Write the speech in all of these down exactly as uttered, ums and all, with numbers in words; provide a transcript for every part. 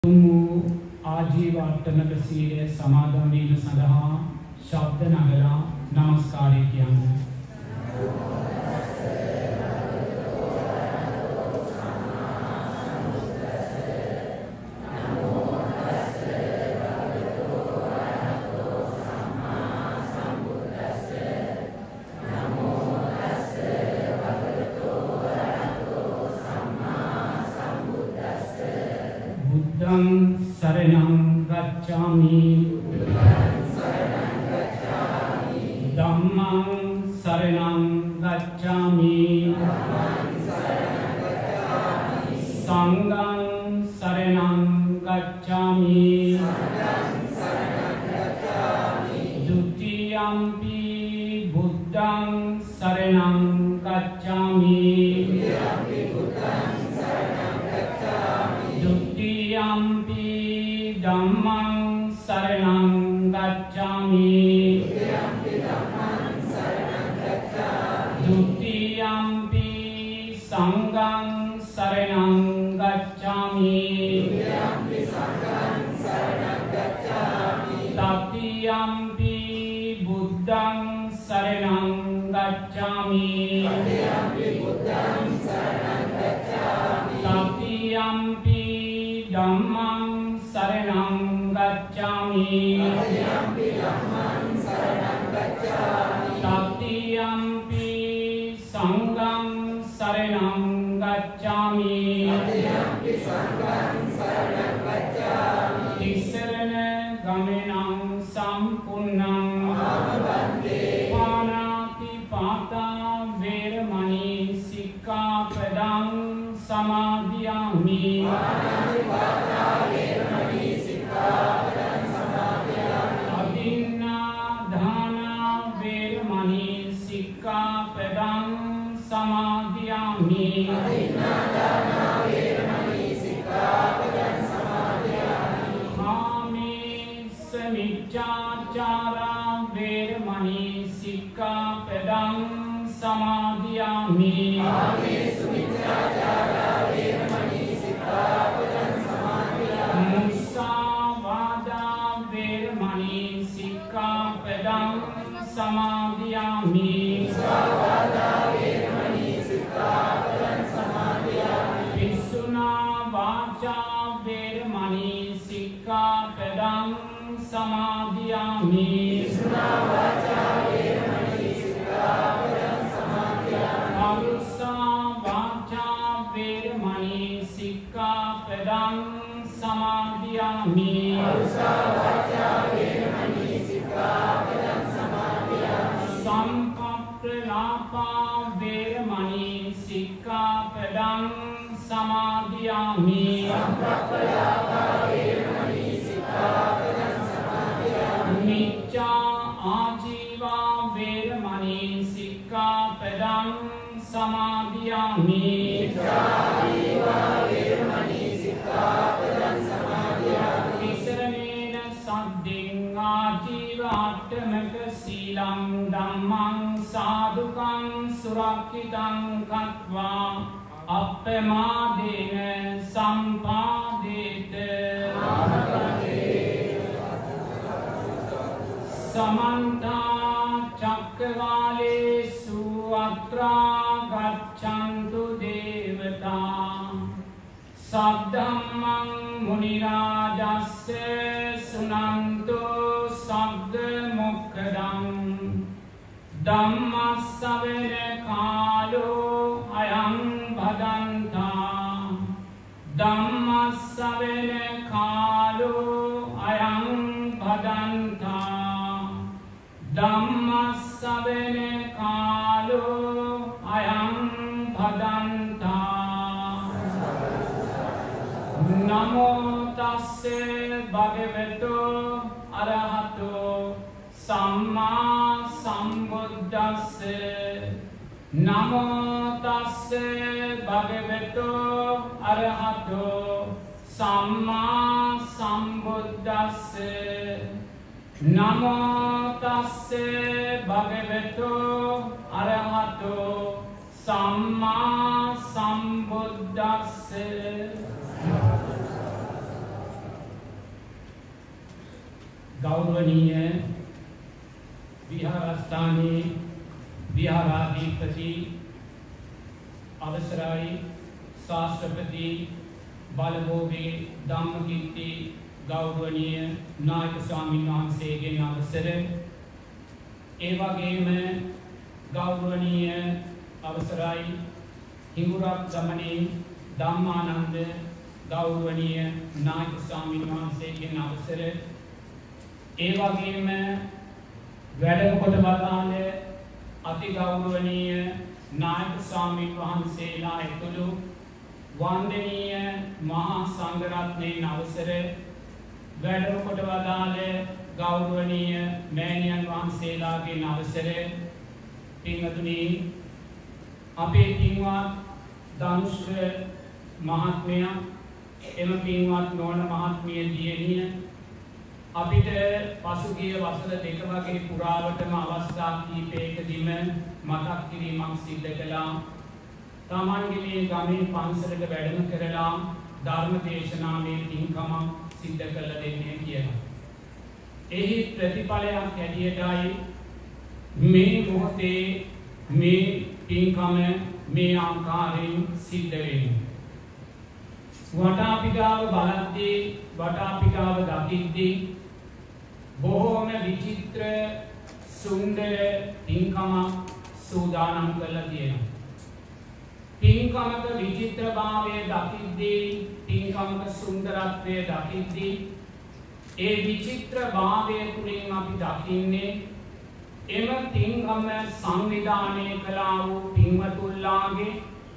ආජීවාට්ටමක සීලය සමාදන් වීම සඳහා ශබ්ද නගලා නමස්කාරය කියන්න. शरणं गच्छामि धम्मं शरणं गच्छामि संघं शरणं गच्छामि द्वितीयंपि बुद्धं शरणं गच्छामि द्वितीयंपि धम्मं शरणं गच्छामि द्वितीयंपि संघं शरणं गच्छामि तृतीयंपि बुद्धं शरणं गच्छामि तृतीयंपि धम्मं शरणं गच्छामि तृतीयंपि संघं शरणं गच्छामि तिसरन गमनं संपूर्णं पानातिपाता वेरमणि सिक्खापदं समादयामि अदिन्नादाना वेरमणि सिक्खापदं समादयामि कामेशमिच्छाचारा वेरमणि सिक्खापदं समादयामि मुसावादा वेरमणि सिक्खापदं समादयामि पिस्सुना वाचा वेरमणि सिक्खापदं समादयामि अरुषा वाचा वेरमणि सिक्खापदं समादयामि संकप्पलापा वेरमणि सिक्खापदं समादयामि मिथ्या आजीवा वेरमणि सिक्खापदं समादयामि तिसरनेन सद्दिं आजीवाट्टमक शीलं धम्मं साधुकं सुरक्षितं कृत्वा अपमादेन सम्पादेत समन्ता चक्रवालेषु अत्रा गच्छन्तु देवता सद्धम्मं मुनिराजस्य शृण्वन्तु सद्मुक्तम् धम्मश्रवण कालो अयं भदन्तां धम्मश्रवण कालो अयं भदन्तां धम्मश्रवण कालो अयं भदन्तां नमो तस्से भगवतो अरहतो सम्मा सम्बुद्धस्से नमो तस्से भगवतो अरहतो सम्मा सम्बुद्धस्से नमो तस्से भगवतो अरहतो सम्मा सम्बुद्धस्से गौरवनीय विहारस्थानी विहाराधिपति अवसराई शास्त्रपति बालभोगे धम्मकीर्ति गौरवनीय नायक स्वामी वහන්සේගේ අවසර ඒ වගේම गौरवनीय අවසරයි හිඟුරක් ගමනේ ධම්මානන්ද गौरवनीय नायक स्वामी वහන්සේගේ අවසර ඒ වගේම වැඩම කොට වදාළ අති ගෞරවනීය नायक स्वामी වහන්සේලා ඇතුළු වන්දනීය මහා සංඝරත්නයේ අවසර වැඩම කොට වදාළ ගෞරවනීය මෑණියන් වහන්සේලාගේ අවසර පින්වතුනි අපේ පින්වත් ධනුෂ්ක මහත්මයා එම පින්වත් නෝන මහත්මිය දියණිය අපිට පසුගිය වසර දෙක වගේ පුරාවටම අවස්ථා කිහිපයකදීම මතක් කිරීමක් සිදු කළා. තමන්ගේ මේ ගමේ පන්සලට වැඩම කරලා ධර්ම දේශනාවේ පින්කමක් සිදු කළ දෙන්නේ කියලා. එහි ප්‍රතිඵලයක් හැටියටයි මේ මොහොතේ මේ පින්කම මේ ආකාරයෙන් සිද්ධ වෙන්නේ. වටාපිටාව බලද්දී වටාපිටාව දකිද්දී බොහෝම විචිත්‍ර සුන්දර පින්කමක් සූදානම් කරලා තියෙනවා. පින්කමක විචිත්‍රභාවය දකිද්දී පින්කමක සුන්දරත්වය දකිද්දී ඒ විචිත්‍රභාවය තුළින් අපි දකින්නේ එම පින්කම සංවිධානය කළා වූ පින්වතුන්ලාගේ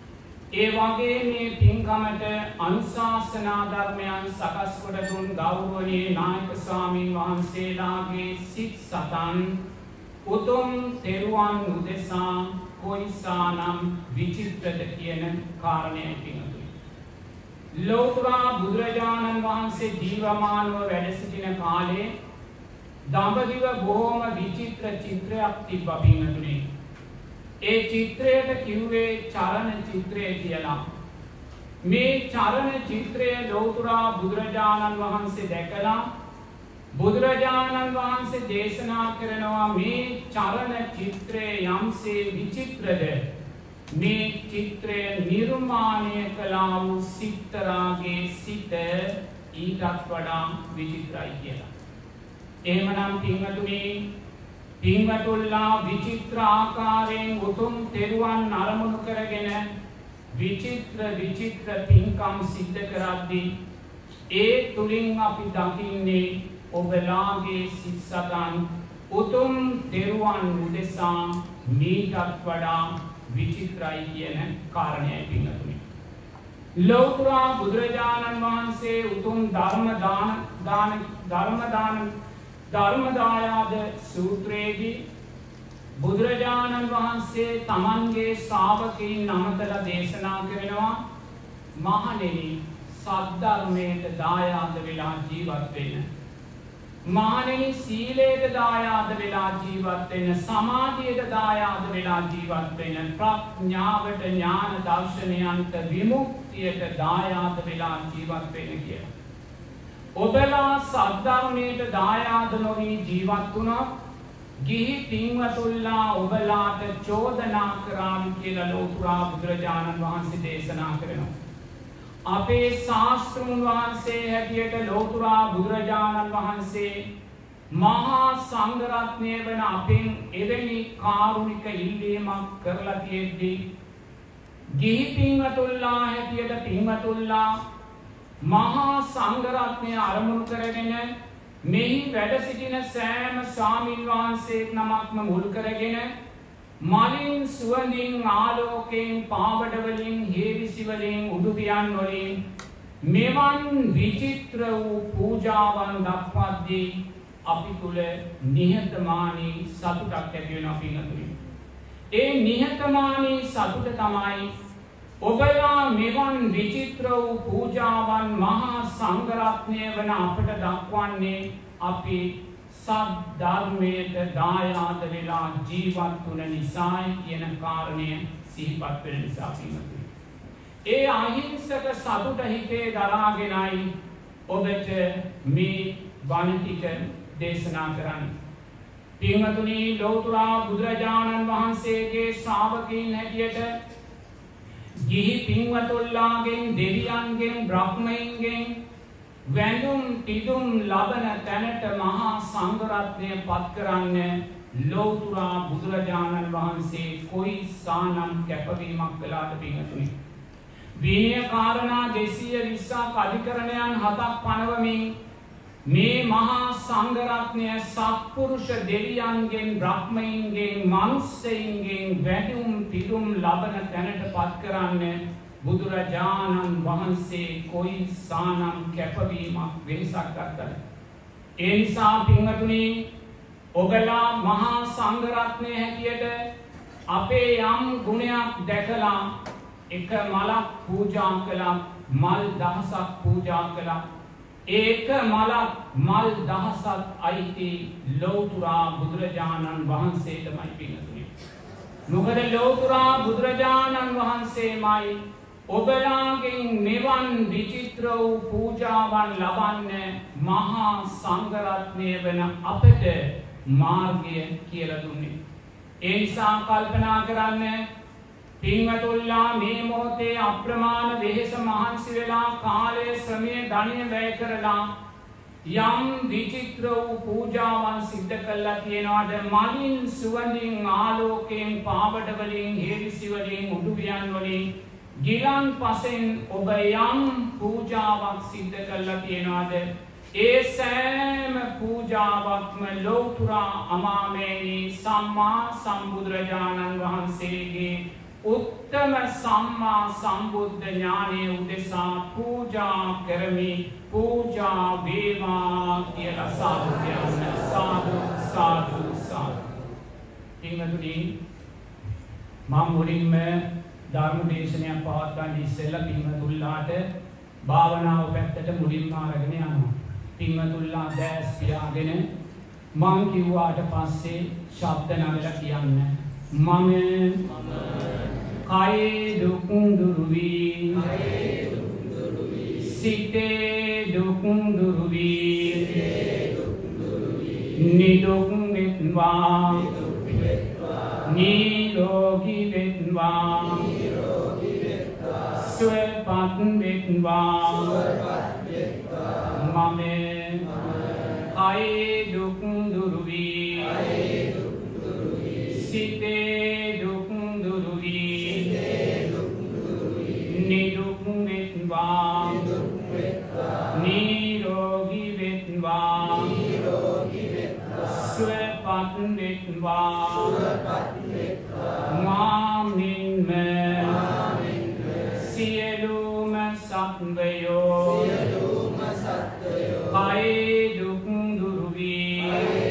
ඒ වගේ මේ පින්කමට අනුශාසනා ධර්මයන් සකස් කොට දුන් ගෞරවනීය නායක ස්වාමීන් වහන්සේලාගේ සිත් සතන් උතුම් තෙරුවන් උදෙසා කොයිසානම් විචිත්‍රද කියන කාරණය පිළිබඳව. ලෝතර බුදුරජාණන් වහන්සේ ජීවමානව වැඩ සිටින කාලේ දඹදිව බොහොම විචිත්‍ර චිත්‍රයක් තිබ්බා පින්වතුනි. ඒ චිත්‍රයට කිව්වේ චරණ චිත්‍රය කියලා. මේ චරණ චිත්‍රය ලෝතර බුදුරජාණන් වහන්සේ දැකලා බුදුරජාණන් වහන්සේ දේශනා කරනවා මේ චරණ චිත්‍රය යම්සේ විචිත්‍රද මේ චිත්‍රය නිර්මාණය කළා වූ සිත්තරාගේ සිත ඊටත් වඩා විචිත්‍රයි කියලා. එහෙමනම් පින්වතුනි පින්වතුන්ලා විචිත්‍ර ආකාරයෙන් උතුම් තෙරුවන් අරමුණු කරගෙන විචිත්‍ර විචිත්‍ර පින්කම් සිද්ධ කරද්දී ඒ තුලින් අපි දකින්නේ ඔබලාගේ සිත් සතන් උතුම් තෙරුවන් උදෙසා මීටත් වඩා විචිත්‍රයි කියන කාරණයයි පින්වතුනි. ලෝතර බුදුරජාණන් වහන්සේ උතුම් ධර්ම දාන දාන ධර්ම දාන ධර්මදායාද සූත්‍රයේදී බුදුරජාණන් වහන්සේ තමන්ගේ ශ්‍රාවකයන් අමතලා දේශනා කරනවා මහණෙනි සද්ධර්මයට දායාද වෙලා ජීවත් වෙන්න. මහණෙනි සීලයට දායාද වෙලා ජීවත් වෙන්න, සමාධියට දායාද වෙලා ජීවත් වෙන්න, ප්‍රඥාවට ඥාන දර්ශනයන්ට විමුක්තියට දායාද වෙලා ජීවත් වෙන්න කියලා. ඔබලා සද්ධර්මයට දායාද නොවි ජීවත් වුණොත් ගිහි පින්වතුන්ලා ඔබලාට චෝදනා කරාවි කියලා ලෝතර බුදුරජාණන් වහන්සේ දේශනා කරනවා. අපේ ශාස්ත්‍රඥ වහන්සේ හැටියට ලෝතර බුදුරජාණන් වහන්සේ මහා සංඝ රත්නය වෙන අපෙන් එවැනි කාරුණික ඉල්ලීමක් කරලා තියෙද්දී ගිහි පින්වතුන්ලා හැටියට පින්වතුන්ලා මහා සංඝරත්නය අරමුණු කරගෙන මෙහි වැඩ සිටින සෑම ස්වාමීන් වහන්සේක් නමක්ම මුල් කරගෙන මලින් සුවඳින් ආලෝකයෙන් පාවඩ වලින් හේවිසි වලින් උඩුපියන් වලින් මෙවන් විචිත්‍ර වූ පූජාවන් දක්වද්දී අපි තුල නිහතමානී සතුටක් ඇති වෙනවා පින්වතුනි. ඒ නිහතමානී සතුට තමයි ඔබලා මෙවන් විචිත්‍ර වූ පූජාවන් මහා සංඝරත්නය වන අපට දක්වන්නේ අපි සද්ධර්මයට දායාද වෙලා ජීවත් වුණ නිසායි කියන කාරණය සිහිපත් වෙන නිසා පින්වතුනි. ඒ අහිංසක සතුට හිතේ දරාගෙනයි ඔබට මේ බණ ටික දේශනා කරන්නේ. පින්වතුනි ලෞතුරා බුදුරජාණන් වහන්සේගේ ශ්‍රාවකයන් හැටියට ගිහි පින්වතුන්ලාගෙන් දෙවියන්ගෙන් බ්‍රහ්මයන්ගෙන් වැඳුම් පිදුම් ලබන තැනට මහා සංඝරත්නය පත් කරන්න ලෞතුරා බුදුරජාණන් වහන්සේ කොයි සානම් කැපවීමක් කළාද පින්වතුනි. විනය කාරණා දෙසිය විස්සක් අධිකරණයන් හතක් පනවමින් මේ මහා සංඝරත්නය සත්පුරුෂ දෙවියන්ගෙන් බ්‍රහ්මයන්ගෙන් මනුස්සයන්ගෙන් වැඳුම් පිදුම් ලබන තැනට පත් කරන්න බුදුරජාණන් වහන්සේ කොයි සානම් කැපවීමක් වෙනසක් ගත්තද. ඒ නිසා පින්වතුනි ඔබලා මහා සංඝරත්නය හැටියට අපේ යම් ගුණයක් දැකලා එක මලක් පූජා කළා, මල් දහසක් පූජා කළා. ඒක මලක් මල් දහසක් අයිති ලෞතුරා බුදුරජාණන් වහන්සේටමයි පින්වතුනි. මොකද ලෞතුරා බුදුරජාණන් වහන්සේමයි ඔබලාගෙන් මෙවන් විචිත්‍ර වූ පූජාවන් ලබන්න මහා සංඝරත්නය වන අපට මාර්ගය කියලා දුන්නේ. ඒ නිසා කල්පනා කරන්න පින්වතුන්ලා මේ මොහොතේ අප්‍රමාණ වෙහෙස මහන්සි වෙලා කාලය ශ්‍රමය ධනය වැය කරලා යම් විචිත්‍ර වූ පූජාවන් සිද්ධ කළා කියනවාද මලින් සුවඳින් ආලෝකයෙන් පාවඩ වලින් හේවිසි වලින් උඩුවියන් වලින් ගිලන් පසෙන් ඔබ යම් පූජාවක් සිද්ධ කළා කියනවාද ඒ සෑම පූජාවක්ම ලෞතුරා අමාමේනි සම්මා සම්බුදුරජාණන් වහන්සේගේ උත්තම සම්මා සම්බුද්ධ ඥානය උදෙසා පූජා කරමි පූජා වේවා කියලා සාදු කියන්න. සාදු සාදු සාදු. පින්වතුනි මම මුලින්ම ධර්ම දේශනයක් පවත්වන්න ඉස්සෙල්ලා පින්වතුන්ලාට භාවනාව පැත්තට මුලින්ම අරගෙන යනවා. පින්වතුන්ලා දැස් පියාගෙන මං කිව්වාට පස්සේ ශබ්ද නගලා කියන්න. මම කයේ දුක් දුරු වී සිතේ දුක් දුරු වී නිදුක් වෙත්වා නිරෝගී වෙත්වා සුවපත් වෙත්වා මම කයේ දුක් දුරු වී සිතේ දුක් දුරු වී නිදුක් වෙත්වා නිරෝගී වෙත්වා සුවපත් වෙත්වා මාමින්ම සියලුම සත්වයෝ කයේ දුක් දුරු වී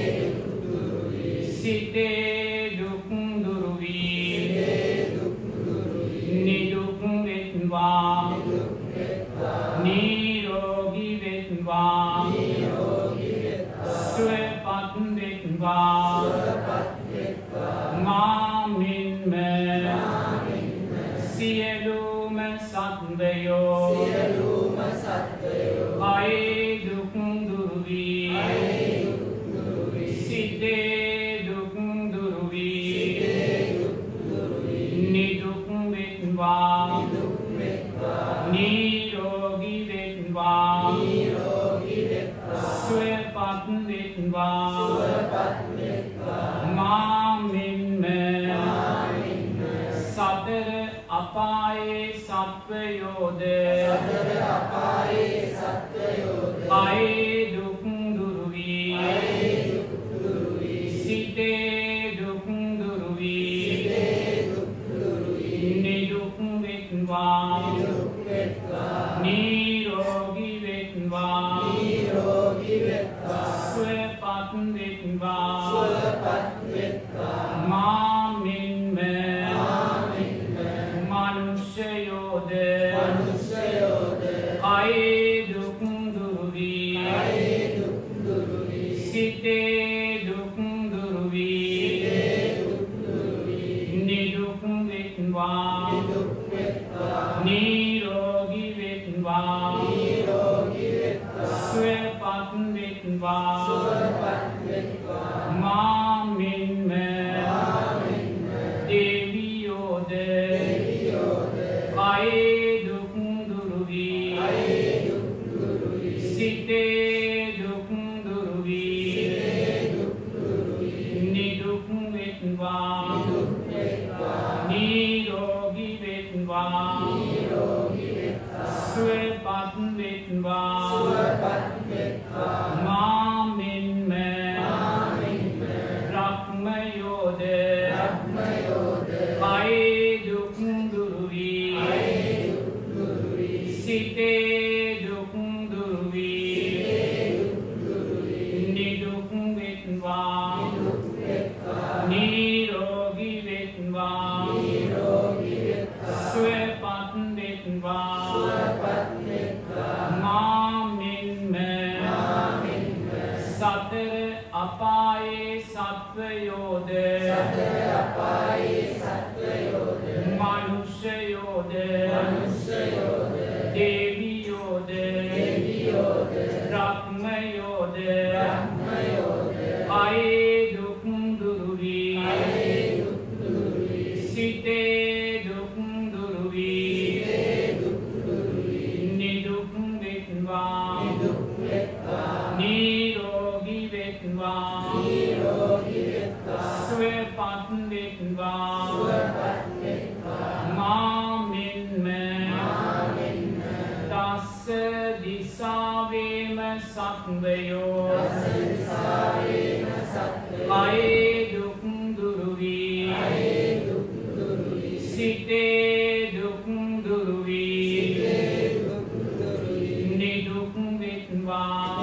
සිතේ දුක් දුරු වී නිදුක් වෙත්වා නිරෝගී වෙත්වා සුවපත් වෙත්වා මාමින්ම සියලුම සත්වයෝ කයේ දුක් දුරු වී සිතේ දුක් දුරු වී නිදුක් වෙත්වා නිරෝගී වෙත්වා සුවපත් වෙත්වා මාමින්ම සතර අපායේ සත්වයෝද කයේ දුක් දුරු වී සිතේ දුක් දුරු වී නිදුක් වෙත්වා නිරෝගී වෙත්වා සුවපත් වෙත්වා මාමින්ම මනුෂ්‍යයෝද කයේ දුක් දුරු වී සිතේ දුක් දුරු වී නිදුක් වෙත්වා නිරෝගී වෙත්වා සුවපත් සුවපත් වෙත්වා මා මෙන්ම දෙවියෝද කයේ දුක් දුරු වී සිතේ දුක් දුරු වී නිදුක් වෙත්වා නිරෝගී වෙත්වා සුවපත් වෙත්වා මා මෙන්ම බ්‍රහ්මයෝද කයේ දුක් දුරු වී සිතේ දුක් දුරු වී නිදුක් වෙත්වා නිරෝගී වෙත්වා සුවපත් වෙත්වා මා මෙන්ම සතර අපායේ සත්වයෝද මනුෂ්‍යයෝද දෙවියෝද බ්‍රහ්මයෝද කයේ දුක් දුරු වී සිතේ දුක් දුරු වී නිදුක් වෙත්වා නිරෝගී වෙත්වා සුවපත් වෙත්වා මා මෙන්ම තස්ස දිසාවේම සත්වයෝ කයේ දුක් දුරු වී සිතේ දුක් දුරු වී නිදුක් වෙත්වා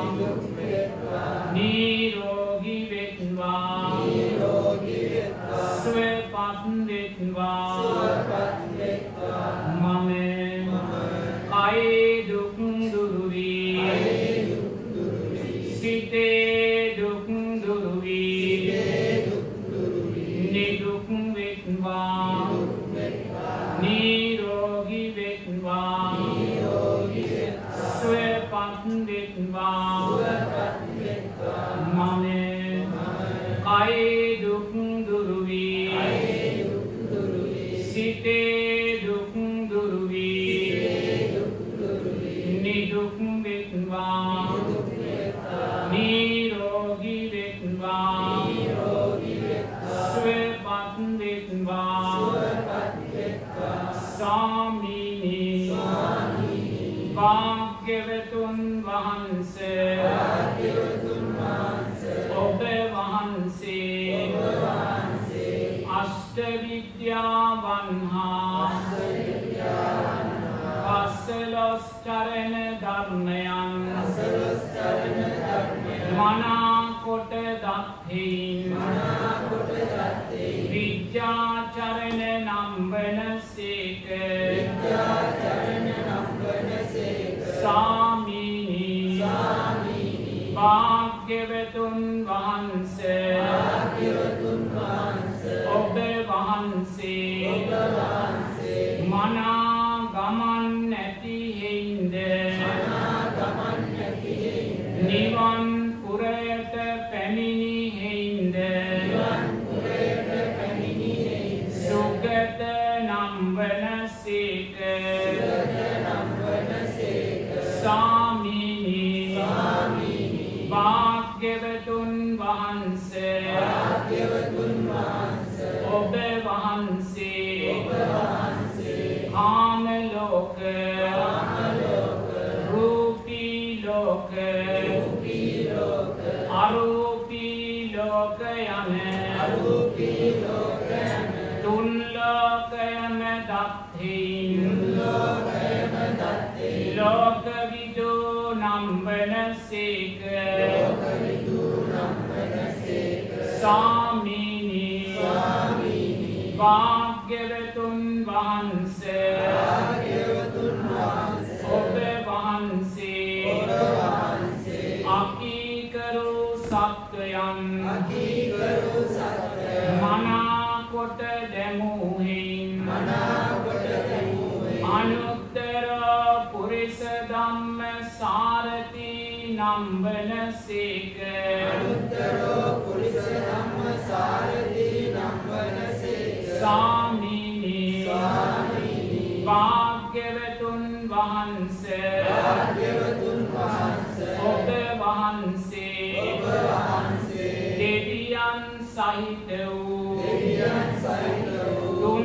නිරෝගී වෙත්වා සුවපත් වෙත්වා මම කයේ දුක් දුරු වී සිතේ දුක් දුරු වී නිදුක් වෙත්වා නිරෝගී වෙත්වා සුවපත් වෙත්වා මම කයේ දුක් දුරු වී සිතේ දුක් දුරු වී නිදුක් වෙත්වා නිරෝගී වෙත්වා සුවපත් වෙත්වා ස්වාමීනි භාග්‍යවතුන් වහන්සේ ඔබ වහන්සේ අෂ්ට විද්‍යාවන් හා පස්වලොස් චරණ ධර්මයන් මනාකොට දත්හෙයින් විද්‍යාචරණ නම්බන සේක ස්වාමීනි භාග්‍යවතුන් වහන්සේ ඔබ වහන්සේ මනා ගමන් නැති හේින්ද නිවන් පුරයට පැමිණි හේින්ද සුගත නම්බන සේක ස්වාමීනි භාග්‍යවතුන් වහන්සේ ඔබ වහන්සේ කාම ලෝක රූපී ලෝක අරූපී ලෝක යන තුන් ලෝකයම දත්හින් ලෝක විදු නම්බන සේක ස්වාමීනි භාග්‍යවතුන් වහන්සේ ඔබ වහන්සේ අකීකරු සත්වයන් මනාකොට දැමුහෙයින් අනුත්තර පුරිස ධම්ම සාරති නම් නම්බන සේක අනුත්තරෝ පුරිස ධම්ම සාරති නම්බන සේක ස්වාමීනි ස්වාමීනි භාග්‍යවතුන් වහන්සේ භාග්‍යවතුන් වහන්සේ ඔබ වහන්සේ ඔබ වහන්සේ දෙවියන් සහිත වූ දෙවියන් සහිත වූ තුන්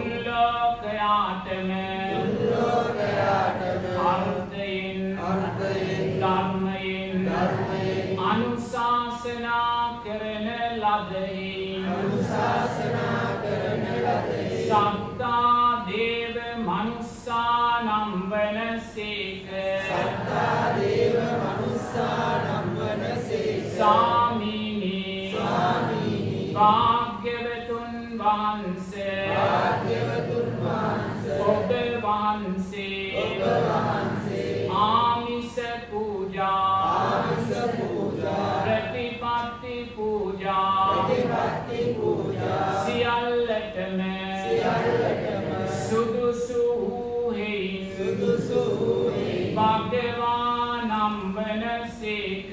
ලෝකයාටම තුන් ලෝකයාටම අර්ථයෙන් අර්ථයෙන් ධර්මයෙන් ධර්මයෙන් අනුශාසනා කරන ලදෙහි අනුශාසනා කරන ලදෙහි සත්තා දේව මනුස්සානම් වනසේක සත්තා දේව මනුස්සානම් වනසේක ස්වාමීනි ස්වාමීනි භාග්‍යවතුන් වහන්සේ භාග්‍යවතුන් වහන්සේ ඔබ වහන්සේ ඔබ වහන්සේ ආමිස පූජා ආමිස පූජා ප්‍රතිපත්ති පූජා ප්‍රතිපත්ති පූජා සියල්ලටම සියල්ලටම සුදුසු වූ හේයින් සුදුසු වූ භගවානම් වනසේක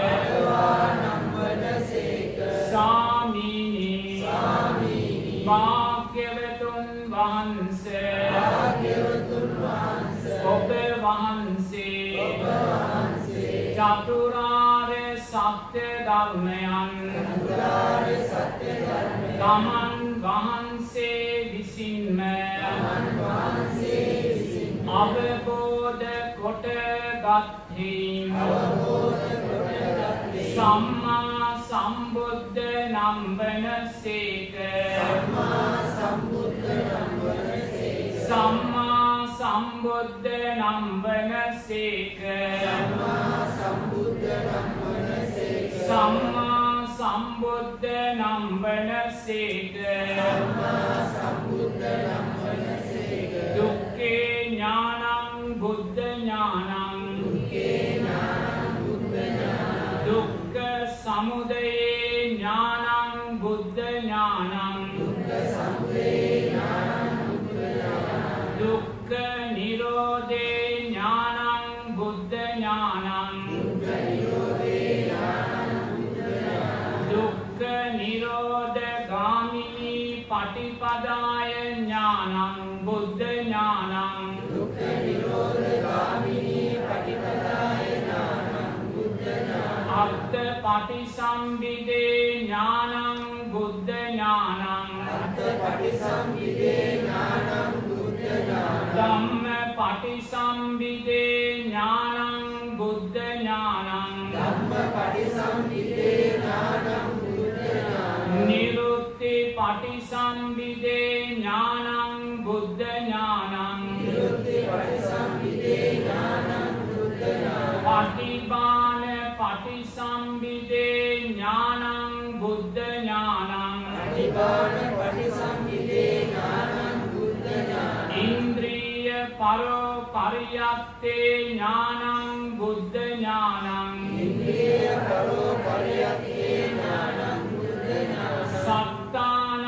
භගවානම් වනසේක ස්වාමීනි ස්වාමීනි භාග්‍යවතුන් වහන්සේ භාග්‍යවතුන් වහන්සේ ඔබ වහන්සේ ඔබ වහන්සේ චතුරාර්ය සත්‍ය ධර්මයන් චතුරාර්ය සත්‍ය ධර්මය තමන් වහන්සේ විසින්ම තමන් වහන්සේ විසින් අවබෝධ කොට ගත්හි අවබෝධ කොටගත්තේ සම්මා සම්බුද්ධ නම් වනසේක සම්මා සම්බුද්ධ නම් වනසේක සම්මා සම්බුද්ධ නම් වනසේක සම්මා සම්බුද්ධ නම් වනසේක සම්මා සම්බුද්ධ නම් වනසේක සම්මා සම්බුද්ධ නම් වනසේක දුක්ඛේ ඥානං බුද්ධ ඥානං දුක්ඛේ ඥානං බුද්ධ ඥානං දුක්ඛ සමුදයේ ඥානං බුද්ධ ඥානං දුක්ඛ සමුදය ඥානං බුද්ධ ඥානං දුක්ඛ නිරෝධේ ඥානං බුද්ධ ඥානං දුක්ඛ නිරෝධේ ඥානං බුද්ධ ඥානං දුක්ඛ නිරෝධ ගාමිනී පටිපදාය ඥානං බුද්ධ ඥානං දුක්ඛ නිරෝධ ගාමිනී පටිපදාය ඥානං බුද්ධ ඥානං අත්ථ පටිසම්භිදේ ඥානං බුද්ධ ඥානං අත්ථ පටිසම්භිදේ ඥානං බුද්ධ ඥානං ධම්ම පටිසම්භිදේ ඥානං බුද්ධ ඥානං ධම්ම පටිසම්භිදේ ඥානං බුද්ධ ඥානං නිරුක්ති පටිසම්භිදේ ඥානං බුද්ධ ඥානං නිරුක්ති පටිසම්භිදේ ඥානං බුද්ධ ඥානං පටිභාන පටිසම්භිදේ ඥානං බුද්ධ ඥානං පටිභාන පටිසම්භිදේ ඥානං බුද්ධ ඥානං ඉන්ද්‍රිය පරෝ පරියත්තේ ඥානං බුද්ධ ඥානං ඉන්ද්‍රිය පරෝ පරියත්තේ ඥානං බුද්ධ ඥානං සත්තානං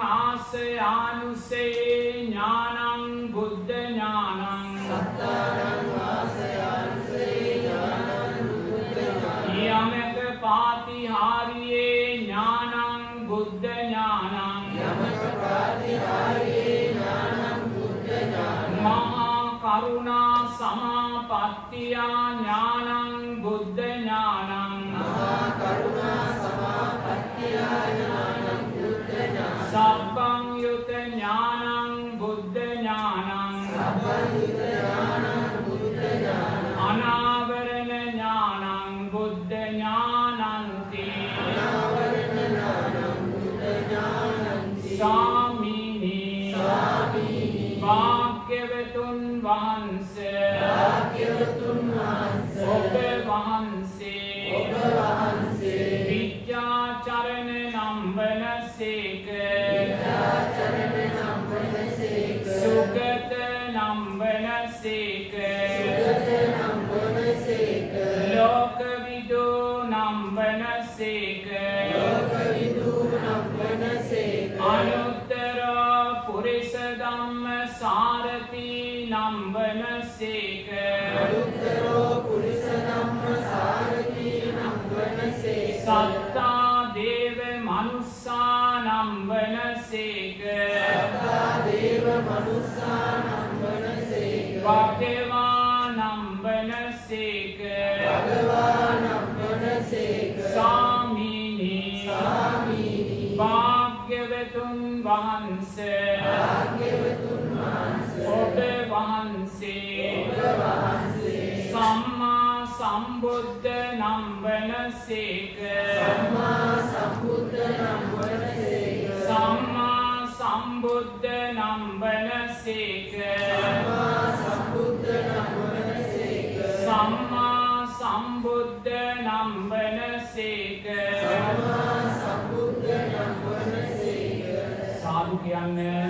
ආසයානුසේ ඥානං බුද්ධ ඥානං සත්තානං වාසයානුසේ ඥානං බුද්ධ ඥානං යමක පාතිහාරියේ ඥානං බුද්ධ ඥානං යමක ප්‍රාතිහාර්යේ ඥානං බුද්ධ ඥානං මහා කරුණා සමාපත්තියා ඥානං බුද්ධ ඥානං මහා කරුණා සමාපත්තියා ඥානං බුද්ධ ඥානං සබ්බං යුත ඥානං බුද්ධ ඥානං සබ්බයුත ඥානං බුද්ධ ඥානං අනාවරණ ඥානං බුද්ධ ඥානන්ති අනාවරණ ඥානං බුද්ධ ඥානන්ති ස්වාමීනි ස්වාමීනි භාග්‍යවතුන් වහන්සේ භාග්‍යවතුන් වහන්සේ ඔබ වහන්සේ ඔබ වහන්සේ විද්‍යාචරණ නම් වනසේක විද්‍යාචරණ නම් වනසේක සුගත නම් වනසේක සුගත නම් වනසේක ලෝකවිදු නම් වනසේක ලෝකවිදු නම් වනසේක අනුත්තර පුරිස ධම්ම සාරති නම් වනසේක අනුත්තරෝ පුරිස ධම්ම සාරති සත්තා දේව මනුස්සානම් වනසේක සත්තා දේව මනුස්සානම් වනසේක භගවානම් වනසේක භගවානම් වනසේක සාමීනි සාමීනි භාග්‍යවතුන් වහන්සේ භාග්‍යවතුන් වහන්සේ ඔබ වහන්සේ ඔබ වහන්සේ සම්මා සම්බුද්ධ නම් වනසේක සම්මා සම්බුද්ධ නම් වනසේක සම්මා සම්බුද්ධ නම් වනසේක සම්මා සම්බුද්ධ නම් වනසේක සම්මා සම්බුද්ධ නම් වනසේක සම්මා සම්බුද්ධ නම් වනසේක සාදු කියන්නේ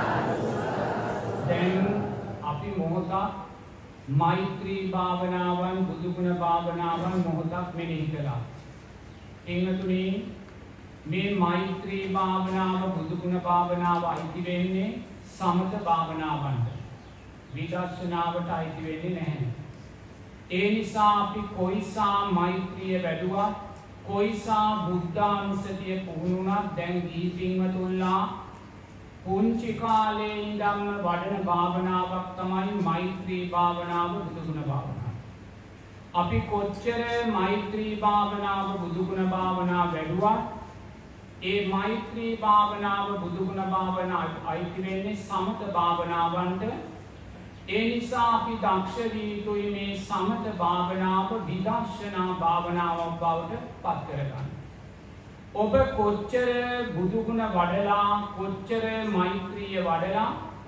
දැන් අපි මොහොතක් මෛත්‍රී භාවනාවන් බුදුගුණ භාවනාවන් මොහොතක් මෙනෙහි කළා. එන්නතුනි මේ මෛත්‍රී භාවනාව බුදුගුණ භාවනාව අයිති වෙන්නේ සමත භාවනාවන්ට. විදර්ශනාවට අයිති වෙන්නේ නැහැ. ඒ නිසා අපි කොයිසා මෛත්‍රිය වැඩුවත් කොයිසා බුද්ධානුස්සතිය පුහුණු වුණත් දැන් ගිහි පින්වතුන්ලා පුංචි කාලේ ඉඳන්ම වඩන භාවනාවක් තමයි මෛත්‍රී භාවනාව බුදුගුණ භාවනාව. අපි කොච්චර මෛත්‍රී භාවනාව බුදුගුණ භාවනාව වැඩුවත් ඒ මෛත්‍රී භාවනාව බුදුගුණ භාවනාව අයිති වෙන්නේ සමත භාවනාවන්ට. ඒ නිසා අපි දක්ෂ විය යුතුයි මේ සමත භාවනාව විදර්ශනා භාවනාවක් බවට පත් කරගන්න. ඔබ කොච්චර බුදුගුණ වඩලා කොච්චර මෛත්‍රිය වඩලා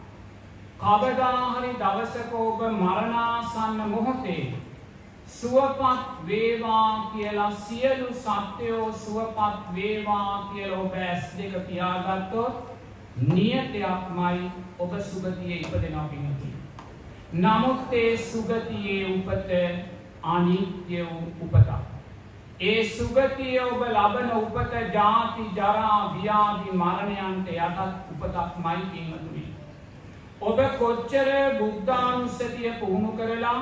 කවදා හරි දවසක ඔබ මරණාසන්න මොහොතේ සුවපත් වේවා කියලා සියලු සත්වයෝ සුවපත් වේවා කියලා ඔබ ඇස් දෙක පියාගත්තොත් නියතයක්මයි ඔබ සුගතියේ ඉපදෙනවා පිණිස. නමුත් ඒ සුගතියේ උපත අනිත්‍ය වූ උපතක්. ඒ සුගතිය ඔබ ලබන උපත ජාති ජරා ව්‍යාධි මරණයන්ට යටත් උපතක්මයි පින්වතුනි. ඔබ කොච්චර බුද්ධානුස්සතිය පුහුණු කරලා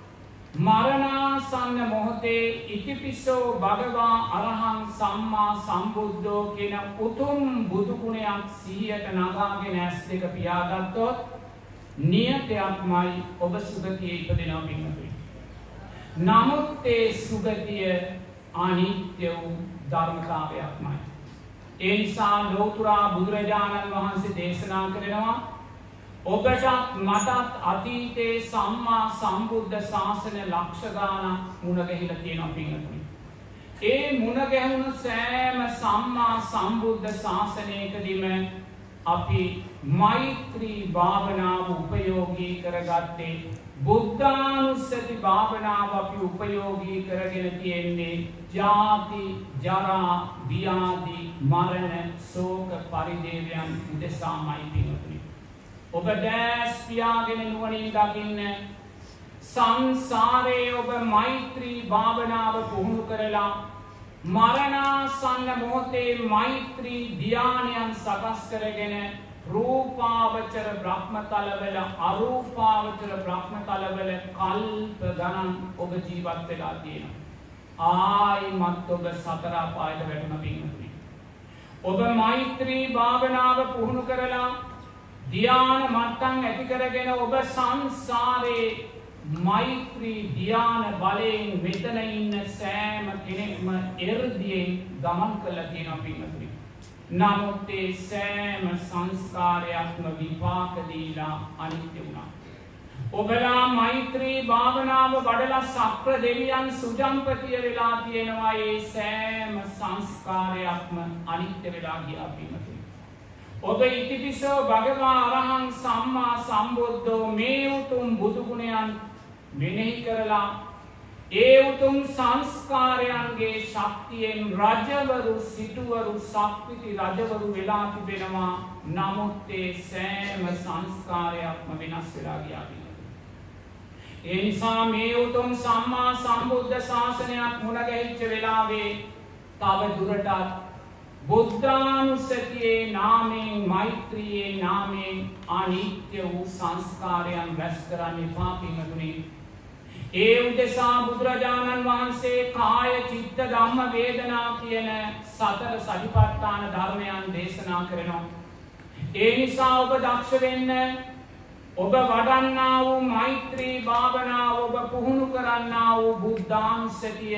මරණාසන්න මොහොතේ ඉතිපිසෝ භගවා අරහං සම්මා සම්බුද්ධෝ කියන උතුම් බුදු ගුණයක් සිහියට නගාගෙන ඇස් දෙක පියාගත්තොත් නියතයක්මයි ඔබ සුගතියේ ඉපදෙනවා පින්වතුනි. නමුත් ඒ සුගතිය අනිත්‍ය වූ ධර්මතාවයක්මයි. ඒ නිසා ලෝතුරා බුදුරජාණන් වහන්සේ දේශනා කරනවා ඔබටත් මටත් අතීතයේ සම්මා සම්බුද්ධ ශාසන ලක්ෂ ගාණක් මුණ ගැහිලා තියෙනවා පින්වතුනි. ඒ මුණ ගැහුණු සෑම සම්මා සම්බුද්ධ ශාසනයකදීම අපි මෛත්‍රී භාවනාව උපයෝගී කරගත්තේ බුද්ධානුස්සති භාවනාව අපි උපයෝගී කරගෙන තියෙන්නේ ජාති ජරා ව්‍යාධි මරණ ශෝක පරිදේවයන් උදෙසාමයි පින්වතුනි. ඔබ දැස් පියාගෙන නුවණින් දකින්න සංසාරේ ඔබ මෛත්‍රී භාවනාව පුහුණු කරලා මරණාසන්න මොහොතේ මෛත්‍රී ධානයන් සකස් කරගෙන රූපාවචර බ්‍රහ්මතලවල අරූපාවචර බ්‍රහ්මතලවල කල්ප ගණන් ඔබ ජීවත් වෙලා තියෙනවා. ආයිමත් ඔබ සතර අපායට වැටෙන පින්වතුනි. ඔබ මෛත්‍රී භාවනාව පුහුණු කරලා ධ්‍යාන මට්ටම් ඇති කරගෙන ඔබ සංසාරේ මෛත්‍රී ධ්‍යාන බලයෙන් මෙතන ඉන්න සෑම කෙනෙක්ම එර්දියෙන් ගමන් කළා තියෙනවා පින්වතුනි. නමුත් ඒ සෑම සංස්කාරයක්ම විපාක දීලා අනිත්‍ය වුණා. ඔබලා මෛත්‍රී භාවනාව වඩලා සක්‍ර දෙවියන් සුජම්පතිය වෙලා තියෙනවා. ඒ සෑම සංස්කාරයක්ම අනිත්‍ය වෙලා ගියා පින්වතුනි. ඔබ ඉතිපිසෝ භගවා අරහං සම්මා සම්බුද්ධෝ මේ උතුම් බුදු ගුණයන් මෙනෙහි කරලා ඒ උතුම් සංස්කාරයන්ගේ ශක්තියෙන් රජවරු සිටුවරු සක්විති රජවරු වෙලා තිබෙනවා. නමුත් ඒ සෑම සංස්කාරයක්ම වෙනස් වෙලා ගියා. ඒ නිසා මේ උතුම් සම්මා සම්බුද්ධ ශාසනයක් මුණ ගැහිච්ච වෙලාවේ තව දුරටත් බුද්ධානුස්සතියේ නාමයෙන් මෛත්‍රියේ නාමයෙන් අනිත්‍ය වූ සංස්කාරයන් වැස් කරන්න එපා පින්වතුනි. ඒ උදෙසා බුදුරජාණන් වහන්සේ කාය චිත්ත ධම්ම වේදනා කියන සතර සතිපට්ඨාන ධර්මයන් දේශනා කරනවා. ඒ නිසා ඔබ දක්ෂ වෙන්න, ඔබ වඩන්නා වූ මෛත්‍රී භාවනාව, ඔබ පුහුණු කරන්නා වූ බුද්ධානුස්සතිය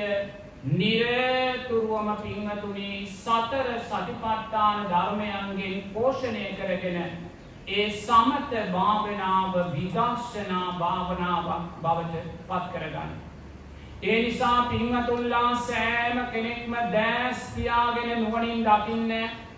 නිරතුරුවම පින්වතුනි සතර සතිපට්ඨාන ධර්මයන්ගෙන් පෝෂණය කරගෙන ඒ සමත භාවනාව විදර්ශනා භාවනාවක් බවට පත් කරගන්න. ඒ නිසා පින්වතුන්ලා සෑම කෙනෙක්ම දැස් පියාගෙන නුවණින් දකින්න.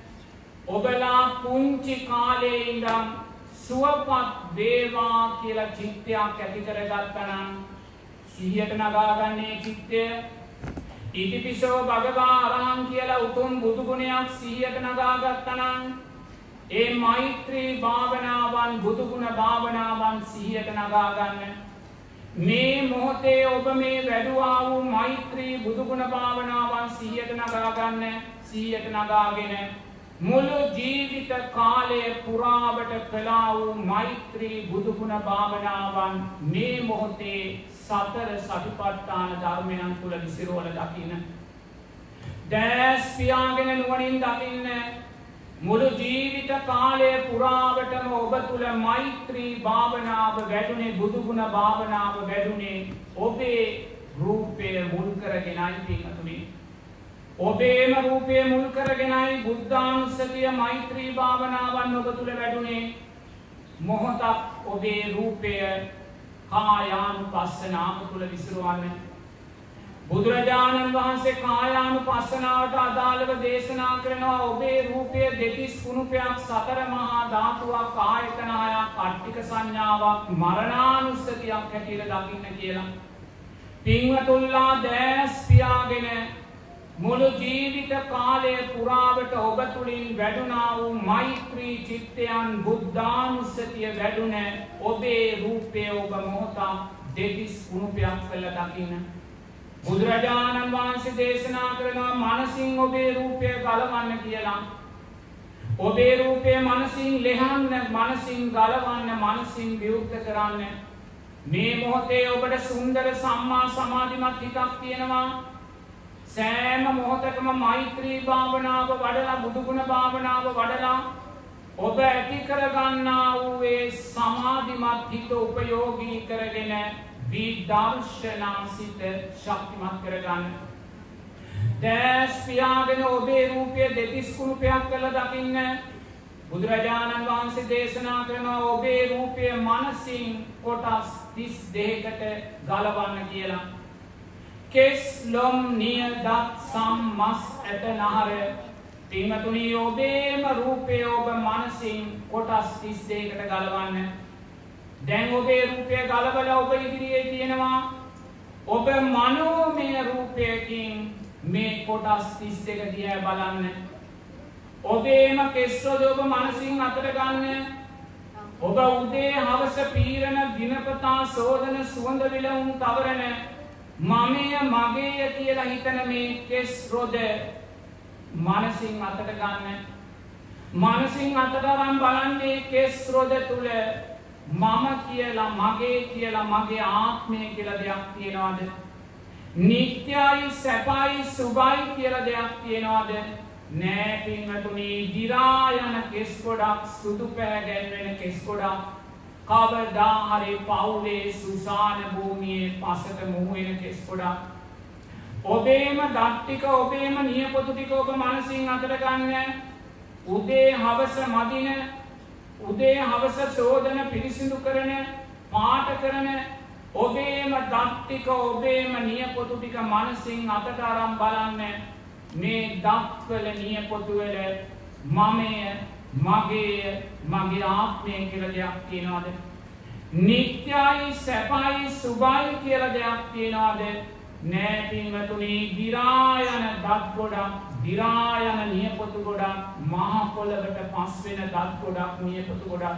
ඔබලා පුංචි කාලේ ඉඳන් සුවපත් වේවා කියලා චිත්තයක් ඇති කරගත්තා නම් සිහියට නගාගන්නේ චිත්තය. ඉතිපිසෝ භගවා අරහං කියලා උතුම් බුදු ගුණයක් සිහියට නගාගත්තා නම් ඒ මෛත්‍රී භාවනාවන්, බුදු ගුණ භාවනාවන් සිහියට නගා ගන්න. මේ මොහොතේ ඔබ මේ වැඩුවා වූ මෛත්‍රී බුදු ගුණ භාවනාවන් සිහියට නගා ගන්න. සිහියට නගාගෙන මුළු ජීවිත කාලය පුරාවට කළා වූ මෛත්‍රී බුදු ගුණ භාවනාවන් මේ මොහොතේ සතර සතිපට්ඨාන ධර්මයන් තුල විසිරවල දකින්න. දැස් පියාගෙන නුවණින් දකින්න. මුළු ජීවිත කාලය පුරාවටම ඔබ තුල මෛත්‍රී භාවනාව වැඩුණේ, බුදු ගුණ භාවනාව වැඩුණේ ඔබේ රූපය මුල් කරගෙනයි පින්වතුනි. ඔබේම රූපය මුල් කරගෙනයි බුද්ධානුස්සතිය මෛත්‍රී භාවනාවන් ඔබ තුල වැඩුණේ. මොහොතක් ඔබේ රූපය කායානුපස්සනාව තුල විසිරවන්නේ. බුදුරජාණන් වහන්සේ කායානුපස්සනාවට අදාළව දේශනා කරනවා ඔබේ රූපය දෙතිස් කුණුපයක්, සතර මහා ධාතුවක්, ආයතනයක්, අට්ඨික සංඥාවක්, මරණානුස්සතියක් හැටියට දකින්න කියලා. පින්වතුන්ලා දැස් පියාගෙන මුළු ජීවිත කාලය පුරාවට ඔබ තුලින් වැඩුණා වූ මෛත්‍රී චිත්තයන්, බුද්ධානුස්සතිය වැඩුණ ඔබේ රූපය ඔබ මොහොතක් දෙතිස් කුණුපයක් කළා දකින්න. බුදුරජාණන් වහන්සේ දේශනා කරනවා මනසින් ඔබේ රූපය ගලවන්න කියලා. ඔබේ රූපය මනසින් ලෙහන්න, මනසින් ගලවන්න, මනසින් විවෘත කරන්න. මේ මොහොතේ ඔබට සුන්දර සම්මා සමාධිමත් හිතක් තියෙනවා. සෑම මොහොතකම මෛත්‍රී භාවනාව වඩලා, බුදු ගුණ භාවනාව වඩලා ඔබ ඇති කරගන්නා වූ ඒ සමාධිමත් හිත උපයෝගී කරගෙන විදර්ශනා සිත ශක්තිමත් කරගන්න. දැස් පියාගෙන ඔබේ රූපය දෙතිස් කුණුපයක් කළා දකින්න. බුදුරජාණන් වහන්සේ දේශනා කරනවා ඔබේ රූපය මනසින් කොටස් තිස් දෙකකට ගලවන්න කියලා. කෙස්, ලොම්, නිය, දත්, සම්, මස්, ඇට, නහර. පින්වතුනි ඔබේම රූපය ඔබ මනසින් කොටස් තිස් දෙකකට ගලවන්න. දැන් ඔබේ රූපය ගලවලා ඔබ ඉදිරියේ තියෙනවා ඔබ මනෝමය රූපයකින් මේ කොටස් තිස් දෙක දිහා බලන්න. ඔබේම කෙස්රොද ඔබ මනසින් අතර ගන්න. ඔබ උදේ හවස පීරන දිනපතා සෝදන සුවඳ විලවුන් තවරන මමය මගේය කියලා හිතන මේ කෙස්රොද මනසින් අතට ගන්න. මනසින් අතට අරන් බලන්නේ කෙස්රොද තුල මම කියලා, මගේ කියලා, මගේ ආත්මය කියලා දෙයක් තියනවාද? නිත්‍යයි, සැපයි, සුභයි කියලා දෙයක් තියනවාද? නෑ පින්වතුනි. දිරා යන කෙස් ගොඩක්, සුදු පෑගැන්වෙන කෙස් ගොඩක් කවදා හරි පවුලේ සුසාන භූමියේ පසට මුහු වෙන කෙස් ගොඩක්. ඔබේම දත් ටික, ඔබේම නියපොතු ටික ඔබ මනසින් අතට ගන්න. උදේ හවස මදින, උදේ හවස සෝදන, පිරිසිදු කරන, පාට කරන ඔබේම දත් ටික, ඔබේම නියපොතු ටික මනසින් අතට අරන් බලන්න. මේ දත්වල නියපොතු වල මමය, මගේය, මගේ ආත්මය කියලා දෙයක් තියනවාද? නිත්‍යයි, සැපයි, සුභයි කියලා දෙයක් තියනවාද? නෑ පින්වතුනි. දිරා යන දත් ගොඩක්, දිරා යන නියපොතු ගොඩක්, මහ පොළවට පස් වෙන දත් ගොඩක්, නියපොතු ගොඩක්.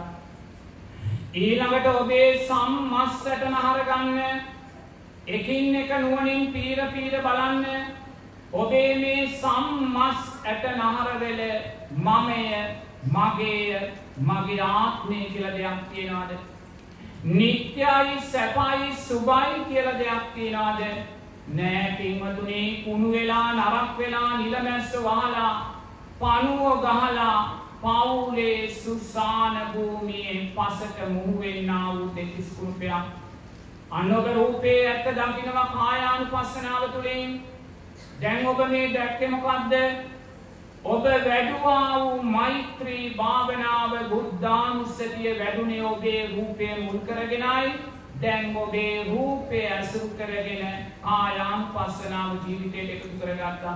ඊළඟට ඔබේ සම්මස්සට නහර ගන්න. එකින් එක නුවණින් පීර පීර බලන්න. ඔබේ මේ සම්මස් ඇට නහර වල මමය, මගේය, මගේ ආත්මය කියලා දෙයක් තියනවාද? නිත්‍යයි සැපයි සුභයි කියලා දෙයක් තියනවාද? නෑ පින්වතුනි. කුණු වෙලා නරක් වෙලා නිලමැස්ස වහලා පණුව ගහලා පවුලේ සුසාන භූමියේ පසට මුහු වෙන්නා වූ දෙතිස් කුණුපයක් අනෝග රූපේ ඇත්ත දකින්නවා කායානුපස්සනාව තුළින්. දැන් ඔබ මේ දැක්කේ මොකද්ද? ඔබ වැඩුවා වූ මෛත්‍රී භාවනාව බුද්ධානුස්සතිය වැඩුණේ ඔබේ රූපය මුල් කරගෙනයි. දැන් ඔබේ රූපය අසුරු කරගෙන කායානුපස්සනාව ජීවිතයට එකතු කරගත්තා.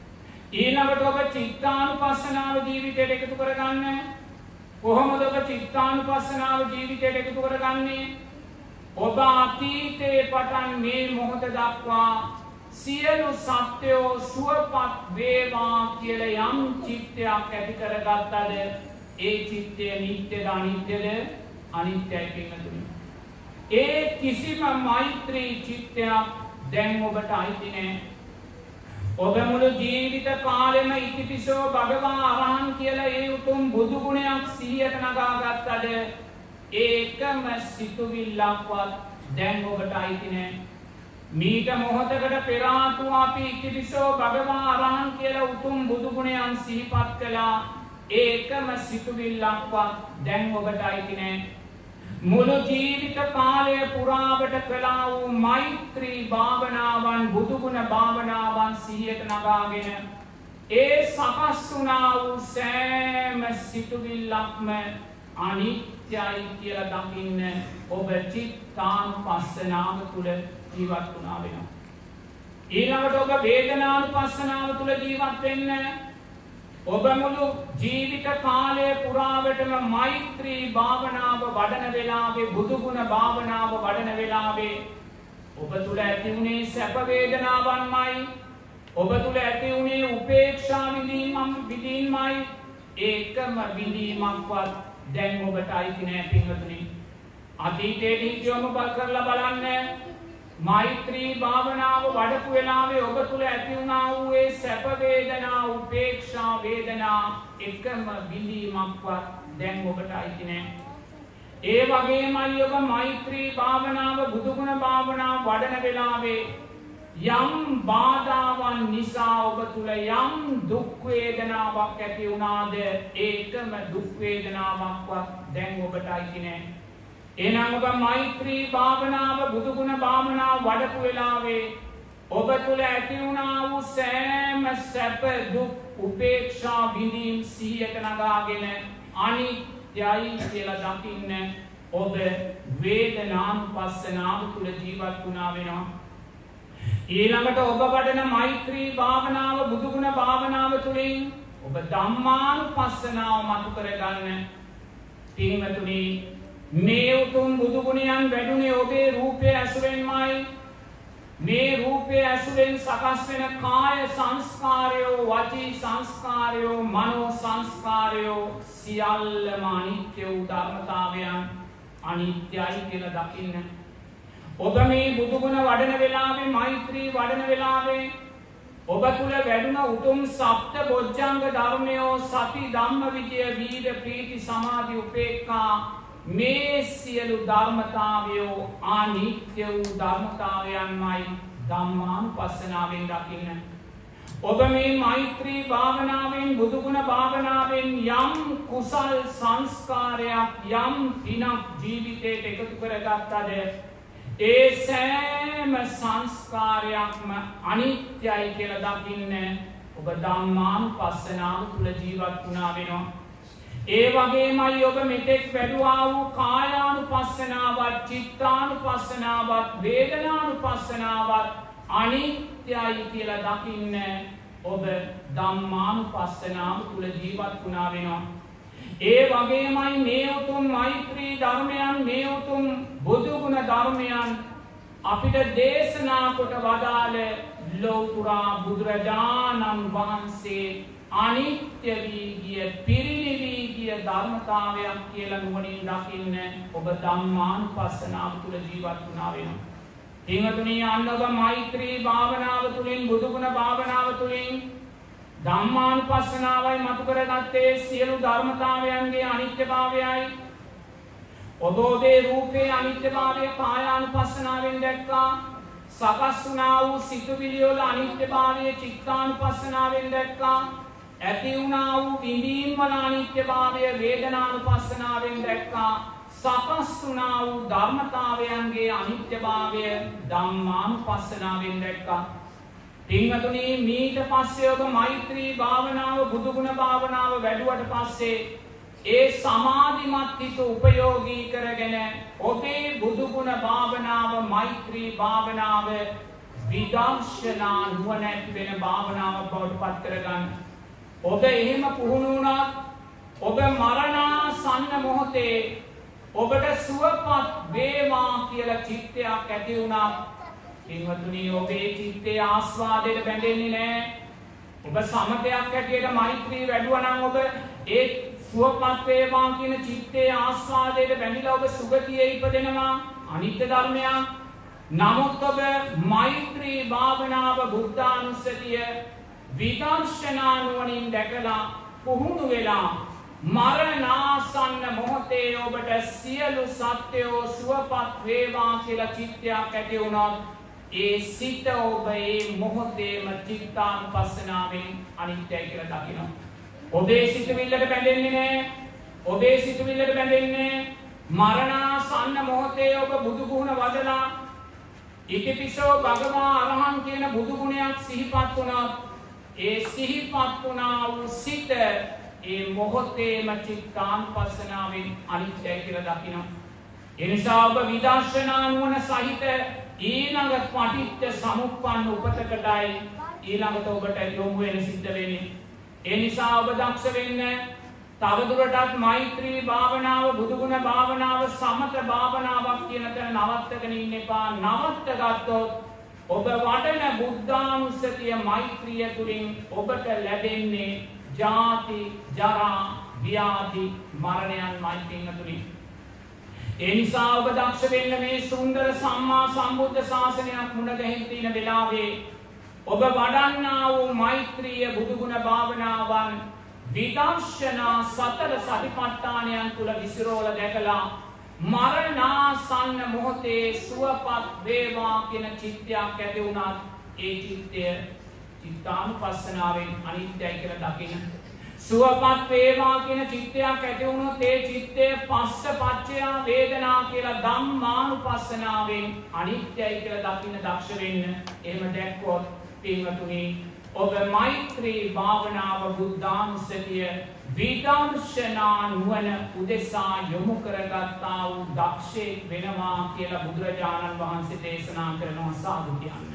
ඊළඟට ඔබ චිත්තානුපස්සනාව ජීවිතයට එකතු කරගන්න. කොහොමද ඔබ චිත්තානුපස්සනාව ජීවිතයට එකතු කරගන්නේ? ඔබ අතීතයේ පටන් මේ මොහොත දක්වා සියලු සත්‍යෝ සුවපත් වේවා කියලා යම් චිත්තයක් ඇති කරගත්තද ඒ චිත්තය නිට්ටයද අනිත්‍යද? අනිත්‍යයි පින්වතුනි. ඒ කිසිම මෛත්‍රී චිත්තයක් දැන් ඔබට අයිති නැහැ. ඔබ මුළු ජීවිත කාලෙම ඉතිපිසෝ භගවා අරහං කියලා ඒ උතුම් බුදු ගුණයක් සිහියට නගාගත්තද ඒකම සිතුවිල්ලක්වත් දැන් ඔබට අයිති නැහැ. මීට මොහොතකට පෙර ආතු අපි ඉතිපිසෝ භගවා අරහං කියලා උතුම් බුදු ගුණයන් සිහිපත් කළා. ඒකම සිතුවිල්ලක්වත් දැන් ඔබට අයිති නැහැ. මුළු ජීවිත කාලය පුරාවට කළා වූ මෛත්‍රී භාවනාවන් බුදු ගුණ භාවනාවන් සිහියට නගාගෙන ඒ සකස් වුණා වූ සෑම සිතුවිල්ලක්ම අනිත්‍යයි කියලා දකින්න ඔබ චිත්තානුපස්සනාව තුළ ජීවත් වුණා වෙනවා. ඊළඟට ඔබ වේදනානුපස්සනාව තුළ ජීවත් වෙන්න. ඔබ මුළු ජීවිත කාලය පුරාවටම මෛත්‍රී භාවනාව වඩන වෙලාවේ බුදු ගුණ භාවනාව වඩන වෙලාවේ ඔබ තුළ ඇති වුණේ සැප වේදනාවන්මයි. ඔබ තුළ ඇති වුණේ උපේක්ෂා විඳීමම් විඳීමයි. ඒකම විඳීමක්වත් දැන් ඔබට අයිති නෑ පින්වතුනි. අතීතයේදී කියවම බල කරලා බලන්න. මෛත්‍රී භාවනාව වඩපු වෙලාවේ ඔබ තුළ ඇති වුණා වූ ඒ සැප වේදනා උපේක්ෂා වේදනා එකම විඳීමක්වත් දැන් ඔබට අයිති නෑ. ඒ වගේමයි ඔබ මෛත්‍රී භාවනාව බුදුගුණ භාවනාව වඩන වෙලාවේ යම් බාධාවන් නිසා ඔබ තුළ යම් දුක් වේදනාවක් ඇති වුණාද ඒකම දුක් වේදනාවක්වත් දැන් ඔබට අයිති නෑ. එහෙනම් ඔබ මෛත්‍රී භාවනාව බුදුගුණ භාවනාව වඩපු වෙලාවේ ඔබ තුළ ඇති වුණා වූ සෑම සැප දුක් උපේක්ෂා විඳීම් සිහියට නගාගෙන අනිත්‍යයි කියලා දකින්න ඔබ වේදනානුපස්සනාව තුළ ජීවත් වුණා වෙනවා. ඊළඟට ඔබ වඩන මෛත්‍රී භාවනාව බුදුගුණ භාවනාව තුළින් ඔබ ධම්මානුපස්සනාව මතු කරගන්න. පින්වතුනි මේ උතුම් බුදු ගුණයන් වැඩුණේ ඔබේ රූපය ඇසුරෙන්මයි. මේ රූපය ඇසුරෙන් සකස් වෙන කාය සංස්කාරයෝ වචී සංස්කාරයෝ මනෝ සංස්කාරයෝ සියල්ලම අනිත්‍ය වූ ධර්මතාවයන් අනිත්‍යයි කියලා දකින්න. ඔබ මේ බුදු ගුණ වඩන වෙලාවේ මෛත්‍රී වඩන වෙලාවේ ඔබ තුල වැඩුණ උතුම් සප්ත බොජ්ජංග ධර්මයෝ සති ධම්ම විජය වීර ප්‍රීති සමාධි උපේක්ඛා මේ සියලු ධර්මතාවයෝ අනිත්‍ය වූ ධර්මතාවයන්මයි ධම්මානුපස්සනාවෙන් දකින්න. ඔබ මේ මෛත්‍රී භාවනාවෙන් බුදුගුණ භාවනාවෙන් යම් කුසල් සංස්කාරයක් යම් පිනක් ජීවිතයට එකතු කරගත්තද ඒ සෑම සංස්කාරයක්ම අනිත්‍යයි කියලා දකින්න ඔබ ධම්මානුපස්සනාව තුළ ජීවත් වුණා වෙනවා. ඒ වගේමයි ඔබ මෙතෙක් වැඩුවා වූ කායානුපස්සනාවත් චිත්තානුපස්සනාවත් වේදනානුපස්සනාවත් අනිත්‍යයි කියලා දකින්න ඔබ ධම්මානුපස්සනාව තුළ ජීවත් වුණා වෙනවා. ඒ වගේමයි මේ උතුම් මෛත්‍රී ධර්මයන් මේ උතුම් බුදුගුණ ධර්මයන් අපිට දේශනා කොට වදාළ ලෞතුරා බුදුරජාණන් වහන්සේ අනිත්‍ය වී ගිය පිරිනිවී ගිය ධර්මතාවයක් කියලා නුවණින් දකින්න ඔබ ධම්මානුපස්සනාව තුළ ජීවත් වුණා වෙනවා. පින්වතුනි අන්න ඔබ මෛත්‍රී භාවනාව තුළින් බුදුගුණ භාවනාව තුළින් ධම්මානුපස්සනාවයි මතු කරගත්තේ සියලු ධර්මතාවයන්ගේ අනිත්‍යභාවයයි. ඔබ ඔබේ රූපේ අනිත්‍යභාවය කායානුපස්සනාවෙන් දැක්කා. සකස් වුණා වූ සිතුවිලි වල අනිත්‍යභාවය චිත්තානුපස්සනාවෙන් දැක්කා. ඇති වුණා වූ විඳීම් වල අනිත්‍යභාවය වේදනානුපස්සනාවෙන් දැක්කා. සකස් වුණා වූ ධර්මතාවයන්ගේ අනිත්‍යභාවය ධම්මානුපස්සනාවෙන් දැක්කා. පින්වතුනි, මීට පස්සේ ඔබ මෛත්‍රී භාවනාව, බුදුගුණ භාවනාව වැඩුවට පස්සේ ඒ සමාධිමත් හිත උපයෝගී කරගෙන ඔබේ බුදුගුණ භාවනාව, මෛත්‍රී භාවනාව විදර්ශනා නුවණ ඇති වෙන භාවනාවක් බවට පත් කරගන්න. ඔබ එහෙම පුහුණු වුණත් ඔබ මරණාසන්න මොහොතේ ඔබට සුවපත් වේවා කියලා චිත්තයක් ඇති වුණා. පින්වතුනි, ඔබේ චිත්තේ ආස්වාදයට බැඳෙන්නේ නැහැ. ඔබ සමතයක් හැටියට මෛත්‍රී වැඩුවා නම් ඔබ ඒ සුවපත් වේවා කියන චිත්තේ ආස්වාදයට බැඳිලා ඔබ සුගතියේ ඉපදෙනවා. අනිත්‍ය ධර්මයක්. නමුත් ඔබ මෛත්‍රී භාවනාව, බුද්ධානුස්සතිය විදර්ශනා නුවණින් දැකලා පුහුණු වෙලා මරණාසන්න මොහොතේ ඔබට සියලු සත්‍යෝ සුවපත් වේවා කියලා චිත්තයක් ඇති වුණොත් ඒ සිත ඔබ ඒ මොහොතේම චිත්තානුපස්සනාවෙන් අනිත්‍යයි කියලා දකිනවා. ඔබේ සිතුවිල්ලට බැඳෙන්නේ නැහැ. ඔබේ සිතුවිල්ලට බැඳෙන්නේ මරණාසන්න මොහොතේ ඔබ බුදු ගුණ වදලා ඉතිපිසෝ භගවා අරහං කියන බුදු ගුණයක් සිහිපත් වුණා. ඒ සිහිපත් වුණා වූ සිත ඒ මොහොතේම චිත්තානුපස්සනාවෙන් අනිත්‍යයි කියලා දකිනවා. ඒ නිසා ඔබ විදර්ශනා නුවණ සහිත ඊළඟ පටිච්ච සමුප්පන්න උපතකටයි ඊළඟට ඔබට යොමු වෙන සිද්ධ වෙන්නේ. ඒ නිසා ඔබ දක්ෂ වෙන්න තවදුරටත් මෛත්‍රී භාවනාව, බුදුගුණ භාවනාව, සමත භාවනාවක් කියන තැන නවත්තගෙන ඉන්න එපා. නවත්ත ගත්තොත් ඔබ වඩන බුද්ධානුස්සතිය, මෛත්‍රිය තුලින් ඔබට ලැබෙන්නේ ජාති, ජරා, ව්‍යාධි, මරණයන්මයි පින්වතුනි. ඒ නිසා ඔබ දක්ෂ වෙන්න මේ සුන්දර සම්මා සම්බුද්ධ ශාසනයක් මුණ ගැහිලා තියෙන වෙලාවේ ඔබ වඩන්නා වූ මෛත්‍රිය, බුදුගුණ භාවනාවන් විදර්ශනා සතර සතිපට්ඨානයන් තුල විසිරෝල දැකලා මරණාසන්න මොහොතේ සුවපත් වේවා කියන චිත්තයක් ඇති වුණත් ඒ චිත්තය චිත්තානුපස්සනාවෙන් අනිත්‍යයි කියලා දකින්න. සුවපත් වේවා කියන චිත්තයක් ඇති වුණොත් ඒ චිත්තය පස්ස පච්චය වේදනා කියලා ධම්මානුපස්සනාවෙන් අනිත්‍යයි කියලා දකින්න දක්ෂ වෙන්න. එහෙම දැක්කොත් පින්වතුනි, ඔබ මෛත්‍රී භාවනාව, බුද්ධානුස්සතිය විදර්ශනා නුවණ උදෙසා යොමු කරගත්තා වූ දක්ෂයෙක් වෙනවා කියලා බුදුරජාණන් වහන්සේ දේශනා කරනවා. සාදු කියන්න.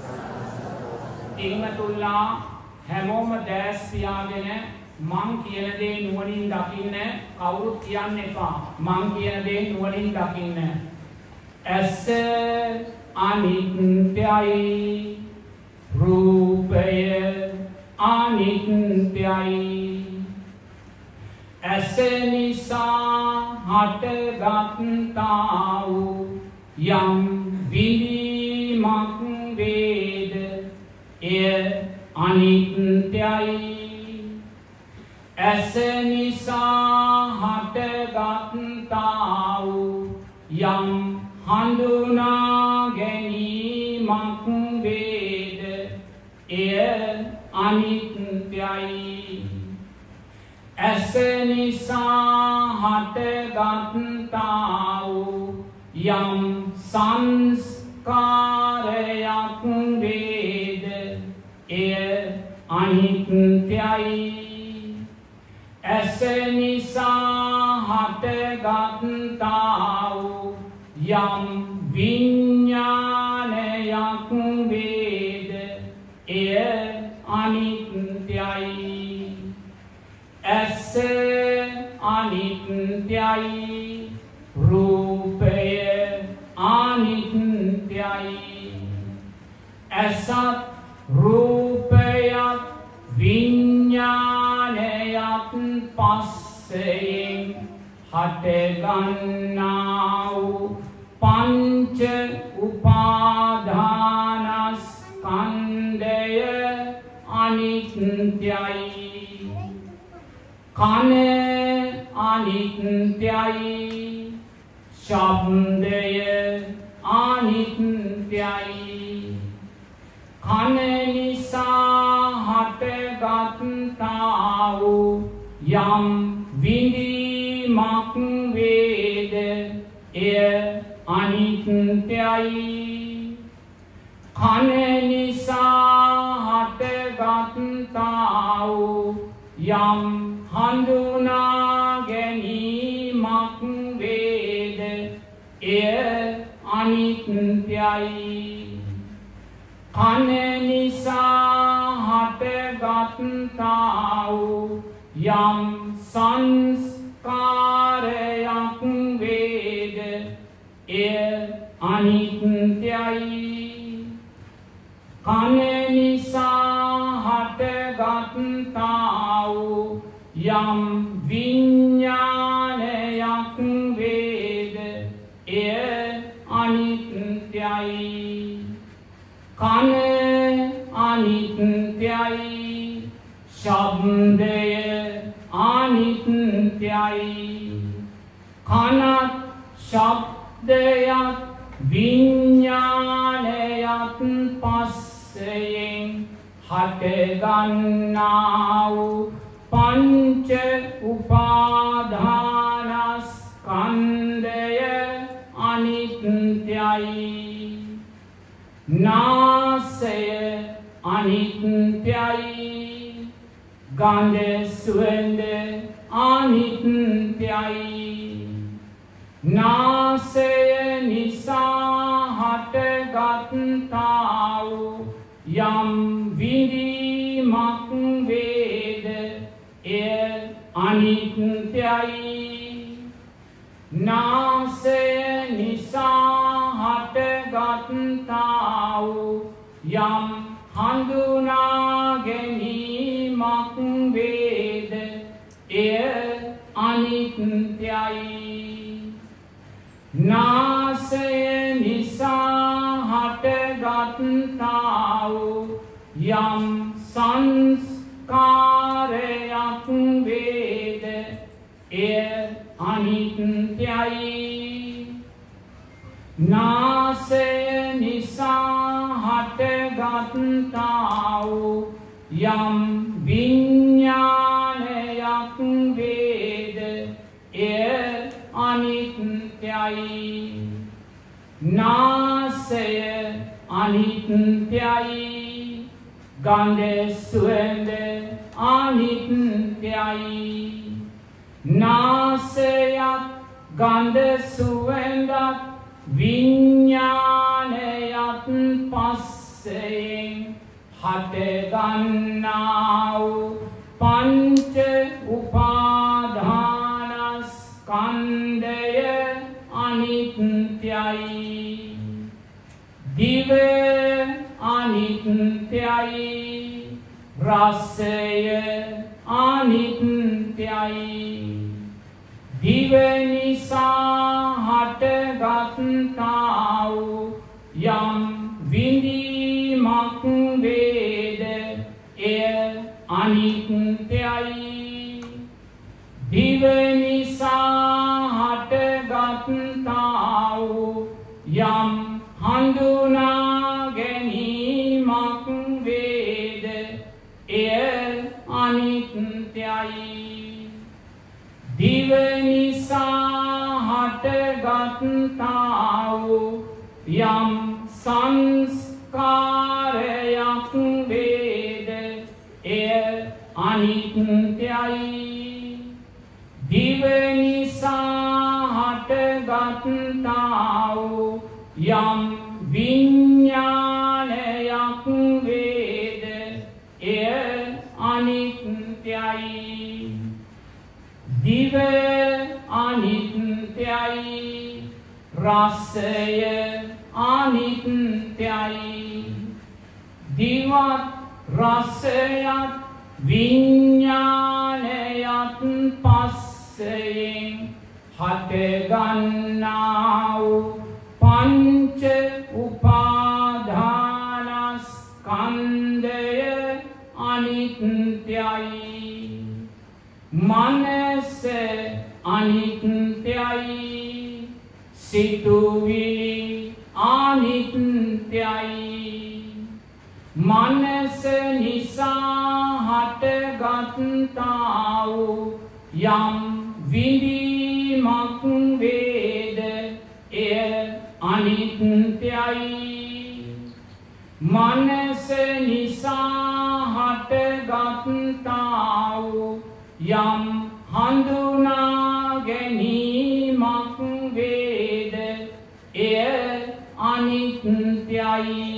පින්වතුන්ලා හැමෝම දැස් පියාගෙන මං කියන දේ නුවණින් දකින්න. කවුරුත් කියන්න එපා. මං කියන දේ නුවණින් දකින්න. ඇස අනිත්‍යයි, රූපය අනිත්‍යයි. ඇස නිසා හටගත්තා වූ යම් විඳීමක් වේද එය අනිත්‍යයි. ඇස නිසා හටගත්තා වූ යම් හඳුනා ගැනීමක් වේද එය අනිත්‍යයි. ඇස නිසා හටගත්තා වූ යම් සංස්කාරයක් වේද එය අනිත්‍යයි. ඇස නිසා හටගත්තා වූ යම් විඥානයක් වේද එය අනිත්‍යයි. ඇස අනිත්‍යයි, රූපය අනිත්‍යයි. ඇසත් රූපයත් විඥානයත් පස්සෙන් හටගන්නා වූ පංච උපාදානස්කන්ධය අනිත්‍යයි. කන අනිත්‍යයි, ශබ්දය අනිත්‍යයි කන නිසා හටගත්තා වූ යම් විඳීමක් වේද එය අනිත්‍යයි කන නිසා හටගත්තා වූ යම් හඳුනා ගැනීමක් වේද එය අනිත්‍යයි කන නිසා හටගත්තා වූ යම් සංස්කාරයක් වේද එය අනිත්‍යයි කන නිසා හටගත්තා වූ යම් විඤ්ඤාණයක් වේද එය අනිත්‍යයි කන අනිත්‍යයි ශබ්දය අනිත්‍යයි කනත් ශබ්දයත් විඤ්ඤාණයත් පස්සයෙන් හටගන්නා වූ පංච උපාදානස්කන්ධය අනිත්‍යයි නාසය අනිත්‍යයි ගන්ධ සුවඳ අනිත්‍යයි නාසය නිසා හටගත්තා වූ යම් විඳීමක් වේද එය අනිත්‍යයි නාසය නිසා හටගත්තා වූ යම් හඳුනා ගැනීමක් වේද එය අනිත්‍යයි නාසය නිසා හටගත්තා වූ යම් සංස්කාරයක් වේද එය අනිත්‍යයි නාසය නිසා හටගත්තා වූ යම් විඤ්ඤාණයක් වේද එය අනිත්‍යයි නාසය අනිත්‍යයි ගන්ධ සුවඳ අනිත්‍යයි නාසයත් ගන්ධ සුවඳත් විඤ්ඤාණයත් පස්සයෙන් හටගන්නා වූ පංච උපාදානස්කන්ධය අනිත්‍යයි දිව අනිත්‍යයි රසය අනිත්‍යයි දිව නිසා හටගත්තා වූ යම් විඳීමක් වේද එය අනිත්‍යයි දිව නිසා හටගත්තා වූ යම් හඳුනා ගැනීමක් වේද එය අනිත්‍යයි දිව නිසා හටගත්තා වූ යම් සංස්කාරයක් වේද එය අනිත්‍යයි දිව නිසා හටගත්තා වූ යම් විඤ්ඤාණයක් වේද එය අනිත්‍යයි දිව අනිත්‍යයි රසය අනිත්‍යයි දිවත් රසයත් විඤ්ඤාණයත් පස්සයෙන් හටගන්නා වූ පංච උපාදානස්කන්ධය අනිත්‍යයි මනස අනිත්‍යයි සිතුවිලි අනිත්‍යයි මනස නිසා හටගත්තා වූ යම් විඳීමක් වේද එය අනිත්‍යයි මනස නිසා හටගත්තා වූ යම් හඳුනා ගැනීමක් වේද එය අනිත්‍යයි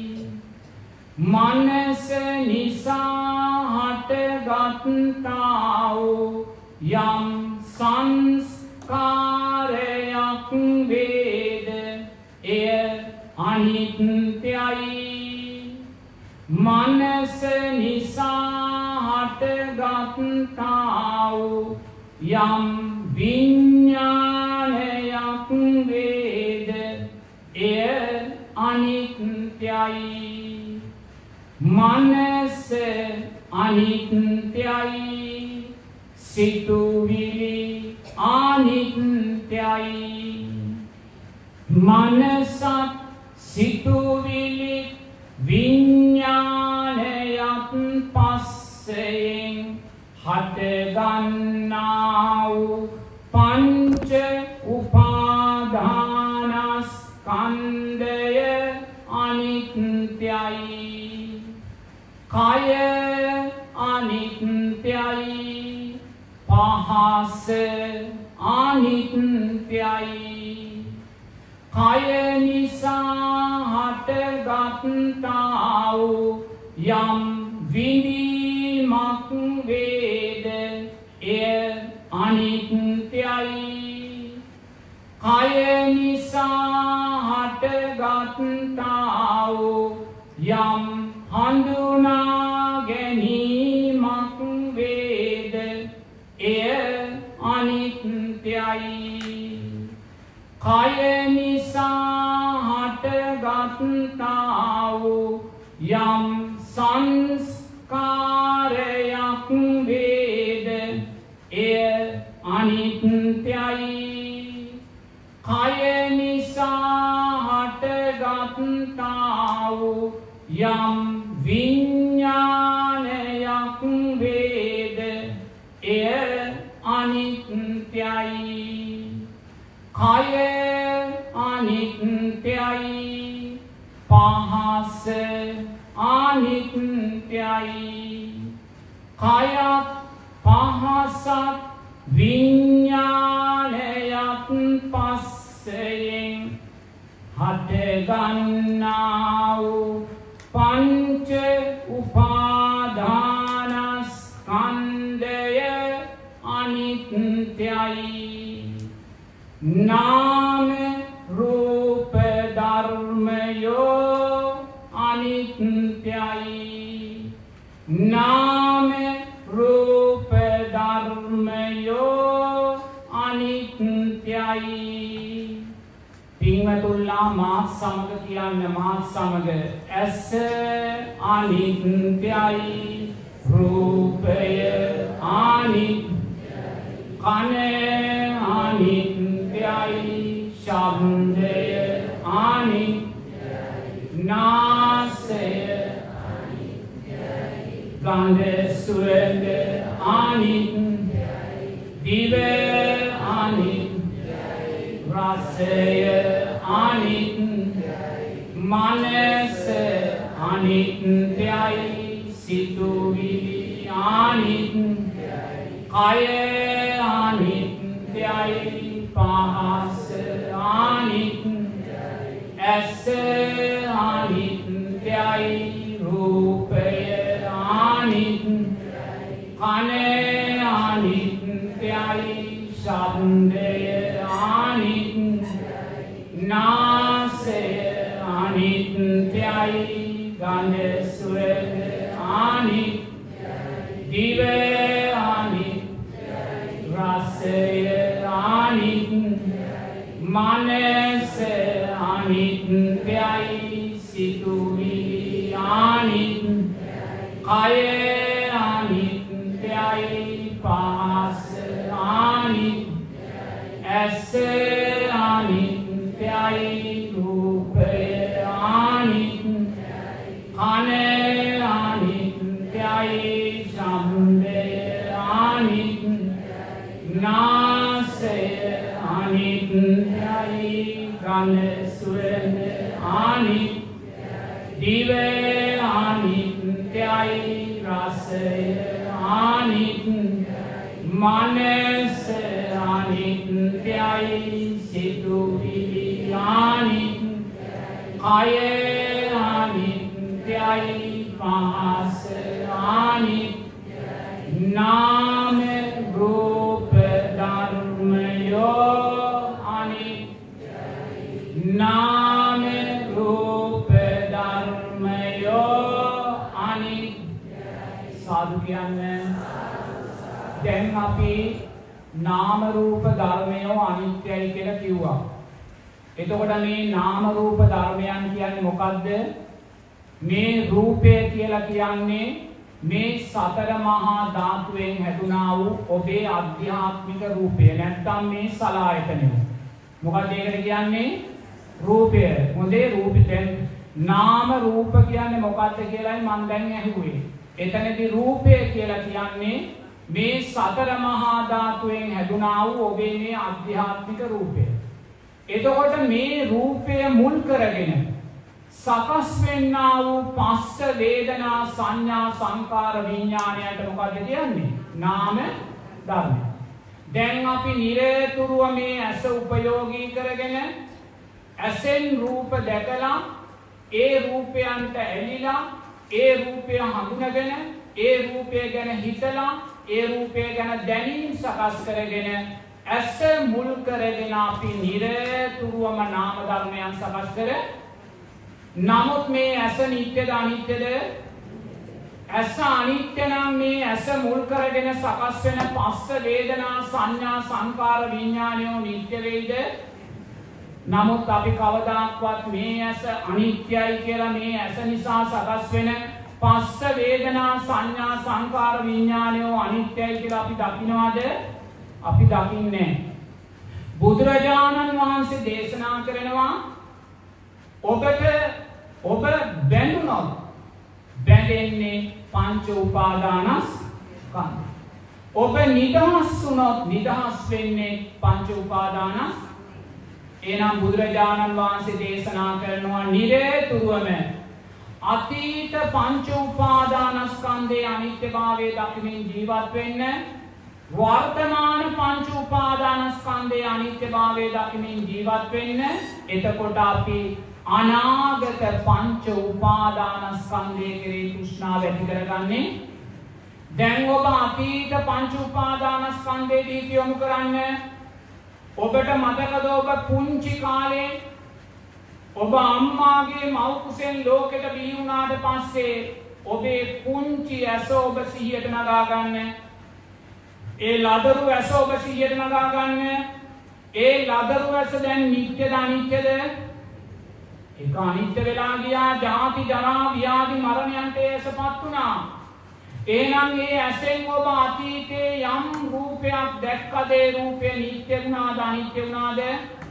මනස නිසා හටගත්තා වූ යම් සංස්කාරයක් වේද එය අනිත්‍යයි මනස නිසා හටගත්තා වූ යම් විඥානයක් වේද එය අනිත්‍යයි මනස අනිත්‍යයි සිතුවිලි අනිත්‍යයි මනසත් සිතුවිලි විඥානයත් පස්සෙන් හටගන්නා වූ පංච උපාදානස්කන්ධය අනිත්‍යයි කය අනිත්‍යයි පහස අනිත්‍යයි කය නිසා හටගත්තා වූ යම් විඳීමක් වේද එය අනිත්‍යයි කය නිසා හටගත්තා වූ යම් හඳුනා ගැනීමක් වේද එය අනිත්‍යයි කය නිසා හටගත්තා වූ යම් සංස්කාරයක් වේද එය අනිත්‍යයි කය නිසා හටගත්තා වූ යම් විඥානයක් වේද එය අනිත්‍යයි කය අනිත්‍යයි පහස අනිත්‍යයි කයත් පහසත් විඥානයත් පස්සෙන් හටගන්නා වූ පංච උපාදානස්කන්ධය අනිත්‍යයි නාම රූප ධර්මයෝ අනිත්‍යයි නාම රූප ධර්මයෝ අනිත්‍යයි පින්වතුන්ලා මාත් සමග කියන්න මාත් සමග ඇස අනිත්‍යයි රූපය අනිත්‍යයි කන අනිත්‍යයි ශබ්දය අනිත්‍යයි නාසය අනිත්‍යයි ගන්ධ සුවඳ අනිත්‍යයි දිව අනිත්‍යයි රසය අනිත්‍යයි මනස අනිත්‍යයි සිතුවිලි අනිත්‍යයි කය අනිත්‍යයි පහස අනිත්‍යයි ඇස අනිත්‍යයි රූපය අනිත්‍යයි කන අනිත්‍යයි ශබ්දය අනිත්‍යයි නාසය අනිත්‍යයි ගන්ධ සුවඳ අනිත්‍යයි දිව අනිත්‍යයි රසය අනිත්‍යයි මනස අනිත්‍යයි සිතුවිලි අනිත්‍යයි කය අනිත්‍යයි පහස අනිත්‍යයි ඇස අනිත්‍යයි ශබ්දය අනිත්‍යයි නාසය අනිත්‍යයි කන සුවඳ අනිත්‍යයි දිව අනිත්‍යයි රසය අනිත්‍යයි මනස අනිත්‍යයි සිතුවිලි අනිත්‍යයි කය අනිත්‍යයි පහස අනිත්‍යයි නාම රූප ධර්මයෝ අනිත්‍යයි නාම රූප ධර්මයෝ අනිත්‍යයි සාදු කියන්නේ දැන් අපි නාම රූප ධර්මයෝ අනිත්‍යයි කියලා කිව්වා. එතකොට මේ නාම රූප ධර්මයන් කියන්නේ මොකද්ද? මේ රූපය කියලා කියන්නේ මේ සතර මහා ධාතුවෙන් හැදුනා වූ ඔබේ අධ්‍යාත්මික රූපය. නැත්නම් මේ සලආයතනය. මොකක්ද ඒකට කියන්නේ? රූපය. මොදේ රූපයෙන් නාම රූප කියන්නේ මොකක්ද කියලායි මම දැන් ඇහුවේ. එතනදී රූපය කියලා කියන්නේ මේ සතර මහා ධාතුවෙන් හැදුනා වූ ඔබේ මේ අධ්‍යාත්මික රූපය. එතකොට මේ රූපය මුල් කරගෙන සකස් වෙන්නා වූ පස්ස වේදනා සංඥා සංකාර විඥාණයට මොකද කියන්නේ? නාම ධර්ම. දැන් අපි නිරතුරුව මේ ඇස උපයෝගී කරගෙන ඇසෙන් රූප දැකලා ඒ රූපයන්ට ඇලිලා ඒ රූපය හඳුනගෙන ඒ රූපය ගැන හිතලා ඒ රූපය ගැන දැනීම් සකස් කරගෙන ඇස මුල් කරගෙන අපි නිරතුරුවම නාම ධර්මයන් සකස් කර නමුත් මේ ඇස නිත්‍යද අනිත්‍යද? ඇස අනිත්‍ය නම් මේ ඇස මුල් කරගෙන සකස් වෙන පස්ස වේදනා සංඥා සංකාර විඥානයෝ නිත්‍ය වේද? නමුත් අපි කවදාක්වත් මේ ඇස අනිත්‍යයි කියලා මේ ඇස නිසා සකස් වෙන පස්ස වේදනා සංඥා සංකාර විඥානයෝ අනිත්‍යයි කියලා අපි දකින්නවද? අපි දකින්නේ. බුදුරජාණන් වහන්සේ දේශනා කරනවා ඔබට ඔබ බැඳුනොත් බැඳෙන්නේ පංච උපාදානස්කන්ධ. ඔබ නිදහස් වුණොත් නිදහස් වෙන්නේ පංච උපාදානස්. එනම් බුදුරජාණන් වහන්සේ දේශනා කරනවා නිරතුරුවම අතීත පංච උපාදානස්කන්ධයේ අනිත්‍යභාවය දකිමින් ජීවත් වෙන්න, වර්තමාන පංච උපාදානස්කන්ධයේ අනිත්‍යභාවය දකිමින් ජීවත් වෙන්න. එතකොට අපි අනාගත පංච උපාදානස්කන්ධයේ කෙරෙහි තෘෂ්ණාව ඇති කරගන්නේ. දැන් ඔබ අතීත පංච උපාදානස්කන්ධයේ දීති යොමු කරන්න. ඔබට මතකද ඔබ පුංචි කාලේ ඔබ අම්මාගේ මව් කුසෙන් ලෝකෙට බිහි වුණාට පස්සේ ඔබේ පුංචි ඇස ඔබ සිහියට නගා ගන්න. ඒ ලදරු ඇස ඔබ සිහියට නගා ගන්න. ඒ ලදරු ඇස දැන් නිත්‍යද අනිත්‍යද? ඒක අනිත්‍ය වෙලා ගියා. ජාති ජරා ව්‍යාධි මරණයන්ට ඇසපත් වුණා. එහෙනම් මේ ඇසෙන් ඔබ අතීතේ යම් රූපයක් දැක්කද? ඒ රූපය නිත්‍ය වුණාද අනිත්‍ය වුණාද?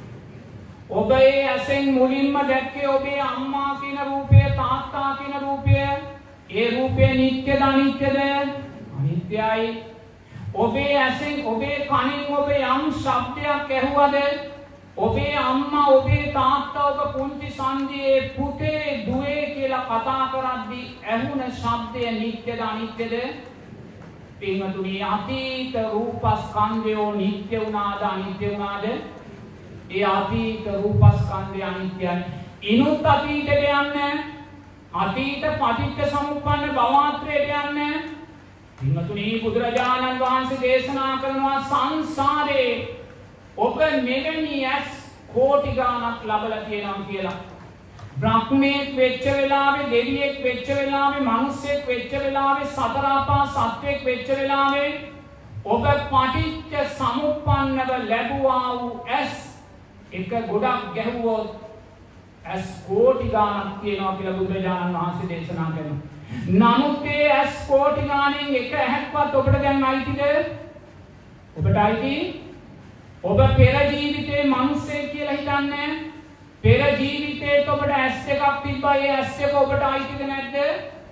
ඔබ ඒ ඇසෙන් මුලින්ම දැක්කේ ඔබේ අම්මා කියන රූපය, තාත්තා කියන රූපය. ඒ රූපය නිත්‍යද අනිත්‍යද? අනිත්‍යයි. ඔබේ ඇසෙන් ඔබේ කනින් ඔබ යම් ශබ්දයක් ඇහුවද? ඔබේ අම්මා ඔබේ තාත්තා ඔබ පුංචි සංදියේ පුතේ දුවේ කියලා කතා කරද්දී ඇහුණ ශබ්දය නිත්‍යද අනිත්‍යද? පින්වතුනි, අතීත රූපස්කන්ධයෝ නිත්‍ය වුණාද අනිත්‍ය වුණාද? ඒ අතීත රූපස්කන්ධය අනිත්‍යයි. ඉනුත් අතීතයට යන්නේ. අතීත පටිච්ච සමුප්පන්න භවආත්‍රයට යන්නේ. පින්වතුනි, බුදුරජාණන් වහන්සේ දේශනා කරනවා සංසාරේ ඔබ මෙවැනි ඇස් කෝටි ගාණක් ලබලා තියෙනවා කියලා. බ්‍රහ්මෙක් වෙච්ච වෙලාවේ, දෙවියෙක් වෙච්ච වෙලාවේ, මිනිස්සෙක් වෙච්ච වෙලාවේ, සතර ආපා සත්වෙක් වෙච්ච වෙලාවේ ඔබ පටිච්ච සමුප්පන්නව ලැබුවා වූ ඇස් එක ගොඩක් ගැහුවොත් ඇස් කෝටි ගාණක් තියෙනවා කියලා බුදුරජාණන් වහන්සේ දේශනා කරනවා. නමුත් ඒ ඇස් කෝටි ගාණෙන් එක ඇහැක්වත් ඔබට දැන් අයිතිද? ඔබට අයිති? ඔබ පෙර ජීවිතේ මිනිස්සෙක් කියලා හිතන්නේ. පෙර ජීවිතේත් ඔබට ඇස් එකක් තිබ්බා. ඒ ඇස් එක ඔබට අයිතිද නැද්ද?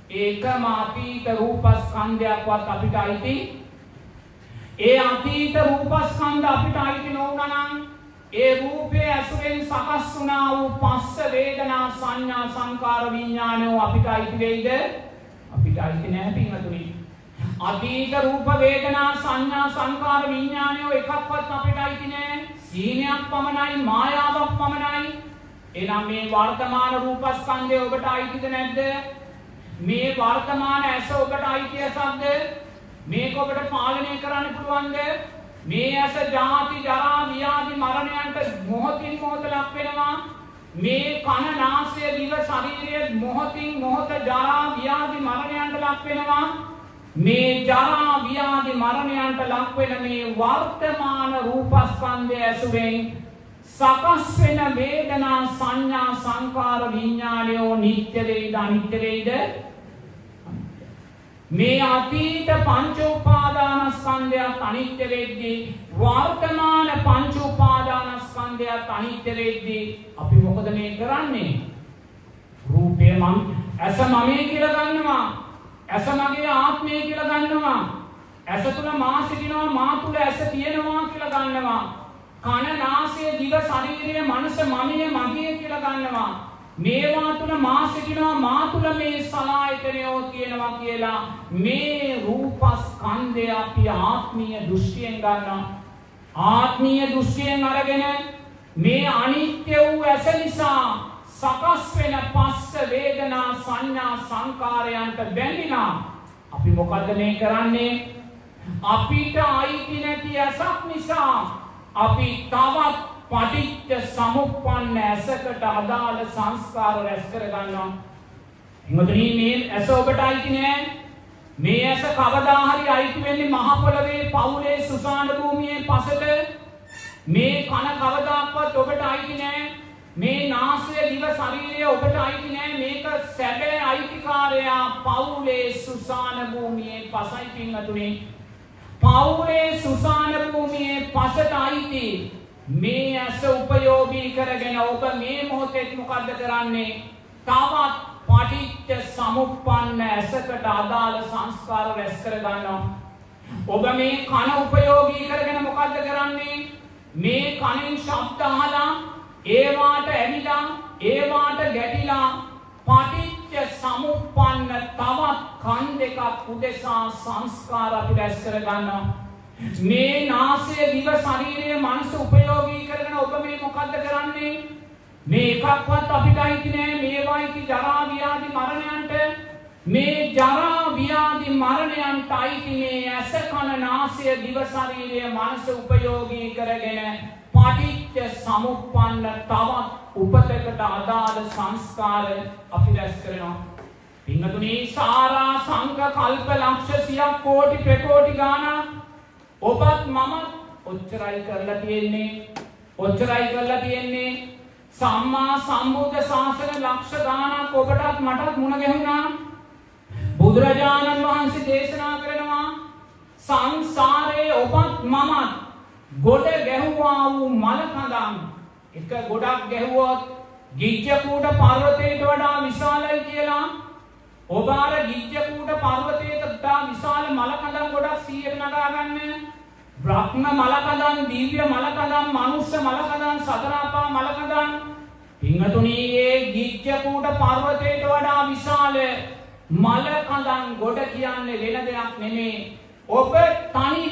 ඒකම අතීත රූපස්කන්ධයක්වත් අපිට අයිති. ඒ අතීත රූපස්කන්ධ අපිට අයිති නොවුනා නම් ඒ රූපයේ ඇසුරෙන් සකස් වුණා වූ පස්ස වේදනා සංඥා සංකාර විඥානය අපිට අයිති වෙයිද? අපිට අයිති නැහැ පින්වතුනි. අතීත රූප වේදනා සංඥා සංකාර විඥානය එකක්වත් අපිට අයිති නැහැ. සීනයක් පමණයි, මායාවක් පමණයි. එහෙනම් මේ වර්තමාන රූපස්කන්ධය ඔබට අයිතිද නැද්ද? මේ වර්තමාන ඇස ඔබට අයිති ඇසක්ද? මේක ඔබට පාලනය කරන්න පුළුවන්ද? මේ ඇස ජාති ජරා ව්‍යාධි මරණයන්ට මොහොතින් මොහොත ලක් වෙනවා. මේ කන නාසය දිව ශරීරය මොහොතින් මොහොත ජරා ව්‍යාධි මරණයන්ට ලක් වෙනවා. මේ ජරා ව්‍යාධි මරණයන්ට ලක් වෙන මේ වර්තමාන රූපස්කන්ධය ඇසුරෙන් සකස් වෙන වේදනා සංඥා සංකාර විඥානය නිත්‍ය වේද අනිත්‍ය වේද? මේ අතීත පංච උපාදානස්කන්ධයත් අනිත්‍ය වෙද්දී වර්තමාන පංච උපාදානස්කන්ධයත් අනිත්‍ය වෙද්දී අපි මොකද මේ කරන්නේ? රූපය මම ඇස මමයි කියලා ගන්නවා. ඇස මගේ ආත්මය කියලා ගන්නවා. ඇස තුල මා සිටිනවා, මා තුල ඇස තියෙනවා කියලා ගන්නවා. කන නාසය දිව ශරීරය මනස මමයේ මගේ කියලා ගන්නවා. මේවා තුල මා සිටිනවා, මා තුල මේ සලආයතනයෝ තියෙනවා කියලා මේ රූපස්කන්ධය අපි ආත්මීය දෘෂ්ටියෙන් ගන්නවා. ආත්මීය දෘෂ්ටියෙන් අරගෙන මේ අනිත්‍ය වූ ඇස නිසා සකස් වෙන පස්ස වේදනා සංඥා සංකාරයන්ට බැඳිනා අපි මොකද්ද මේ කරන්නේ? අපිට අයිති නැති ඇසක් නිසා අපි තවත් පටිච්ච සමුප්පන්න ඇසකට අදාළ සංස්කාර රැස් කර ගන්නවා. එමුදුනි මේ ඇස ඔබට අයිති නෑ. මේ ඇස කවදා හරි අයිති වෙන්නේ මහ පොළවේ පවුලේ සුසාන භූමියේ පසට. මේ කන කවදාවත් ඔබට අයිති නෑ. මේ නාසය දිව ශරීරය ඔබට අයිති නෑ. මේක සැබෑ අයිතිකාරයා පවුලේ සුසාන භූමියේ පසයි පින්වතුනි. පවුලේ සුසාන භූමියේ පසට අයිති මේ ඇස උපයෝගී කරගෙන ඔබ මේ මොහොතේ මොකද්ද කරන්නේ? තවත් පටිච්ච සමුප්පන්න ඇසකට අදාළ සංස්කාර රැස් කර ගන්නවා. ඔබ මේ කන උපයෝගී කරගෙන මොකද්ද කරන්නේ? මේ කනෙන් ශබ්ද අහලා ඒවාට ඇවිලා ඒවාට ගැටිලා පටිච්ච සමුප්පන්න තවත් කන් දෙකක් උදෙසා සංස්කාර අපි රැස් කර ගන්නවා. මේ නාසය දිව ශරීරය මනස උපයෝගී කරගෙන ඔබ මේ මොකද්ද කරන්නේ? මේ එකක්වත් අපිට අයිති නෑ. මේවායිති ජරා ව්‍යාධි මරණයන්ට. මේ ජරා ව්‍යාධි මරණයන්ට අයිති මේ ඇස කන නාසය දිව ශරීරය මනස උපයෝගී කරගෙන පටිච්ච සමුප්පන්න තවත් උපතකට අදාළ සංස්කාර අපි රැස් කරනවා. පින්වතුනි සාරා සංක කල්ප ලක්ෂ සියක් කෝටි ප්‍රකෝටි ගානක් ඔබත් මමත් ඔච්චරයි කරලා තියෙන්නේ. ඔච්චරයි කරලා තියෙන්නේ. සම්මා සම්බුද්ධ ශාසන ලක්ෂ ගානක් ඔබටත් මටත් මුණ ගැහුණා. බුදුරජාණන් වහන්සේ දේශනා කරනවා සංසාරයේ ඔබත් මමත් ගොඩ ගැහුවා වූ මල කඳන් එක ගොඩක් ගැහුවොත් ගිජ්ජකූට පර්වතයට වඩා විශාලයි කියලා. ඔබ අර ගිජ්ජකූට පර්වතයට වඩා විශාල මල කඳන් ගොඩක් සියයට නගා ගන්න. බ්‍රහ්ම මල කඳන්, දිව්‍ය මල කඳන්, මනුෂ්‍ය මල කඳන්, සතරාපා මල කඳන්. පින්වතුනි මේ ගිජ්ජකූට පර්වතයට වඩා විශාල මල කඳන් ගොඩ කියන්නේ වෙන දෙයක් නෙමෙයි. ඔබ තනිව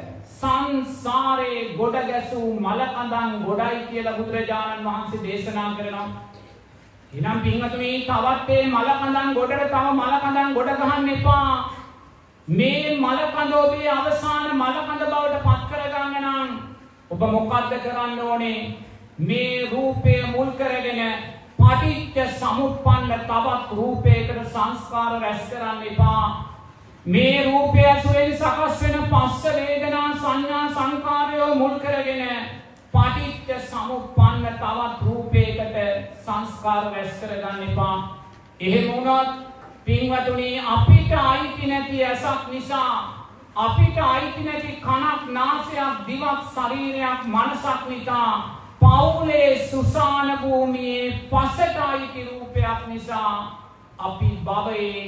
සංසාරේ ගොඩ ගැසූ මල කඳන් ගොඩයි කියලා බුදුරජාණන් වහන්සේ දේශනා කරනවා. එනම් පින්වතුනි තවත් මේ මල කඳන් ගොඩට තව මල කඳන් ගොඩ ගහන්න එපා. මේ මල කඳ ඔබේ අවසාන මල කඳ බවට පත් කරගන්න නම් ඔබ මොකද්ද කරන්න ඕනේ? මේ රූපය මුල් කරගෙන පටිච්ච සමුප්පන්න තවත් රූපයකට සංස්කාර රැස් කරන්න එපා. මේ රූපය ඇසුරෙන් සකස් වෙන පස්ස වේදනා සංඥා සංකාරය මුල් කරගෙන පටිච්ච සමුප්පන්න තවත් රූපයකට සංස්කාර රැස් කරගන්න එපා. එහෙම වුණොත් පින්වතුනි අපිට අයිති නැති ඇසක් නිසා අපිට අයිති නැති කනක් නාසයක් දිවක් ශරීරයක් මනසක් නිසා පවුලේ සුසාන භූමියේ පසට අයිති රූපයක් නිසා අපි භවයේ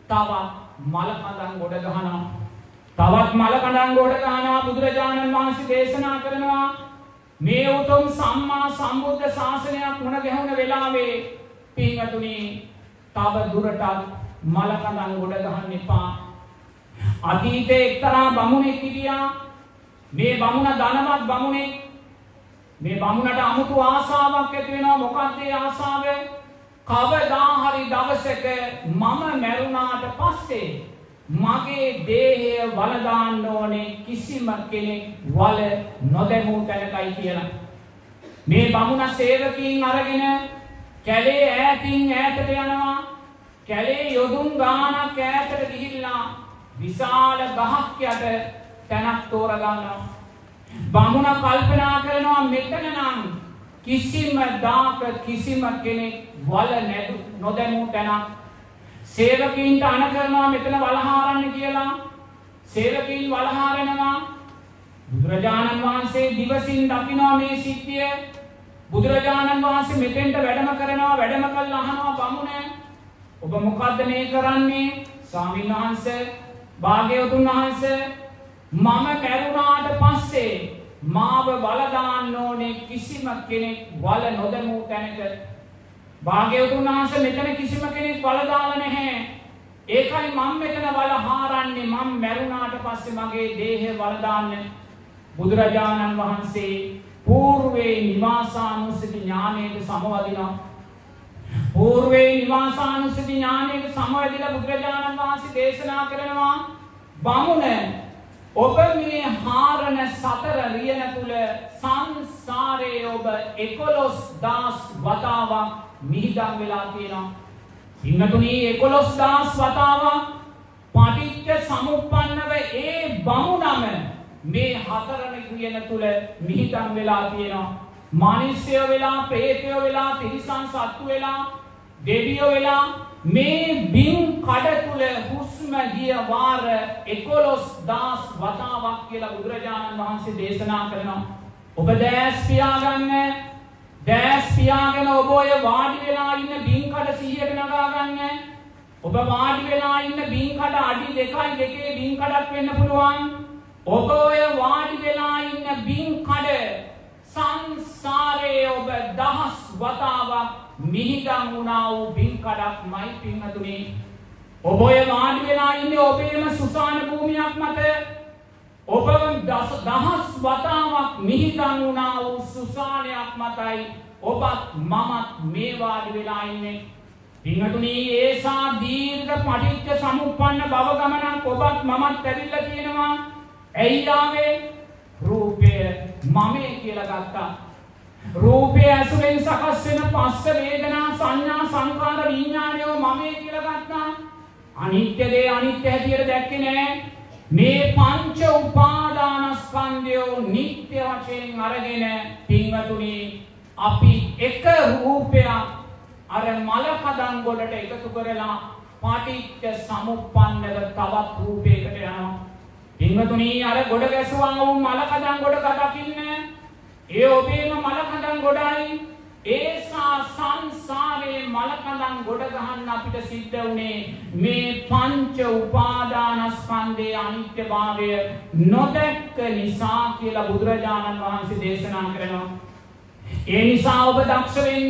තවත් මල කඳන් ගොඩ ගහනවා. තවත් මල කඳන් ගොඩ ගහනවා. බුදුරජාණන් වහන්සේ දේශනා කරනවා මේ උතුම් සම්මා සම්බුද්ධ ශාසනයක් මුණ ගැහුණ වෙලාවේ පින්වතුනි තව දුරටත් මල කඳන් ගොඩ ගහන්න එපා. අතීතයේ එක්තරා බමුණෙක් හිටියා. මේ බමුණ ධනවත් බමුණෙක්. මේ බමුණට අමුතු ආසාවක් ඇති වෙනවා. මොකක්ද ඒ ආසාව? කවදා හරි දවසක මම මැරුණාට පස්සේ මගේ දේහය වල දාන්න ඕනේ කිසිම කෙනෙක් වල නොදැමූ තැනකයි කියලා. මේ බමුණ සේවකීන් අරගෙන කැලේ ඈතින් ඈතට යනවා. කැලේ යොදුන් ගානක් ඈතට ගිහිල්ලා විශාල ගහක් යට තැනක් තෝරගන්නවා. බමුණ කල්පනා කරනවා මෙතන නම් කිසිම දාක කිසිම කෙනෙක් වල නැතු නොදැමූ තැනක්. සේවකීන්ට අණ කරනවා මෙතන වලහාරන්න කියලා. සේවකීන් වලහාරනවා. බුදුරජාණන් වහන්සේ දිවසින් දකිනවා මේ සිද්ධිය. බුදුරජාණන් වහන්සේ මෙතෙන්ට වැඩම කරනවා. වැඩම කළා අහනවා බමුණ ඔබ මොකද්ද මේ කරන්නේ? ස්වාමීන් වහන්සේ භාග්‍යවතුන් වහන්සේ මම මැරුණාට පස්සේ මාව වල දාන්න ඕනේ කිසිම කෙනෙක් වල නොදැමූ තැනක. භාග්‍යවතුන් වහන්සේ මෙතන කිසිම කෙනෙක් වල දාලා නැහැ. ඒකයි මම මෙතන වල හාරන්නේ. මම මැරුණාට පස්සේ මගේ දේහය වල දාන්න. බුදුරජාණන් වහන්සේ పూర్වේ නිවාසානුස්සති ඥානයට සමවදිනවා. పూర్වේ නිවාසානුස්සති ඥානයට සමවැදිලා බුදුරජාණන් වහන්සේ දේශනා කරනවා බමුණ ඔබ මේ හාරණ සතර රියන තුල සංසාරයේ ඔබ එකොළොස් දහස් වතාවක් මිහිදම් වෙලා තියෙනවා. ඉන්නතුනි එකොළොස් දහස් වතාවක් පටිච්ච සමුප්පන්නව ඒ බමුණම මේ හතරම රියන තුල මිහිදම් වෙලා තියෙනවා. මානිස්ය වෙලා, ප්‍රේතය වෙලා, තිරිසන් සත්තු වෙලා, දෙවියෝ වෙලා මේ බින් කඩ තුල හුස්ම ගිය වාර එකොළොස් දහස් වතාවක් කියලා බුදුරජාණන් වහන්සේ දේශනා කරනවා. ඔබ දැස් පියාගන්න. දැස් පියාගෙන ඔබ ඔය වාඩි වෙලා ඉන්න බින් කඩ සිහියට නගා ගන්න. ඔබ වාඩි වෙලා ඉන්න බින් කඩ අඩි දෙකයි දෙකේ බින් කඩක් වෙන්න පුළුවන්. ඔබ ඔය වාඩි වෙලා ඉන්න බින් කඩ සංසාරයේ ඔබ දහස් වතාවක් මිහිදම් වුණා වූ බින් කඩක්මයි පින්වතුනි. ඔබ ඔය වාඩි වෙලා ඉන්නේ ඔබේම සුසාන භූමියක් මත. ඔබ දහස් වතාවක් මිහිදම් වුණා වූ සුසානයක් මතයි ඔබත් මමත් මේ වාඩි වෙලා ඉන්නේ. පින්වතුනි ඒසා දීර්ඝ පටිච්ච සමුප්පන්න භව ගමනක් ඔබත් මමත් ඇවිල්ලා තියෙනවා. ඇයි ආවේ? රූපය මමේ කියලා ගත්තා. රූපය ඇසුරෙන් සකස් වෙන පස්ස වේදනා සංඥා සංකාර විඥානය මමේ කියලා ගත්තා. අනිත්‍ය දේ අනිත්‍ය හැටියට දැක්කේ නෑ. මේ පංච උපාදානස්කන්ධය නිත්‍ය වශයෙන් අරගෙන පින්වතුනි අපි එක රූපයක් අර මල කඳන් ගොඩට එකතු කරලා පටිච්ච සමුප්පන්නව තවත් රූපයකට යනවා. පින්වතුනි අර ගොඩ ගැසුවා වූ මල කඳන් ගොඩ දකින්න ඒ ඔබේම මල කඳන් ගොඩයි. ඒසා සංසාරේ මල කඳන් ගොඩ ගහන්න අපිට සිද්ධ වුණේ මේ පංච උපාදානස්කන්ධයේ අනිත්‍යභාවය නොදැක්ක නිසා කියලා බුදුරජාණන් වහන්සේ දේශනා කරනවා. ඒ නිසා ඔබ දක්ෂ වෙන්න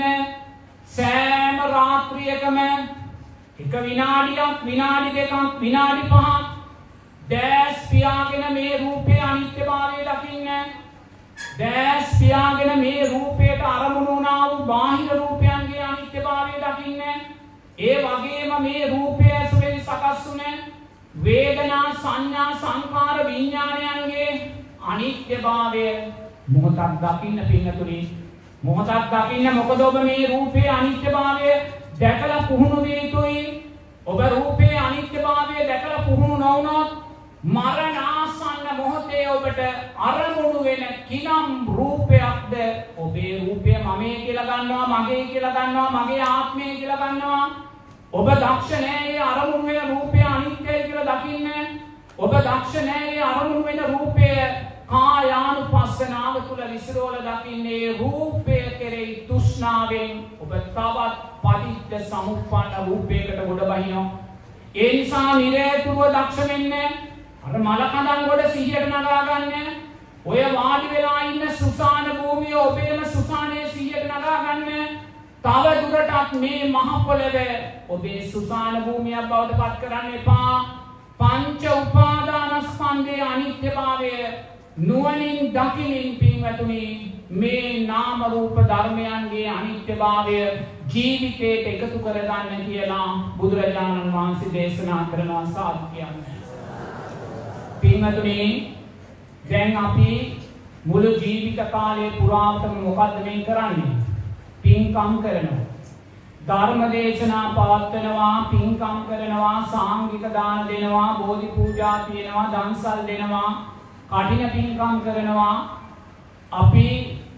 සෑම රාත්‍රියකම එක විනාඩියක් විනාඩි දෙකක් විනාඩි පහක් දැස් පියාගෙන මේ රූපේ අනිත්‍යභාවය දකින්න. දැස් පියාගෙන මේ රූපයට අරමුණු වුණා වූ බාහිර රූපයන්ගේ අනිත්‍යභාවය දකින්න. ඒ වගේම මේ රූපය ඇසුරෙන් සකස් වුණ වේදනා සංඥා සංකාර විඥානයන්ගේ අනිත්‍යභාවය මොහොතක් දකින්න පින්නතුනි. මොහොතක් දකින්න. මොකද ඔබ මේ රූපේ අනිත්‍යභාවය දැකලා පුහුණු විය යුතුයි. ඔබ රූපේ අනිත්‍යභාවය දැකලා පුහුණු නොවුනොත් මරණාසන්න මොහොතේ ඔබට අරමුණු වෙන කිනම් රූපයක්ද ඔබේ රූපය මමේ කියලා ගන්නවා, මගේ කියලා ගන්නවා, මගේ ආත්මය කියලා ගන්නවා. ඔබ දක්ෂ නෑ ඒ අරමුණු වෙන රූපය අනිත්‍යයි කියලා දකින්න. ඔබ දක්ෂ නෑ ඒ අරමුණු වෙන රූපය කායානුපස්සනාව තුල විසිරෝල දකින්නේ. රූපය කෙරෙහි තෘෂ්ණාවෙන් ඔබ තවත් පටිච්ච සමුප්පන්න රූපයකට ගොඩ බහිනවා. ඒ නිසා නිරේතුරුව දක්ෂ වෙන්න. අර මලකඳන් ගොඩ සිහියට නගා ගන්න. ඔය වාඩි වෙලා ඉන්න සුසාන භූමිය ඔබේම සුසානයේ සිහියට නගා ගන්න. තව දුරටත් මේ මහ පොළව ඔබේ සුසාන භූමියක් බවට පත් කරන්න එපා. පංච උපාදානස්කන්ධයේ අනිත්‍යභාවය නුවණින් දකිමින් පින්වතුනි මේ නාම රූප ධර්මයන්ගේ අනිත්‍යභාවය ජීවිතයට එකතු කරගන්න කියලා බුදුරජාණන් වහන්සේ දේශනා කරනවා. සාදු කියන්නේ. පින්වතුනි දැන් අපි මුළු ජීවිත කාලය පුරාවටම මොකද්ද මේ කරන්නේ? පින්කම් කරනවා. ධර්ම දේශනා පවත්වනවා, පින්කම් කරනවා, සාංගික දාන දෙනවා, බෝධි පූජා තියනවා, දන්සල් දෙනවා, කඨින පින්කම් කරනවා. අපි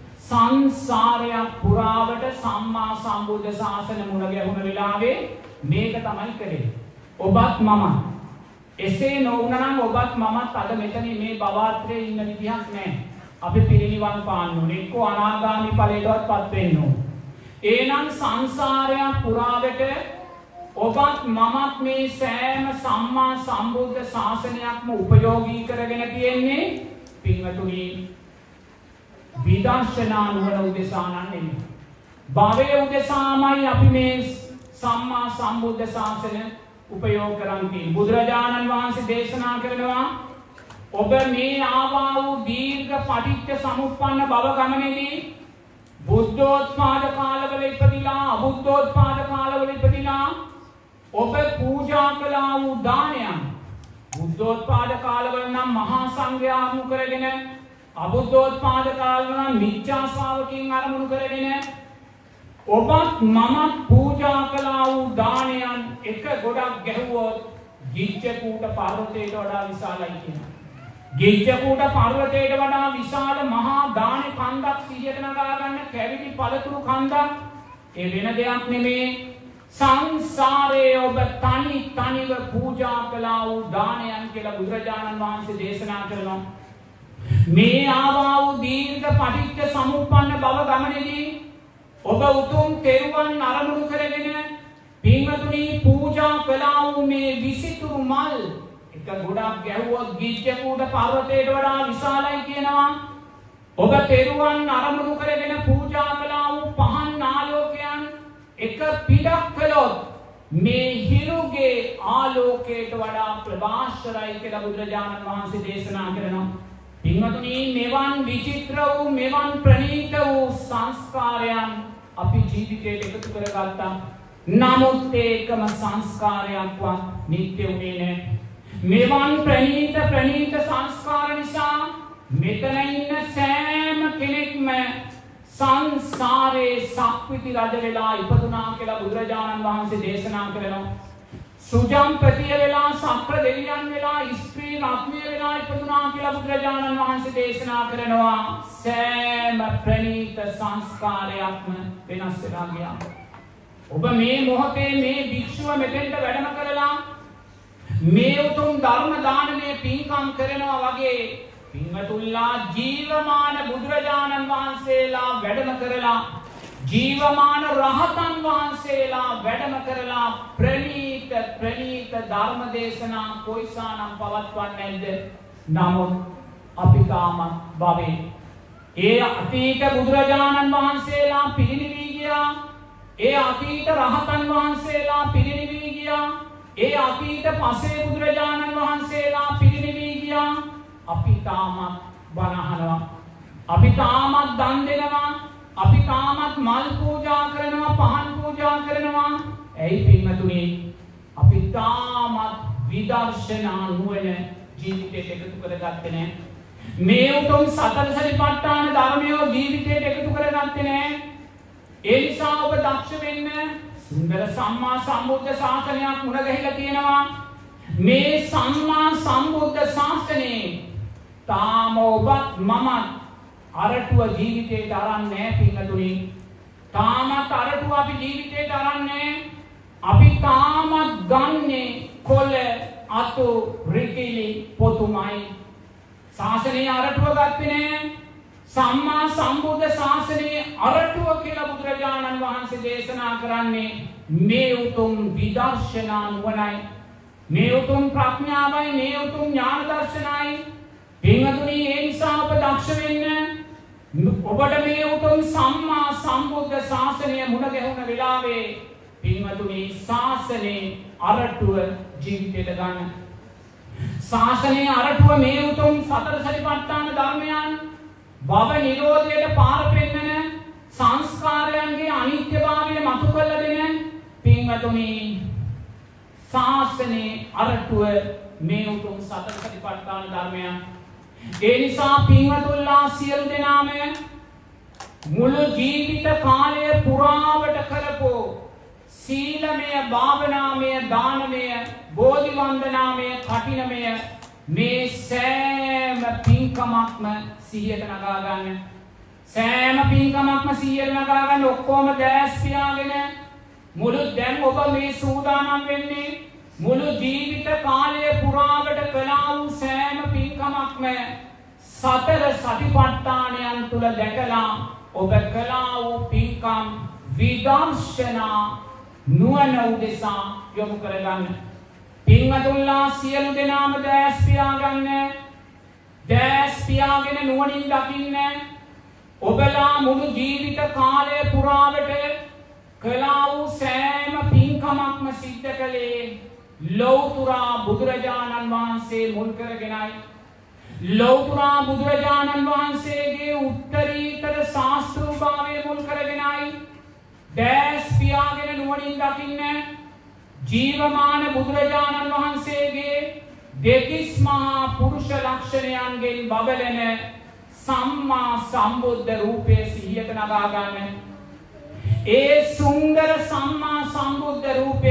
සංසාරයක් පුරාවට සම්මා සම්බුද්ධ ශාසන මුණ ගැහුණ වෙලාවේ මේක තමයි කරේ. ඔබත් මමත්. එසේ නොවුනනම් ඔබත් මමත් අද මෙතන මේ භවත්‍රයේ ඉන්න විදිහක් නැහැ. අපි පිරිනිවන් පාන්න ඕනේ. එක්ක අනාගාමී ඵලයටවත් වෙන්න ඕනේ. එනම් සංසාරයක් පුරාවට ඔබත් මමත් මේ සෑම සම්මා සම්බුද්ධ ශාසනයක්ම උපයෝගී කරගෙන තියෙන්නේ පින්වතුනි විදර්ශනා නුවණ උදෙසා නෙමෙයි. භවයේ උදෙසාමයි අපි මේ සම්මා සම්බුද්ධ ශාසනය උපයෝග කරන්නේ. බුදුරජාණන් වහන්සේ දේශනා කරනවා ඔබ මේ ආවා වූ දීර්ඝ පටිච්ච සමුප්පන්න භව ගමනේදී බුද්ධෝත්පාද කාලවල ඉපදිලා අබුද්ධෝත්පාද කාලවල ඉපදිලා ඔබ පූජා කළා වූ දානයන් බුද්ධෝත්පාද කාලවල නම් මහා සංඝයා අනුමු කරගෙන අබුද්ධෝත්පාද කාලවල නම් මිච්ඡා ශ්‍රාවකයන් අරමුණු කරගෙන ඔබත් මමත් පූජා කළා වූ දානයන් එක ගොඩක් ගැහුවොත් ගිජ්ජකූට පර්වතයට වඩා විශාලයි කියනවා. ගිජ්ජකූට පර්වතයට වඩා විශාල මහා දාන කන්දක් සිහියට නගා ගන්න කැවිලි පළතුරු කන්දක් ඒ වෙන දෙයක් නෙමේ. සංසාරයේ ඔබ තනි තනිව පූජා කළා වූ දානයන් කියලා බුදුරජාණන් වහන්සේ දේශනා කරනවා. මේ ආවා වූ දීර්ඝ පටිච්ච සමුප්පන්න භව ගමනේදී ඔබ උතුම් තෙරුවන් අරමුණු කරගෙන පින්වතුනි පූජා කළා වූ මේ විසිතුරු මල් එක ගොඩක් ගැහුවොත් ගිජ්ජකූට පර්වතයට වඩා විශාලයි කියනවා. ඔබ තෙරුවන් අරමුණු කරගෙන පූජා කළා වූ පහන් ආලෝකයන් එක පිටක් කළොත් මේ හිරුගේ ආලෝකයට වඩා ප්‍රභාස්වරයි කියලා බුදුරජාණන් වහන්සේ දේශනා කරනවා. පින්වතුනි මෙවන් විචිත්‍ර වූ මෙවන් ප්‍රණීත වූ සංස්කාරයන් අපි ජීවිතයට එකතු කරගත්තා. නමුත් ඒකම සංස්කාරයක්වත් නිත්‍ය වුණේ නැහැ. මෙවන් ප්‍රණීත ප්‍රණීත සංස්කාර නිසා මෙතන ඉන්න සෑම කෙනෙක්ම සංසාරේ සක්විති රජ වෙලා ඉපදුනා කියලා බුදුරජාණන් වහන්සේ දේශනා කරනවා. සුජම්පතිය වෙලා සක්‍ර දෙවියන් වෙලා ස්ත්‍රී රත්නය වෙලා ඉපදුනා කියලා බුදුරජාණන් වහන්සේ දේශනා කරනවා. සෑම ප්‍රණීත සංස්කාරයක්ම වෙනස් වෙලා ගියා. ඔබ මේ මොහොතේ මේ භික්ෂුව මෙතෙන්ට වැඩම කරලා මේ උතුම් ධර්ම දානමය පින්කම් කරනවා වගේ පින්වතුන්ලා ජීවමාන බුදුරජාණන් වහන්සේලා වැඩම කරලා ජීවමාන රහතන් වහන්සේලා වැඩම කරලා ප්‍රණීත ප්‍රණීත ධර්ම දේශනා කොයිසානම් පවත්වන්නේ නැද්ද? නමුත් අපි තාම භවයේ ඒ අතීත බුදුරජාණන් වහන්සේලා පිරිනිවී ගියා. ඒ අතීත රහතන් වහන්සේලා පිරිනිවී ගියා. ඒ අතීත පසේ බුදුරජාණන් වහන්සේලා පිරිනිවී ගියා. අපි තාමත් බණ අහනවා. අපි තාමත් දන් දෙනවා. අපි තාමත් මල් පූජා කරනවා, පහන් පූජා කරනවා. ඇයි පින්වතුනි? අපි තාමත් විදර්ශනා නුවණ ජීවිතයට එකතු කරගත්තේ නැහැ. මේ උතුම් සතර සතිපට්ඨාන ධර්මය ජීවිතයට එකතු කරගත්තේ නැහැ. ඒ නිසා ඔබ දක්ෂ වෙන්න. සුන්දර සම්මා සම්බුද්ධ ශාසනයක් මුණ ගැහිලා තියෙනවා. මේ සම්මා සම්බුද්ධ ශාසනේ තාම ඔබත් මමත් අරටුව ජීවිතේට අරන් නැහැ පින්වතුනි. තාමත් අරටුව අපි ජීවිතේට අරන් නැහැ. අපි තාමත් ගන්නේ කොළ අතු රිකිලි පොතුමයි. ශාසනයේ අරටුව ගත්තේ නැහැ. සම්මා සම්බුද්ධ ශාසනයේ අරටුව කියලා බුදුරජාණන් වහන්සේ දේශනා කරන්නේ මේ උතුම් විදර්ශනා නුවණයි. මේ උතුම් ප්‍රඥාවයි මේ උතුම් ඥාන දර්ශනයි පින්වතුනි ඒ නිසා ඔබ දක්ෂ වෙන්න ඔබට මේ උතුම් සම්මා සම්බුද්ධ ශාසනය මුණ ගැහුණ වෙලාවේ පින්වතුනි ශාසනේ අරටුව ජීවිතයට ගන්න ශාසනයේ අරටුව මේ උතුම් සතර සතිපට්ඨාන ධර්මයන් භව නිරෝධයට පාර පෙන්නන සංස්කාරයන්ගේ අනිත්‍යභාවය මතු කරලා දෙන පින්වතුනි ශාසනයේ අරටුව මේ උතුම් සතර සතිපට්ඨාන ධර්මයන් ඒ නිසා පින්වතුන්ලා සියලු දෙනාම මුළු ජීවිත කාලය පුරාවට කරපු සීලමය භාවනාමය දානමය බෝධි වන්දනාමය කඨිනමය මේ සෑම පින්කමක්ම සිහියට නගා ගන්න සෑම පින්කමක්ම සිහියට නගා ගන්න ඔක්කොම දැස් පියාගෙන මුළු දැන් ඔබ මේ සූදානම් වෙන්නේ මුළු ජීවිත කාලය පුරාවට කළා වූ සෑම පින්කමක්ම සතර සතිපට්ඨානයන් තුල දැකලා ඔබ කළා වූ පින්කම් විදර්ශනා නුවණ උදෙසා යොමු කරගන්න පින්වතුන්ලා සියලු දෙනාම දැස් පියාගන්න දැස් පියාගෙන නුවණින් දකින්න ඔබලා මුළු ජීවිත කාලය පුරාවට කළා වූ සෑම පින්කමක්ම සිද්ධ කළේ ලෞතුරා බුදුරජාණන් වහන්සේ මුල් කරගෙනයි ලෞතුරා බුදුරජාණන් වහන්සේගේ උත්තරීතර ශාස්ත්‍රූභාවය මුල් කරගෙනයි දැස් පියාගෙන නුවණින් දකින්න ජීවමාන බුදුරජාණන් වහන්සේගේ දෙතිස් මහා පුරුෂ ලක්ෂණයන්ගෙන් බබලෙන සම්මා සම්බුද්ධ රූපය සිහියට නගා ගන්න ඒ සුන්දර සම්මා සම්බුද්ධ රූපය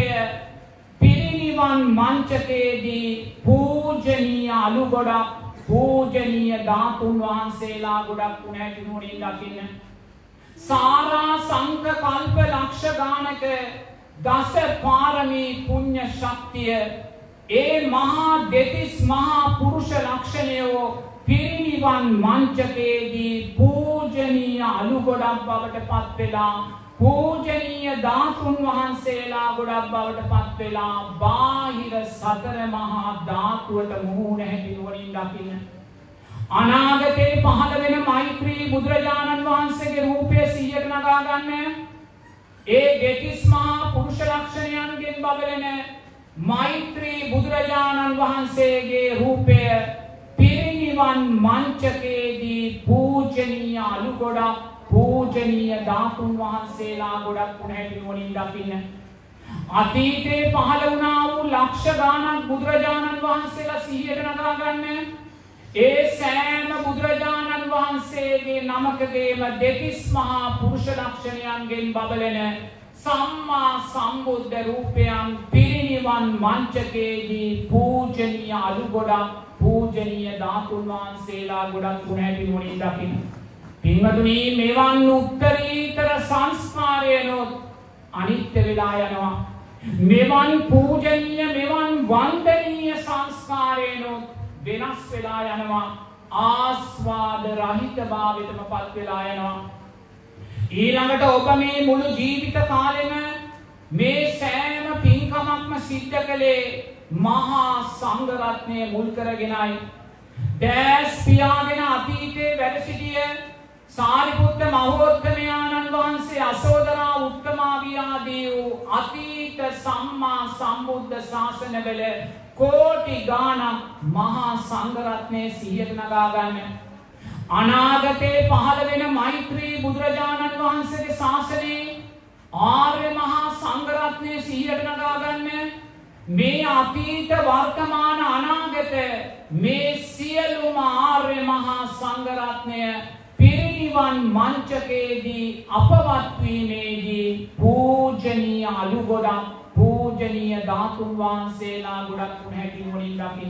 පිරිනිවන් මංචකයේදී පූජනීය අලු ගොඩක් පූජනීය ධාතුන් වහන්සේලා ගොඩක් වුණ හැටි නුවණින් දකින්න සාරා සංඝ කල්ප ලක්ෂ ගානක දස පාරමී පුණ්‍ය ශක්තිය ඒ මහා දෙතිස් මහා පුරුෂ ලක්ෂණයෝ පිරිනිවන් මංචකයේදී පූජනීය අලු ගොඩක් බවට පත් වෙලා පූජනීය ධාතුන් වහන්සේලා ගොඩක් බවට පත් වෙලා බාහිර සතර මහා ධාතුවට මුහුණ හැටි නුවණින් දකින්න අනාගතේ පහළ වෙන මෛත්‍රී බුදුරජාණන් වහන්සේගේ රූපය සිහියට නගා ගන්න ඒ දෙතිස් මහා පුරුෂ ලක්ෂණයන්ගෙන් බබලෙන මෛත්‍රී බුදුරජාණන් වහන්සේගේ රූපය පිරිනිවන් මංචකයේදී පූජනීය අලු ගොඩක් පූජනීය ධාතුන් වහන්සේලා ගොඩක් වුණ හැටි නුවණින් දකින්න අතීතේ පහළ වුණා වූ ලක්ෂ ගාණක් බුදුරජාණන් වහන්සේලා සිහියට නගා ගන්න ඒ සෑම බුදුරජාණන් වහන්සේගේ නමකගේම දෙතිස් මහා පුරුෂ ලක්ෂණයන්ගෙන් බබලෙන සම්මා සම්බුද්ධ රූපයන් පිරිනිවන් මංචකයේදී පූජනීය අලු ගොඩක් පූජනීය ධාතුන් වහන්සේලා ගොඩක් වුණ හැටි නුවණින් දකින්න පින්වතුනි මෙවන් උත්තරීතර සංස්කාරයනොත් අනිත්‍ය වෙලා යනවා මෙවන් පූජනීය මෙවන් වන්දනීය සංස්කාරයනොත් වෙනස් වෙලා යනවා ආස්වාද රහිත භාවයටම පත් වෙලා යනවා ඊළඟට ඔබ මේ මුළු ජීවිත කාලෙම මේ සෑම පින්කමක්ම සිද්ධ කළේ මහා සංඝ රත්නය මුල් කරගෙනයි දැස් පියාගෙන අතීතයේ වැඩ සිටිය සාරිපුත්ත මහෝත්තමයාණන් වහන්සේ අශෝදරා උත්තමාවිය ආදී වූ අතීත සම්මා සම්බුද්ධ ශාසනවල කෝටි ගාණක් මහා සංඝ රත්නය සිහියට නගා ගන්න අනාගතේ පහළ වෙන මෛත්‍රී බුදුරජාණන් වහන්සේගේ ශාසනයේ ආර්ය මහා සංඝ රත්නය සිහියට නගා ගන්න මේ අතීත වර්තමාන අනාගත මේ සියලුම ආර්ය මහා සංඝ රත්නය පිරිනිවන් මංචකයේදී අපවත් වීමේදී පූජනීය අලු ගොඩක් පූජනීය ධාතුන් වහන්සේලා ගොඩක් වුණ හැටි නුවණින් දකින්න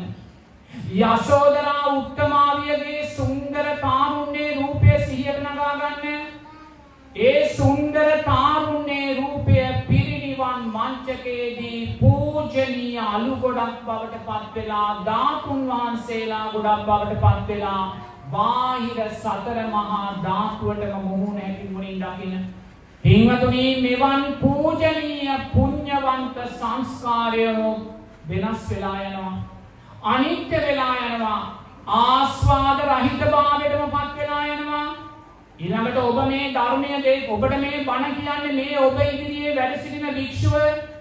යශෝදරා උත්තමාවියගේ සුන්දර තාරුණ්‍ය රූපය සිහියට නගා ගන්න ඒ සුන්දර තාරුණ්‍ය රූපය පිරිනිවන් මංචකයේදී පූජනීය අලු ගොඩක් බවට පත් වෙලා ධාතුන් වහන්සේලා ගොඩක් බවට පත් වෙලා බාහිර සතර මහා ධාතුවටම මුහුණ හැටි නුවණින් දකින්න පින්වතුනි මෙවන් පූජනීය පුණ්‍යවන්ත සංස්කාරයෝ වෙනස් වෙලා යනවා. අනිත්‍ය වෙලා යනවා. ආස්වාද රහිත භාවයටමපත් වෙලා යනවා. ඊළඟට ඔබ මේ ධර්මයේ දේ ඔබට මේ බණ කියන්නේ මේ ඔබ ඉදිරියේ වැඩ සිටින භික්ෂුව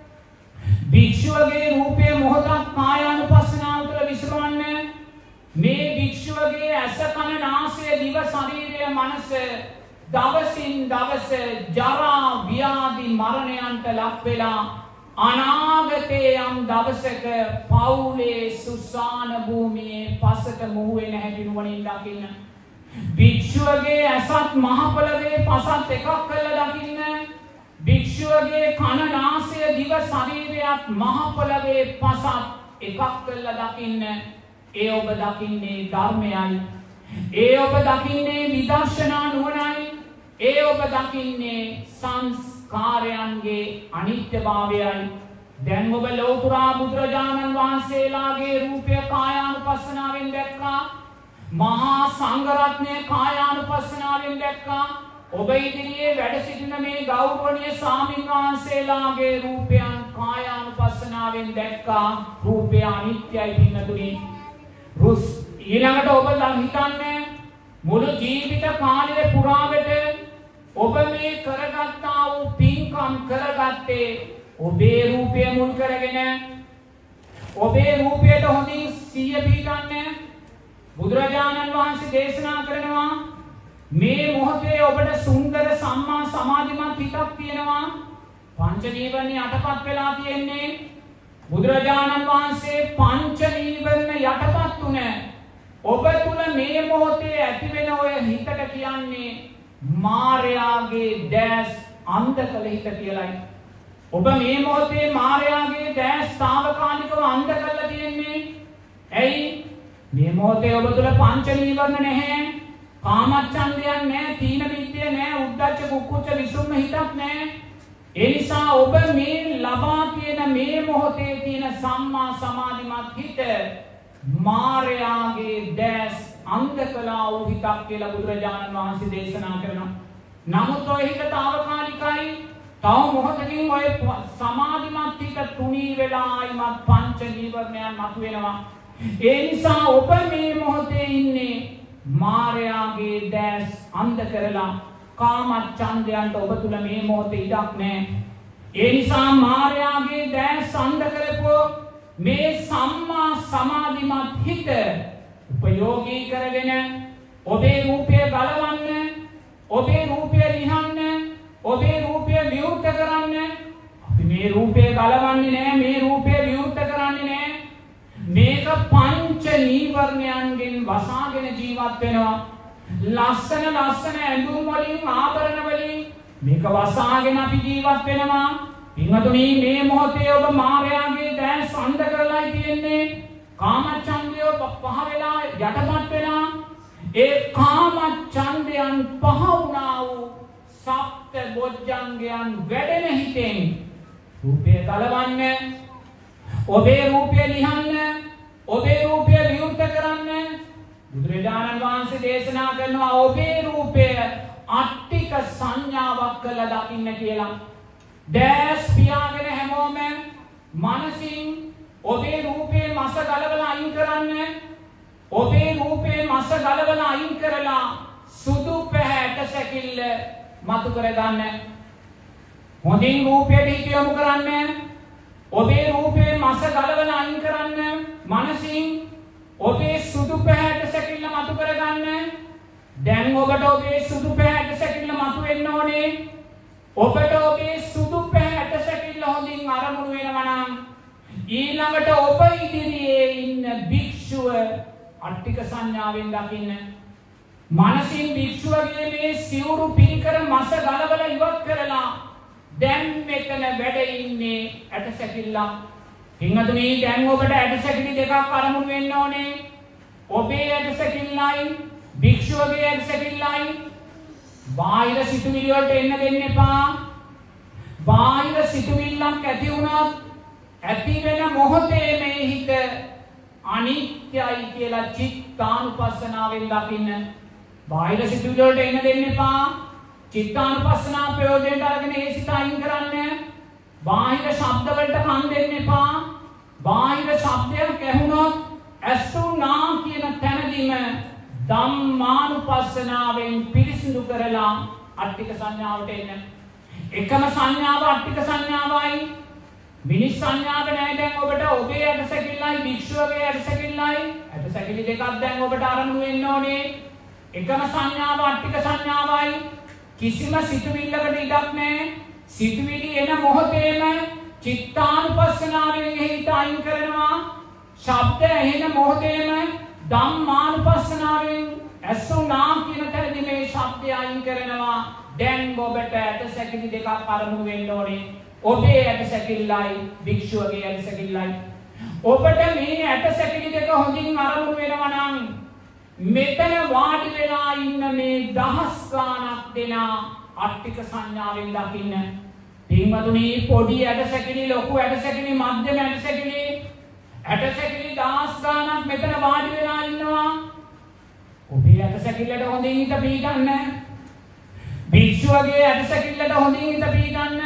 භික්ෂුවගේ රූපයේ මොහොතක් කායානුපස්සනාව තුළ විසිරවන්නේ. මේ භික්ෂුවගේ ඇස කන නාසය දිව ශරීරය මනස දවසින් දවස ජරා ව්‍යාධි මරණයන්ට ලක් වෙලා අනාගතයේ යම් දවසක පවුලේ සුසාන භූමියේ පසට මුහු වෙන හැටි නුවණින් දකින්න. භික්ෂුවගේ ඇසත් මහ පොළවේ පසත් එකක් කරලා දකින්න. භික්ෂුවගේ කන නාසය දිව ශරීරයත් මහ පොළවේ පසත් එකක් කරලා දකින්න. ඒ ඔබ දකින්නේ ධර්මයයි. ඒ ඔබ දකින්නේ විදර්ශනා නුවණයි. ඒ ඔබ දකින්නේ සංස්කාරයන්ගේ අනිත්‍යභාවයයි. දැන් ඔබ ලෞතුරා බුදුරජාණන් වහන්සේලාගේ රූපය කායානුපස්සනාවෙන් දැක්කා. මහා සංඝරත්නය කායානුපස්සනාවෙන් දැක්කා. ඔබ ඉදිරියේ වැඩ සිටින මේ ගෞරවනීය ස්වාමීන් වහන්සේලාගේ රූපයන් කායානුපස්සනාවෙන් දැක්කා. රූපය අනිත්‍යයි පින්නතුනි. රුස් ඊළඟට ඔබ හිතන්නේ මුළු ජීවිත කාලය පුරාවට ඔබ මේ කරගත්තා වූ පින්කම් කරගත්තේ ඔබේ රූපය මුල් කරගෙන. ඔබේ රූපයට හොඳින් සිහිය පිහිටන්න. බුදුරජාණන් වහන්සේ දේශනා කරනවා මේ මොහොතේ ඔබට සුන්දර සම්මා සමාධිමත් හිතක් තියෙනවා. පංච නීවරණ යටපත් වෙලා තියෙන්නේ. බුදුරජාණන් වහන්සේ පංච නීවරණ යටපත් උන ඔබ තුල මේ මොහොතේ ඇති වෙන ඔය හිතට කියන්නේ මායාවේ දැස් අන්ධ කළ හිත කියලායි. ඔබ මේ මොහොතේ මායාවේ දැස් తాවකාලිකව අන්ධ කරලා තියෙන්නේ. ඇයි? මේ මොහොතේ ඔබ තුල පංච නීවරණ නැහැ. කාමච්ඡන්දයන් නැහැ, තීන මිද්දය නැහැ, උද්ධච්ච කුක්කුච්ච විසුම්ම හිතක් නැහැ. ඒ නිසා ඔබ මේ ලබා තියෙන මේ මොහොතේ තියෙන සම්මා සමාධිමත් හිත මායාවේ දැස් අන්ධ කළා වූ හිතක් කියලා බුදුරජාණන් වහන්සේ දේශනා කරනවා. නමුත් ඔය හිත తాවකාලිකයි. තව මොහොතකින් ඔය සමාධිමත් හිත තුනී වෙලා ආයිමත් පංච නීවරණයන් මතුවෙනවා. ඒ නිසා ඔබ මේ මොහොතේ ඉන්නේ මායාවේ දැස් අන්ධ කරලා. කාමච්ඡන්දයන්ට ඔබ තුල මේ මොහොතේ ඉඩක් නැහැ. ඒ නිසා මායාවේ දැස් අන්ධ කරපෝ මේ සම්මා සමාධිමත් හිත උපයෝගී කරගෙන ඔබේ රූපය ගලවන්න, ඔබේ රූපය ලිහන්න, ඔබේ රූපය විවෘත කරන්න. අපි මේ රූපය ගලවන්නේ නැහැ, මේ රූපය විවෘත කරන්නේ නැහැ. මේක පංච නීවරණයන්ගෙන් වසාගෙන ජීවත් වෙනවා. ලස්සන ලස්සන ඇඳුම් වලින් ආභරණ වලින් මේක වසාගෙන අපි ජීවත් වෙනවා. පින්වතුනි මේ මොහොතේ ඔබ මායාවේ දැස් අන්ධ කරලායි තියෙන්නේ. කාමච්ඡන්දය පහ වෙලා යටපත් වෙලා ඒ කාමච්ඡන්දයන් පහ වුණා වූ සප්ත බොජ්ජංගයන් වැඩෙන හිතෙන් රූපය ගලවන්න, ඔබේ රූපය ලිහන්න, ඔබේ රූපය විවෘත කරන්න. බුදුරජාණන් වහන්සේ දේශනා කරනවා ඔබේ රූපය අට්ටික සංඥාවක් කළා දකින්න කියලා. දැස් පියාගෙන හැමෝම මනසින් ඔබේ රූපේ මස ගලවලා අයින් කරන්න. ඔබේ රූපේ මස ගලවලා අයින් කරලා සුදු පැහැට සැකිල්ල මතු කරගන්න. හොඳින් රූපයට හිත යොමු කරන්න. ඔබේ රූපේ මස ගලවලා අයින් කරන්න. මනසින් ඔබේ සුදු පැහැට සැකිල්ල මතු කරගන්න. දැන් ඔබට ඔබේ සුදු පැහැට සැකිල්ල මතු වෙන්න ඕනේ. ඔබට ඔබේ සුදු පැහැට සැකිල්ල හොඳින් අරමුණු වෙනවා නම් ඊළඟට ඔබ ඉදිරියේ ඉන්න භික්ෂුව අට්ටික සංඥාවෙන් දකින්න. මනසින් භික්ෂුවගේ මේ සිවුරු පිරිකර මස ගලවලා ඉවත් කරලා දැන් මෙතන වැඩ ඉන්නේ ඇට සැකිල්ලක්. පින්වතුනි දැන් ඔබට ඇට සැකිලි දෙකක් අරමුණු වෙන්න ඕනේ. ඔබේ ඇට සැකිල්ලයි භික්ෂුවගේ ඇට සැකිල්ලයි. බාහිර සිතුවිලි වලට එන්න දෙන්න එපා. බාහිර සිතුවිල්ලක් ඇති වුණත් ඇති වෙන මොහොතේ මේ හිත අනිත්‍යයි කියලා චිත්තානුපස්සනාවෙන් දකින්න. බාහිර සිතුවිලි වලට එන්න දෙන්න එපා. චිත්තානුපස්සනා ප්‍රයෝජනට අරගෙන ඒ සිත අයින් කරන්න. බාහිර ශබ්ද වලට කන් දෙන්න එපා. බාහිර ශබ්දයක් ඇහුනොත් ඇසුණා කියන තැනදීම ධම්මානුපස්සනාවෙන් පිරිසිදු කරලා අට්ඨික සංඥාවට එන්න. එකම සංඥාව අට්ඨික සංඥාවයි. මිනිස් සංඥාව නෑ. දැන් ඔබට ඔබේ ඇටසැකිල්ලයි භික්ෂුවගේ ඇටසැකිල්ලයි ඇටසැකිලි දෙකක් දැන් ඔබට අරමුණු වෙන්න ඕනේ. එකම සංඥාව අට්ඨික සංඥාවයි. කිසිම සිතුවිල්ලකට ඉඩක් නෑ. සිතුවිලි එන මොහොතේම චිත්තානුපස්සනාවෙන් හිත අයින් කරනවා. ශබ්ද ඇහෙන මොහොතේම ධම්මානුපස්සනාවෙන් ඇසුණා කියන තැනදී මේ ශබ්දය අයින් කරනවා. දැන් ඔබට ඇටසැකිලි දෙකක් අරමුණු වෙන්න ඕනේ. ඔබේ ඇටසැකිල්ලයි භික්ෂුවගේ ඇටසැකිල්ලයි. ඔබට මේ ඇටසැකිලි දෙක හොඳින් අරමුණු වෙනවා නම් මෙතන වාඩි වෙලා ඉන්න මේ දහස් ගාණක් දෙනා අට්ඨික සංඥාවෙන් දකින්න. පින්වතුනි පොඩි ඇටසැකිලි ලොකු ඇටසැකිලි මධ්‍යම ඇටසැකිලි ඇටසැකිලි දහස් ගාණක් මෙතන වාඩි වෙලා ඉන්නවා. ඔබේ ඇටසැකිල්ලට හොඳින් හිත පීඩන්න. භික්ෂුවගේ ඇටසැකිල්ලට හොඳින් හිත පීඩන්න.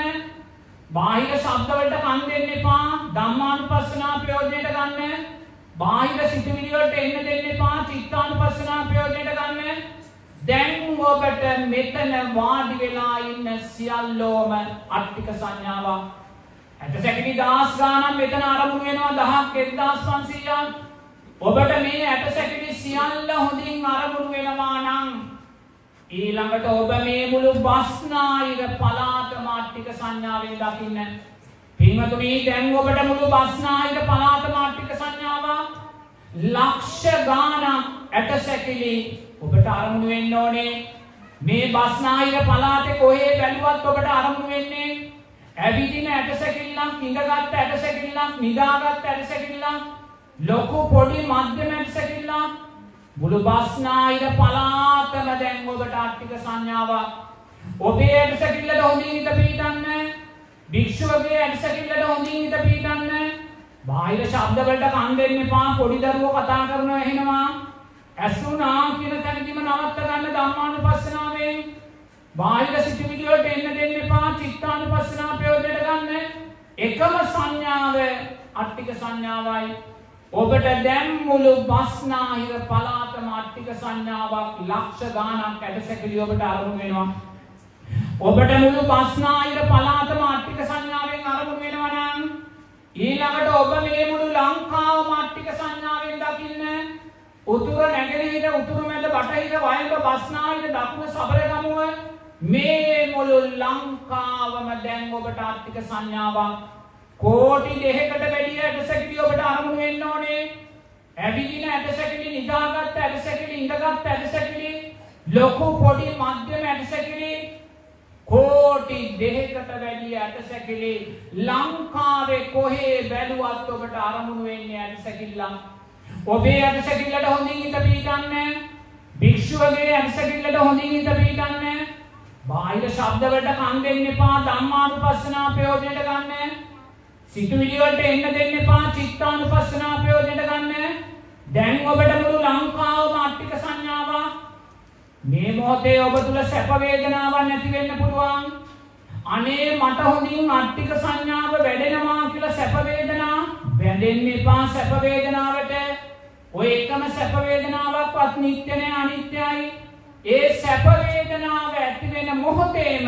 බාහිර ශබ්ද වලට කන් දෙන්න එපා. ධම්මානුපස්සනා ප්‍රයෝජනෙට ගන්න. බාහිර සිතුවිලි වලට එන්න දෙන්න එපා. චිත්තානුපස්සනා ප්‍රයෝජනෙට ගන්න. දැන් ඔබට මෙතන වාඩි වෙලා ඉන්න සියල්ලෝම අට්ඨික සංඥාවක්. ඇටසැකිලි දහස් ගාණක් මෙතන ආරම්භ වෙනවා. දහයක් එක්දාස් පන්සීයක්. ඔබට මේ ඇටසැකිලි සියල්ල හොඳින් ආරම්භ වෙනවා නම් ඊළඟට ඔබ මේ මුළු බස්නාහිර පළාතම අට්ඨික සංඥාවෙන් දකින්න. පින්වතුනි දැන් ඔබට මුළු බස්නාහිර පළාතම අට්ඨික සංඥාව ලක්ෂ ගාණක් ඇටසැකිලි ඔබට අරමුණු වෙන්න ඕනේ. මේ බස්නාහිර පළාතේ කොහේ බැලුවත් ඔබට අරමුණු වෙන්නේ ඇවිදින ඇටසැකිල්ලක්, ඉඳගත් ඇටසැකිල්ලක්, නිදාගත් ඇටසැකිල්ලක්, ලොකු පොඩි මධ්‍යම ඇටසැකිල්ලක්. මුළු බස්නාහිර පළාතම දැන් ඔබට අට්ඨික සංඥාවක්. ඔබේ ඇටසැකිල්ලට හොඳින් හිත පීඩන්න. භික්ෂුවගේ ඇටසැකිල්ලට හොඳින් හිත පීඩන්න. බාහිර ශබ්ද වලට කන් දෙන්න එපා. පොඩි දරුවෝ කතා කරනවා ඇහෙනවා. ඇසුණා කියන තැනදීම නවත්ත ගන්න ධම්මානුපස්සනාවෙන්. බාහිර සිතුවිලි වලට එන්න දෙන්න එපා. චිත්තානුපස්සනා ප්‍රයෝජනට ගන්න. එකම සංඥාව අට්ඨික සංඥාවයි. ඔබට දැන් මුළු බස්නාහිර පළාතම අට්ඨික සංඥාවක් ලක්ෂ ගාණක් ඇටසැකිලි ඔබට අරමුණු වෙනවා. ඔබට මුළු බස්නාහිර පළාතම අට්ඨික සංඥාවෙන් අරමුණු වෙනවා නම් ඊළඟට ඔබ මේ මුළු ලංකාවම අට්ඨික සංඥාවෙන් දකින්න. උතුර නැගෙනහිර උතුරු මැද බටහිර වයඹ බස්නාහිර දකුණ සබරගමුව මේ මුළු ලංකාවම දැන් ඔබට අට්ඨික සංඥාවක්. කෝටි දෙකකට වැඩි ඇටසැකිලි ඔබට අරමුණු වෙන්න ඕනේ. ඇවිදින ඇටසැකිලි, නිදාගත් ඇටසැකිලි, ඉඳගත් ඇටසැකිලි, ලොකු පොඩි මධ්‍යම ඇටසැකිලි, කෝටි දෙකකට වැඩි ඇටසැකිලි ලංකාවේ කොහේ බැලුවත් ඔබට අරමුණු වෙන්නේ ඇටසැකිල්ල. ඔබේ ඇටසැකිල්ලට හොඳින් හිත පීඩන්න. භික්ෂුවගේ ඇටසැකිල්ලට හොඳින් හිත පීඩන්න. බාහිර ශබ්ද වලට කන් දෙන්න එපා. ධම්මානුපස්සනා ප්‍රයෝජනට ගන්න. සිතුවිලි වලට එන්න දෙන්න එපා. චිත්තානුපස්සනා ප්‍රයෝජනට ගන්න. දැන් ඔබට මුළු ලංකාවම අට්ඨික සංඥාවක්. මේ මොහොතේ ඔබ තුල සැප වේදනාවක් නැති වෙන්න පුළුවන්. අනේ මට හොඳින් අට්ඨික සංඥාව වැඩෙනවා කියලා සැප වේදනා වැඳෙන්න එපා. සැප වේදනාවට ඔය එකම සැප වේදනාවක්වත් නිත්‍ය නෑ, අනිත්‍යයි. ඒ සැප වේදනාව ඇති වෙන මොහොතේම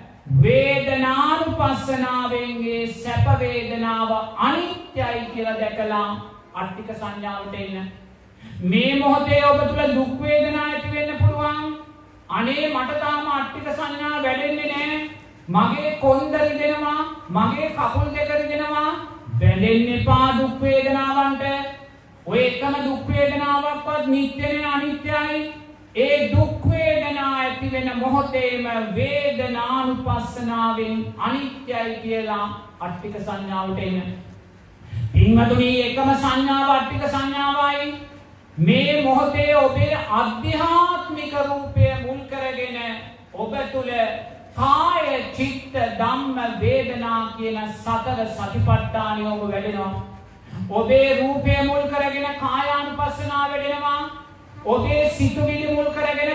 වේදනානුපස්සනාවෙන් ඒ සැප වේදනාව අනිත්‍යයි කියලා දැකලා අට්ඨික සංඥාවට එන්න. මේ මොහොතේ ඔබ තුල දුක් වේදනා ඇති වෙන්න පුළුවන්. අනේ මට තාම අට්ඨික සංඥා වැඩෙන්නේ නැහැ. මගේ කොන්ද රිදෙනවා, මගේ කකුල් දෙක රිදෙනවා. බැඳෙන්න එපා දුක් වේදනාවන්ට. ඔය එකම දුක් වේදනාවක්වත් නිත්‍ය නෑ, අනිත්‍යයි. ඒ දුක් වේදනා ඇති වෙන මොහොතේම වේදනානුපස්සනාවෙන් අනිත්‍යයි කියලා අට්ඨික සංඥාවට එන්න. පින්වතුනි එකම සංඥාව අට්ඨික සංඥාවයි. මේ මොහොතේ ඔබේ අධ්‍යාත්මික රූපය මුල් කරගෙන ඔබ තුල කාය චිත්ත ධම්ම වේදනා කියන සතර සතිපට්ඨානය ඔබ වැඩෙනවා. ඔබේ රූපය මුල් කරගෙන කායානුපස්සනාව වැඩෙනවා. ඔබේ සිතුවිලි මුල් කරගෙන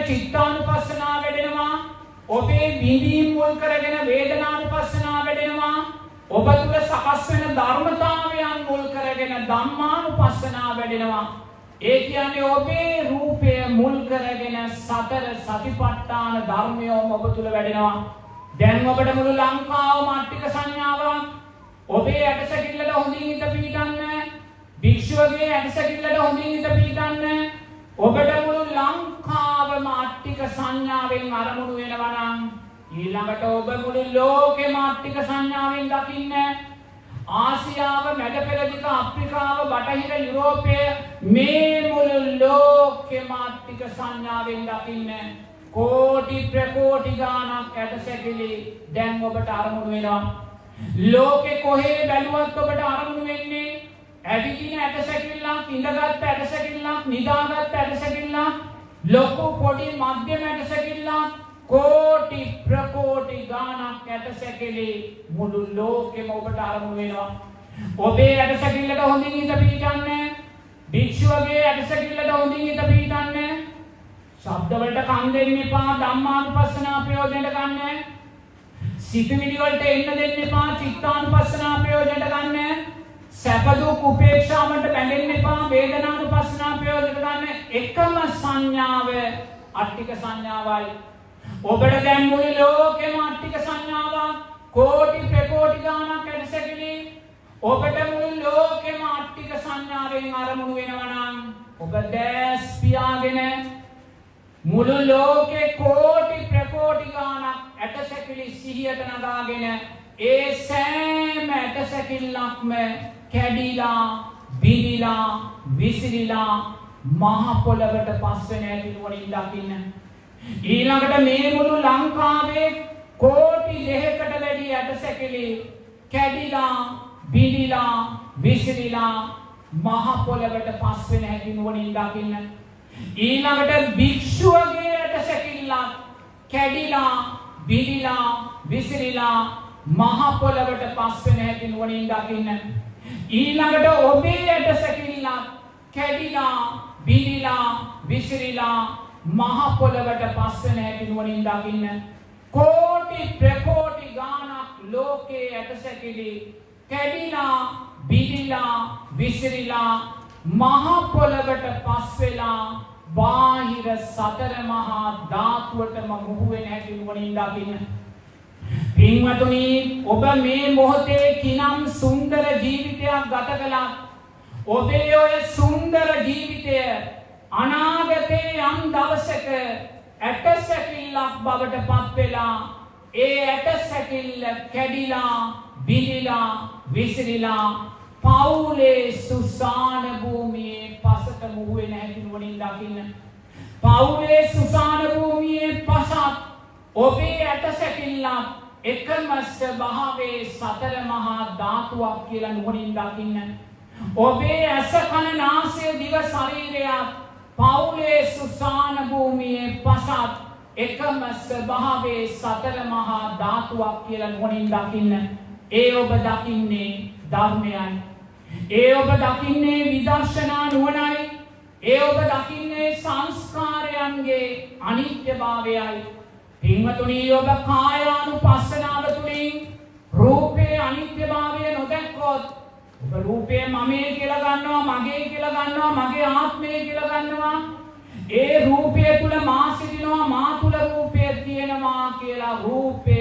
චිත්තානුපස්සනාව වැඩෙනවා. ඔබේ විඳීම් මුල් කරගෙන වේදනානුපස්සනාව වැඩෙනවා. ඔබ තුල සකස් වෙන ධර්මතාවයන් මුල් කරගෙන ධම්මානුපස්සනාව වැඩෙනවා. ඒ කියන්නේ ඔබේ රූපය මුල් කරගෙන සතර සතිපට්ඨාන ධර්මයෝම ඔබ තුල වැඩෙනවා. දැන් ඔබට මුළු ලංකාවම අට්ටික සංඥාවක්. ඔබේ ඇටසැකිල්ලට හොඳින් හිත පීඩන්න. භික්ෂුවගේ ඇටසැකිල්ලට හොඳින් හිත පීඩන්න. ඔබට මුළු ලංකාවම අට්ටික සංඥාවෙන් අරමුණු වෙනවා නම් ඊළඟට ඔබ මුළු ලෝකෙම අට්ටික සංඥාවෙන් දකින්න. ආසියාව, මැද පෙරදිග, අප්‍රිකාව, බටහිර යුරෝපය මේ මුළු ලෝකෙම අට්ටික සංඥාවෙන් දකින්න. කෝටි ප්‍රකෝටි ගාණක් ඇටසැකිලි දැන් ඔබට අරමුණු වෙනවා. ලෝකේ කොහේ බැලුවත් ඔබට අරමුණු වෙන්නේ ඇවිදින ඇටසැකිල්ලක්, ඉඳගත් ඇටසැකිල්ලක්, නිදාගත් ඇටසැකිල්ලක්, ලොකු පොඩි මධ්‍යම ඇටසැකිල්ලක්, කෝටි ප්‍රකෝටි ගාණක් ඇටසැකිලි මුළු ලෝකෙම ඔබට අරමුණු වෙනවා. ඔබේ ඇටසැකිල්ලට හොඳින් හිත පීඩන්න. භික්ෂුවගේ ඇටසැකිල්ලට හොඳින් හිත පීඩන්න. ශබ්ද වලට කන් දෙන්න එපා. ධම්මානුපස්සනා ප්‍රයෝජනට ගන්න. සිතුවිලි වලට එන්න දෙන්න එපා. චිත්තානුපස්සනා ප්‍රයෝජනට ගන්න. සැප දුක් උපේක්ෂාවට බැඳෙන්න එපා. වේදනානුපස්සනා ප්‍රයෝජනට ගන්න. එකම සංඥාව අට්ටික සංඥාවයි. ඔබට දැන් මුළු ලෝකෙම අට්ටික සංඥාවක්. කෝටි ප්‍රකෝටි ගාණක් ඇටසැකිලි. ඔබට මුළු ලෝකෙම අට්ටික සංඥාවෙන් අරමුණු වෙනවා නම් ඔබ දැස් පියාගෙන මුළු ලෝකේ කෝටි ප්‍රකෝටි ගාණක් ඇටසැකිලි සිහියට නගාගෙන ඒ සෑම ඇටසැකිල්ලක්ම කැඩිලා බිඳිලා විසිරිලා මහ පොළවට පස් වෙන හැටි නුවණින් දකින්න. ඊළඟට මේ මුළු ලංකාවේ කෝටි දෙකකට වැඩි ඇටසැකිලි කැඩිලා බිඳිලා විසිරිලා මහ පොළවට පස් වෙන හැටි නුවණින් දකින්න. ඊළඟට භික්ෂුවගේ ඇටසැකිල්ලක් කැඩිලා බිඳිලා විසිරිලා මහ පොළවට පස් වෙන හැටි නුවණින් දකින්න. ඊළඟට ඔබේ ඇටසැකිල්ලක් කැඩිලා බිඳිලා විසිරිලා මහ පොළවට පස් වෙන හැටි නුවණින් දකින්න. කෝටි ප්‍රකෝටි ගාණක් ලෝකේ ඇටසැකිලි කැඩිලා බිඳිලා විසිරිලා මහ පොළවට පස් වෙලා බාහිර සතර මහා ධාතුවටම මුහු වෙන හැටි නුවණින් දකින්න. පින්වතුනි, ඔබ මේ මොහොතේ කිනම් සුන්දර ජීවිතයක් ගත කළා. ඔබේ ඔය සුන්දර ජීවිතය අනාගතේ යම් දවසක ඇටසැකිල්ලක් බවට පත් වෙලා ඒ ඇටසැකිල්ල කැඩිලා බිඳිලා විසිරිලා පවුලේ සුසාන භූමියේ පසට මුහු වෙන හැටි නුවණින් දකින්න. පවුලේ සුසාන භූමියේ පසත් ඔබේ ඇටසැකිල්ලක් එකම ස්වභාවයේ සතර මහා ධාතුවක් කියලා නුවණින් දකින්න. ඔබේ ඇස කන නාසය දිව ශරීරයත් පවුලේ සුසාන භූමියේ පසත් එකම ස්වභාවයේ සතර මහා ධාතුවක් කියලා නුවණින් දකින්න. ඒ ඔබ දකින්නේ ධර්මයයි. ඒ ඔබ දකින්නේ විදර්ශනා නුවණයි. ඒ ඔබ දකින්නේ සංස්කාරයන්ගේ අනිත්‍යභාවයයි. පින්වතුනි, ඔබ කායානුපස්සනාව තුළින් රූපේ අනිත්‍යභාවය නොදැක්කොත් ඔබ රූපය මමයි කියලා ගන්නවා, මගේ කියලා ගන්නවා, මගේ ආත්මය කියලා ගන්නවා. ඒ රූපය තුල මා සිටිනවා, මා තුල රූපය තියෙනවා කියලා රූපය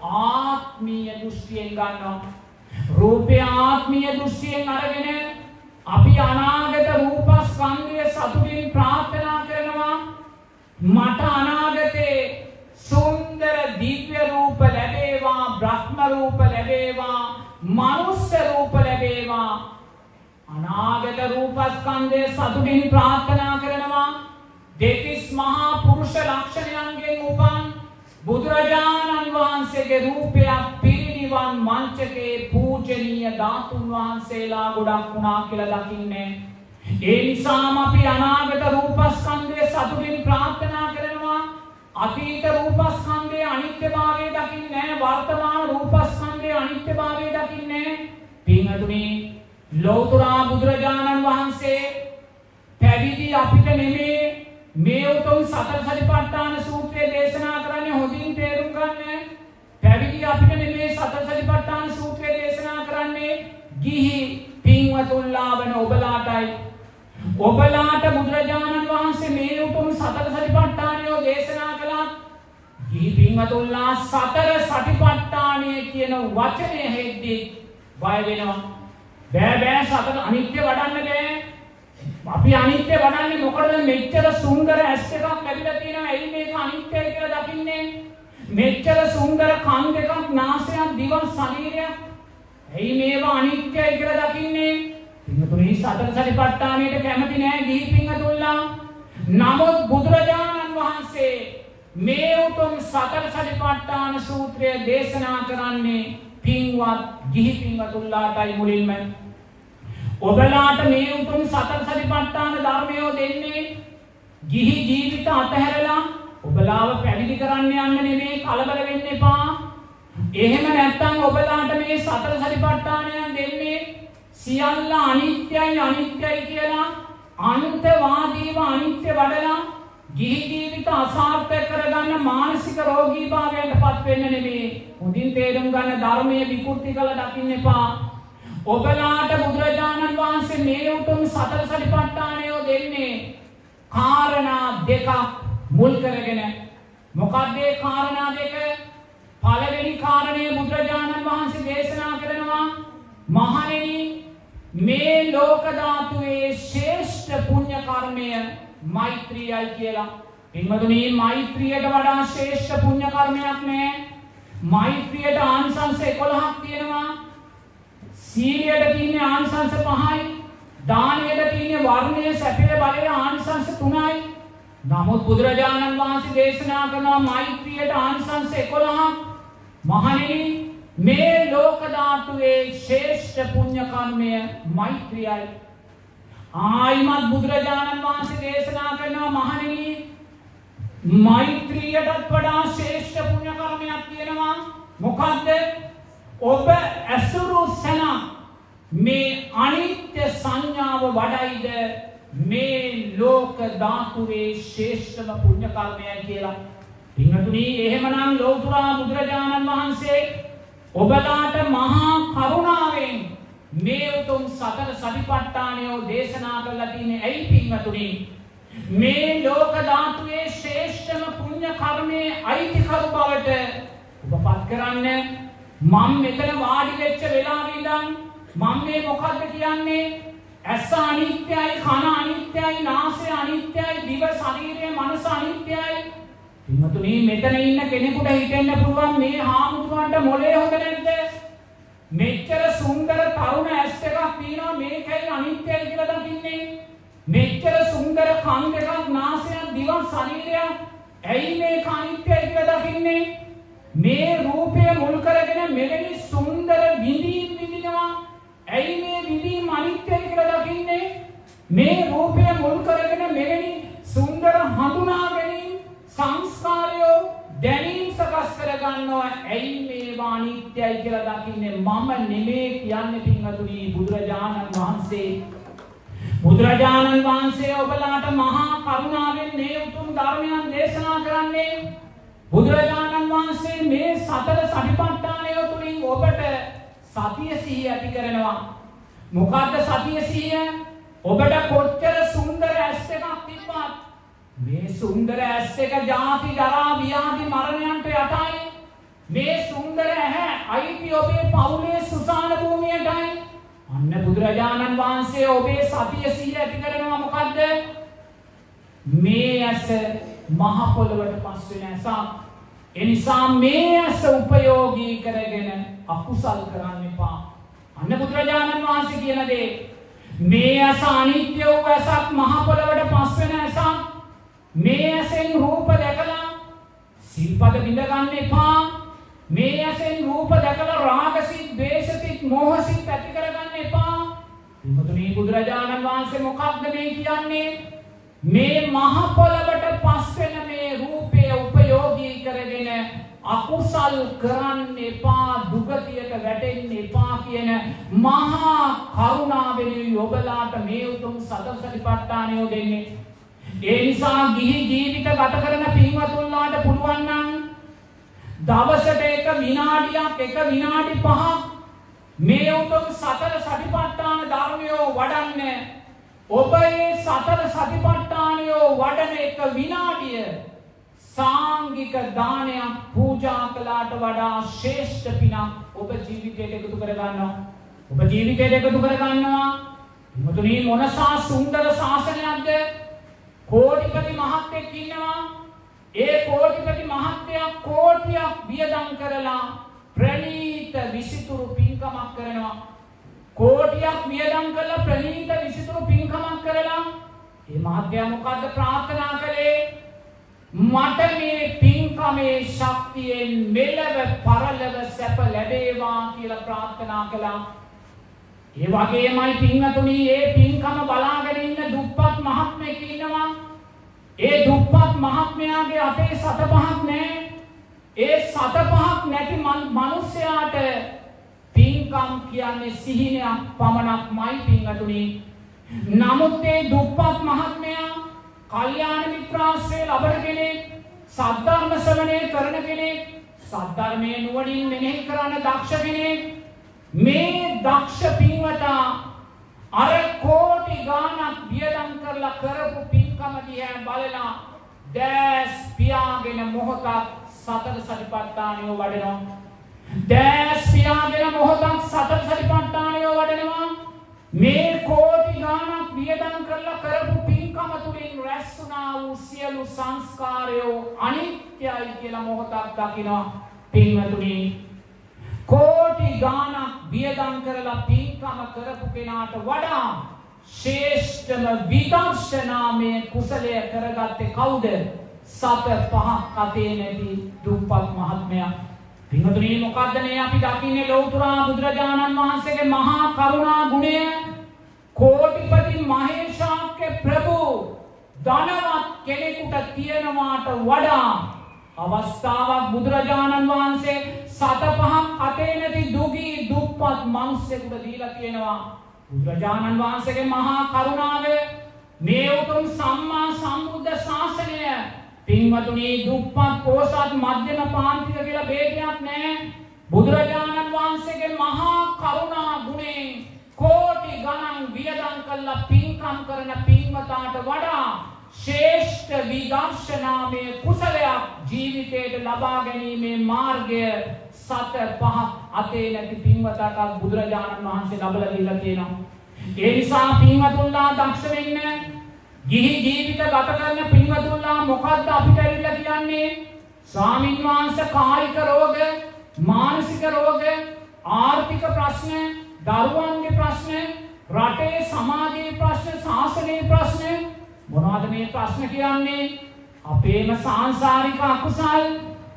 ආත්මීය දෘෂ්ටියෙන් ගන්නවා. රූපය ආත්මීය දෘෂ්ටියෙන් අරගෙන අපි අනාගත රූපස්කන්ධය සතුටින් ප්‍රාර්ථනා කරනවා. මට අනාගතේ සුන්දර දිව්‍ය රූප ලැබේවා, බ්‍රහ්ම රූප ලැබේවා, මනුෂ්‍ය රූප ලැබේවා. අනාගත රූපස්කන්ධය සතුටින් ප්‍රාර්ථනා කරනවා. දෙතිස් මහා පුරුෂ ලක්ෂණයන්ගෙන් උපන් බුදුරජාණන් වහන්සේගේ රූපයක් පිරිනිවන් මංචකේ පූජනීය ධාතුන් වහන්සේලා ගොඩක් වුණා කියලා දකින්නේ. ඒ නිසාම අපි අනාගත රූපස්කන්ධය සතුටින් ප්‍රාර්ථනා කරනවා. අතීත රූපස්කන්ධයේ අනිත්‍යභාවය දකින්නේ, වර්තමාන රූපස්කන්ධයේ අනිත්‍යභාවය දකින්නේ. පින්වතුනි, ලෞතර බුදුරජාණන් වහන්සේ පැවිදි අපිට නෙමෙයි මේ උතුම් සතර සතිපට්ඨාන සූත්‍රය දේශනා කරන්නේ. හොඳින් තේරුම් ගන්න. පැවිදි වැඩි අපිට මේ සතර සතිපට්ඨාන සූත්‍රය දේශනා කරන්නේ ගිහි පින්වතුන්ලා වන ඔබලාටයි. ඔබලාට බුදුරජාණන් වහන්සේ මේ උතුම් සතර සතිපට්ඨානය දේශනා කළා. ගිහි පින්වතුන්ලා සතර සතිපට්ඨානය කියන වචනය හෙද්දී බය වෙනවා. බෑ බෑ සතර අනිත්‍ය වඩන්න බෑ. අපි අනිත්‍ය වඩන්නේ මොකටද? මෙච්චර සුන්දර ඇස් එකක් ලැබිලා තියෙනවා. එයි මේක අනිත්‍යයි කියලා දකින්නේ. මෙච්චර සුන්දර කන් දෙකක්, නාසයක්, දිවක්, ශරීරයක්. එයි මේවා අනිත්‍යයි කියලා දකින්නේ. පින්වතුනි සතර සතිපට්ඨානයට කැමති නෑ ගිහි පින්වතුන්ලා. නමුත් බුදුරජාණන් වහන්සේ මේ උතුම් සතර සතිපට්ඨාන සූත්‍රය දේශනා කරන්නේ පින්වත් ගිහි පින්වතුන්ලාටයි මුලින්ම. ඔබලාට මේ උතුම් සතර සතිපට්ඨාන ධර්මය දෙන්නේ ගිහි ජීවිත අතහැරලා ඔබලාව පැවිදි කරන්න යන්න නෙමෙයි. කලබල වෙන්න එපා. එහෙම නැත්නම් ඔබලාට මේ සතර සතිපට්ඨානය දෙන්නේ සියල්ල අනිත්‍යයි අනිත්‍යයි කියලා අන්තවාදීව අනිත්‍ය වඩලා ගිහි ජීවිත අසාර්ථක කරගන්න මානසික රෝගී භාවයකටපත් වෙන්න නෙමෙයි. හොඳින් තේරුම් ගන්න ධර්මයේ විකෘති කළ දකින්න එපා. ඔබලාට බුදුරජාණන් වහන්සේ මේ උතුම් සතර සතිපට්ඨානය දෙන්නේ කාරණා දෙකක් මුල් කරගෙන. මොකක්ද මේ කාරණා දෙක? පළවෙනි කාරණය බුදුරජාණන් වහන්සේ දේශනා කරනවා මහණෙනි මේ ලෝක ධාතුවේ ශ්‍රේෂ්ඨ පුණ්‍ය කර්මය මෛත්‍රියයි කියලා. පින්වතුනි මෛත්‍රියට වඩා ශ්‍රේෂ්ඨ පුණ්‍ය කර්මයක් නැහැ. මෛත්‍රියට ආනිසංස එකොළහක් තියෙනවා. සීලයට තියෙන ආනිසංස පහයි. දානයට තියෙන වර්ණය සැපය බලය ආනිසංස තුනයි. නමුත් බුදුරජාණන් වහන්සේ දේශනා කරනවා මෛත්‍රියට ආනිසංස එකොළහක්. මහණෙනි මේ ලෝක ධාතුවේ ශ්‍රේෂ්ඨ පුණ්‍ය කර්මය මෛත්‍රියයි. ආයිමත් බුදුරජාණන් වහන්සේ දේශනා කරනවා මහණෙනි මෛත්‍රියටත් වඩා ශ්‍රේෂ්ඨ පුණ්‍ය කර්මයක් තියෙනවා. මොකද්ද? ඔබ ඇසුරු සැන මේ අනිත්‍ය සංඥාව වඩයිද මේ ලෝක ධාතුවේ ශ්‍රේෂ්ඨම පුණ්‍ය කර්මයයි කියලා. පින්වතුනි එහෙමනම් ලෞතර බුදුරජාණන් වහන්සේ ඔබලාට මහා කරුණාවෙන් මේ උතුම් සතර සතිපට්ඨානය දේශනා කරලා තියෙන්නේ ඇයි පින්වතුනි? මේ ලෝක ධාතුවේ ශ්‍රේෂ්ඨම පුණ්‍ය කර්මයේ අයිතිකරු බවට ඔබපත් කරන්න. මම මෙතන වාඩි වෙච්ච වෙලාවෙ ඉඳන් මම මේ මොකද්ද කියන්නේ? ඇස අනිත්‍යයි, කන අනිත්‍යයි, නාසය අනිත්‍යයි, දිව, ශරීරය, මනස අනිත්‍යයි. පින්වතුනි මෙතන ඉන්න කෙනෙකුට හිතෙන්න පුළුවන් මේ හාමුදුරන්ට මොලේ හොඳ නැද්ද? මෙච්චර සුන්දර තරුණ ඇස් එකක් තියෙනවා මේකයි අනිත්‍යයි කියලා දකින්නේ. මෙච්චර සුන්දර කන් දෙකක්, නාසයක්, දිවක්, ශරීරයක්. ඇයි මේක අනිත්‍යයි කියලා දකින්නේ? මේ රූපය මුල් කරගෙන මෙවැනි සුන්දර විඳීම් විඳිනවා. ඇයි මේ විඳීම් අනිත්‍යයි කියලා දකින්නේ? මේ රූපය මුල් කරගෙන මෙවැනි සුන්දර හඳුනා ගැනීම සංස්කාරය දැනීම් සකස් කර ගන්නවා. ඇයි මේවා අනිත්‍යයි කියලා දකින්නේ? මම නෙමෙයි කියන්නේ පින්වතුනි බුදුරජාණන් වහන්සේ. බුදුරජාණන් වහන්සේ ඔබලාට මහා කරුණාවෙන් මේ උතුම් ධර්මයන් දේශනා කරන්නේ. බුදුරජාණන් වහන්සේ මේ සතර සතිපට්ඨානය තුළින් ඔබට සතිය සිහිය ඇති කරනවා. මොකද්ද සතිය සිහිය? ඔබට කොච්චර සුන්දර ඇස් එකක් තිබ්බත් මේ සුන්දර ඇස් එක ජාති ජරා ව්‍යාධි මරණයන්ට යටයි. මේ සුන්දර ඇහැ අයිති ඔබේ පවුලේ සුසාන භූමියටයි. අන්න බුදුරජාණන් වහන්සේ ඔබේ සතිය සිහිය ඇති කරනවා. මොකද්ද? මේ ඇස මහ පොළවට පස් වෙන ඇසක්. එනිසා මේ ඇස උපයෝගී කරගෙන අකුසල් කරන්න එපා. අන්න බුදුරජාණන් වහන්සේ කියන දේ. මේ ඇස අනිත්‍ය වූ ඇසක්, මහ පොළවට පස් වෙන ඇසක්. මේ ඇසෙන් රූප දැකලා සිල්පද බිඳ ගන්න එපා. මේ ඇසෙන් රූප දැකලා රාගසිත, ද්වේෂසිත, මෝහසිත ඇති කර ගන්න එපා. මේ බුදුරජාණන් වහන්සේ මොකක්ද මේ කියන්නේ? මේ මහ පොළවට පස් වෙන මේ රූපය උපයෝගී කරගෙන අකුසල් කරන්න එපා, දුගතියට වැටෙන්න එපා කියන මහා කරුණාවෙන් ඔබලාට මේ උතුම් සතර සතිපට්ඨානය දෙන්නේ. ඒ නිසා ගිහි ජීවිත ගත කරන පින්වතුන්ලාට පුළුවන් නම් දවසට එක විනාඩියක් එක විනාඩි පහක් මේ උතුම් සතර සතිපට්ඨාන ධර්මය වඩන්න. ඔබ මේ සතර සතිපට්ඨානය වඩන එක විනාඩිය සාංගික දානයක් පූජා කළාට වඩා ශ්‍රේෂ්ඨ පිනක් ඔබ ජීවිතයට එකතු කර ගන්නවා. ඔබ ජීවිතයට එකතු කර ගන්නවා. මුතුනි මොනසා සුන්දර ශාසනයක්ද? කෝටිපති මහත්ෙක් ඉන්නවා. ඒ කෝටිපති මහත්තයා කෝටියක් වියදම් කරලා ප්‍රණීත විසිතුරු පින්කමක් කරනවා. කෝටියක් වියදම් කරලා ප්‍රණීත විසිතුරු පින්කමක් කරලා මේ මහත්තයා මොකද්ද ප්‍රාර්ථනා කළේ? මට මේ පින්කමේ ශක්තියෙන් මෙලව පරලව සැප ලැබේවා කියලා ප්‍රාර්ථනා කළා. ඒ වගේමයි පින්වතුනි මේ පින්කම බලාගෙන ඉන්න දුප්පත් මහත්මයෙක් ඉන්නවා. ඒ දුප්පත් මහත්මයාගේ අතේ සත පහක් නැහැ. ඒ සත පහක් නැති මිනිසයාට පින්කම් කියන්නේ සිහිනයක් පමණක්මයි පින්වතුනි. නමුත් ඒ දුප්පත් මහත්මයා කල්යාණ මිත්‍රාශ්‍රය ලබන කෙනෙක්, සද්ධර්ම ශ්‍රවණය කරන කෙනෙක්, සද්ධර්මයේ නුවණින් මෙනෙහි කරන දක්ෂ කෙනෙක්. මේ දක්ෂ පින්වතා අර කෝටි ගාණක් වියදම් කරලා කරපු පින්කම දිහා බලලා දැස් පියාගෙන මොහොතක් සතර සතිපට්ඨානය වඩනවා. දැස් පියාගෙන මොහොතක් සතර සතිපට්ඨානය වඩනවා. මේ කෝටි ගාණක් වියදම් කරලා කරපු පින්කම තුලින් රැස් වුණා වූ සියලු සංස්කාරයෝ අනිත්‍යයි කියලා මොහොතක් දකිනවා. පින්වතුනි, කෝටි ගාණක් වියදම් කරලා පින්කම කරපු කෙනාට වඩා ශ්‍රේෂ්ඨම විදර්ශනාමය කුසලය කරගත්තේ කවුද? සත පහක් අතේ නැති දුප්පත් මහත්මයා. පින්වතුනි, මොකද්ද මේ අපි දකින්නේ ලෞතර බුදුරජාණන් වහන්සේගේ මහා කරුණා ගුණය? කෝටිපති මහේශාක්‍ය ප්‍රභු ධනවත් කෙනෙකුට තියනවාට වඩා අවස්ථාවක් බුදුරජාණන් වහන්සේ සත පහක් අතේ නැති දුගී දුප්පත් මිනිසෙකුට දීලා තියෙනවා. බුදුරජාණන් වහන්සේගේ මහා කරුණාව මේ උතුම් සම්මා සම්බුද්ධ ශාසනය පින්වතුනි දුප්පත් පොසත් මධ්‍යම පාන්තික කියලා ભેදයක් නැහැ. බුදුරජාණන් වහන්සේගේ මහා කරුණා ගුණයෙන් කෝටි ගණන් වියදම් කළා පින්කම් කරන පින්වතාට වඩා ශ්‍රේෂ්ඨ විදර්ශනාමය කුසලයක් ජීවිතයට ලබා ගැනීමේ මාර්ගය සත පහක් අතේ නැති පින්වතාට බුදුරජාණන් වහන්සේ ලබලා දීලා තියෙනවා. ඒ නිසා පින්වතුන්ලා දක්ෂ වෙන්න. ගිහි ජීවිත ගත කරන පින්වතුන්ලා මොකද්ද අපිට ඇවිල්ලා කියන්නේ? ස්වාමීන් වහන්සේ කායික රෝග, මානසික රෝග, ආර්ථික ප්‍රශ්න, දරුවන්ගේ ප්‍රශ්න, රටේ සමාජයේ ප්‍රශ්න, ශාසනයේ ප්‍රශ්න, මොනවද මේ ප්‍රශ්න කියන්නේ? අපේම සාංශාරික අකුසල්,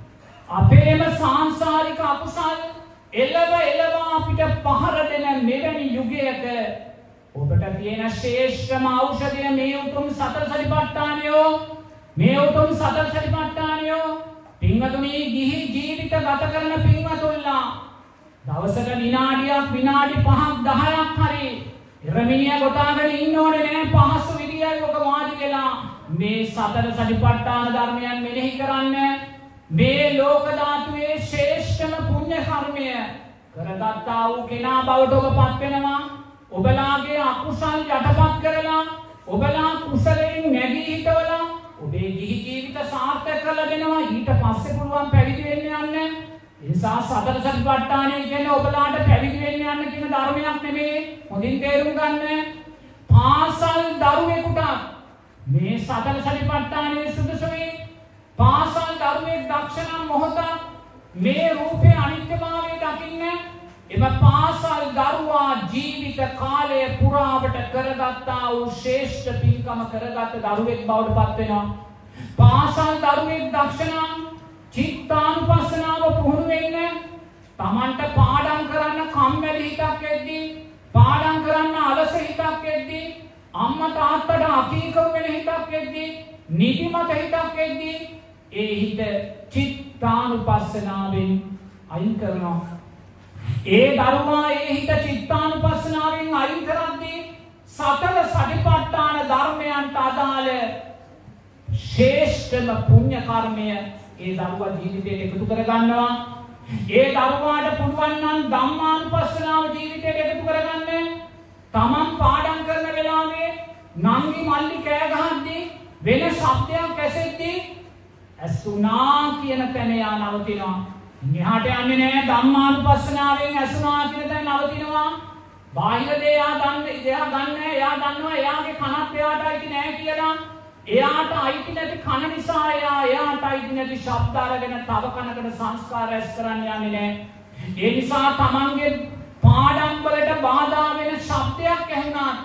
අපේම සාංශාරික අකුසල් එළව එළව අපිට පහර දෙන මෙවැනි යුගයක ඔබට තියෙන ශ්‍රේෂ්ඨම ඖෂධය මේ උතුම් සතර සතිපට්ඨානය. මේ උතුම් සතර සතිපට්ඨානය පින්වතුනි, ගිහි ජීවිත ගත කරන පින්වතුන්ලා දවසට විනාඩියක් විනාඩි පහක් දහයක් හරි ඉරමිනිය ගොතාගෙන ඉන්න ඕනේ නෑ. පහසු විදියයි ඔක වාඩි වෙලා මේ සතර සතිපට්ඨාන ධර්මයන් මෙනෙහි කරන්න. මේ ලෝක ධාතුවේ ශ්‍රේෂ්ඨම පුණ්‍ය කර්මය කරගත්තා වූ කෙනා බවට ඔබපත් වෙනවා. ඔබලාගේ අකුසල් යටපත් කරලා ඔබලා කුසලයෙන් නැගී හිටවලා ඔබේ ගිහි ජීවිත සාර්ථක කරලා දෙනවා. ඊට පස්සේ පුළුවන් පැවිදි වෙන්න යන්න. ඒ නිසා සතර සතිපට්ඨානය කියන්නේ ඔබලාට පැවිදි වෙන්න යන්න කියන ධර්මයක් නෙමෙයි. හොඳින් තේරුම් ගන්න. පාසල් දරුවෙකුට මේ සතර සතිපට්ඨානයේ සුදුසුයි. පාසල් දරුවෙක් දක්ෂ නම් මොහොතක් මේ රූපේ අනිත්‍යභාවය දකින්න. එම පාසල් දරුවා ජීවිත කාලය පුරාවට කරගත්තා වූ ශ්‍රේෂ්ඨ පින්කම කරගත් දරුවෙක් බවට පත් වෙනවා. පාසල් දරුවෙක් දක්ෂ නම් චිත්තානුපස්සනාව පුහුණු වෙන්න. Tamanට පාඩම් කරන්න කම්මැලි හිතක් එද්දී, පාඩම් කරන්න අලස හිතක් එද්දී, අම්මා තාත්තට අකීකව වෙන හිතක් එද්දී, නිදිමත හිතක් එද්දී ඒ හිත චිත්තානුපස්සනාවෙන් අයින් කරනවා. ඒ දරුවා ඒ හිත චිත්තානුපස්සනාවෙන් අයින් කරද්දී සතර සතිපට්ඨාන ධර්මයන්ට අදාළ ශ්‍රේෂ්ඨම පුණ්‍ය කර්මය ඒ දරුවා ජීවිතයට එකතු කරගන්නවා. ඒ දරුවාට පුළුවන් නම් ධම්මානුපස්සනාව ජීවිතයට එකතු කරගන්න. තමන් පාඩම් කරන වෙලාවේ නංගි මල්ලි කෑ ගහද්දී වෙන ශබ්දයක් ඇසෙද්දී ඇසුනා කියන තැන යා නවතිනවා. මෙහාට යන්නේ නැහැ. ධම්මානුපස්සනාවෙන් ඇසුනා කියන තැන නවතිනවා. බාහිර දේ යා දන්නේ එයා දන්නේ එයා දන්නවා එයාගේ කනත් එයාට අයිති නැහැ කියලා. එයාට අයිති නැති කන නිසා එයා එයාට අයිති නැති ශබ්ද අරගෙන තව කනකට සංස්කාර ඇස් කරන්න යන්නේ නැහැ. ඒ නිසා තමන්ගේ පාඩම් වලට බාධා වෙන ශබ්දයක් ඇහුණාත්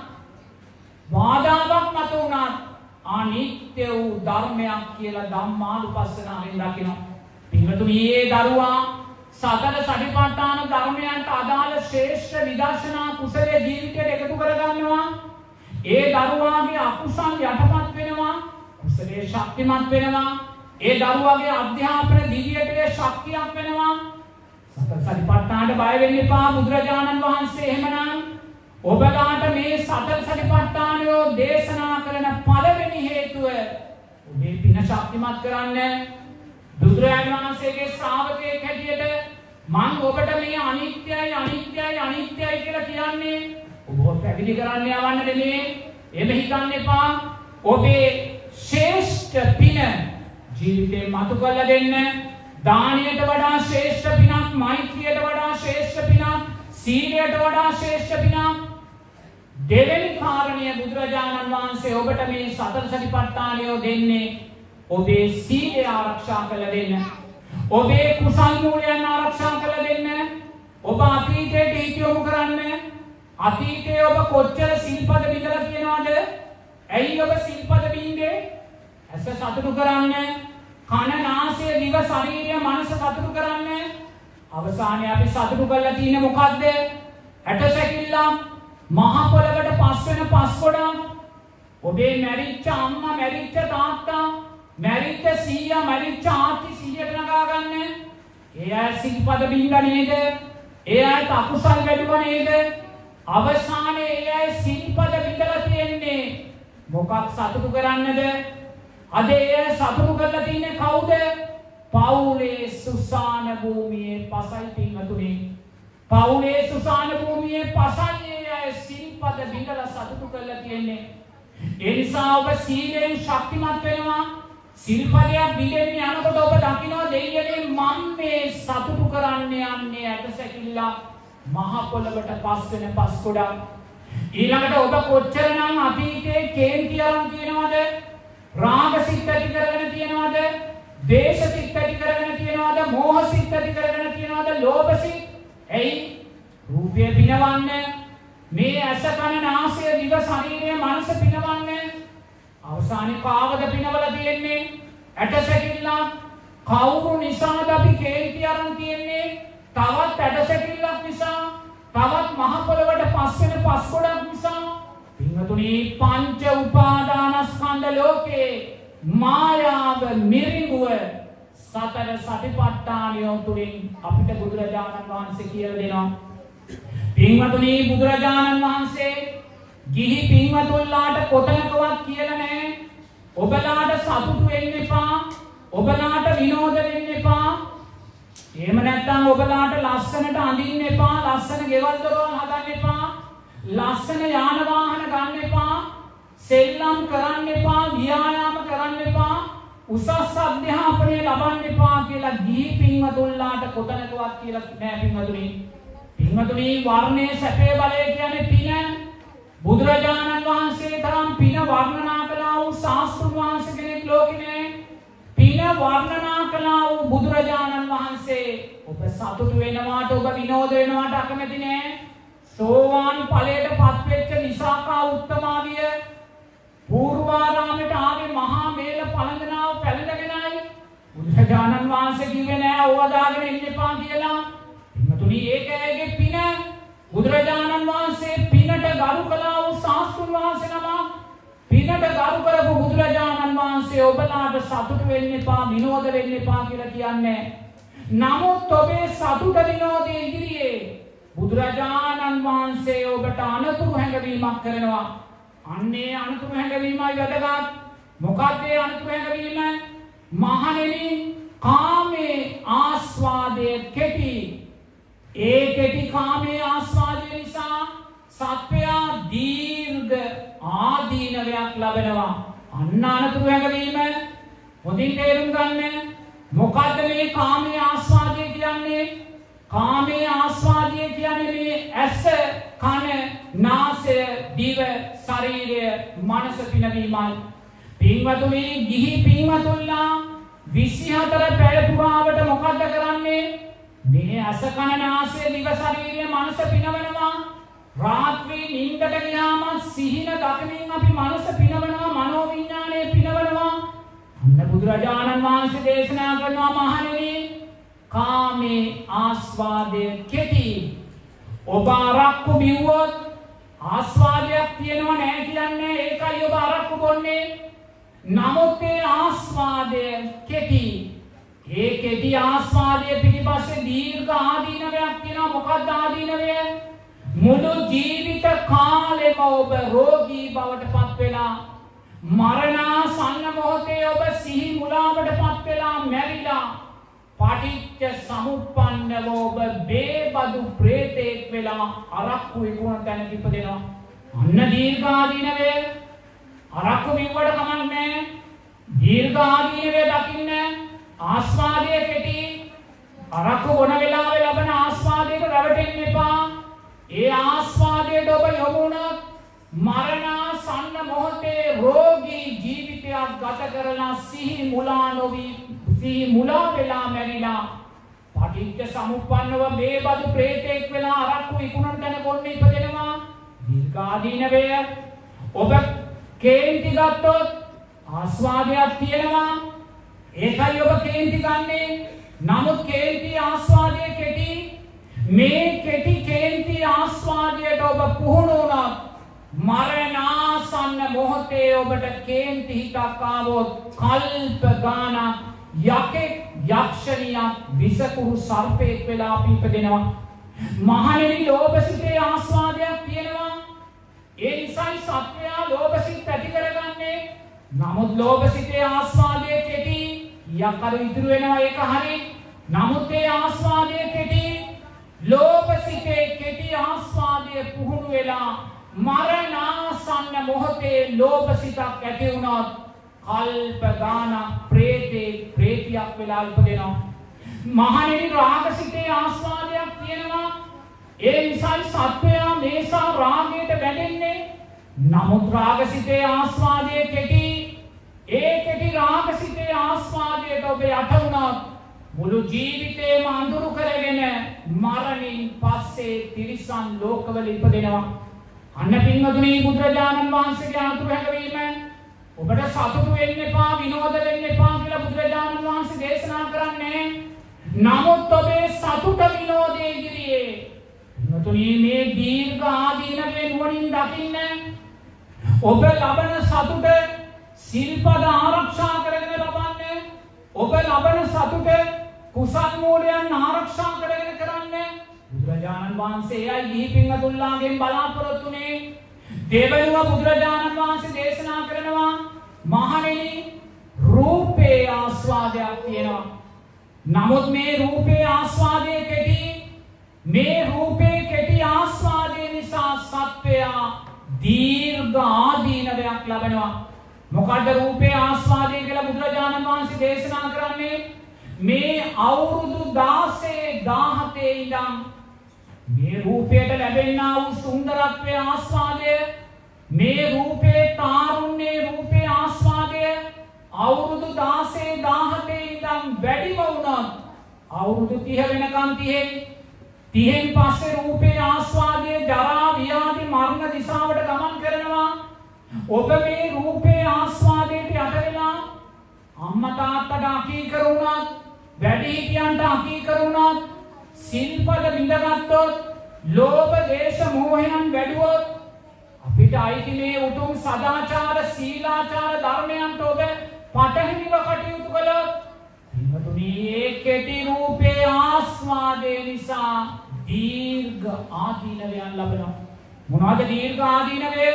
බාධාවක් මත වුණාත් අනිත්‍ය වූ ධර්මයක් කියලා ධම්මානුපස්සනාවෙන් දකිනවා. පින්වතුනි මේ දරුවා සතර සතිපට්ඨාන ධර්මයන්ට අදාළ ශ්‍රේෂ්ඨ විදර්ශනා කුසලයේ ජීවිතයට එකතු කරගන්නවා. ඒ දරුවාගේ අකුසල් යටපත් වෙනවා. කුසලයේ ශක්තිමත් වෙනවා. ඒ දරුවාගේ අධ්‍යාපන දිවියට ශක්තියක් වෙනවා. සතර සතිපට්ඨානට බය වෙන්න එපා. බුදුරජාණන් වහන්සේ එහෙමනම් ඔබලාට මේ සතර සතිපට්ඨානය දේශනා කරන පළවෙනි හේතුව ඔබේ පින ශක්තිමත් කරන්න. බුදුරජාණන් වහන්සේගේ ශ්‍රාවකයෙක් හැටියට මම ඔබට මේ අනිත්‍යයි අනිත්‍යයි අනිත්‍යයි කියලා කියන්නේ ඔබ පැවිදි කරන්න යවන්න නෙමෙයි. එහෙම හිතන්න එපා. ඔබේ ශ්‍රේෂ්ඨ පින ජීවිතේ මතු කරලා දෙන්න. දානයට වඩා ශ්‍රේෂ්ඨ පිනක්, මෛත්‍රියට වඩා ශ්‍රේෂ්ඨ පිනක්, සීලයට වඩා ශ්‍රේෂ්ඨ පිනක්. දෙවෙනි කාරණය බුදුරජාණන් වහන්සේ ඔබට මේ සතර සතිපට්ඨානය දෙන්නේ ඔබේ සීලය ආරක්ෂා කරලා දෙන්න. ඔබේ කුසල් මූලයන් ආරක්ෂා කරලා දෙන්න. ඔබ අතීතයට හිත යොමු කරන්න. අතීතයේ ඔබ කොච්චර සිල්පද බිඳලා තියෙනවද? ඇයි ඔබ සිල්පද බින්දේ? ඇස සතුටු කරන්න, කන නාසය දිව ශරීරය මනස සතුටු කරන්න. අවසානයේ අපි සතුටු කරලා තියෙන මොකද්ද? ඇටසැකිල්ල, මහ පොළවට පස් වෙන පස් ගොඩක්. ඔබේ මැරිච්ච අම්මා, මැරිච්ච තාත්තා, මැරිච්ච සීයා, මැරිච්ච ආච්චි සීයට නගා ගන්න. ඒ අය සිල්පද බින්ද නේද? ඒ අය අකුසල් වැඩුව නේද? අවසානයේ ඒ අය සිල්පද බින්දලා තියෙන්නේ මොකක් සතුටු කරන්නද? අද ඒ සතුටු කරලා තින්නේ කවුද? පවුලේ සුසාන භූමියේ පසයි පින්වතුනි. පවුලේ සුසාන භූමියේ පසයි ඒ අය සිල්පද බින්දලා සතුටු කරලා තියෙන්නේ. ඒ නිසා ඔබ සීලෙන් ශක්තිමත් වෙනවා. සිල්පදයක් බිඳෙන්න යනකොට ඔබ දකිනවා දෙයියනේ මම මේ සතුටු කරන්න යන්නේ ඇටසැකිල්ල මහ පොළවට පස් වෙන පස් ගොඩක්. ඊළඟට ඔබ කොච්චරනම් අතීතයේ කේන්ති අරන් තියනවද? රාග සිත් ඇති කරගෙන තියනවද? ද්වේෂ සිත් ඇති කරගෙන තියනවද? මෝහ සිත් ඇති කරගෙන තියනවද? ලෝභ සිත්. එයි රූපය පිනවන්නේ මේ ඇස කන නාසය දිව ශරීරය මනස පිනවන්නේ. අවසානයේ කාවද පිනවල තියෙන්නේ? ඇටසැකිල්ල. කවුරු නිසාද අපි කේන්ති අරන් තියන්නේ? තවත් ඇටසැකිල්ලක් නිසා, තවත් මහ පොළවට පස් වෙන පස් ගොඩක් නිසා. පින්වතුනි පංච උපාදානස්කන්ධ ලෝකේ මායාව මිරිඟුව සතර සතිපට්ඨානය තුලින් අපිට බුදුරජාණන් වහන්සේ කියලා දෙනවා. පින්වතුනි බුදුරජාණන් වහන්සේ ගිහි පින්වතුන්ලාට කොතනකවත් කියලා නැහැ ඔබලාට සතුටු වෙන්න එපා, ඔබලාට විනෝද වෙන්න එපා. එහෙම නැත්නම් ඔබලාට ලස්සනට අඳින්න එපා, ලස්සන ගෙවල් දොරවල් හදන්න එපා, ලස්සන යාන වාහන ගන්න එපා, සෙල්ලම් කරන්න එපා, ව්‍යායාම කරන්න එපා, උසස් අධ්‍යාපනය ලබන්න එපා කියලා ගිහි පින්වතුන්ලාට කොතනකවත් කියලා නෑ පින්වතුනි. පින්වතුනි වර්ණයේ සැපේ බලය කියන්නේ පින. බුදුරජාණන් වහන්සේ තරම් පින වර්ණනා කළා වූ ශාස්ත්‍රුන් වහන්සේ කෙනෙක් ලෝකේ නෑ. පින වර්ණනා කළා වූ බුදුරජාණන් වහන්සේ ඔබ සතුටු වෙනවාට, ඔබ විනෝද වෙනවාට අකමැති නෑ. සෝවාන් ඵලයට පත් වෙච්ච විසාකා උත්තමාවිය පූර්වාරාමයට ආවේ මහා මේල පළඳනාව පැලඳගෙනයි. බුදුරජාණන් වහන්සේ කිව්වේ නෑ ඕවා දාගෙන ඉන්න එපා කියලා. පින්තුනි ඒක ඇගේ පින. බුදුරජාණන් වහන්සේ පිනට ගරු කළා වූ ශාස්ත්‍රුන් වහන්සේ නම. පිනට ගරු කරපු බුදුරජාණන් වහන්සේ ඔබලාට සතුටු වෙන්න එපා, විනෝද වෙන්න එපා කියලා කියන්නේ. නමුත් ඔබේ සතුට විනෝදයේ ඉදිරියේ බුදුරජාණන් වහන්සේ ඔබට අනතුරු හැඟවීමක් කරනවා. අන්නේ අනතුරු හැඟවීමයි වැදගත්. මොකක්ද ඒ අනතුරු හැඟවීම? මහණෙනි කාමේ ආස්වාදය කෙටි. ඒ කෙටි කාමේ ආස්වාදය නිසා සත්වයා දීර්ඝ ආදීනවයක් ලබනවා. අන්න අනතුරු හැඟවීම හොඳින් තේරුම් ගන්න. මොකද්ද මේ කාමයේ ආස්වාදය කියන්නේ? කාමයේ ආස්වාදය කියන්නේ මේ ඇස, කන, නාසය, දිව, ශරීරය, මනස පිනවීමයි. පින්වතුනි, ගිහි පින්වතුන්ලා විසිහතර පැය පුරාවට මොකද්ද කරන්නේ? මේ ඇස, කන, නාසය, දිව, ශරීරය, මනස පිනවනවා. රාත්‍රී නිින්දට ගියාම සිහින දකිනින් අපි මනස පිනවනවා, මනෝ විඥානය පිනවනවා. අන්න බුදුරජාණන් වහන්සේ දේශනා කරනවා මහණෙනි, කාමේ ආස්වාදය කෙටි. ඔබ අරක්කු බිව්වොත් ආස්වාදයක් තියෙනව නෑ කියන්නේ, ඒකයි ඔබ අරක්කු බොන්නේ. නමුත් ඒ ආස්වාදය කෙටි. ඒ කෙටි ආස්වාදය පිටිපස්සේ දීර්ඝ ආදීනවයක් තියෙනවා. මොකක්ද ආදීනවය? මුළු ජීවිත කාලෙම ඔබ රෝගී බවට පත් වෙලා, මරණාසන්න මොහොතේ ඔබ සිහි මුලාවට පත් වෙලා මැරිලා, පටිච්ච සමුප්පන්නව ඔබ බේබදු ප්‍රේතෙක් වෙලා අරක්කු විකුණන තැනක ඉපදෙනවා. අන්න දීර්ඝ ආදීනවය. අරක්කු විකුණුවට කමක් නැහැ. දීර්ඝ ආදීනවය දකින්න. ආස්වාදය කෙටි. අරක්කු බොන වෙලාවේ ලබන ආස්වාදයට රැවටෙන්න එපා. ඒ ආස්වාදයට ඔබ යොමු වුණොත් මරණාසන්න මොහොතේ රෝගී ජීවිතයක් ගත කරලා සිහි මුලා නොවි, සිහි මුලා වෙලා මැරිලා, පටිච්ච සමුප්පන්නව බේබදු ප්‍රේතෙක් වෙලා අරක්කු විකුණන තැන කොන්න ඉපදෙනවා. දීර්ඝාදීනවය. ඔබ කේන්ති ගත්තොත් ආස්වාදයක් තියෙනවා. ඒකයි ඔබ කේන්ති ගන්නේ. නමුත් කේන්ති ආස්වාදය කෙටි. මේ කෙටි කේන්ති ආස්වාදයට ඔබ පුහුණු වුණොත් මරණාසන්න මොහොතේ ඔබට කේන්ති හිතක් ආවොත් කල්ප ගානක් යකෙක්, යක්ෂණියක්, විසකුරු සර්පෙක් වෙලා අපි ඉපදෙනවා. මහණෙනි, ලෝභසිතේ ආස්වාදයක් තියෙනවා. ඒ නිසායි සත්වයා ලෝභසිත ඇති කරගන්නේ. නමුත් ලෝභසිතේ ආස්වාදය කෙටි. යකරු ඉතුරු වෙනවා, ඒක හරි. නමුත් ඒ ආස්වාදය කෙටි. ලෝභසිතේ කෙටි ආස්වාදය පුහුණු වෙලා මරණාසන්න මොහොතේ ලෝභසිතක් ඇති වුණොත් කල්ප ගානක් ප්‍රේතේ ප්‍රේතියක් වෙලා ඉපදෙනවා. මහණෙනි, රාගසිතේ ආස්වාදයක් තියෙනවා. ඒ නිසායි සත්වයා මේසා රාගයට බැඳෙන්නේ. නමුත් රාගසිතේ ආස්වාදය කෙටි. ඒ කෙටි රාගසිතේ ආස්වාදයට ඔබ යට වුණොත් මුළු ජීවිතේම අඳුරු කරගෙන මරණින් පස්සේ තිරිසන් ලෝකවල ඉපදෙනවා. අන්න පින්වතුනි, බුදුරජාණන් වහන්සේගේ අනුතුරු හැඟවීම ඔබට සතුටු වෙන්න එපා, විනෝද වෙන්න එපා කියලා බුදුරජාණන් වහන්සේ දේශනා කරන්නේ. නමුත් ඔබේ සතුට විනෝදයේ ඉදිරියේ පින්වතුනි මේ දීර්ඝ ආදීනවේ නුවණින් දකින්න. ඔබ ලබන සතුට සිල්පද ආරක්ෂා කරගෙන ලබන්න. ඔබ ලබන සතුට කුසල් මූලයන් ආරක්ෂා කරගෙන කරන්න. බුදුරජාණන් වහන්සේ අය ගිහි පින්වතුන්ලාගෙන් බලාපොරොත්තුනේ. දෙවනුව බුදුරජාණන් වහන්සේ දේශනා කරනවා, මහණෙනි, රූපේ ආස්වාදයක් තියෙනවා. නමුත් මේ රූපේ ආස්වාදය කෙටි. මේ රූපේ කෙටි ආස්වාදය නිසා සත්වයා දීර්ඝ ආදීනවයක් ලබනවා. මොකද්ද රූපේ ආස්වාදය කියලා බුදුරජාණන් වහන්සේ දේශනා කරන්නේ? මේ අවුරුදු දාසය දාහතේ ඉඳන් මේ රූපයට ලැබෙනා වූ සුන්දරත්වයේ ආස්වාදය, මේ රූපේ තාරුණ්‍යයේ රූපේ ආස්වාදය අවුරුදු දාසය දාහතේ ඉඳන් වැඩිම වුණොත් අවුරුදු තිහ වෙනකන් තිහෙයි. තිහෙන් පස්සේ රූපේ ආස්වාදය ජරා, ව්‍යාධි, මරණ දිශාවට ගමන් කරනවා. ඔබ මේ රූපේ ආස්වාදයට යට වෙලා අම්මා තාත්තට අකීකරු වුණත්, වැඩිහිටියන්ට අකීකරු වුණත්, සිල්පද බිඳගත්තොත්, ලෝභ, දේශ, මෝහයන් වැඩුවොත් අපිට අයිති මේ උතුම් සදාචාර, සීලාචාර ධර්මයන්ට ඔබ පටහැනිව කටයුතු කළොත් පින්වතුනි, ඒ කෙටි රූපේ ආස්වාදය නිසා දීර්ඝ ආදීනවයන් ලබනවා. මොනවද දීර්ඝ ආදීනවය?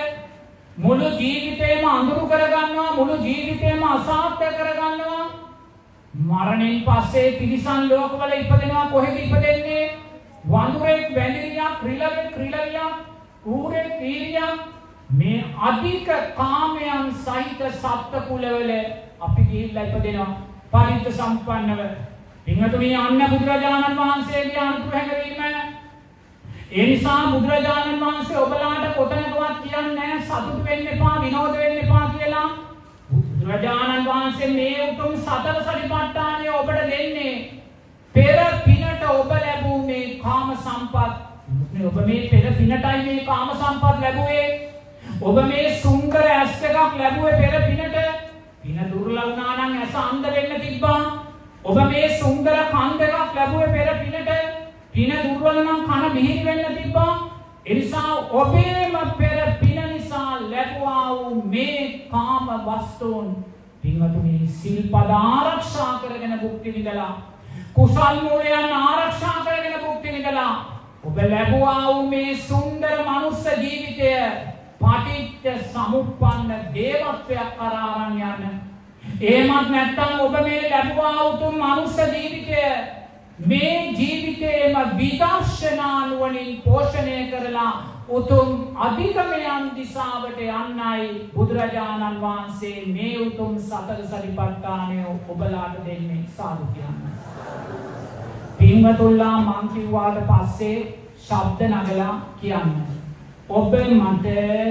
මුළු ජීවිතේම අඳුරු කරගන්නවා, මුළු ජීවිතේම අසාර්ථක කරගන්නවා. මරණයෙන් පස්සේ තිරිසන් ලෝකවල ඉපදෙනවා. කොහෙද ඉපදෙන්නේ? වඳුරෙක්, වැඳිරියක්, ක්‍රිලවෙක්, ක්‍රිලවියක්, ඌරෙක්, ඊරියක්, මේ අධික කාමයන් සහිත සත්ත්ව කුලවල අපි ගිහිල්ලා ඉපදෙනවා පරිත්‍ත සම්පන්නව. පින්වතුනි, අන්න බුදුරජාණන් වහන්සේගේ අනුතුරු හැඟවීම. ඒ නිසා බුදුරජාණන් වහන්සේ ඔබලාට කොතනකවත් කියන්නේ නැහැ සතුට වෙන්න එපා, විනෝද වෙන්න එපා කියලා. බුදුරජාණන් වහන්සේ මේ උතුම් සතර සතිපට්ඨානය ඔබට දෙන්නේ පෙර පිනට ඔබ ලැබූ මේ කාම සම්පත්. ඔබ මේ පෙර පිනටයි මේ කාම සම්පත් ලැබුවේ. ඔබ මේ සුන්දර ඇස් එකක් ලැබුවේ පෙර පිනට. පින දුර්ලභ වුණා නම් ඇස අන්ධ වෙන්න තිබ්බා. ඔබ මේ සුන්දර කන් දෙකක් ලැබුවේ පෙර පිනට. පින දුර්වල නම් කන මිහිරි වෙන්න තිබ්බා. ඒ නිසා ඔබේම පෙර පින නිසා ලැබුවා වූ මේ කාම වස්තුන් පින්වතුනි සිල්පද ආරක්ෂා කරගෙන භුක්ති විඳලා, කුසල් මූලයන් ආරක්ෂා කරගෙන භුක්ති විඳලා ඔබ ලැබුවා වූ මේ සුන්දර මනුස්ස ජීවිතය පටිච්ච සමුප්පන්න දේවත්වයක් කරා අරන් යන්න. එහෙමත් නැත්නම් ඔබ මේ ලැබුවා උතුම් මනුස්ස ජීවිතය මේ ජීවිතේම විදර්ශනා නුවණින් පෝෂණය කරලා උතුම් අධිගමයන් දිශාවට යන්නයි බුදුරජාණන් වහන්සේ මේ උතුම් සතර සතිපට්ඨානය ඔබලාට දෙන්නේ. සාදු කියන්න. පින්වතුන්ලා මං කිව්වාට පස්සේ ශබ්ද නගලා කියන්න. ඔබ මට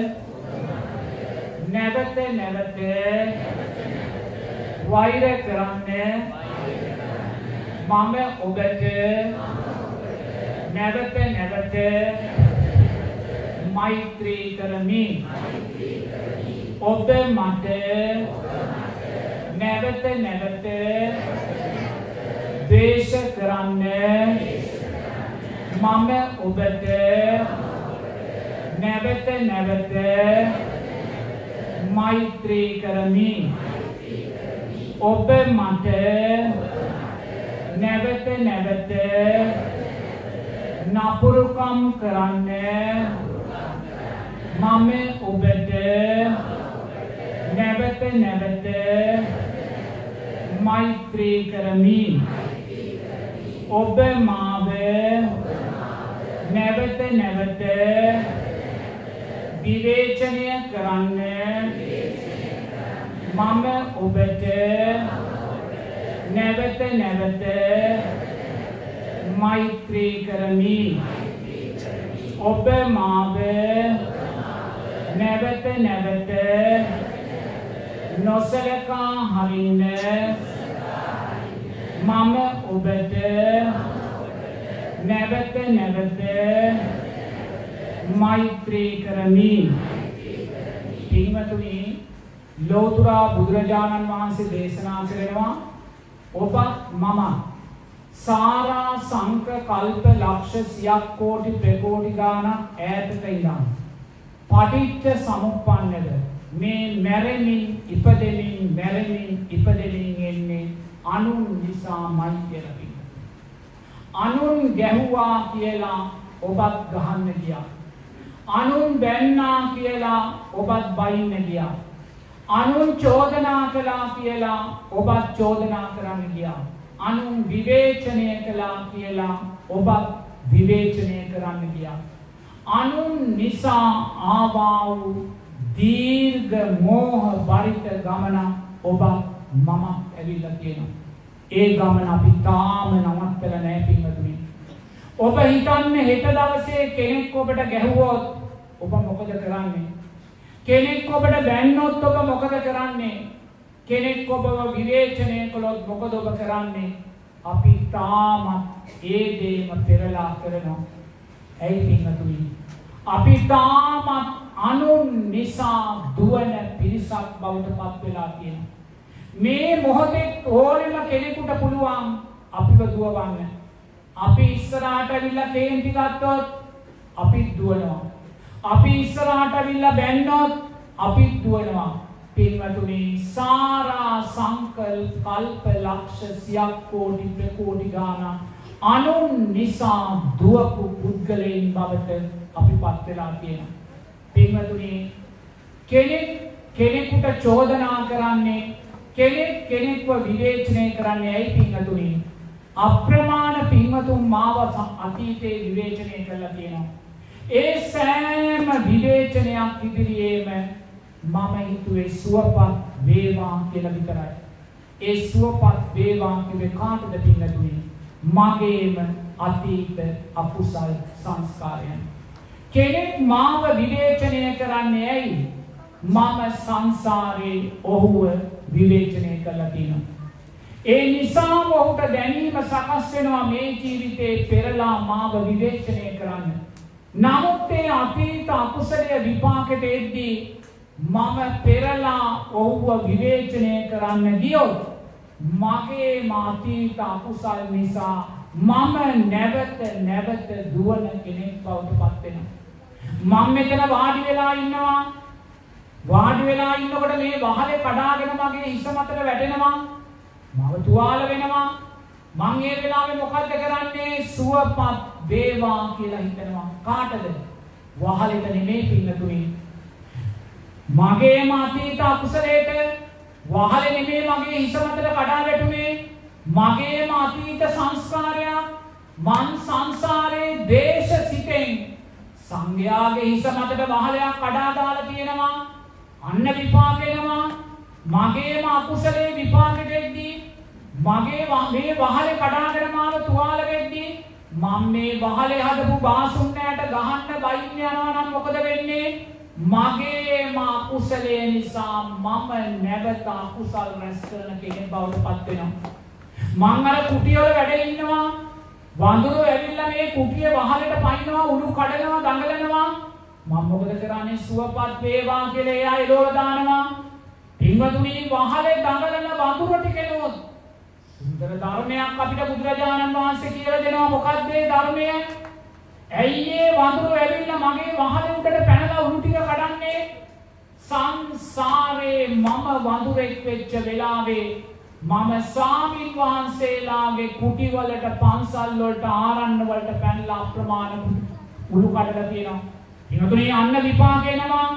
නැවත නැවත වෛර කරන්න, මම ඔබට නැවත නැවත මෛත්‍රී කරමි. ඔබ මට නැවත නැවත ද්වේෂ කරන්න, මම ඔබට නැවත නැවත මෛත්‍රී කරමි. ඔබ මට නැවත නැවත නපුරුකම් කරන්න, මම ඔබට නැවත නැවත මෛත්‍රී කරමි. ඔබ මාව නැවත නැවත විවේචනය කරන්න, මම ඔබට නැවත නැවත මෛත්‍රී කරමි. ඔබ මාව නැවත නැවත නොසලකා හරින්න, මම ඔබට නැවත නැවත මෛත්‍රී කරමි. පින්වතුනි, ලෝතර බුදුරජාණන් වහන්සේ දේශනා කරනවා ඔබත් මම සාරා සංක කල්ප ලක්ෂ සියක් කෝටි ප්‍රකෝටි ගානක් ඈතක ඉඳන් පටිච්ච සමුප්පන්නද මේ මැරෙමින් ඉපදෙමින් මැරෙමින් ඉපදෙමින් එන්නේ අනුන් නිසාමයි කියලා කිව්වා. අනුන් ගැහුවා කියලා ඔබත් ගහන්න ගියා. අනුන් බැන්නා කියලා ඔබත් බයින්න ගියා. අනුන් චෝදනා කළා කියලා ඔබත් චෝදනා කරන්න ගියා. අනුන් විවේචනය කළා කියලා ඔබත් විවේචනය කරන්න ගියා. අනුන් නිසා ආවා වූ දීර්ඝ මෝහ බරිත ගමන ඔබත් මම ඇවිල්ලා තියෙනවා. ඒ ගමන අපි තාම නවත්තලා නැහැ පින්වතුනි. ඔබ හිතන්නේ හෙට දවසේ කෙනෙක් ඔබට ගැහුවොත් ඔබ මොකද කරන්නේ? කෙනෙක් ඔබට බැන්නොත් ඔබ මොකද කරන්නේ? කෙනෙක් ඔබව විවේචනය කළොත් මොකද ඔබ කරන්නේ? අපි තාම ඒ දේම පෙරලා කරනවා. ඇයි පින්වතුනි? අපි තාම අනුන් නිසා දුවන පිරිසක් බවට පත් වෙලා තියෙනවා. මේ මොහොතේ ඕනෙම කෙනෙකුට පුළුවන් අපිව දුවවන්න. අපි ඉස්සරහට ඇවිල්ලා කේන්ති ගත්තොත් අපි දුවනවා. අපි ඉස්සරහට ඇවිල්ලා බැන්නොත් අපි දුවනවා. පින්වතුනි, සාරා සංකල්ප කල්ප ලක්ෂ සියක් කෝටි ප්‍රකෝටි ගාන අනුන් නිසා දුවපු පුද්ගලයන් බවට අපි පත් වෙලා තියෙනවා. පින්වතුනි, කෙනෙක් කෙනෙකුට චෝදනා කරන්නේ, කෙනෙක් කෙනෙක්ව විවේචනය කරන්නේ ඇයි පින්වතුනි? අප්‍රමාණ පින්වතුන් මාව අතීතේ විවේචනය කරලා තියෙනවා. ඒ සෑම විවේචනයක් ඉදිරියේම මම හිතුවේ සුවපත් වේවා කියලා විතරයි. ඒ සුවපත් වේවා කිව්වේ කාටද පින්වතුනි? මගේම අතීත අකුසල් සංස්කාරයන්. කෙනෙක් මාව විවේචනය කරන්නේ ඇයි? මම සංසාරේ ඔහුව විවේචනය කළා තියෙනවා. ඒ නිසාම ඔහුට දැනීම සකස් වෙනවා මේ ජීවිතේ පෙරලා මාව විවේචනය කරන්න. නමුත් ඒ අතීත අකුසලයේ විපාකෙට එද්දී මම පෙරලා ඔහුව විවේචනය කරන්න ගියොත් මගේ අතීත අකුසල් නිසා මම නැවත නැවත දුවන කෙනෙක් බවට පත් වෙනවා. මම මෙතන වාඩි වෙලා ඉන්නවා. වාඩි වෙලා ඉන්නකොට මේ වහලේ කඩාගෙන මගේ හිස මතට වැටෙනවා. මම තුවාල වෙනවා. මං ඒ වෙලාවේ මොකද්ද කරන්නේ? සුවපත් වේවා කියලා හිතනවා. කාටද? වහලෙට නෙමෙයි පින්නතුනි. මගේ අතීත අකුසලයට වහලේ නෙමෙයි මගේ හිස මතට කඩා වැටුනේ. මගේ අතීත සංස්කාරය මං සංසාරේ දේශ සිතෙන් සංඝයාගේ හිස මතට වහලයක් කඩා දාලා තියෙනවා. අන්න විපාක වෙනවා. මගේම අකුසලේ විපාකෙට එද්දී මගේ මේ වහලේ කඩාගෙන මාව තුවාල වෙද්දී මම මේ වහලේ හදපු බාසුන්නයට ගහන්න බයින්න යනවා නම් මොකද වෙන්නේ? මගේම අකුසලේ නිසා මම නැවත අකුසල් රැස් කරන කෙනෙක් බවට පත් වෙනවා. මං අර කුටිය වල වැඩ ඉන්නවා. වඳුරු ඇවිල්ලා මේ කුටියේ වහලට පයින්නවා, උණු කඩනවා, දඟලනවා. මම මොකද කරන්නේ? සුවපත් වේවා කියලා එයා එළවල දානවා. පින්වතුනි, වහලේ දඟලන වඳුරු ටිකනොත් සුන්දර ධර්මයක් අපිට බුදුරජාණන් වහන්සේ කියලා දෙනවා. මොකක්ද මේ ධර්මය? ඇයි මේ වඳුරු ඇවිල්ලා මගේ වහලේ උඩට පැනලා උණු ටික කඩන්නේ? සංසාරේ මම වඳුරෙක් වෙච්ච වෙලාවේ මම ස්වාමීන් වහන්සේලාගේ කුටි වලට, පන්සල් වලට, ආරණ්‍ය වලට පැනලා අප්‍රමාණ උණු කඩලා තියෙනවා. පින්වතුනි, අන්න විපාක එනවා.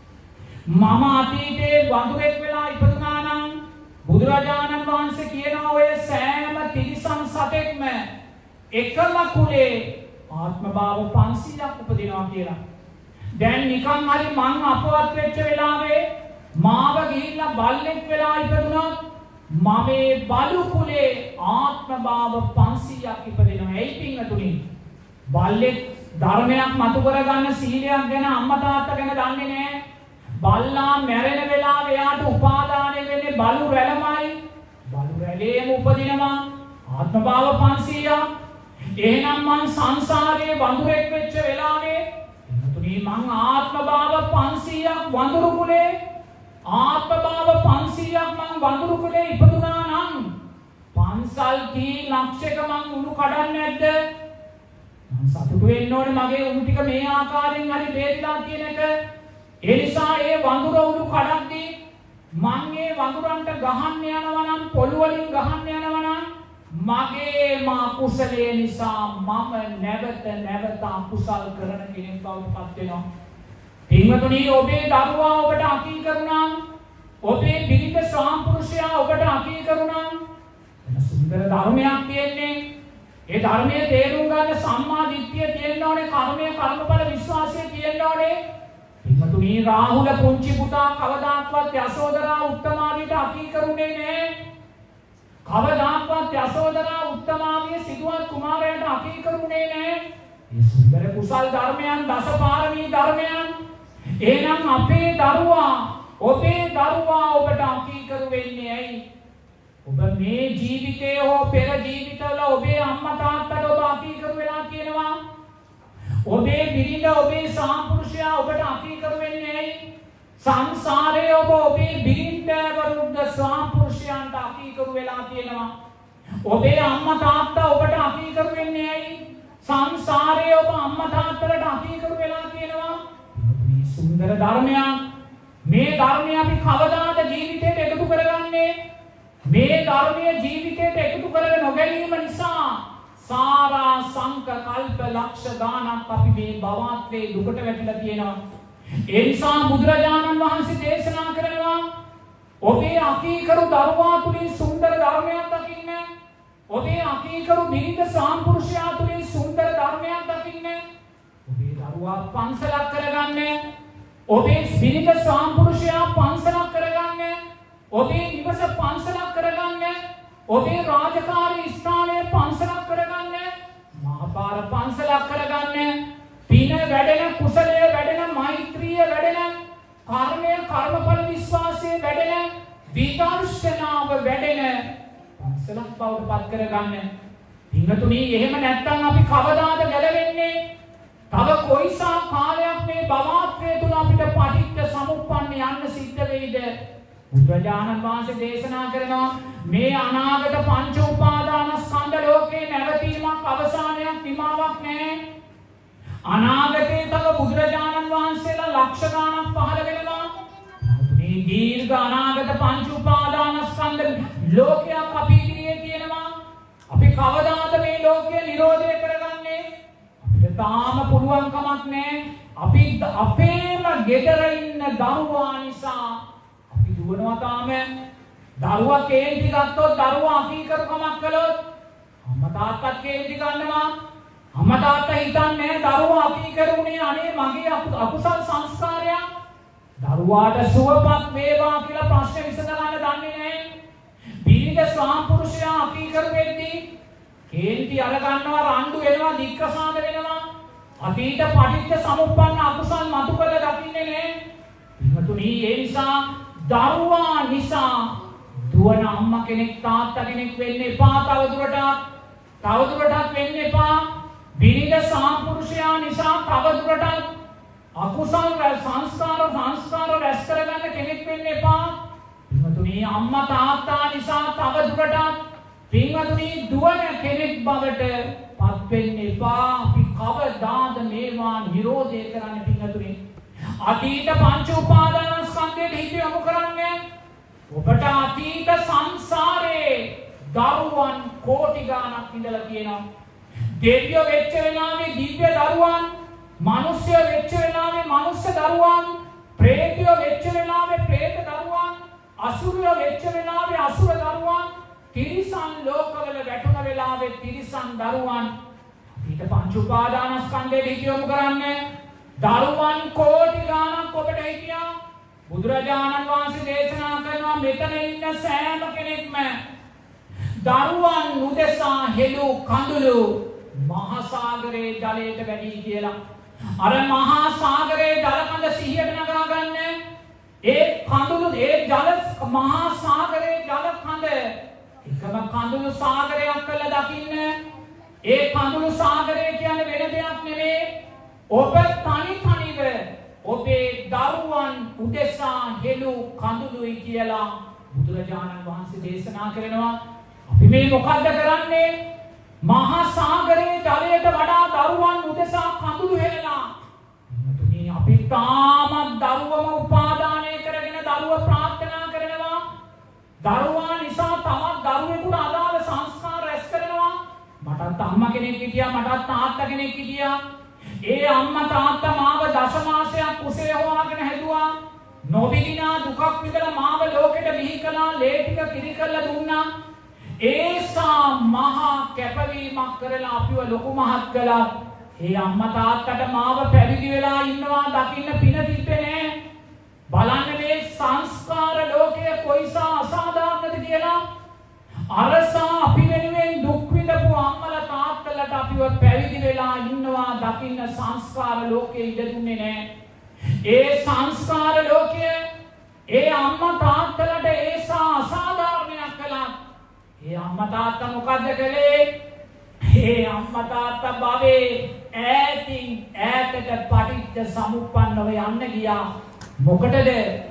මම අතීතේ වඳුරෙක් වෙලා ඉපදුනා නම් බුදුරජාණන් වහන්සේ කියනවා ඔය සෑම තිරිසන් සතෙක්ම එකම කුලේ ආත්ම භාව පන්සීයක් උපදිනවා කියලා. දැන් නිකන් හරි මං අපවත් වෙච්ච වෙලාවේ මාව ගිහිල්ලා බල්ලෙක් වෙලා ඉපදුනොත් මම මේ බලු කුලේ ආත්ම භාව පන්සීයක් ඉපදිනවා. ඒයි පින්වතුනි, බල්ලෙක් ධර්මයක් මතු කරගන්න සීලයක් ගැන අම්මා තාත්තා ගැන දන්නේ නැහැ. බල්ලා මැරෙන වෙලාවේ එයාට උපාදානය වෙන්නේ බලු රැළමයි. බලු රැළේම උපදිනවා ආත්ම භාව පන්සීයක්. එහෙනම් මං සංසාරේ වඳුරෙක් වෙච්ච වෙලාවේ එතුණී මං ආත්ම භාව පන්සීයක් වඳුරු කුලේ ආත්ම භාව පන්සීයක් මං වඳුරු කුලේ ඉපදුනා නම් පන්සල් කී ලක්ෂයක මං උණු කඩන්නේ නැද්ද? මං සතුටු වෙන්න ඕනේ මගේ උණු ටික මේ ආකාරයෙන් හරි බේරිලා කියන එක. ඒ නිසා ඒ වඳුර උණු කඩද්දී මං ඒ වඳුරන්ට ගහන්න යනවා නම්, පොළු වලින් ගහන්න යනවා නම් මගේ මා කුසලයේ නිසා මම නැවත නැවත අකුසල් කරන කෙනෙක් බවට පත් වෙනවා. පින්වතුනි, ඔබේ දරුවා ඔබට අකී කරුණා, ඔබේ බිරිඳ ස්වාමිපුරුෂයා ඔබට අකී කරුණා. එන සුන්දර ධර්මයක් තියෙන්නේ. ඒ ධර්මයේ තේරුම් ගන්න සම්මා දිට්ඨිය තියෙන්න ඕනේ, කර්මය කර්මඵල විශ්වාසය තියෙන්න ඕනේ. පින්වතුනි, රාහුල පුංචි පුතා කවදාක්වත් යසෝදරා උත්තමාවියට අකී කරුණේ නැහැ. කවදාක්වත් යසෝදරා උත්තමාවිය සිදුවත් කුමාරයාට අකී කරුණේ නැහැ. මේ සුන්දර කුසල් ධර්මයන්, දසපාරමී ධර්මයන්. එහෙනම් අපේ දරුවා, ඔබේ දරුවා ඔබට අකී කරු වෙන්නේ ඇයි? ඔබ මේ ජීවිතේ හෝ පෙර ජීවිතවල ඔබේ අම්මා තාත්තට ඔබ අකී කරු වෙලා කියනවා. ඔබේ බිරිඳ, ඔබේ සාම්පුරුෂයා ඔබට අකී කරු වෙන්නේ ඇයි? සංසාරයේ ඔබ ඔබේ බිරිඳ වරුද්ද ස්වාම්පුරුෂයන්ට අකී කරු වෙලා තියෙනවා. ඔබේ අම්මා තාත්තා ඔබට අකී කරු වෙන්නේ ඇයි? සංසාරයේ ඔබ අම්මා තාත්තලට අකී කරු වෙලා තියෙනවා. මේ සුන්දර ධර්මයක්. මේ ධර්මය අපි කවදාද ජීවිතයට එකතු කරගන්නේ? මේ ධර්මයේ ජීවිතයට එකතු කරගෙන නොගැනීම නිසා සාරා සංක කල්ප ලක්ෂ ගානක් අපි මේ භවත්‍රේ දුකට වැටිලා තියෙනවා. ඒ නිසා බුදුරජාණන් වහන්සේ දේශනා කරනවා ඔබේ අකීකරු දරුවා තුලින් සුන්දර ධර්මයක් දකින්න. ඔබේ අකීකරු බිරිඳ සාම්පුරුෂයා තුලින් සුන්දර ධර්මයක් දකින්න. ඔබේ දරුවා පන්සලක් කරගන්න. ඔබේ බිරිඳ සාම්පුරුෂයා පන්සලක් කරගන්න. ඔබේ නිවස පන්සලක් කරගන්න. ඔබේ රාජකාරී ස්ථානය පන්සලක් කරගන්න. මහපාර පන්සලක් කරගන්න. පින වැඩෙන, කුසලය වැඩෙන, මෛත්‍රිය වැඩෙන, කර්මය කර්මඵල විශ්වාසය වැඩෙන, විදර්ශනාව වැඩෙන පන්සලක් බවට පත් කරගන්න. පින්වතුනි, එහෙම නැත්නම් අපි කවදාද ගැලවෙන්නේ? තව කොයිසා කාලයක් මේ භවත්‍රය තුල අපිට පටිච්ච සමුප්පන්න යන්න සිද්ධ වෙයිද? බුදුරජාණන් වහන්සේ දේශනා කරනවා මේ අනාගත පංච උපාදානස්කන්ධ ලෝකේ නැවතීමක්, අවසානයක්, නිමාවක් නැහැ. අනාගතේ තව බුදුරජාණන් වහන්සේලා ලක්ෂ ගණනක් පහළ වෙනවා. මේ දීර්ඝ අනාගත පංච උපාදානස්කන්ධ ලෝකයක් අපි ඉදිරියේ තියෙනවා. අපි කවදාද මේ ලෝකය නිරෝධය කරගන්නේ? අපිට තාම පුළුවන් කමක් නැහැ. අපි අපේම ගෙදර ඉන්න දරුවා නිසා අපි දුවනවා තාම. දරුවා කේන්ති ගත්තොත්, දරුවා අකීකරුකමක් කළොත් අම්මා තාත්තත් කේන්ති ගන්නවා. අම්මා තාත්තා හිතන්නේ දරුවා අකීකරුනේ අනේ මගේ අකුසල් සංස්කාරයක්. දරුවාට සුවපත් වේවා කියලා ප්‍රශ්න විසඳ ගන්න දන්නේ නැහැ. බිරිඳ ස්වාම්පුරුෂයා අකීකරු වෙද්දී කේන්ති අර ගන්නවා, රණ්ඩු වෙනවා, දික්කසාද වෙනවා. අතීත පටිච්ච සමුප්පන්න අකුසල් මතු කළ දකින්නේ නැහැ. පින්වතුනි, ඒ නිසා දරුවා නිසා දුවන අම්මා කෙනෙක්, තාත්තා කෙනෙක් වෙන්න එපා. තවදුරටත් තවදුරටත් වෙන්න එපා. බිරිඳ සාම්පුරුෂයා නිසා තවදුරටත් අකුසල් සංස්කාර සංස්කාර රැස් කරගන්න කෙනෙක් වෙන්න එපා. පින්වතුනි, අම්මා තාත්තා නිසා තවදුරටත් පින්වතුනි දුවන කෙනෙක් බවට පත් වෙන්න එපා. අපි කවදාද මේවා නිරෝධය කරන්න? පින්වතුනි, අතීත පංච උපාදානස්කන්ධයට හිත යොමු කරන්නේ. ඔබට අතීත සංසාරේ දරුවන් කෝටි ගණනක් ඉඳලා තියෙනවා. දෙවියෝ වෙච්ච වෙලාවේ දිව්‍ය දරුවන්, මිනිස්සු වෙච්ච වෙලාවේ මිනිස්සු දරුවන්, ප්‍රේතයෝ වෙච්ච වෙලාවේ ප්‍රේත දරුවන්, අසුරයෝ වෙච්ච වෙලාවේ අසුර දරුවන්, තිරිසන් ලෝකවල වැටුණ වෙලාවේ තිරිසන් දරුවන්. ඊට පංච උපාදානස්කන්ධයට හිත යොමු කරන්නේ. දරුවන් කෝටි ගණනක් ඔබට හිටියා. බුදුරජාණන් වහන්සේ දේශනා කරනවා මෙතන ඉන්න සෑම කෙනෙක්ම දරුවන් උදෙසා හෙළු කඳුළු මහා සාගරයේ ජලයට වැඩි කියලා. අර මහා සාගරයේ ජල කඳ සිහියට නගා ගන්න. ඒ කඳුළු, ඒ ජල මහා සාගරයේ ජල කඳ එකම කඳුළු සාගරයක් කියලා දකින්න. ඒ කඳුළු සාගරය කියන්නේ වෙන දෙයක් නෙවෙයි. ඔබ තනි තනිව ඔබේ දරුවන් උදෙසා හෙළු කඳුළුයි කියලා බුදුරජාණන් වහන්සේ දේශනා කරනවා. අපි මේ මොකද්ද කරන්නේ? මහා සාගරයේ ජලයට වඩා දරුවන් උදෙසා කඳුළු හෙළලා. එතකොට අපි තාමත් දරුවම උපාදානය කරගෙන දරුව ප්‍රාර්ථනා කරනවා. දරුවා නිසා තවත් දරුවෙකුට අදාළ සංස්කාර රැස් කරනවා. මටත් අම්මා කෙනෙක් හිටියා, මටත් තාත්තා කෙනෙක් හිටියා. ඒ අම්මා තාත්තා මාව දස මාසයක් කුසේ හොවාගෙන හැදුවා. නොවිදිනා දුකක් විඳලා මාව ලෝකෙට බිහි කළා, ලේ ටික කිරි කරලා දුන්නා. ඒසා මහා කැපවීමක් කරලා අපිව ලොකු මහත් කළා. ඒ අම්මා තාත්තට මාව පැවිදි වෙලා ඉන්නවා දකින්න පින තිබ්බේ නෑ. බලන්න මේ සංස්කාර ලෝකයේ කොයිසා අසාධාරණද කියලා. අරසා අපි වෙනුවෙන් දුක් විඳපු අම්මලා තාත්තලාට අපිව පැවිදි වෙලා ඉන්නවා දකින්න සංස්කාර ලෝකයේ ඉඩ දුන්නේ නෑ. ඒ සංස්කාර ලෝකයේ ඒ අම්මා තාත්තලාට ඒසා අසාධාරණයක් කළා. ඒ අම්මා තාත්තා මොකද්ද කළේ? ඒ අම්මා තාත්තා භවයේ ඈතින් ඈතට පටිච්ච සමුප්පන්නව යන්න ගියා. මොකටද?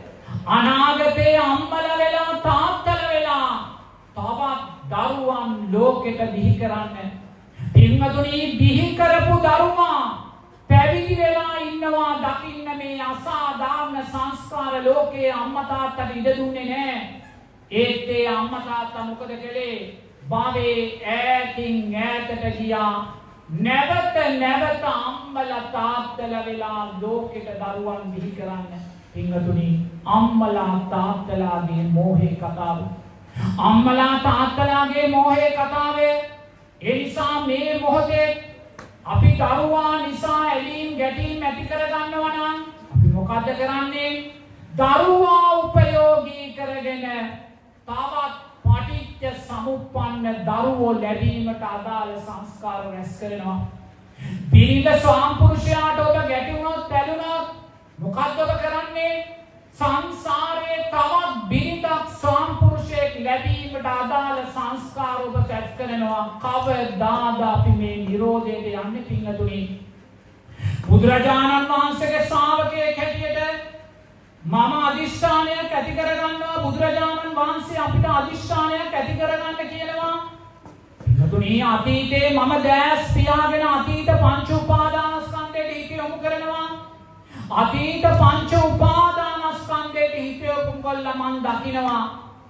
අනාගතේ අම්මලා වෙලා තාත්තලා වෙලා තවත් දරුවන් ලෝකෙට බිහි කරන්න. පින්වතුනි, බිහි කරපු දරුවා පැවිදි වෙලා ඉන්නවා දකින්න මේ අසාධාරණ සංස්කාර ලෝකයේ අම්මා තාත්තට ඉඩ දුන්නේ නැහැ. ඒත් ඒ අම්මා තාත්තා මොකද කළේ? භවයේ ඈතින් ඈතට ගියා. නැවත නැවත අම්මලා තාත්තලා වෙලා ලෝකෙට දරුවන් බිහි කරන්න. පින්වතුනි, අම්මලා තාත්තලාගේ මෝහේ කතාව. අම්මලා තාත්තලාගේ මෝහේ කතාවේ ඒ නිසා මේ මොහොතේ අපි දරුවා නිසා ඇලීම් ගැටීම් ඇති කරගන්නවා නම් අපි මොකද කරන්නේ? දරුවා උපයෝගී කරගෙන තවත් පටිච්ච සමුප්පන්න දරුවෝ ලැබීමට අදාළ සංස්කාර රැස් කරනවා. බිරිඳ ස්වාමිපුරුෂයාට ඔබ ගැටුණොත් ඇලුනොත් මොකද්ද ඔබ කරන්නේ? සංසාරයේ තවත් බිරිඳක් ස්වාමිපුරුෂයෙක් ලැබීමට අදාළ සංස්කාර ඔබ රැස් කරනවා. කවදාද අපි මේ නිරෝධයට යන්නේ පින්වතුනි? බුදුරජාණන් වහන්සේගේ ශ්‍රාවකයෙක් හැටියට මම අදිෂ්ඨානයක් ඇති කරගන්නවා. බුදුරජාණන් වහන්සේ අපිට අදිෂ්ඨානයක් ඇති කරගන්න කියනවා. පින්වතුනි අතීතේ මම දැස් පියාගෙන අතීත පංච උපාදානස්කන්ධයට හිත යොමු කරනවා. අතීත පංච උපාදානස්කන්ධයට හිත යොමු කළා මන් දකිනවා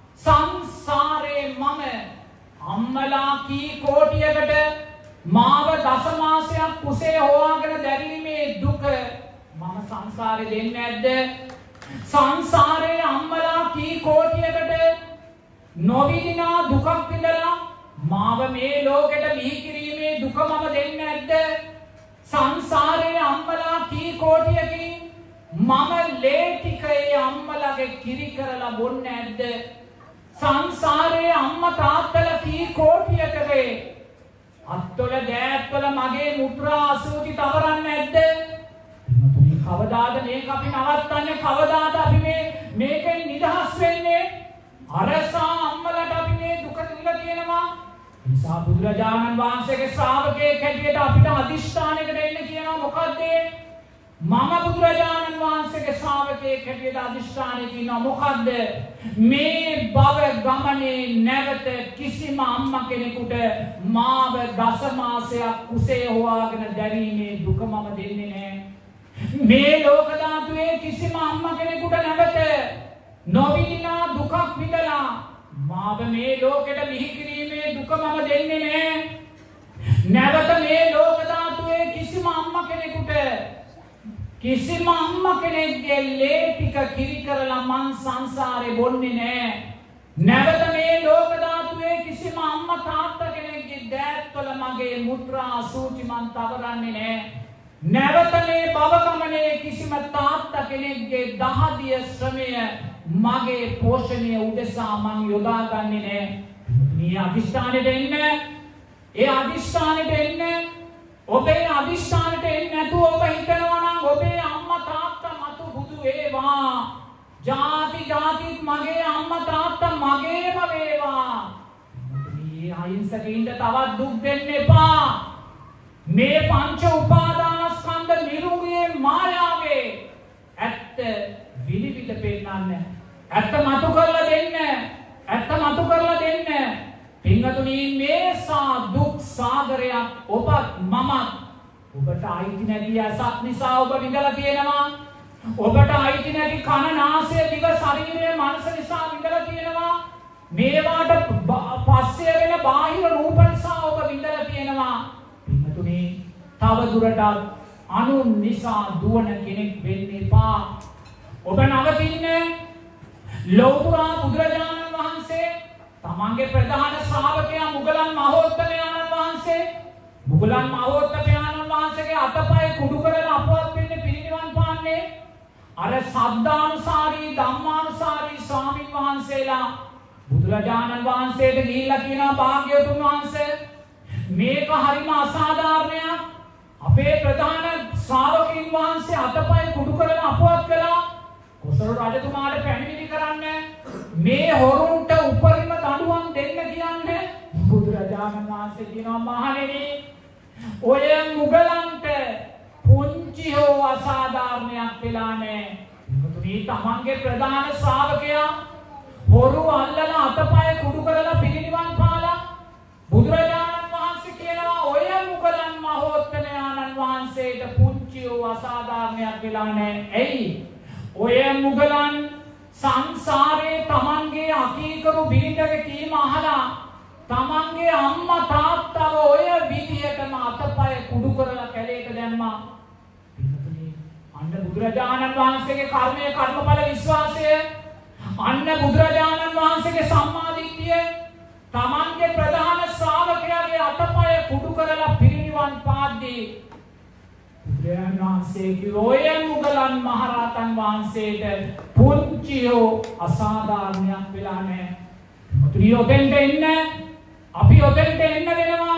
සංසාරේ මම අම්මලා කී කෝටියකට මාව දසමාසයක් කුසේ හොවාගෙන දැරීමේ දුක මම සංසාරේ දෙන්නේ නැද්ද? සංසාරේ අම්මලා කී කෝටියකට නොවිඳිනා දුකක් විඳලා මාව මේ ලෝකෙට බිහි කිරීමේ දුක මම දෙන්නේ නැද්ද? සංසාරේ අම්මලා කී කෝටියකින් මම ලේ ටිකේ අම්මලාගේ කිරි කරලා බොන්නේ නැද්ද? සංසාරේ අම්මා තාත්තලා කී කෝටියකගේ අත්වල දෑත්වල මගේ මුත්‍රා අසුචි තවරන්නේ නැද්ද? පින්වතුනි කවදාද මේක අපි නවත්තන්නේ? කවදාද අපි මේ මේකෙන් නිදහස් වෙන්නේ? අරසා අම්මලාට අපි මේ දුක දීලා තියෙනවා. නිසා බුදුරජාණන් වහන්සේගේ ශ්‍රාවකයෙක් හැටියට අපිට අදිෂ්ඨානයකට එන්න කියනවා. මොකද්ද? මම බුදුරජාණන් වහන්සේගේ ශ්‍රාවකයෙක් හැටියට අදිෂ්ඨානය කියනවා. මොකද්ද? මේ භව ගමනේ නැවත කිසිම අම්මා කෙනෙකුට මාව දස මාසයක් කුසේ හොවාගෙන දැරීමේ දුක මම දෙන්නේ නැහැ. මේ ලෝක ධාතුවේ කිසිම අම්මා කෙනෙකුට නැවත නොවිඳිනා දුකක් විඳලා මාව මේ ලෝකෙට බිහි කිරීමේ දුක මම දෙන්නේ නැහැ. නැවත මේ ලෝක ධාතුවේ කිසිම අම්මා කෙනෙකුට කිසිම අම්මා කෙනෙක්ගේ ලේ ටික කිරි කරලා මං සංසාරේ බොන්නේ නැහැ. නැවත මේ ලෝක ධාතුවේ කිසිම අම්මා තාත්තා කෙනෙක්ගේ දෑත්වල මගේ මුත්‍රා සූචි මං තවරන්නේ නැහැ. නැවත මේ භව ගමනේ කිසිම තාත්තා කෙනෙක්ගේ දහදිය ශ්‍රමය මගේ පෝෂණය උදෙසා මං යොදා ගන්නේ නැහැ. මේ අදිෂ්ඨානෙට එන්න. ඒ අදිෂ්ඨානෙට එන්න. ඔබේ අදිෂ්ඨානෙට එන්නේ නැතුව ඔබ හිතනවා නම් ඔබේ අම්මා තාත්තා මතු බුදු වේවා. ජාති ජාතිත් මගේ අම්මා තාත්තා මගේම වේවා. මේ අහිංසකින්ට තවත් දුක් දෙන්න එපා. මේ පංච උපාදානස්කන්ධ නිරුගයේ මායාවේ ඇත්ත විනිවිද පෙන්නන්න. ඇත්ත මතු කරලා දෙන්න. ඇත්ත මතු කරලා දෙන්න. පින්වතුනි මේසා දුක් සාගරයක් ඔබත් මමත් ඔබට අයිති නැති ඇසක් නිසා ඔබ විඳලා තියෙනවා. ඔබට අයිති නැති කන නාසය දිව ශරීරය මනස නිසා විඳලා තියෙනවා. මේවාට පස්සේ වෙන බාහිර රූප නිසා ඔබ විඳලා තියෙනවා. පින්වතුනි තව දුරටත් අනුන් නිසා දුවන කෙනෙක් වෙන්න එපා. ඔබ නවතින්න. ලෞතර බුදුරජාණන් වහන්සේ තමන්ගේ ප්‍රධාන ශ්‍රාවකයා මුගලන් මහෝත්තමයාණන් වහන්සේ මුගලන් මහෝත්තමයාණන් වහන්සේගේ අතපය කුඩු කරලා අපවත් වෙන්නේ පිරිනිවන් පාන්නේ අර සද්ධානුසාරී ධම්මානුසාරී ස්වාමීන් වහන්සේලා බුදුරජාණන් වහන්සේට ගිහිල්ලා කියනවා භාග්‍යවතුන් වහන්සේ මේක හරිම අසාධාරණයක්. අපේ ප්‍රධාන ශ්‍රාවකයන් වහන්සේ අතපය කුඩු කරලා අපවත් කළා. කොසල් රජතුමාට පැමිණිලි කරන්න මේ හොරුන්ට උපරිම දඬුවම් දෙන්න කියන්නේ. බුදුරජාණන් වහන්සේ කියනවා මහණෙනි ඔය මුගලන්ට පුංචි හෝ අසාධාරණයක් වෙලා නැහැ. මුතුනි තමන්ගේ ප්‍රධාන ශ්‍රාවකයා හොරු අල්ලලා අතපය කුඩු කරලා පිරිනිවන් පාලා බුදුරජාණන් වහන්සේ කියනවා ඔය මුගලන් මහෝත්තමයාණන් වහන්සේට පුංචි හෝ අසාධාරණයක් වෙලා නැහැ. එයි ඔය මුගලන් සංසාරේ තමන්ගේ අකීකරු බිරිඳගේ කීම අහලා තමන්ගේ අම්මා තාත්තව ඔය විදිහටම අතපය කුඩු කරලා කැලේට දැම්මා. අන්න බුදුරජාණන් වහන්සේගේ කර්මය කර්මඵල විශ්වාසය අන්න බුදුරජාණන් වහන්සේගේ සම්මා දිට්ඨිය තමන්ගේ ප්‍රධාන ශ්‍රාවකයාගේ අතපය කුඩු කරලා පිරිනිවන් පාද්දී බුදුරජාණන් වහන්සේ කිව්වේ මුගලන් මහරහතන් වහන්සේට පුංචියෝ අසාධාරණයක් වෙලා නැහැ. මුතුරිය ඔතෙන්ට එන්න අපි ඔතෙන්ට එන්න වෙනවා.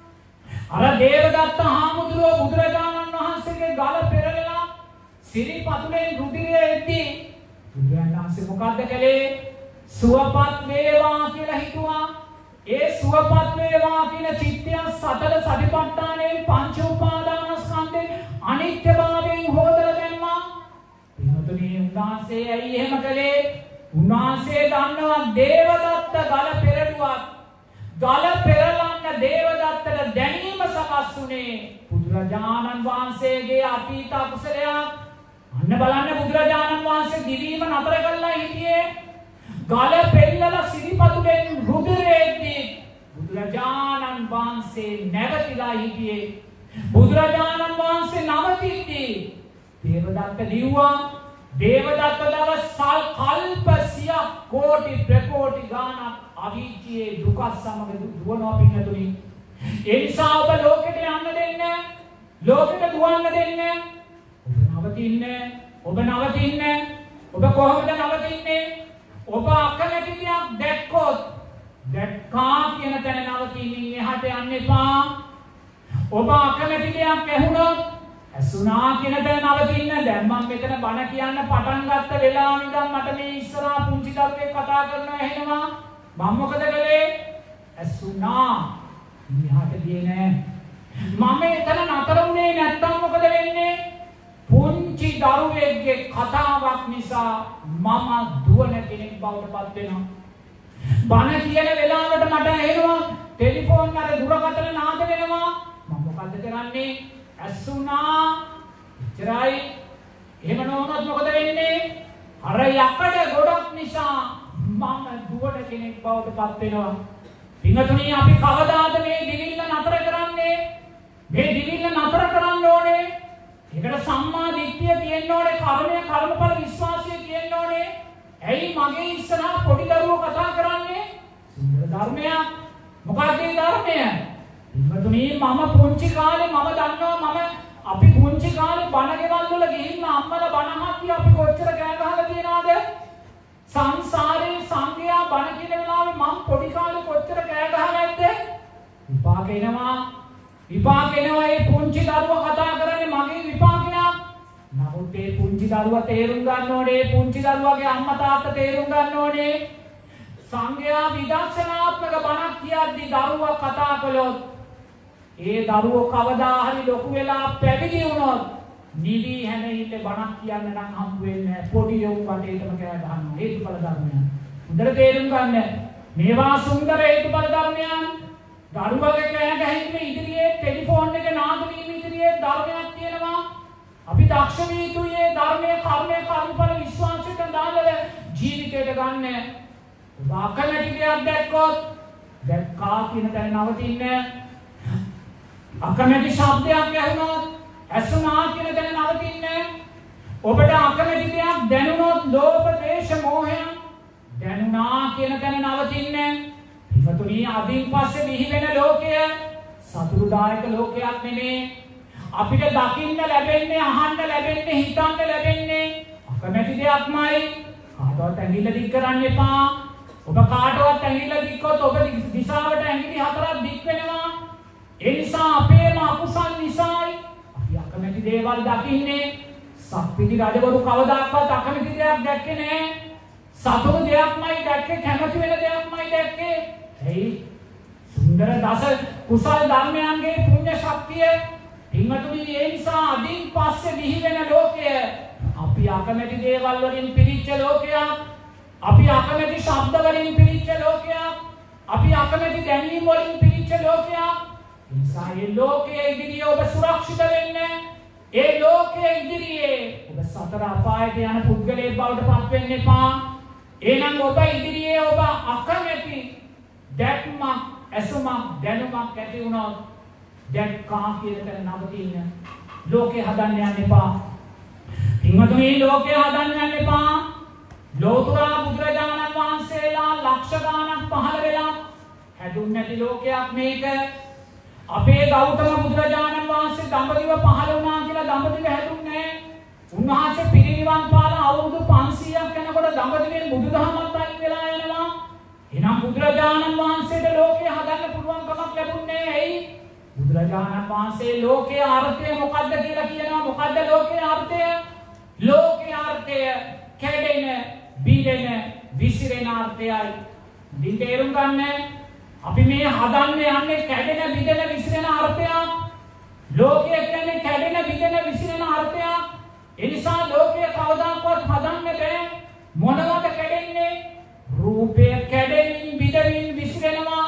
අර දේවදත්ත හාමුදුරුවෝ බුදුරජාණන් වහන්සේගේ ගල පෙරලලා සිරිපතුලෙන් රුධිරය එද්දී බුදුරජාණන් වහන්සේ මොකද්ද කළේ? සුවපත් වේවා කියලා හිතුවා. ඒ සුවපත් වේවා කියන චිත්තය සතර සතිපට්ඨානයෙන් පංච උපාදානස්කන්ධේ අනිත්‍යභාවයෙන් හොදලා දැම්මා. පින්වතුනි උන්වහන්සේ ඇයි එහෙම කළේ? උන්වහන්සේ දන්නවා දේවදත්ත ගල පෙරළුවත් ගල පෙරලන්න දේවදත්තට දැනීම සකස් වුණේ බුදුරජාණන් වහන්සේගේ අතීත අකුසලයක්. අන්න බලන්න බුදුරජාණන් වහන්සේ දිවීම නතර කළා හිටියේ. ගල පෙරලලා සිරිපතුලෙන් රුධිරයේදී බුදුරජාණන් වහන්සේ නැවතිලා හිටියේ. බුදුරජාණන් වහන්සේ නවතිද්දී දේවදත්ත දිව්වා. දේවදත්ත දවස් සල් කල්ප සියක් කෝටි ප්‍රකෝටි ගානක් අවීචියේ දුක සමග දුවනවා පින්නතුනි. ඒ නිසා ඔබ ලෝකෙට යන්න දෙන්න, ලෝකෙට දුවන්න දෙන්න. ඔබ නවතින්න, ඔබ නවතින්න. ඔබ කොහොමද නවතින්නේ? ඔබ අකමැති දෙයක් දැක්කොත් දැක්කා කියන තැන නවතින්න, එහාට යන්න එපා. ඔබ අකමැති දෙයක් ඇහුණොත් ඇසුනා කියන තැන නවතින්න. දැන් මම මෙතන බණ කියන්න පටන් ගත්ත වෙලාව ඉඳන් මට මේ ඉස්සරහා පුංචි දරුවෙක් කතා කරනවා ඇහෙනවා. මම මොකද කළේ? ඇසුනා. ඉහාට ගියේ නෑ. මම එතන නතර වුණේ නැත්තම් මොකද වෙන්නේ? පුංචි දරුවෙක්ගේ කතාවක් නිසා මම දුවන කෙනෙක් බවට පත් වෙනවා. බණ කියන වෙලාවට මට ඇහෙනවා ටෙලිෆෝන් අර දුරකථන නාද වෙනවා. මම මොකද්ද කරන්නේ? ඇසුනා. එච්චරයි. එහෙම නොවුනොත් මොකද වෙන්නේ? අර යකඩ ගොඩක් නිසා මම දුවන කෙනෙක් බවට පත් වෙනවා. පින්වතුනි අපි කවදාද මේ දිවිල්ල නතර කරන්නේ? මේ දිවිල්ල නතර කරන්න ඕනේ. ඒකට සම්මා දිට්ඨිය තියෙන්න ඕනේ, කර්මය කර්මඵල විශ්වාසය තියෙන්න ඕනේ. ඇයි මගේ ඉස්සරහා පොඩි දරුවෝ කතා කරන්නේ? සුන්දර ධර්මයක්. මොකක්ද ඒ ධර්මය? පින්වතුනි මම පුංචි කාලේ මම දන්නවා මම අපි පුංචි කාලේ බණ ගෙවල් වල ගිහින් අම්මලා බණ අහද්දී අපි කොච්චර කෑ ගහලා තියනවද? සංසාරේ සංගයා බණ කියන වෙලාවේ මම පොඩි කාලේ කොච්චර කෑ ගහලා නැද්ද? විපාක එනවා. විපාක එනවා. ඒ පුංචි දරුවා කතා කරන්නේ මගේ විපාකයක්. නමුත් ඒ පුංචි දරුවා තේරුම් ගන්න ඕනේ, ඒ පුංචි දරුවාගේ අම්මා තාත්තා තේරුම් ගන්න ඕනේ. සංගයා විදර්ශනාත්මක බණක් කියද්දී දරුවා කතා කළොත් ඒ දරුවෝ කවදා හරි ලොකු වෙලා පැවිදි වුණොත් නිවි හැනෙහිට බණක් කියන්න නම් හම්බ වෙන්නේ නැහැ. පොඩි යොව් වටේටම කෑ ගහනවා. හේතුඵල ධර්මයන්. හොඳට තේරුම් ගන්න. මේවා සුන්දර හේතුඵල ධර්මයන්. දරුවගේ කෑ ගැහිම ඉදිරියේ ටෙලිෆෝන් එක නාද වීම ඉදිරියේ ධර්මයක් තියෙනවා. අපි දක්ෂ විය යුතුයි මේ ධර්මයේ කර්මයේ කර්මඵල විශ්වාසයට දාලා ජීවිතයට ගන්න. ඔබ අකමැති දෙයක් දැක්කොත් දැක්කා කියන තැන නවතින්න. අකමැති ශබ්දයක් ඇහුනොත් ඇසුනා කියන තැන නවතින්න. ඔබට අකමැති දෙයක් දැනුනොත් ලෝභ ද්වේෂ මෝහය දැනුණා කියන තැන නවතින්න. පින්වතුනි අදින් පස්සේ විහි වෙන ලෝකය සතුටුදායක ලෝකයක් නෙමේ. අපිට දකින්න ලැබෙන්නේ, අහන්න ලැබෙන්නේ, හිතන්න ලැබෙන්නේ අකමැති දෙයක්මයි. කාටවත් ඇඟිල්ල දික් කරන්න එපා. ඔබ කාටවත් ඇඟිල්ල දික්කොත් ඔබ දිශාවට ඇඟිලි හතරක් දික් වෙනවා. ඒ නිසා අපේම අකුසල් නිසායි අපි අකමැති දේවල් දකින්නේ. සක්විති රජවරු කවදාකවත් අකමැති දෙයක් දැක්කේ නැහැ. සතුටු දෙයක්මයි දැක්කේ, කැමති වෙන දෙයක්මයි දැක්කේ. එයි සුන්දර දස කුසල් ධර්මයන්ගේ පුණ්‍ය ශක්තිය. පින්වතුනි ඒ නිසා අදින් පස්සේ විහි වෙන ලෝකය අපි අකමැති දේවල් වලින් පිරිච්ච ලෝකයක්. අපි අකමැති ශබ්ද වලින් පිරිච්ච ලෝකයක්. අපි අකමැති දැනීම් වලින් පිරිච්ච ලෝකයක්. නිසා මේ ලෝකයේ ඉදිරියේ ඔබ සුරක්ෂිත වෙන්න. ඒ ලෝකයේ ඉදිරියේ ඔබ සතර අපායට යන පුද්ගලයෙක් බවට පත් වෙන්න එපා. එහෙනම් ඔබ ඉදිරියේ ඔබ අකමැති දැක්මක්, ඇසුමක්, දැනුමක් ඇති වුණොත් දැක්කා කියන තැන නවතින්න. ලෝකේ හදන්න යන්න එපා. පින්වතුනි ලෝකේ හදන්න යන්න එපා. ලෝතුරා බුදුරජාණන් වහන්සේලා ලක්ෂ ගාණක් පහළ වෙලා හැදුන්නේ නැති ලෝකයක් මේක. අපේ ගෞතම බුදුරජාණන් වහන්සේ දඹදිව පහළ වුණා කියලා දඹදිව හැදුන්නේ නැහැ. උන්වහන්සේ පිරිනිවන් පාලා අවුරුදු පන්සීයක් යනකොට දඹදිවේ බුදුදහමත් අයින් වෙලා යනවා. එහෙනම් බුදුරජාණන් වහන්සේට ලෝකය හදන්න පුළුවන් කමක් ලැබුණේ ඇයි? බුදුරජාණන් වහන්සේ ලෝකයේ අර්ථය මොකද්ද කියලා කියනවා. මොකද්ද ලෝකයේ අර්ථය? ලෝකයේ අර්ථය කැඩෙන, බිඳෙන, විසිරෙන අර්ථයයි. ඉතින් තේරුම් ගන්න. අපි මේ හදන්න යන්නේ කැඩෙන, බිඳෙන, විසිරෙන අර්ථයක්. ලෝකය කියන්නේ කැඩෙන, බිඳෙන, විසිරෙන අර්ථයක්. ඒ නිසා ලෝකය කවදාකවත් හදන්න බෑ. මොනවද කැඩෙන්නේ? රූපය කැඩෙමින්, බිඳෙමින්, විසිරෙනවා.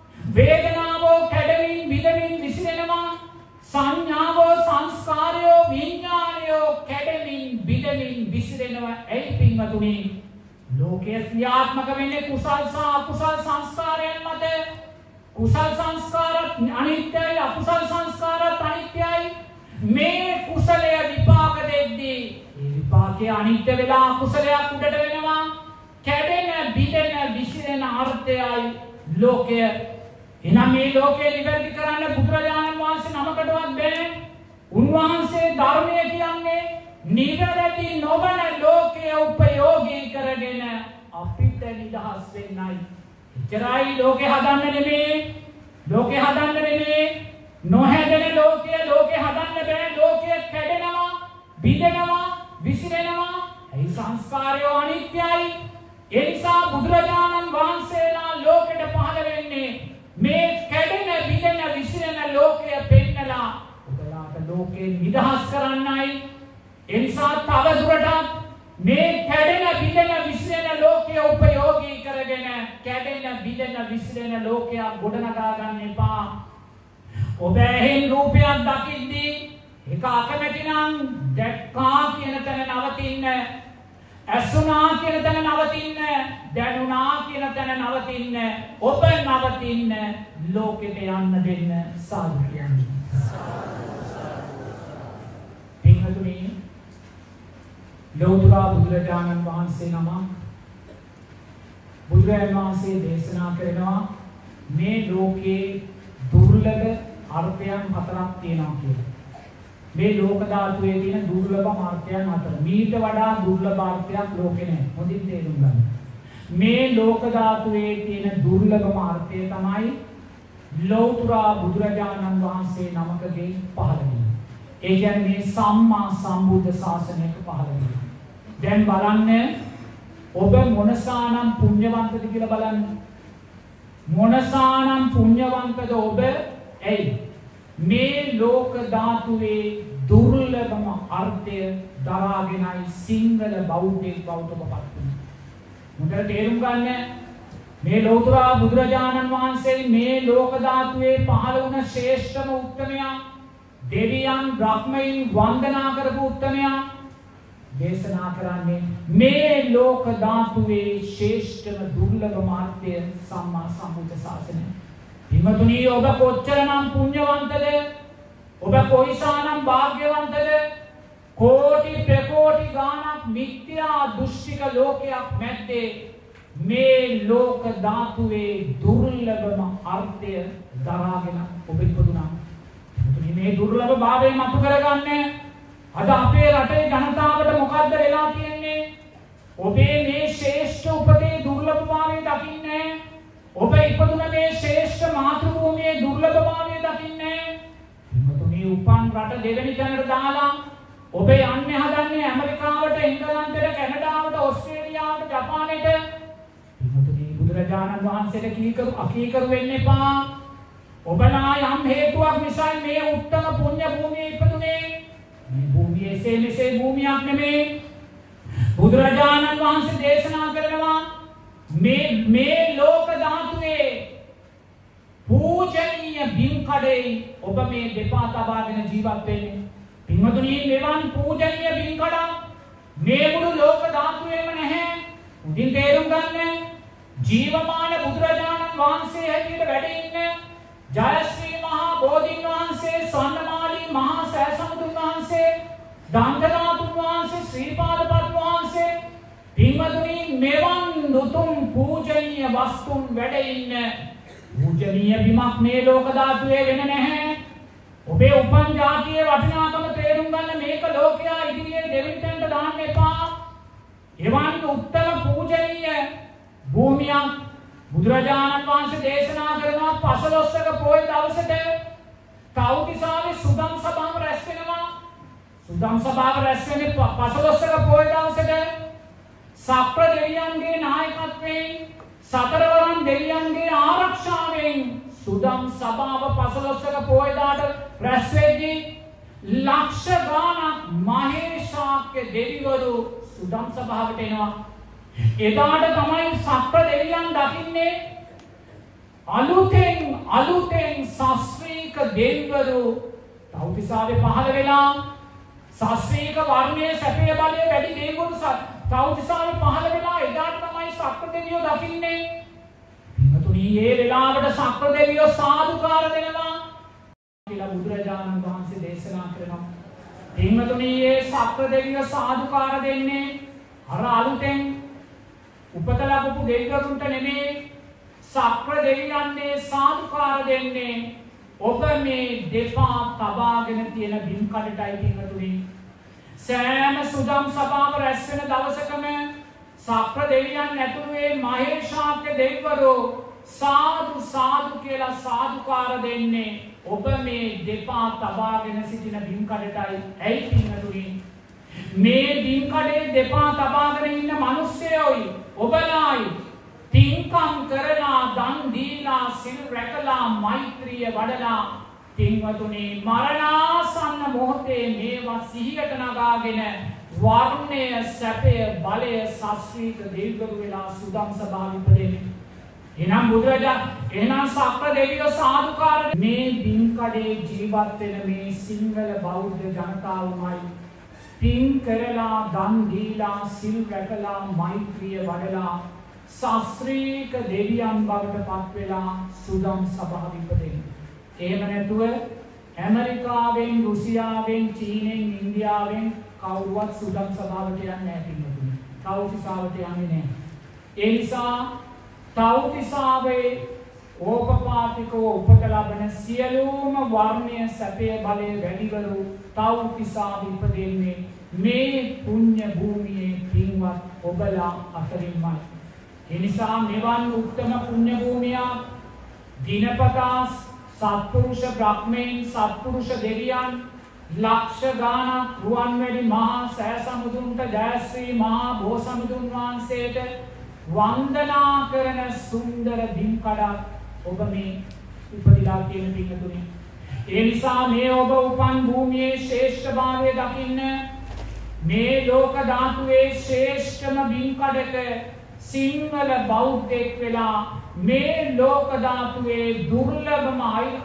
වේදනාව කැඩෙමින්, බිඳෙමින්, විසිරෙනවා. සංඥාව, සංස්කාරය, විඥානය කැඩෙමින්, බිඳෙමින්, විසිරෙනවා. එයි පින්වතුනි ලෝකයේ ක්‍රියාත්මක වෙන්නේ කුසල් සහ අකුසල් සංස්කාරයන් මත. කුසල් සංස්කාරත් අනිත්‍යයි, අකුසල් සංස්කාරත් අනිත්‍යයි. මේ කුසලය විපාක දෙද්දී ඒ විපාකයේ අනිත්‍ය වෙලා අකුසලයක් උඩට වෙනවා. කැඩෙන, බිඳෙන, විසිරෙන අර්ථයයි ලෝකය. එහෙනම් මේ ලෝකය නිවැරදි කරන්න බුදුරජාණන් වහන්සේ නමකටවත් බෑ. උන්වහන්සේ ධර්මය කියන්නේ නිවැරදි නොවන ලෝකය උපයෝගී කරගෙන අපිට නිදහස් වෙන්නයි. එච්චරයි ලෝකේ හදන්න නෙමෙයි. ලෝකේ හදන්න නෙමෙයි. නොහැදෙන ලෝකය ලෝකේ හදන්න බෑ. ලෝකය කැඩෙනවා, බිඳෙනවා, විසිරෙනවා. ඒ සංස්කාරය අනිත්‍යයි. ඒ නිසා බුදුරජාණන් වහන්සේලා ලෝකෙට පහළ වෙන්නේ මේ කැඩෙන, බිඳෙන, විසිරෙන ලෝකය පෙන්නලා ඔබලාට ලෝකේ නිදහස් කරන්නයි. ඒ නිසා තව දුරටත් මේ කැඩෙන, බිඳෙන, විසිරෙන ලෝකය උපයෝගී කරගෙන කැඩෙන, බිඳෙන, විසිරෙන ලෝකයක් ගොඩනගා ගන්න එපා. ඔබ ඇහෙන් රූපයක් දකිද්දී ඒක අකමැති නම් දැක්කා කියන තැන නවතින්න. ඇසුණා කියන තැන නවතින්න. දැනුණා කියන තැන නවතින්න. ඔබ නවතින්න. ලෝකෙට යන්න දෙන්න. සාදු කියන්නේ. පින්වතුනි ලෝතුරා බුදුරජාණන් වහන්සේ නමක් බුදුරජාණන් වහන්සේ දේශනා කරනවා මේ ලෝකේ දුර්ලභ අර්ථයන් හතරක් තියෙනවා කියලා. මේ ලෝක ධාතුවේ තියෙන දුර්ලභ අර්ථයන් හතර. මීට වඩා දුර්ලභ අර්ථයක් ලෝකේ නැහැ. හොඳින් තේරුම් ගන්න. මේ ලෝක ධාතුවේ තියෙන දුර්ලභම අර්ථය තමයි ලෞතුරා බුදුරජාණන් වහන්සේ නමකගේ පහළ වීම. ඒ කියන්නේ මේ සම්මා සම්බුද්ධ ශාසනයක පහළ වීම. දැන් බලන්න ඔබ මොනසානම් පුණ්‍යවන්තද කියලා බලන්න. මොනසානම් පුණ්‍යවන්තද ඔබ? ඇයි මේ ලෝක ධාතුවේ දුර්ලභම අර්ථය දරාගෙනයි සිංහල බෞද්ධයෙක් බවට පත් වෙන්නේ. මුදල් තේරුම් ගන්න. මේ ලෞතුරා බුදුරජාණන් වහන්සේ මේ ලෝක ධාතුවේ පහළ වුණ ශ්‍රේෂ්ඨම උත්තමයා, දෙවියන් බ්‍රහ්මයන් වන්දනා කරපු උත්තමයා දේශනා කරන්නේ මේ ලෝක ධාතුවේ ශ්‍රේෂ්ඨම දුර්ලභම අර්ථය සම්මා සම්බුද්ධ ශාසනය. හිමතුනි ඔබ කොච්චරනම් පුණ්‍යවන්තද? ඔබ කොයිසානම් වාග්යවන්තද? කෝටි ප්‍රකෝටි ගාණක් මිත්‍යා දෘෂ්ටික ලෝකයක් මැද්දේ මේ ලෝක ධාතුවේ දුර්ලභම අර්ථය දරාගෙන ඔබ ඉපදුනා. හිමතුනි මේ දුර්ලභ භාවය මතු කරගන්න. අද අපේ රටේ ජනතාවට මොකද්ද වෙලා තියෙන්නේ? ඔබේ මේ ශ්‍රේෂ්ඨ උපතේ දුර්ලභභාවය දකින්නේ. ඔබ ඉපදුන මේ ශ්‍රේෂ්ඨ මාතෘභූමියේ දුර්ලභභාවය දකින්නේ. හිමතුනි උපන් රට දෙවෙනි තැනට දාලා ඔබ යන්නේ හදන්නේ ඇමරිකාවට, එංගලන්තයට, කැනඩාවට, ඕස්ට්‍රේලියාවට, ජපානයට. හිමතුනි බුදුරජාණන් වහන්සේට කීකරු අකීකරු වෙන්න එපා. ඔබලා යම් හේතුවක් නිසා මේ උත්තම පුණ්‍ය භූමියේ ඉපදුනේ. මේ භූමිය එසේ මෙසේ භූමියක් නෙමෙයි. බුදුරජාණන් වහන්සේ දේශනා කරනවා මේ මේ ලෝක ධාතුවේ පූජනීය බිම් කඩේ ඔබ මේ දෙපා තබාගෙන ජීවත් වෙන්නේ. පින්වතුනි මෙවන් පූජනීය බිම් කඩක් මේ මුළු ලෝක ධාතුවේම නැහැ. උදින් තේරුම් ගන්න. ජීවමාන බුදුරජාණන් වහන්සේ හැටියට වැඩ ඉන්න ජයශ්‍රී මහා බෝධීන් වහන්සේ, ස්වර්ණමාලී මහා සෑසමුදුන් වහන්සේ, දන්තනාතුන් වහන්සේ දුතුම් පූජනීය වස්තුන් වැඩ ඉන්න පූජනීය බිමක් මේ ලෝක ධාතුවේ වෙන නැහැ. ඔබේ උපන් ජාතියේ වටිනාකම තේරුම් ගන්න මේක ලෝකයා ඉදිරියේ දෙවියන්ට දාන්න එපා. එවන් උත්තම පූජනීය භූමියක් බුදුරජාණන් වහන්සේ දේශනා කරනවා පසළොස්වක පොය දවසට තව්තිසාවේ සුදම් සභාව රැස් වෙනවා. සුදම් සභාව රැස් වෙන්නේ පසළොස්වක පොය දවසට සක්‍ර දෙවියන්ගේ නායකත්වයෙන් සතරවරන් දෙවියන්ගේ ආරක්ෂාවෙන් සුදම් සභාව පසළොස්වක පොය දාට රැස් වෙද්දී ලක්ෂ ගාණක් මහේශාක්‍ය දෙවිවරු සුදම් සභාවට එනවා. එදාට තමයි සක්‍ර දෙවියන් දකින්නේ අලුතෙන් අලුතෙන් ශාස්ත්‍රීක දෙවිවරු තව්තිසාවේ පහළ වෙලා ශාස්ත්‍රීක වර්ණයේ සැපේ බලයේ වැඩි දෙවිවරු තව්තිසාවේ පහළ වෙලා එදාට තමයි සක්‍ර දෙවියෝ දකින්නේ. පින්වතුනි මේ වෙලාවට සක්‍ර දෙවියෝ සාදුකාර දෙනවා කියලා බුදුරජාණන් වහන්සේ දේශනා කරනවා. පින්වතුනි මේ සක්‍ර දෙවියෝ සාදුකාර දෙන්නේ අර අලුතෙන් උපත ලැබපු දෙවිවරුන්ට නෙමෙයි. සක්‍ර දෙවියන්ගේ සාදුකාර දෙන්නේ ඔබ මේ දෙපා තබාගෙන තියෙන බිම් කඩටයි. පින්වතුනි සෑම සුදම් සභාව රැස් වෙන දවසකම සක්‍ර දෙවියන් ඇතුළු ඒ මහේශාක්‍ය දෙවිවරු සාදු සාදු කියලා සාදුකාර දෙන්නේ ඔබ මේ දෙපා තබාගෙන සිටින බිම් කඩටයි. ඇයි පින්වතුනි මේ බිම් කඩේ දෙපා තබාගෙන ඉන්න මිනිස්සෙෝයි ඔබලායි පින්කම් කරලා දන් දීලා සිල් රැකලා මෛත්‍රිය වඩලා පින්වතුනි මරණාසන්න මොහොතේ මේවා සිහියට නගාගෙන වර්ණය සැපය බලය ශාස්ත්‍රීක දෙවිවරු වෙලා සුදම් සභාව ඉපදෙන්නේ. එනම් බුදුරජාණන් එහෙනම් සක්‍ර දෙවියෝ සාදුකාර මේ බිම් කඩේ ජීවත් වෙන මේ සිංහල බෞද්ධ ජනතාවමයි පින් කරලා දන් දීලා සිල් රැකලා මෛත්‍රිය වඩලා ශාස්ත්‍රීක දෙවියන් බවට පත් වෙලා සුදම් සභාව ඉපදෙන්නේ. එහෙම නැතුව ඇමරිකාවෙන් රුසියාවෙන් චීනෙන් ඉන්දියාවෙන් කවුරුවත් සුදම් සභාවට යන්නේ නැහැ පින්වතුනි. තව්තිසාවට යන්නේ නැහැ. ඒ නිසා තව්තිසාවේ ඕපපාතිකව උපත ලබන සියලුම වර්ණය සැපය බලය වැඩිවරු තව්තිසාව ඉපදෙන්නේ මේ පුණ්‍ය භූමියේ පින්වත් ඔබලා අතරින්මයි. ඒ නිසා මෙවන් උත්තම පුණ්‍ය භූමියක් දිනපතා සත්පුරුෂ බ්‍රහ්මයන් සත්පුරුෂ දෙවියන් ලක්ෂ ගාණක් රුවන්වැලි මහා සෑ සමුදුන්ට ජයශ්‍රී මහා බෝසමුදුන් වහන්සේට වන්දනා කරන සුන්දර බිම් කඩක් ඔබ මේ උපදිලා තියෙන පින්වතුනි. ඒ නිසා මේ ඔබ උපන් භූමියේ ශ්‍රේෂ්ඨභාවය දකින්න මේ ලෝක ධාතුවේ ශ්‍රේෂ්ඨම බිම් කඩක සිංහල බෞද්ධෙක් වෙලා මේ ලෝක ධාතුවේ දුර්ලභම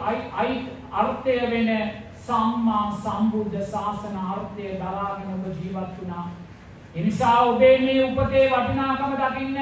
අර්ථය වෙන සම්මා සම්බුද්ධ ශාසන අර්ථය දරාගෙන ඔබ ජීවත් වුණා. ඒ නිසා ඔබේ මේ උපතේ වටිනාකම දකින්න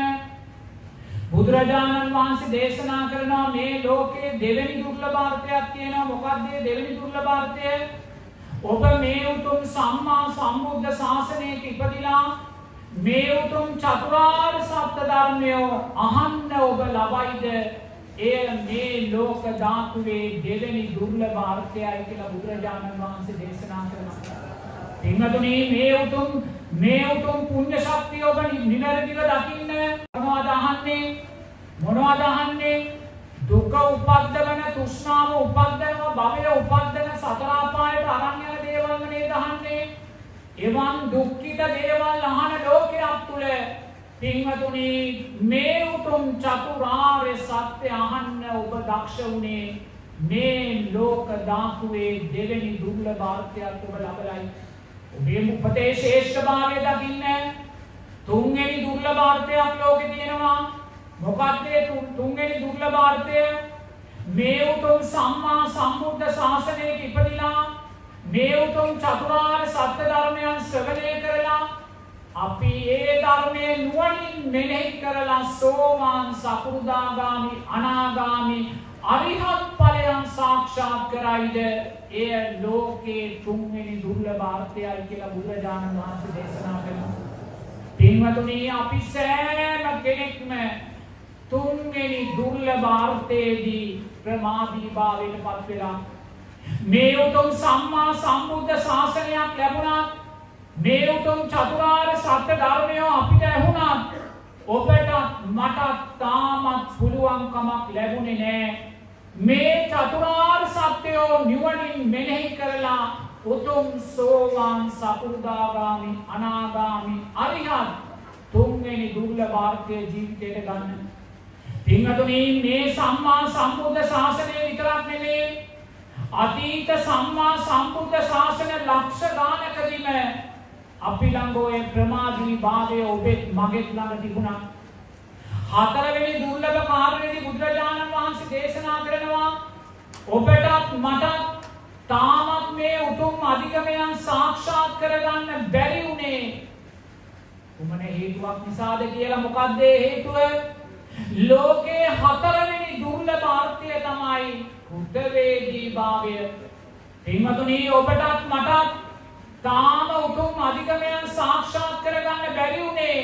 බුදුරජාණන් වහන්සේ දේශනා කරනවා මේ ලෝකයේ දෙවෙනි දුර්ලභාර්ථයක් තියෙනවා. මොකක්ද මේ දෙවෙනි දුර්ලභාර්ථය? ඔබ මේ උතුම් සම්මා සම්බුද්ධ ශාසනයක ඉපදිලා මේ උතුම් චතුරාර්ය සත්‍ය ධර්මය අහන්න ඔබ ලබයිද? එය මේ ලෝක ධාතුවේ දෙවෙනි දුර්ලභාර්ථයයි කියලා බුදුරජාණන් වහන්සේ දේශනා කරනවා. පින්වතුනි මේ උතුම් මේ උතුම් පුණ්‍ය ශක්තිය ඔබ නිරදිව දකින්න මොනවද අහන්නේ? මොනවද අහන්නේ? දුක උපද්දවන තෘෂ්ණාව උපද්දවන භවය උපද්දන සතර අපායට අරන් යන දේවල් නේද අහන්නේ? එවන් දුක්ඛිත දේවල් අහන ලෝකයක් තුල පින්වතුනි මේ උතුම් චතුරාර්ය සත්‍ය අහන්න ඔබ දක්ෂ වුණේ මේ ලෝක ධාතුවේ දෙවෙනි දුර්ලභාර්ථයක් ඔබ ලබලයි. ඔබේ උපතේ ශ්‍රේෂ්ඨභාවය දකින්න තුන්වෙනි දුර්ලභාර්ථයක් ලෝකේ තියෙනවා. මොකක්ද ඒ තුන්වෙනි දුර්ලභාර්ථය? මේ උතුම් සම්මා සම්බුද්ධ ශාසනයක ඉපදිලා මේ උතුම් චතුරාර්ය සත්‍ය ධර්මයන් ශ්‍රවණය කරලා අපි ඒ ධර්මයේ නුවණින් මෙනෙහි කරලා සෝවාන් සකෘදාගාමි අනාගාමි අරිහත් ඵලයන් සාක්ෂාත් කරයිද? එය ලෝකේ තුන්වෙනි දුර්ලභාර්ථයයි කියලා බුදුරජාණන් වහන්සේ දේශනා කළා. පින්වතුනි අපි සෑම කෙනෙක්ම තුන්වෙනි දුර්ලභාර්ථයේදී ප්‍රමාදී භාවයට පත් වෙලා මේ උතුම් සම්මා සම්බුද්ධ ශාසනයක් ලැබුණා මේ උතුම් චතුරාර්ය සත්‍ය ධර්මය අපිට ඇහුණා ඔබට මට තාමත් පුළුවන්කමක් ලැබුණේ නෑ මේ චතුරාර්ය සත්‍යය නිවනින් මෙනෙහි කරලා උතුම් සෝවාන් සකෘදාගාමි අනාගාමි අරිහත් තුන්වෙනි දුර්ලභාර්ථයේ ජීවිතයට ගන්න. පින්වතුනි මේ සම්මා සම්බුද්ධ ශාසනය විතරක් නෙමෙයි අතීත සම්මා සම්බුද්ධ ශාසන ලක්ෂ ගානකදීම අපි ළඟ ඔය ප්‍රමාදී භාවය ඔබෙත් මගෙත් ළඟ තිබුණා. හතරවෙනි දුර්ලභ කාරණේදී බුදුරජාණන් වහන්සේ දේශනා කරනවා ඔබටත් මටත් තාමත් මේ උතුම් අධිගමයන් සාක්ෂාත් කරගන්න බැරි උනේ කුමන හේතුවක් නිසාද කියලා. මොකක්ද ඒ හේතුව? ලෝකේ හතරවෙනි දුර්ලභාර්ථය තමයි කෘතවේදී භාවය. පින්වතුනි ඔබටත් මටත් තාම උතුම් අධිගමයන් සාක්ෂාත් කරගන්න බැරි උනේ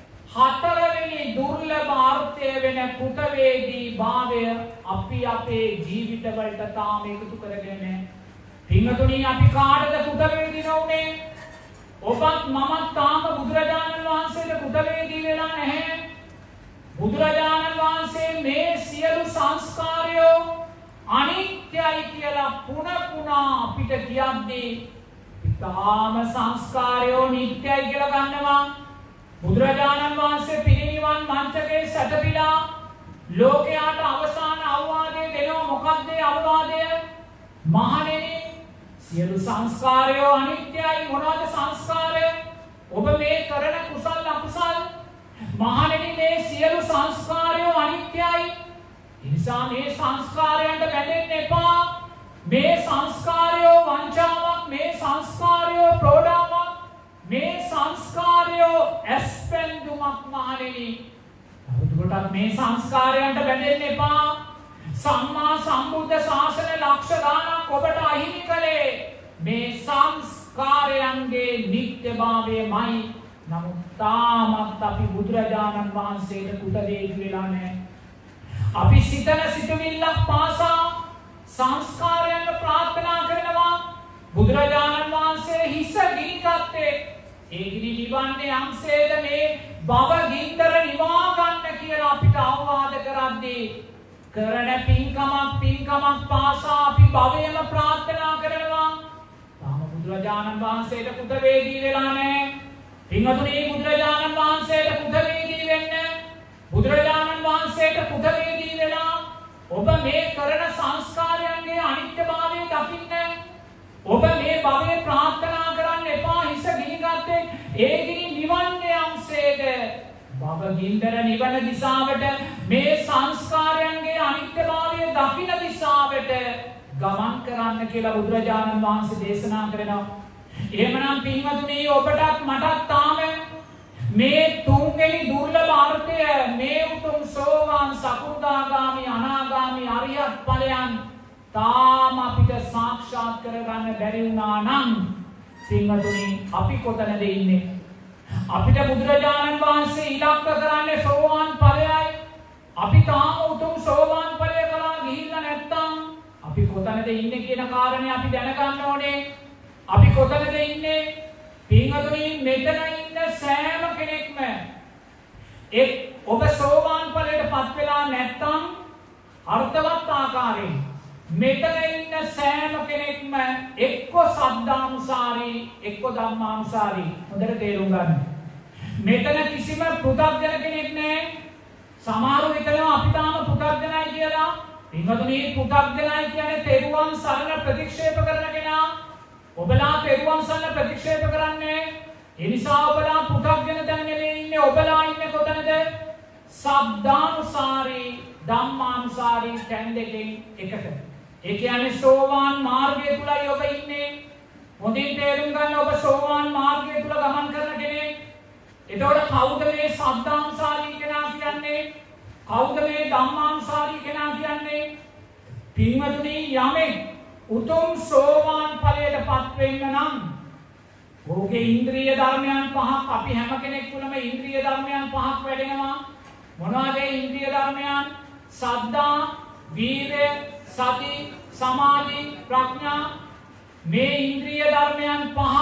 හතරවෙනි දුර්ලභාර්ථය වෙන කෘතවේදී භාවය අපි අපේ ජීවිතවලට තාම එකතු කරගෙන නැහැ. පින්වතුනි අපි කාටද කෘතවේදී නොවුනේ? ඔබත් මමත් තාම බුදුරජාණන් වහන්සේට කෘතවේදී වෙලා නැහැ. බුදුරජාණන් වහන්සේ මේ සියලු සංස්කාරය අනිත්‍යයි කියලා පුන පුනා අපිට කියද්දී තාම සංස්කාරය නිට්ටයයි කියලා ගන්නවා. බුදුරජාණන් වහන්සේ පිරිනිවන් මංචකේ සැතපීලා ලෝකයාට අවසාන අවවාදය දෙනවා. මොකක්ද ඒ අවවාදය? මහණෙනි සියලු සංස්කාරය අනිත්‍යයි. මොනවාද සංස්කාරය? ඔබ මේ කරන කුසල අකුසල්. මහණෙනි මේ සියලු සංස්කාරය අනිත්‍යයි. ඒ නිසා මේ සංස්කාරයන්ට බැඳෙන්න එපා. මේ සංස්කාරය වංචාවක්, මේ සංස්කාරය ප්‍රෝඩාවක්, මේ සංස්කාරය ඇස්පෙන්දුමක් මහණෙනි. අවුරුදුකට මේ සංස්කාරයන්ට බැඳෙන්න එපා. සම්මා සම්බුද්ධ ශාසන ලක්ෂ ගානක් ඔබට අහිමි කළේ මේ සංස්කාරයන්ගේ නිත්‍යභාවයමයි. නමුත් තාමත් අපි බුදුරජාණන් වහන්සේට කෘතවේදී වෙලා නැහැ. අපි සිතන සිතුවිල්ලක් පාසා සංස්කාරයන් ප්‍රාර්ථනා කරනවා. බුදුරජාණන් වහන්සේ හිස ගිනිගත්තේ ඒ ගිනි නිවන්නේ යම්සේද මේ භව ගින්දර නිවා ගන්න කියලා අපිට අවවාද කරද්දී කරන පින්කමක් පින්කමක් පාසා අපි භවයම ප්‍රාර්ථනා කරනවා. තාම බුදුරජාණන් වහන්සේට කෘතවේදී වෙලා නැහැ. පින්වතුනි බුදුරජාණන් වහන්සේට කෘතවේදී වෙන්න බුදුරජාණන් වහන්සේට කෘතවේදී වෙලා ඔබ මේ කරන සංස්කාරයන්ගේ අනිත්‍යභාවය දකින්න. ඔබ මේ භවයේ ප්‍රාර්ථනා කරන්න එපා හිස ගිනිගත්තේ ඒ ගිනි නිවන්නේ යම්සේද භව ගින්දර නිවන දිශාවට මේ සංස්කාරයන්ගේ අනිත්‍යභාවය දකින දිශාවට ගමන් කරන්න කියලා බුදුරජාණන් වහන්සේ දේශනා කරනවා. එහෙමනම් පින්වතුනි ඔබටත් මටත් තාම මේ තුන්වෙනි දුර්ලභාර්ථය මේ උතුම් සෝවාන් සකෘදාගාමි අනාගාමි අරියත් ඵලයන් තාම අපිට සාක්ෂාත් කරගන්න බැරි වුණා නම් පින්වතුනි අපි කොතනද ඉන්නේ? අපිට බුදුරජාණන් වහන්සේ ඉලක්ක කරන්නේ සෝවාන් ඵලයයි. අපි තාම උතුම් සෝවාන් ඵලය කරා ගිහිල්ලා නැත්තම් අපි කොතනද ඉන්නේ කියන කාරණේ අපි දැනගන්න ඕනේ. අපි කොතනද ඉන්නේ? පින්වතුනි මෙතන ඉන්න සෑම කෙනෙක්ම එක් ඔබ සෝවාන් ඵලයට පත් වෙලා නැත්තම් අර්ථවත් ආකාරයෙන් මෙතන ඉන්න සෑම කෙනෙක්ම එක්ක සද්ධානුසාරී එක්ක ධම්මානුසාරී. හොඳට තේරුම් ගන්න. මෙතන කිසිම පෘථග්ජන කෙනෙක් නැහැ. සමහරව හිතනවා අපි තාම පෘථග්ජනයි කියලා. පින්වතුනි පෘථග්ජනයි කියන්නේ තෙරුවන් සරණ ප්‍රතික්ෂේප කරන කෙනා. ඔබලා තෙරුවන් සරණ ප්‍රතික්ෂේප කරන්නේ. ඒ නිසා ඔබලා පෘථග්ජන තැන නෙමෙයි ඉන්නේ. ඔබලා ඉන්නේ කොතනද? සද්ධානුසාරී ධම්මානුසාරී තැන් දෙකෙන් එකක. ඒ කියන්නේ සෝවාන් මාර්ගය තුලයි ඔබ ඉන්නේ. හොඳින් තේරුම් ගන්න ඔබ සෝවාන් මාර්ගය තුල ගමන් කරන කෙනෙක්. එතකොට කවුද මේ සද්ධානුසාරී කෙනා කියන්නේ? කවුද මේ ධම්මානුසාරී කෙනා කියන්නේ? පින්වතුනි යමෙක් උතුම් සෝවාන් ඵලයට පත් වෙන්න නම් ඔහුගේ ඉන්ද්‍රිය ධර්මයන් පහක් අපි හැම කෙනෙක් තුළම ඉන්ද්‍රිය ධර්මයන් පහක් වැඩෙනවා. මොනවාද ඒ ඉන්ද්‍රිය ධර්මයන්? සද්ධා, වීර්ය, සති, සමාධි, ප්‍රඥා. මේ ඉන්ද්‍රිය ධර්මයන් පහ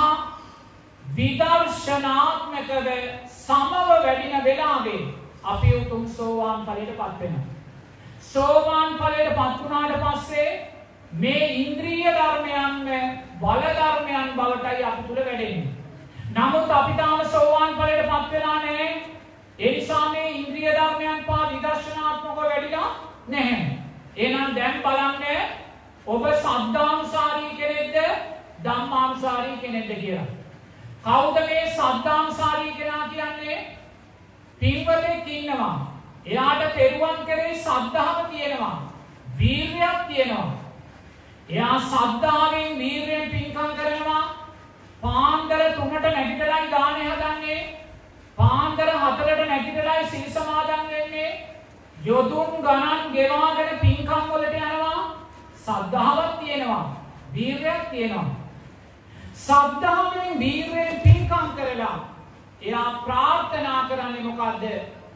විදර්ශනාත්මකව සමව වැඩින වෙලාවේ අපි උතුම් සෝවාන් ඵලයටපත් වෙනවා. සෝවාන් ඵලයටපත් වුණාට පස්සේ මේ ඉන්ද්‍රිය ධර්මයන් බල ධර්මයන් බවටයි අපි තුල වැඩෙන්නේ. නමුත් අපි තාම සෝවාන් ඵලයටපත් වෙලා නැහැ. ඒ නිසා මේ ඉන්ද්‍රිය ධර්මයන් පහ විදර්ශනාත්මකව වැඩිලා නැහැ. එහෙනම් දැන් බලන්න ඔබ සද්ධානුසාරී කෙනෙක්ද ධම්මානුසාරී කෙනෙක්ද කියලා. කවුද මේ සද්ධානුසාරී කෙනා කියන්නේ? පින්වතෙක් ඉන්නවා. එයාට පෙරුවන් කරේ සද්ධාව තියෙනවා. වීර්යයක් තියෙනවා. එයා සද්ධාවෙන් වීර්යෙන් පින්කම් කරනවා. පාන්දර තුනට නැගිටලායි දානේ හදන්නේ. පාන්දර හතරට නැගිටලායි සීල් සමාදන් වෙන්නේ. යොදුන් ගණන් ගෙවාගෙන පින්කම් වලට යනවා. සද්ධාවක් තියෙනවා. වීර්යයක් තියෙනවා. සද්ධාවෙන් වීර්යෙන් පින්කම් කරලා එයා ප්‍රාර්ථනා කරන්නේ මොකද්ද?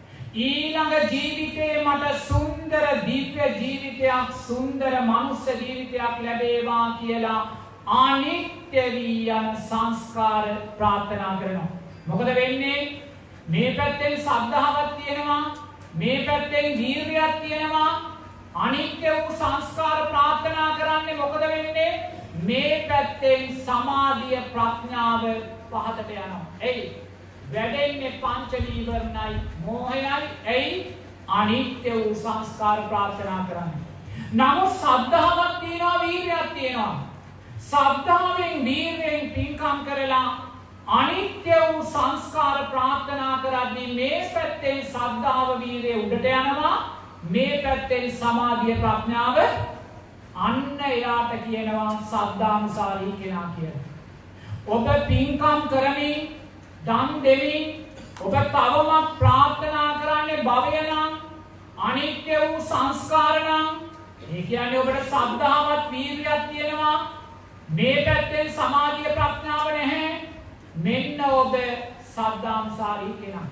ඊළඟ ජීවිතේ මට සුන්දර දිව්‍ය ජීවිතයක්, සුන්දර මනුෂ්‍ය ජීවිතයක් ලැබේවා කියලා අනිත්‍ය වී යන සංස්කාර ප්‍රාර්ථනා කරනවා. මොකද වෙන්නේ? මේ පැත්තෙන් සද්ධාවක් තියෙනවා, මේ පැත්තෙන් වීර්යයක් තියෙනවා. අනිත්‍ය වූ සංස්කාර ප්‍රාර්ථනා කරන්නේ මොකද වෙන්නේ? මේ පැත්තෙන් සමාධිය ප්‍රඥාව පහතට යනවා. එයි වැඩෙන්නේ පංච නීවරණයි මෝහයයි. එයි අනිත්‍ය වූ සංස්කාර ප්‍රාර්ථනා කරන්නේ. නමුත් සද්ධාවක් තියෙනවා, වීර්යයක් තියෙනවා. සද්ධාවෙන් වීර්යෙන් පින්කම් කරලා අනිත්‍ය වූ සංස්කාර ප්‍රාර්ථනා කරද්දී මේ පැත්තෙන් සද්ධාව වීර්යය උඩට යනවා, මේ පැත්තෙන් සමාධිය ප්‍රඥාව. අන්න එයාට කියනවා සද්ධානුසාරී කෙනා කියලා. ඔබ පින්කම් කරමින් දන් දෙමින් ඔබ තවමත් ප්‍රාර්ථනා කරන්නේ භවය නම්, අනිත්‍ය වූ සංස්කාර නම්, ඒ කියන්නේ ඔබට සද්ධාවත් වීර්යයක් තියෙනවා, මේ පැත්තෙන් සමාධිය ප්‍රඥාව නැහැ. මෙන්න ඔබ සද්ධානුසාරී කෙනා.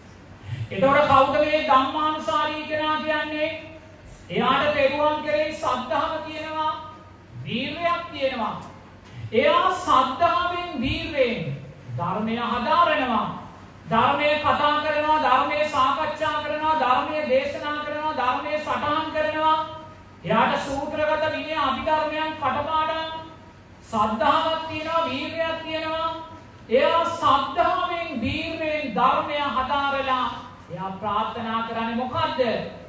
එතකොට කවුද මේ ධම්මානුසාරී කෙනා කියන්නේ? එයාට පෙරුවන් කරේ සද්ධාව තියෙනවා, වීර්යයක් තියෙනවා. එයා සද්ධාවෙන් වීර්යෙන් ධර්මය හදාරනවා, ධර්මය කතා කරනවා, ධර්මය සාකච්ඡා කරනවා, ධර්මය දේශනා කරනවා, ධර්මය සටහන් කරනවා. එයාට සූත්‍රගත විනය අභිධර්මයන් කටපාඩම්. සද්ධාවක් තියෙනවා, වීර්යයක් තියෙනවා. එයා සද්ධාවෙන් වීර්යෙන් ධර්මය හදාරලා එයා ප්‍රාර්ථනා කරන්නේ මොකද්ද?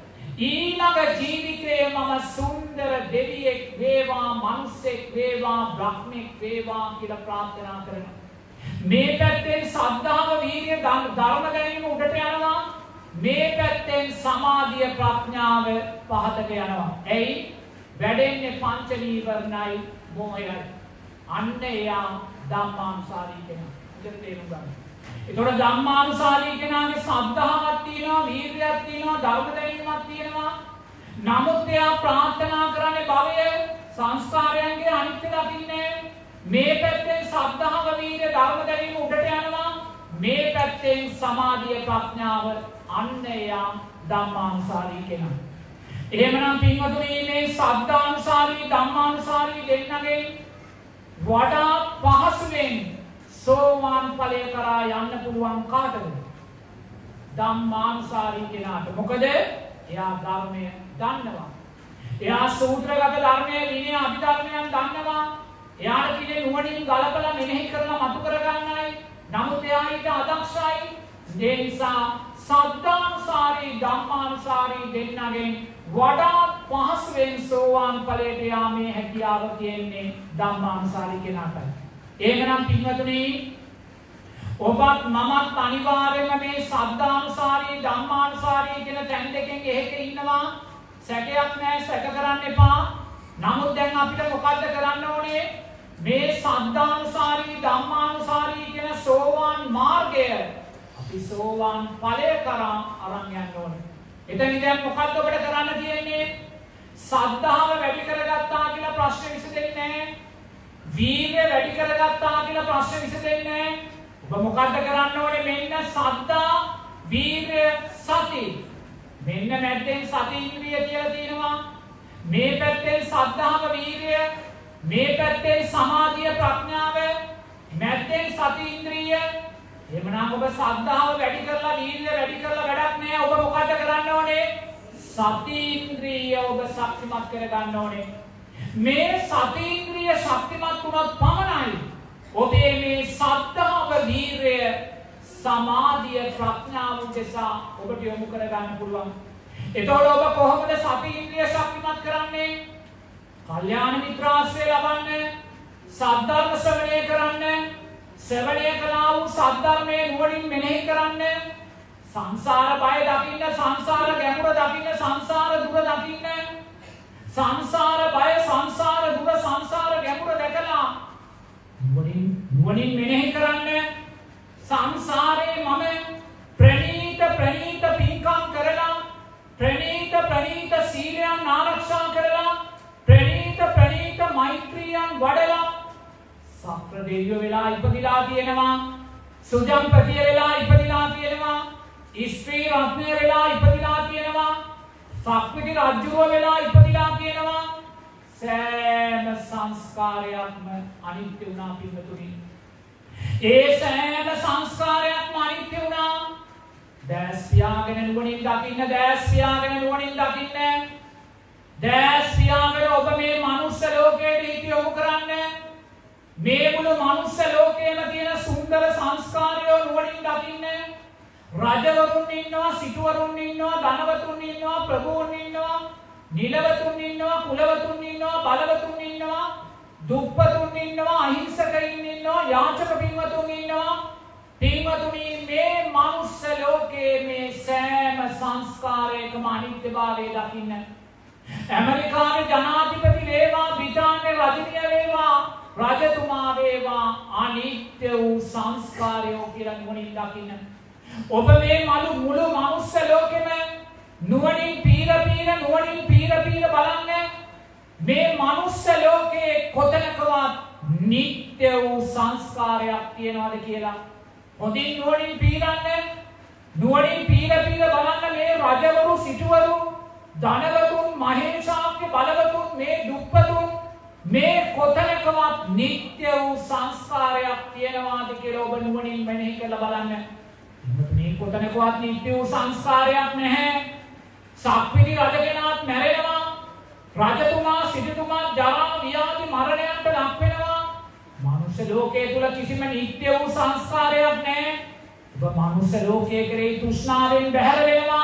ඊළඟ ජීවිතයේ මම සුන්දර දෙවියෙක් වේවා, මිනිසෙක් වේවා, බ්‍රහ්මෙක් වේවා කියලා ප්‍රාර්ථනා කරනවා. මේ පැත්තෙන් සද්ධාව, වීර්ය, ධර්ම දැනීම උඩට යනවා, මේ පැත්තෙන් සමාධිය ප්‍රඥාව පහතට යනවා. එයි වැඩෙන්නේ පංච නීවරණයි මෝහයයි. අන්න එයා ධම්මානුසාරී කෙනා. ඉතින් තේරුම් ගන්න. ඒතකොට ධම්මානුසාරී කෙනාගේ සද්ධාවක් තියෙනවා, වීර්යයක් තියෙනවා, ධර්ම දැනීමක් තියෙනවා. නමුත් එයා ප්‍රාර්ථනා කරන්නේ භවය, සංස්කාරයන්ගේ අනිත්‍ය දකින්නේ. මේ පැත්තෙන් සද්ධාව, වීර්ය, ධර්ම දැනීම උඩට යනවා, මේ පැත්තෙන් සමාධිය ප්‍රඥාව. අන්න එයා ධම්මානුසාරී කෙනා. එහෙමනම් පින්වතුනි මේ සද්ධානුසාරී, ධම්මානුසාරී දෙන්නගෙන් වඩා පහසුවෙන් සෝවාන් ඵලය කරා යන්න පුළුවන් කාටද? ධම්මානුසාරී කෙනාට. මොකද එයා ධර්මය දන්නවා. එයා සූත්‍රගත ධර්මයේ විනය අභිධර්මයන් දන්නවා. එයාට කියන්නේ නුවණින් ගලපලා මෙනෙහි කරලා මතු කර ගන්නයි. නමුත් එයා ඊට අදක්ෂයි. ඒ නිසා සද්ධානුසාරී, ධම්මානුසාරී දෙන්නගෙන් වඩා පහසුවෙන් සෝවාන් ඵලයට යාමේ හැකියාව තියෙන්නේ ධම්මානුසාරී කෙනාටයි. එහෙමනම් පින්වතුනි, ඔබත් මමත් අනිවාර්යයෙන්ම මේ සද්ධානුසාරී, ධම්මානුසාරී කියන තැන් දෙකෙන් එහෙක ඉන්නවා. සැකයක් නැහැ, සැක කරන්න එපා. නමුත් දැන් අපිට මොකද්ද කරන්න ඕනේ? මේ සද්ධානුසාරී, ධම්මානුසාරී කියන සෝවාන් මාර්ගය අපි සෝවාන් ඵලය කරා අරන් යන්න ඕනේ. එතනින් දැන් මොකද්ද ඔබට කරන්න තියෙන්නේ? සද්ධාව වැඩි කරගත්තා කියලා ප්‍රශ්නේ විසඳෙන්නේ නැහැ. වීර්ය වැඩි කරගත්තා කියලා ප්‍රශ්න විසඳෙන්නේ නැහැ. ඔබ මොකද්ද කරන්න ඕනේ? මෙන්න සද්දා, වීර්ය, සති. මෙන්න මැද්දෙන් සති ඉන්ද්‍රිය කියලා තියෙනවා. මේ පැත්තෙන් සද්ධාව, වීර්ය, මේ පැත්තෙන් සමාධිය, ප්‍රඥාව, මැද්දෙන් සති ඉන්ද්‍රිය. එහෙමනම් ඔබ සද්ධාව වැඩි කරලා, වීර්ය වැඩි කරලා වැඩක් නැහැ. ඔබ මොකද කරන්න ඕනේ? සති ඉන්ද්‍රිය ඔබ ශක්තිමත් කරගන්න ඕනේ. මේ සති ඉන්ද්‍රිය ශක්තිමත් වුණොත් පමණයි ඔබේ මේ සද්ධාව, වීර්ය, සමාධිය, ප්‍රඥාව උදෙසා ඔබට යොමු කරගන්න පුළුවන්. එතකොට ඔබ කොහොමද සති ඉන්ද්‍රිය ශක්තිමත් කරන්නේ? කල්යාණ මිත්‍රාශ්‍රය ලබන්න, සද්ධර්ම ශ්‍රවණය කරන්න, ශ්‍රවණය කළා වූ සද්ධර්මයේ නුවණින් මෙනෙහි කරන්න, සංසාර බය දකින්න, සංසාර ගැඹුර දකින්න, සංසාර දුර දකින්න, සංසාර බය, සංසාර දුර, සංසාර ගැඹුර දැකලා නුවණින් නුවණින් මෙනෙහි කරන්න, සංසාරේ මම ප්‍රණීත ප්‍රණීත පින්කම් කරලා, ප්‍රණීත ප්‍රණීත සීලයන් ආරක්ෂා කරලා, ප්‍රණීත ප්‍රණීත මෛත්‍රියන් වඩලා සක්‍ර දෙවියෝ වෙලා ඉපදිලා තියෙනවා, සුජම්පතිය වෙලා ඉපදිලා තියෙනවා, ස්ත්‍රී රත්නය වෙලා ඉපදිලා තියෙනවා, සක්විති රජුව වෙලා ඉපදිලා තියෙනවා. සෑම සංස්කාරයක්ම අනිත්‍ය වුණා පින්වතුනි. ඒ සෑම සංස්කාරයක්ම අනිත්‍ය වුණා. දැස් පියාගෙන නුවණින් දකින්න, දැස් පියාගෙන නුවණින් දකින්න, දැස් පියාගෙන ඔබ මේ මනුස්ස ලෝකයට හිත යොමු කරන්න. මේ මුළු මනුස්ස ලෝකයේම තියෙන සුන්දර සංස්කාරය නුවණින් දකින්න. රජවරුන් ඉන්නවා, සිටුවරුන් ඉන්නවා, ධනවතුන් ඉන්නවා, ප්‍රභූන් ඉන්නවා, නිලවතුන් ඉන්නවා, කුලවතුන් ඉන්නවා, බලවතුන් ඉන්නවා, දුප්පතුන් ඉන්නවා, අහිංසකයින් ඉන්නවා, යාචක පින්වතුන් ඉන්නවා. පින්වතුනි, මේ මනුස්ස ලෝකයේ මේ සෑම සංස්කාරයකම අනිත්‍යභාවය දකින්න. ඇමරිකාවේ ජනාධිපති වේවා, බ්‍රිතාන්‍යයේ රජිනිය වේවා, රජතුමා වේවා, අනිත්‍ය වූ සංස්කාරයෝ කියලා නුවණින් දකින්න. ඔබ මේ මුළු මුළු මනුස්ස ලෝකෙම නුවණින් පීර පීර නුවණින් පීර පීර බලන්න. මේ මනුස්ස ලෝකයේ කොතනකවත් නිත්‍ය වූ සංස්කාරයක් තියනවාද කියලා හොඳින් නුවණින් පීරන්න. නුවණින් පීර පීර බලන්න. මේ රජවරු, සිටුවරු, ධනවතුන්, මහේශාක්‍ය බලවතුන්, මේ දුප්පතුන්, මේ කොතනකවත් නිත්‍ය වූ සංස්කාරයක් තියනවාද කියලා ඔබ නුවණින් මෙනෙහි කරලා බලන්න. මේ කොතනකවත් නිත්‍ය වූ සංස්කාරයක් නැහැ. සක්විති රජ කෙනාත් මැරෙනවා. රජතුමා, සිටුතුමා ජරා, ව්‍යාධි, මරණයන්ට ලක් වෙනවා. මනුෂ්‍ය ලෝකයේ තුල කිසිම නිත්‍ය වූ සංස්කාරයක් නැහැ. ඔබ මනුෂ්‍ය ලෝකයේ කෙරෙහි තෘෂ්ණාවෙන් බැහැර වෙනවා.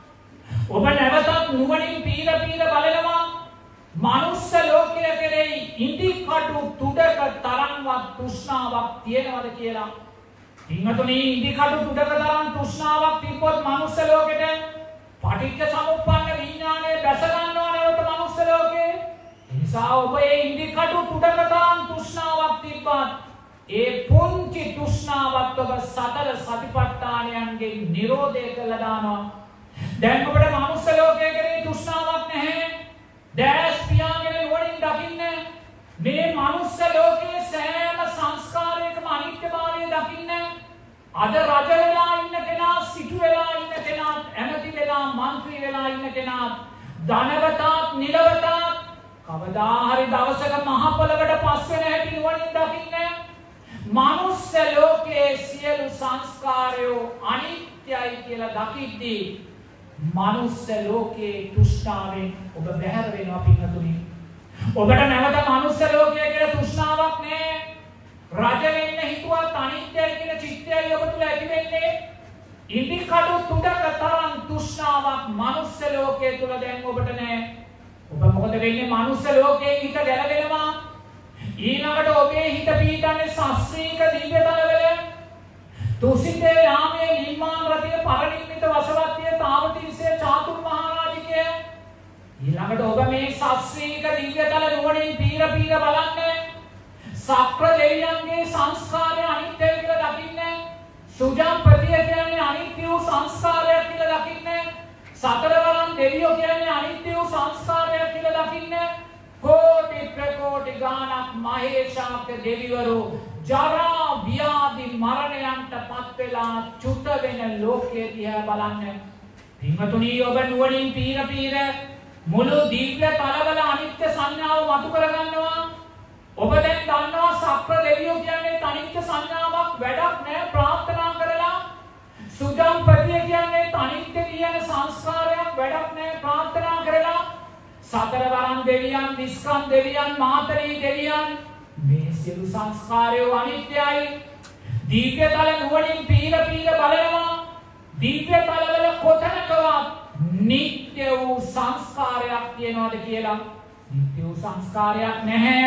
ඔබ නැවතත් නුවණින් පීර පීර බලනවා. මනුෂ්‍ය ලෝකයේ කෙරෙහි ඉදි කටු තුඩක තරම්වත් තෘෂ්ණාවක් තියනවද කියලා. පින්වතුනි, ඉදි කටු තුඩක තරම් තෘෂ්ණාවක් තිබ්බොත් මනුෂ්‍ය ලෝකෙට පටිච්ච සමුප්පන්න විඥානය දැස ගන්නවා නැවත මනුස්ස ලෝකේ. ඒ නිසා ඔබ ඒ ඉන්දි කටු තුඩක තරම් තෘෂ්ණාවක් තිබ්බත් ඒ පුංචි තෘෂ්ණාවත් ඔබ සතර සතිපට්ඨානයන්ගෙන් නිරෝධය කළා දානවා. දැන් ඔබට මනුස්ස ලෝකයේ කෙරේ තෘෂ්ණාවක් නැහැ. දැස් පියාගෙන නුවණින් දකින්න. මේ මනුස්ස ලෝකයේ සෑම සංස්කාරයකම අනිත්‍යභාවය දකින්න. අද රජ වෙලා ඉන්න කෙනා, සිටු වෙලා ඉන්න කෙනා, ඇමති වෙලා, മന്ത്രി වෙලා ඉන්න කෙනා, ධනවතාත්, නිලවතාත් කවදා හරි දවසක මහ පොළවට පස් වෙන හැටි නුවණින් දකින්න. මනුස්ස ලෝකයේ සියලු සංස්කාරයෝ අනිත්‍යයි කියලා දකිද්දී මනුස්ස ලෝකයේ තෘෂ්ණාවෙන් ඔබ බැහැර වෙනවා පින්වතුනි. ඔබට නැවත මනුස්ස ලෝකයේ කියලා තෘෂ්ණාවක් නැහැ. රජ වෙන්න හිතුවත් අනිත්‍යයි කියන චිත්තයයි ඔබ තුල ඇති වෙන්නේ. ඉදි කඩු තුඩක තරම් තෘෂ්ණාවක් මනුස්ස ලෝකයේ තුල දැන් ඔබට නැහැ. ඔබ මොකද වෙන්නේ? මනුස්ස ලෝකයෙන් හිත ගැලවෙනවා. ඊළඟට ඔබේ හිත පීඩන්නේ ශාස්ත්‍රීක දිව්‍ය තලවල. තුසිතේ යාමේ නිර්මාණ රතිය පරිනිම්මිත වසවත්තිය තාවතින්සේ චාතුර් මහරජිකය. ඊළඟට ඔබ මේ ශාස්ත්‍රීක දිව්‍ය තල නුවණින් පීර පීර බලන්නේ. සක්‍ර දෙවියන්ගේ සංස්කාරය අනිත්‍යයි කියලා දකින්න. සුජම්පතිය කියන්නේ අනිත්‍ය වූ සංස්කාරයක් කියලා දකින්න. සතරවරන් දෙවියෝ කියන්නේ අනිත්‍ය වූ සංස්කාරයක් කියලා දකින්න. කෝටි ප්‍රකෝටි ගානක් මහේශාක්‍ය දෙවිවරු ජරා ව්‍යාධි මරණයන්ට පත් වෙලා චුත වෙන ලෝකයේ දිහා බලන්න. පින්වතුනි ඔබ නුවණින් පීර පීර මුළු දිව්‍ය තලවල අනිත්‍ය සංඥාව මතු කරගන්නවා. ඔබ දැන් දන්නවා සක්‍ර දෙවියෝ කියන්නේ අනිත්‍ය සංඥාවක් වැඩක් නෑ ප්‍රාර්ථනා කරලා. සුදම් ප්‍රතිය කියන්නේ අනිත්‍ය කියන සංස්කාරයක් වැඩක් නෑ ප්‍රාර්ථනා කරලා. සතරවරන් දෙවියන්, නිස්කම් දෙවියන්, මාතරී දෙවියන් මේ සියලු සංස්කාරයෝ අනිත්‍යයි. දිව්‍ය තල නුවණින් පීර පීර බලනවා. දිව්‍ය තලවල කොතනකවත් නිත්‍ය වූ සංස්කාරයක් තියනවාද කියලා? නිත්‍ය වූ සංස්කාරයක් නැහැ.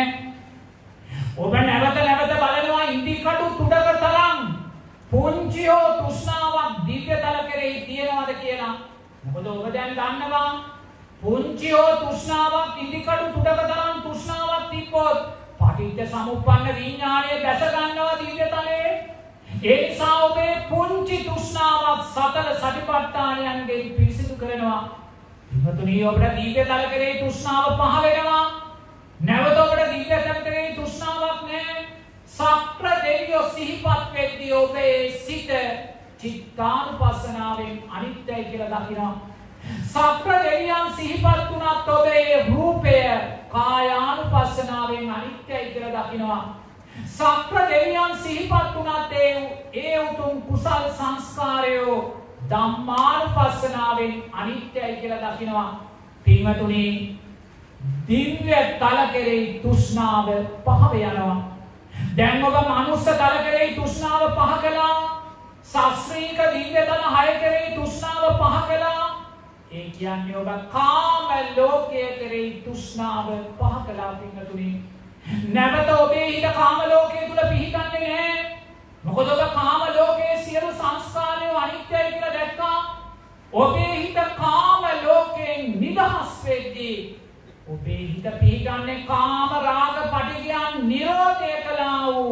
ඔබ නැවත නැවත බලනවා ඉන්දිකටු තුඩක තරම් පුංචි හෝ තෘෂ්ණාවක් දිව්‍ය තල කෙරෙහි තියනවාද කියලා? මොකද ඔබ දැන් දන්නවා පුංචි හෝ තෘෂ්ණාවක් ඉන්දිකටු තුඩක තරම් තෘෂ්ණාවක් තිබ්බොත් පටිච්ච සමුප්පන්න විඥාණය දැස ගන්නවා දිව්‍ය තලයේ. ඒ නිසා ඔබේ පුංචි තෘෂ්ණාවක් සතර සතිපට්ඨානයන්ගෙන් පිරිසිදු කරනවා. පින්වතුනි ඔබට දිව්‍ය තල කෙරෙහි තෘෂ්ණාව පහ වෙනවා. නැවත ඔබට දිව්‍ය තල කෙරෙහි තෘෂ්ණාවක් නැහැ. සක්‍ර දෙවියෝ සිහිපත් වෙද්දී ඔබේ සිත චිත්තානුපස්සනාවෙන් අනිත්‍යයි කියලා දකිනවා. සක්‍ර දෙවියන් සිහිපත් වුණත් ඔබේ රූපය කායානුපස්සනාවෙන් අනිත්‍යයි කියලා දකිනවා. සක්‍ර දෙවියන් සිහිපත් වුණත් ඒ උතුම් කුසල් සංස්කාරයෝ ධම්මානුපස්සනාවෙන් අනිත්‍යයි කියලා දකිනවා. පින්වතුනි දිව්‍ය තල කෙරෙහි තෘෂ්ණාව පහ යනවා. දැන් ඔබ මනුස්ස තල කෙරෙහි තෘෂ්ණාව පහ කළා. ශාස්ත්‍රීය දිව්‍ය තල හය කෙරෙහි තෘෂ්ණාව පහ කළා. ඒ කියන්නේ ඔබ කාම ලෝකයේ කෙරෙහි තෘෂ්ණාව පහ කළා. පින්වතුනි නැවත ඔබේ හිත කාම ලෝකයේ තුල පිහිටන්නේ නැහැ. මොකද ඔබ කාම ලෝකයේ සියලු සංස්කාරය අනිත්‍යයි කියලා දැක්කා. ඔබේ හිත කාම ලෝකයෙන් නිදහස් වෙද්දී ඔබේ හිත පිහිටන්නේ කාම රාග පටිඝයන් නිරෝධය කළා වූ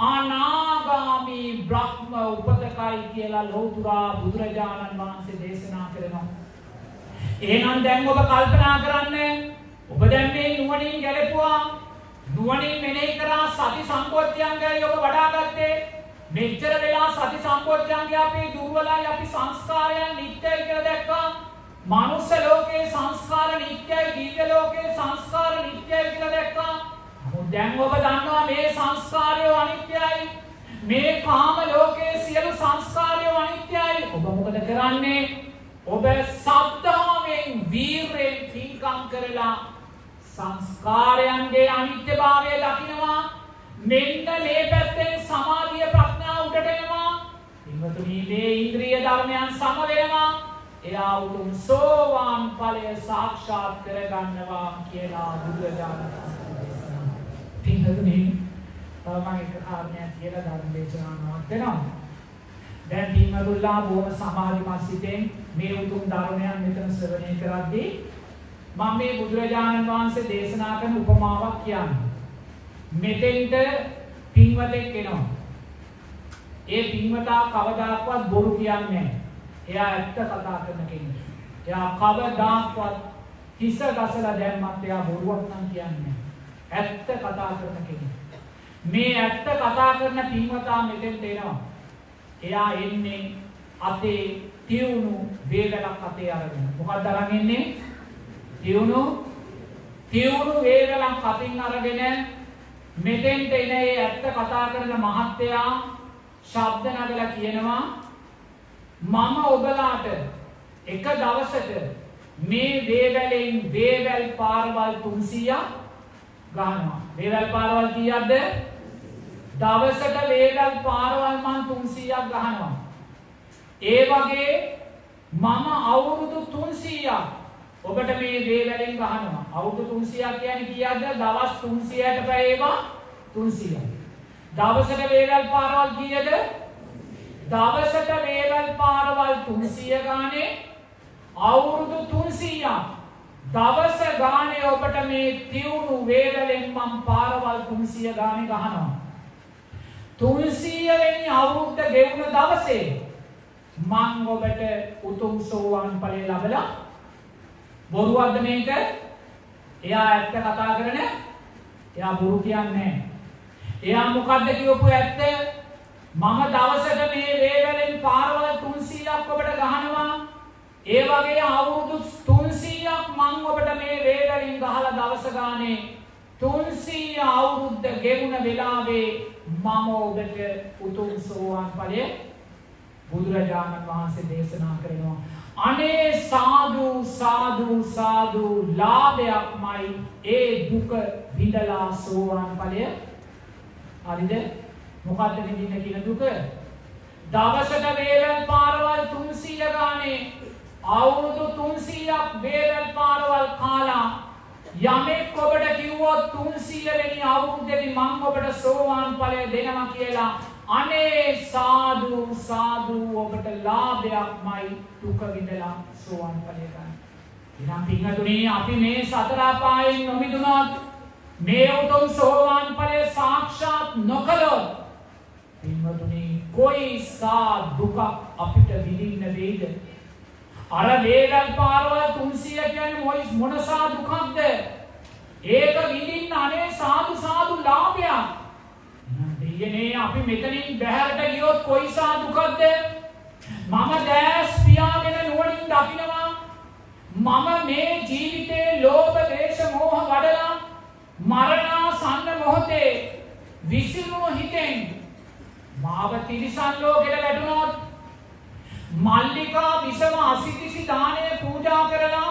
අනාගාමී බ්‍රහ්ම උපතකයි කියලා ලෞතුරා බුදුරජාණන් වහන්සේ දේශනා කරනවා. එහෙනම් දැන් ඔබ කල්පනා කරන්න ඔබ දැන් මේ නුවණින් ගැලපුවා. නුවණින් මෙනෙහි කරා සති සම්පෝඥංගය ඔබ වඩාගත්තේ. මෙච්චර වෙලා සති සම්පෝඥංගය අපේ දුර්වලයි අපි සංස්කාරයන් නිත්‍යයි කියලා දැක්කා. මනුස්ස ලෝකේ සංස්කාර නිත්‍යයි, දිව්‍ය ලෝකේ සංස්කාර නිත්‍යයි කියලා දැක්කා. නමුත් දැන් ඔබ දන්නවා මේ සංස්කාරය අනිත්‍යයි. මේ කාම ලෝකේ සියලු සංස්කාරය අනිත්‍යයි. ඔබ මොකද කරන්නේ? ඔබ සද්ධාවෙන් වීරයෙන් පින්කම් කරලා සංස්කාරයන්ගේ අනිත්‍යභාවය දකිනවා. මෙන්න මේ පැත්තෙන් සමාධිය ප්‍රඥාව උඩට එනවා. පින්වතුනි මේ ඉන්ද්‍රිය ධර්මයන් සම වෙනවා. එයා උතුම් සෝවාන් ඵලය සාක්ෂාත් කරගන්නවා කියලා බුදුරජාණන් වහන්සේ දේශනා කළා. පින්වතුනි තව මම එක කාරණයක් කියලා ධර්ම දේශනාවක් දෙනවා. දැන් පින්වතුන්ලා බොහොම සමාධිමත් සිතෙන් මේ උතුම් ධර්මයන් මෙතන ශ්‍රවණය කරද්දී මම මේ බුදුරජාණන් වහන්සේ දේශනා කරන උපමාවක් කියන්නේ. මෙතෙන්ට පින්වතෙක් එනවා. ඒ පින්වතා කවදාකවත් බොරු කියන්නේ නැහැ. එයා ඇත්ත කතා කරන කෙනෙක්. එයා කවදාකවත් හිස ගසලා දැම්මත් එයා බොරුවක් නම් කියන්නේ නැහැ. ඇත්ත කතා කරන කෙනෙක්. මේ ඇත්ත කතා කරන පින්වතා මෙතෙන්ට එනවා. එයා එන්නේ අතේ තියුණු වේලක් අතේ අරගෙන. මොකක්ද අරන් එන්නේ? තියුණු තියුණු වේලක් අතින් අරගෙන මෙතෙන්ට එන ඒ ඇත්ත කතා කරන මහත්තයා ශබ්ද නගලා කියනවා මම ඔබලාට එක දවසට මේ වේවැලෙන් වේවැල් පාරවල් තුන්සීයක් ගන්නවා. වේවැල් පාරවල් කීයක්ද? දවසට වේවැල් පාරවල් මම තුන්සීයක් ගහනවා. ඒ වගේ මම අවුරුදු තුන්සීයක් ඔබට මේ වේවැලෙන් ගහනවා. අවුරුදු තුන්සීයක් කියන්නේ කීයක්ද? දවස් තුන්සීයට පැයේවා තුන්සීයක්. දවසට වේවැල් පාරවල් කීයද? දවසට වේවැල් පාරවල් තුන්සීය ගානේ අවුරුදු තුන්සීයක්. දවස ගානේ ඔබට මේ තියුණු වේවැලෙන් මම පාරවල් තුන්සීය ගානේ ගහනවා. තුන්සීය වෙනි අවුරුද්ද ගෙවුන දවසේ මම ඔබට උතුම් සෝවාන් ඵලය ලැබලා බොරුවක්ද මේක? එයා ඇත්ත කතා කරන එයා බොරු කියන්නේ. එයා මොකද්ද කියපු ඇත්ත? මම දවසට මේ වේවැලෙන් පාරවල් තුන්සීයක් ඔබට ගහනවා. ඒ වගේ අවුරුදු තුන්සීයක් මම ඔබට මේ වේවැලෙන් ගහලා දවස ගානේ තුන්සීය අවුරුද්ද ගෙවුන වෙලාවේ මම ඔබට උතුම් සෝවාන් ඵලය බුදුරජාණන් වහන්සේ දේශනා කරනවා. අනේ සාදු සාදු සාදු ලාභයක්මයි ඒ දුක විඳලා සෝවාන් ඵලය. හරිද? මොකද්ද විඳින්න කියන දුක? දවසට වේවැල් පාරවල් තුන්සීය ගානේ අවුරුදු තුන්සීයක් වේවැල් පාරවල් කාලා යමෙක් ඔබට කිව්වොත් තුන්සීය වෙනි අවුරුද්දේදී මම ඔබට සෝවාන් ඵලය දෙනවා කියලා අනේ සාදු සාදු ඔබට ලාභයක්මයි දුක විඳලා සෝවාන් ඵලය ගන්න. එනම් පින්වතුනි අපි මේ සතර අපායෙන් නොමිදුනොත් මේ උතුම් සෝවාන් ඵලය සාක්ෂාත් නොකළොත් පින්වතුනි කොයි සා දුක අපිට විඳින්න වෙයිද? අර වේගල් පාරවල් තුන්සීය කියන්නේ මොන සා දුකක්ද? ඒක විඳින්න අනේ සාදු සාදු ලාභයක්. දෙයනේ අපි මෙතනින් බැහැරට ගියොත් කොයි සා දුකක්ද? මම දැස් පියාගෙන නුවණින් දකිනවා මම මේ ජීවිතේ ලෝභ දේශ මොහ වඩලා මරණාසන්න මොහොතේ විසිරුණු හිතෙන් මාව තිරිසන් ලෝකෙට වැටුණොත් මල්ලිකා විසම අසිතිසි දාණය පූජා කරලා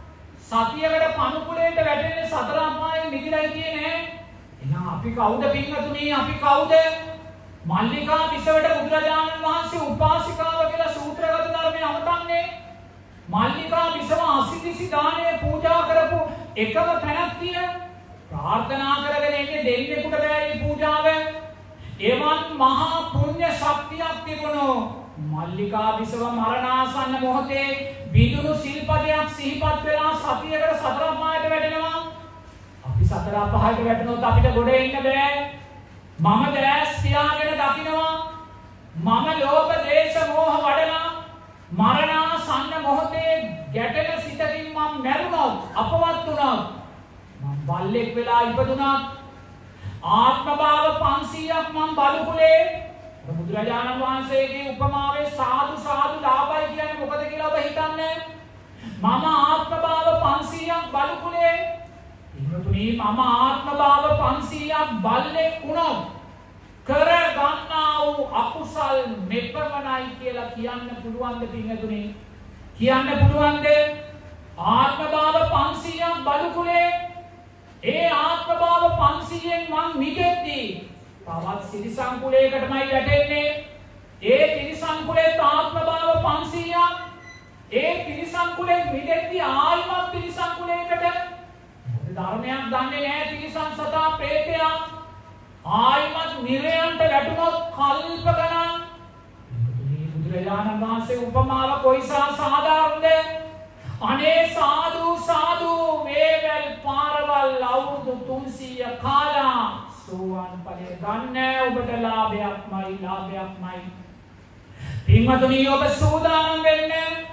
සතියකට පණුකුලේට වැටෙන්නේ සතර අපායෙන් මිදිලා හිටියේ නෑ. එහෙනම් අපි කවුද පින්වතුනි? අපි කවුද? මල්ලිකා විසවට බුදුරජාණන් වහන්සේ උපාසිකාව කියලා සූත්‍රගත ධර්මයේ අමතන්නේ. මල්ලිකා විසම අසිතිසි දාණය පූජා කරපු එකම තැනැත්තිය ප්‍රාර්ථනා කරගෙන ඉන්නේ දෙන්නෙකුට බෑ මේ පූජාව. එවන් මහා පුණ්‍ය ශක්තියක් තිබුණෝ මල්ලිකා විසව මරණාසන්න මොහොතේ විදුණු සිල්පදයක් සිහිපත් වෙලා සතියකට සතර අපායට වැටෙනවා. අපි සතර අපායට වැටුණොත් අපිට ගොඩ එන්න බෑ. මම දැස් පියාගෙන දකිනවා මම ලෝභ දේශ මොහ වඩලා මරණාසන්න මොහොතේ ගැටෙන සිතකින් මම මැරුණොත් අපවත් වුණොත් මම බල්ලෙක් වෙලා ඉපදුණා ආත්ම භාව පන්සීයක් මම බලුකුලේ බුදුරජාණන් වහන්සේගේ උපමාවේ සාදු සාදු ලාභයි කියන්නේ මොකද කියලා ඔබ හිතන්නේ? මම ආත්ම භාව පන්සීයක් බලුකුලේ ඉන්නතුනි මම ආත්ම භාව පන්සීයක් බල්ලෙක් වුණොත් කර ගන්නා වූ අකුසල් මෙපමණයි කියලා කියන්න පුළුවන්ද පින්තුනි? කියන්න පුළුවන්ද? ආත්ම භාව පන්සීයක් බලුකුලේ ඒ ආත්ම භාව පන්සීයෙන් මං මිදෙද්දී තවත් තිරිසන් කුලයකටමයි වැටෙන්නේ. ඒ තිරිසන් කුලේ ආත්ම භාව පන්සීයක් ඒ තිරිසන් කුලෙන් මිදෙද්දී ආයිමත් තිරිසන් කුලයකට ධර්මයක් දන්නේ නැහැ තිරිසන් සතා ප්‍රේතයා ආයිමත් නිරයන්ට වැටුනොත් කල්ප ගණන්. මේ බුදුරජාණන් වහන්සේ උපමාව කොයිසා සාධාරණද? අනේ සාදු සාදු වේවැල් පාරවල් අවුරුදු තුන්සීය කාලා සෝවාන් ඵලය ගන්න ඔබට ලාභයක්මයි ලාභයක්මයි. පින්වතුනි ඔබ සූදානම් වෙන්න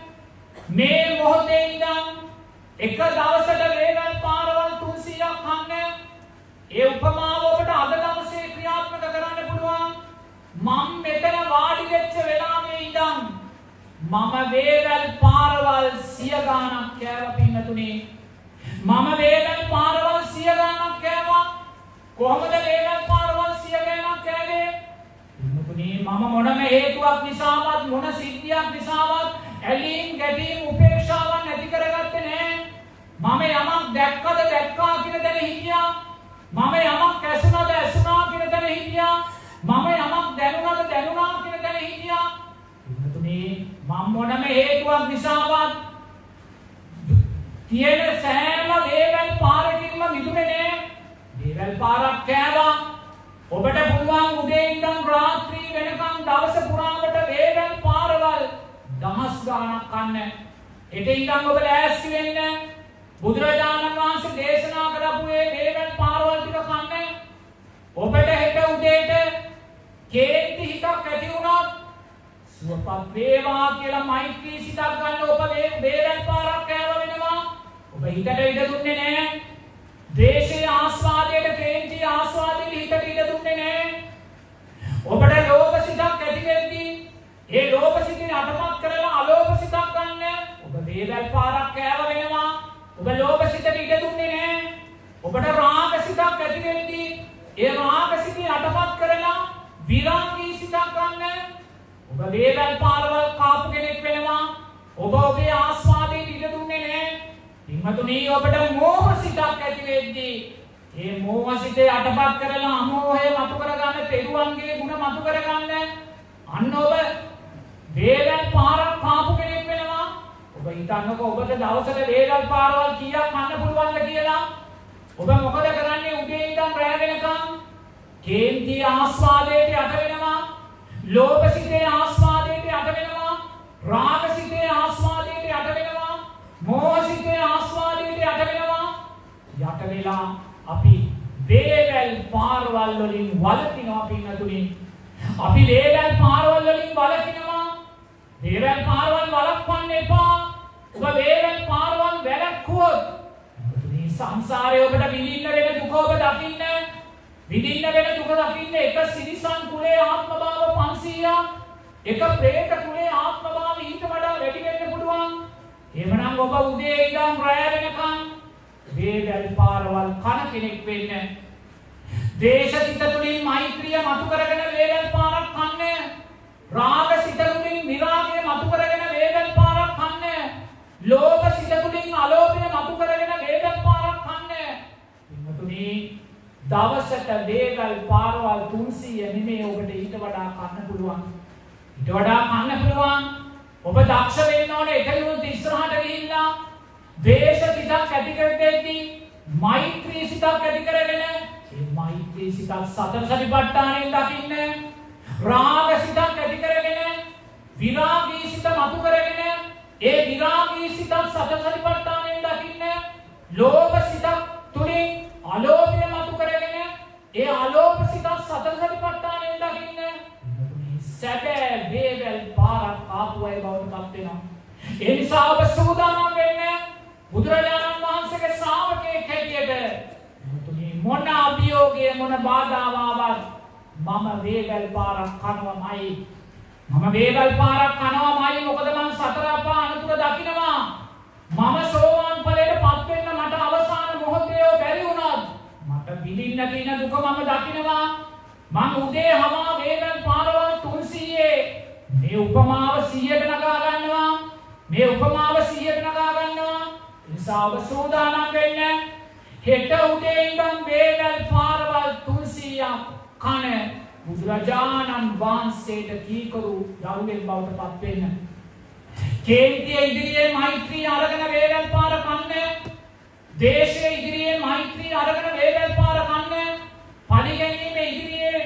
මේ මොහොතේ ඉඳන් එක දවසට වේවැල් පාරවල් තුන්සීයක් ගන්න. ඒ උපමාව ඔබට අද දවසේ ක්‍රියාත්මක කරන්න පුළුවන්. මම මෙතන වාඩි වෙච්ච වෙලාවේ ඉඳන් මම වේවැල් පාරවල් සිය ගාණක් කෑවා පින්වතුනි. මම වේවැල් පාරවල් සිය ගාණක් කෑවා. කොහොමද වේවැල් පාරවල් සිය ගාණක් කෑවේ? පින්වතුනි මම මොනම හේතුවක් නිසාවත් මොන සිද්ධියක් නිසාවත් ඇලීම් ගැටීම් උපේක්ෂාවක් නැති කරගත්තේ නැහැ. මම යමක් දැක්කද දැක්කා කියන තැන හිටියා. මම යමක් ඇසුණද ඇසුණා කියන තැන හිටියා. මම යමක් දැනුණද දැනුණා කියන තැන හිටියා. පින්වතුනි මම මොනම හේතුවක් නිසාවත් තියෙන සෑම වේවැල් පාරකින්ම මිදුනේ නෑ. වේවැල් පාරක් කෑවා. ඔබට පුළුවන් උදේ ඉඳන් රාත්‍රී වෙනකන් දවස පුරාවට වේවැල් පාරවල් දහස් ගාණක් කන්න. හෙට ඉඳන් ඔබ ලෑස්ති වෙන්න. බුදුරජාණන් වහන්සේ දේශනා කරපු මේ වේවැල් පාරවල් ටික කන්න. ඔබට හෙට උදේට කේන්ති හිතක් ඇති වුණොත් සුවපත් වේවා කියලා මෛත්‍රී සිතක් ගන්න ඔබ වේවැල් පාරක් කෑව වෙනවා. ඔබ හිතට ඉඩ දුන්නේ නැහැ. ද්වේෂයේ ආස්වාදයට කේන්ති ඒ ලෝභ සිතින් අතපත් කරලා අලෝභ සිතක් ගන්න. ඔබ වේවැල් පාරක් කෑව වෙනවා. ඔබ ලෝභ සිතට ඉඩ දුන්නේ නැහැ. ඔබට රාග සිතක් ඇති වෙද්දී ඒ රාග සිතින් අතපත් කරලා විරාගී සිතක් ගන්න. ඔබ වේවැල් පාරවල් කාපු කෙනෙක් වෙනවා. ඔබ ඔබේ ආස්වාදයට ඉඩ දුන්නේ නැහැ. පින්වතුනි ඔබට මෝහ සිතක් ඇති වෙද්දී ඒ මෝහ සිතේ අතපත් කරලා අමෝහය මතු කරගන්න, තෙරුවන්ගේ ගුණ මතු කරගන්න. අන්න ඔබ වේවැල් පාරක් කාපු කෙනෙක් වෙනවා. ඔබ හිතන්නකෝ ඔබට දවසට වේවැල් පාරවල් කීයක් කන්න පුළුවන්ද කියලා. ඔබ මොකද කරන්නේ උදේ ඉඳන් රැ වෙනකම්? කේන්ති ආස්වාදයට යට වෙනවා. ලෝභ සිතේ ආස්වාදයට යට වෙනවා. රාග සිතේ ආස්වාදයට යට වෙනවා. මෝහ සිතේ ආස්වාදයට යට වෙනවා. යට වෙලා අපි වේවැල් පාරවල් වලින් වළකිනවා පින්නතුනි. අපි වේවැල් පාරවල් වලින් වළකිනවා. වේවැල් පාරවල් වළක්වන්න එපා. ඔබ වේවැල් පාරවල් වැළැක්වුවොත් මේ සංසාරේ ඔබට විඳින්න වෙන දුක ඔබ දකින්න. විඳින්න වෙන දුක දකින්න එක සිරිසන් කුලේ ආත්ම භාව පන්සීයක්, එක പ്രേත කුලේ ආත්ම භාව ඊට වඩා වැඩි වෙන්න පුළුවන්. එහෙමනම් ඔබ උදේ ඉඳන් රැ වෙනකන් වේවැල් පාරවල් කන කෙනෙක් වෙන්න. දේශ සිත තුලින් මෛත්‍රිය මතු කරගෙන වේවැල් පාරක් කන්න. රාග සිත තුලින් විරාගය මතු කරගෙන වේවැල් පාරක් කන්න. ලෝභ සිත තුලින් අලෝභය මතු කරගෙන වේවැල් පාරක් කන්න. පින්වතුනි දවසට වේවැල් පාරවල් තුන්සීය නෙමෙයි ඔබට ඊට වඩා කන්න පුළුවන්. ඊට වඩා කන්න පුළුවන්. ඔබ දක්ෂ වෙන්න ඕනේ එතනිනුත් ඉස්සරහට ගිහිල්ලා ද්වේෂ සිතක් ඇති කරගද්දී මෛත්‍රී සිතක් ඇති කරගෙන ඒ මෛත්‍රී සිතක් සතර සතිපට්ඨානයෙන් දකින්න. රාග සිතක් ඇති කරගෙන විරාගී සිත මතු කරගෙන ඒ විරාගී සිතක් සතර සතිපට්ඨානයෙන් දකින්න. ලෝභ සිතක් තුලින් අලෝභය මතු කරගෙන ඒ අලෝභ සිතක් සතර සතිපට්ඨානයෙන් දකින්න. සැබෑ වේවැල් පාරක් ආපු අය බවට පත් වෙනවා. ඒ නිසා ඔබ සූදානම් වෙන්න. බුදුරජාණන් වහන්සේගේ ශ්‍රාවකයෙක් හැටියට මොන අභියෝගය මොන බාධාව ආවත් මම වේවැල් පාරක් කනවාමයි. මම වේවැල් පාරක් කනවාමයි. මොකද මම සතර අපා අනුතුර දකින්නවා. මම සෝවාන් ඵලයට පත් වෙන්න මට අවසාන මොහොතේ බැරි වුණත් මට විඳින්න තියෙන දුක මම දකින්නවා. මම උදේ හවා වේවැල් පාරවල් තුන්සීයේ මේ උපමාව සීයට නගා ගන්නවා. මේ උපමාව සීයට නගා ගන්නවා. ඒ නිසා ඔබ සූදානම් වෙන්න. හෙට උදේ ඉඳන් වේවැල් පාරවල් තුන්සීයක් කන බුදුරජාණන් වහන්සේට කීකරු දරුවෙක් බවට පත් වෙන්න. කේන්තිය ඉදිරියේ මෛත්‍රී අරගෙන වේවැල් පාර කන්න. දේශයේ ඉදිරියේ මෛත්‍රී අරගෙන වේවැල් පාර කන්න. පරිගැනීම ඉදිරියේ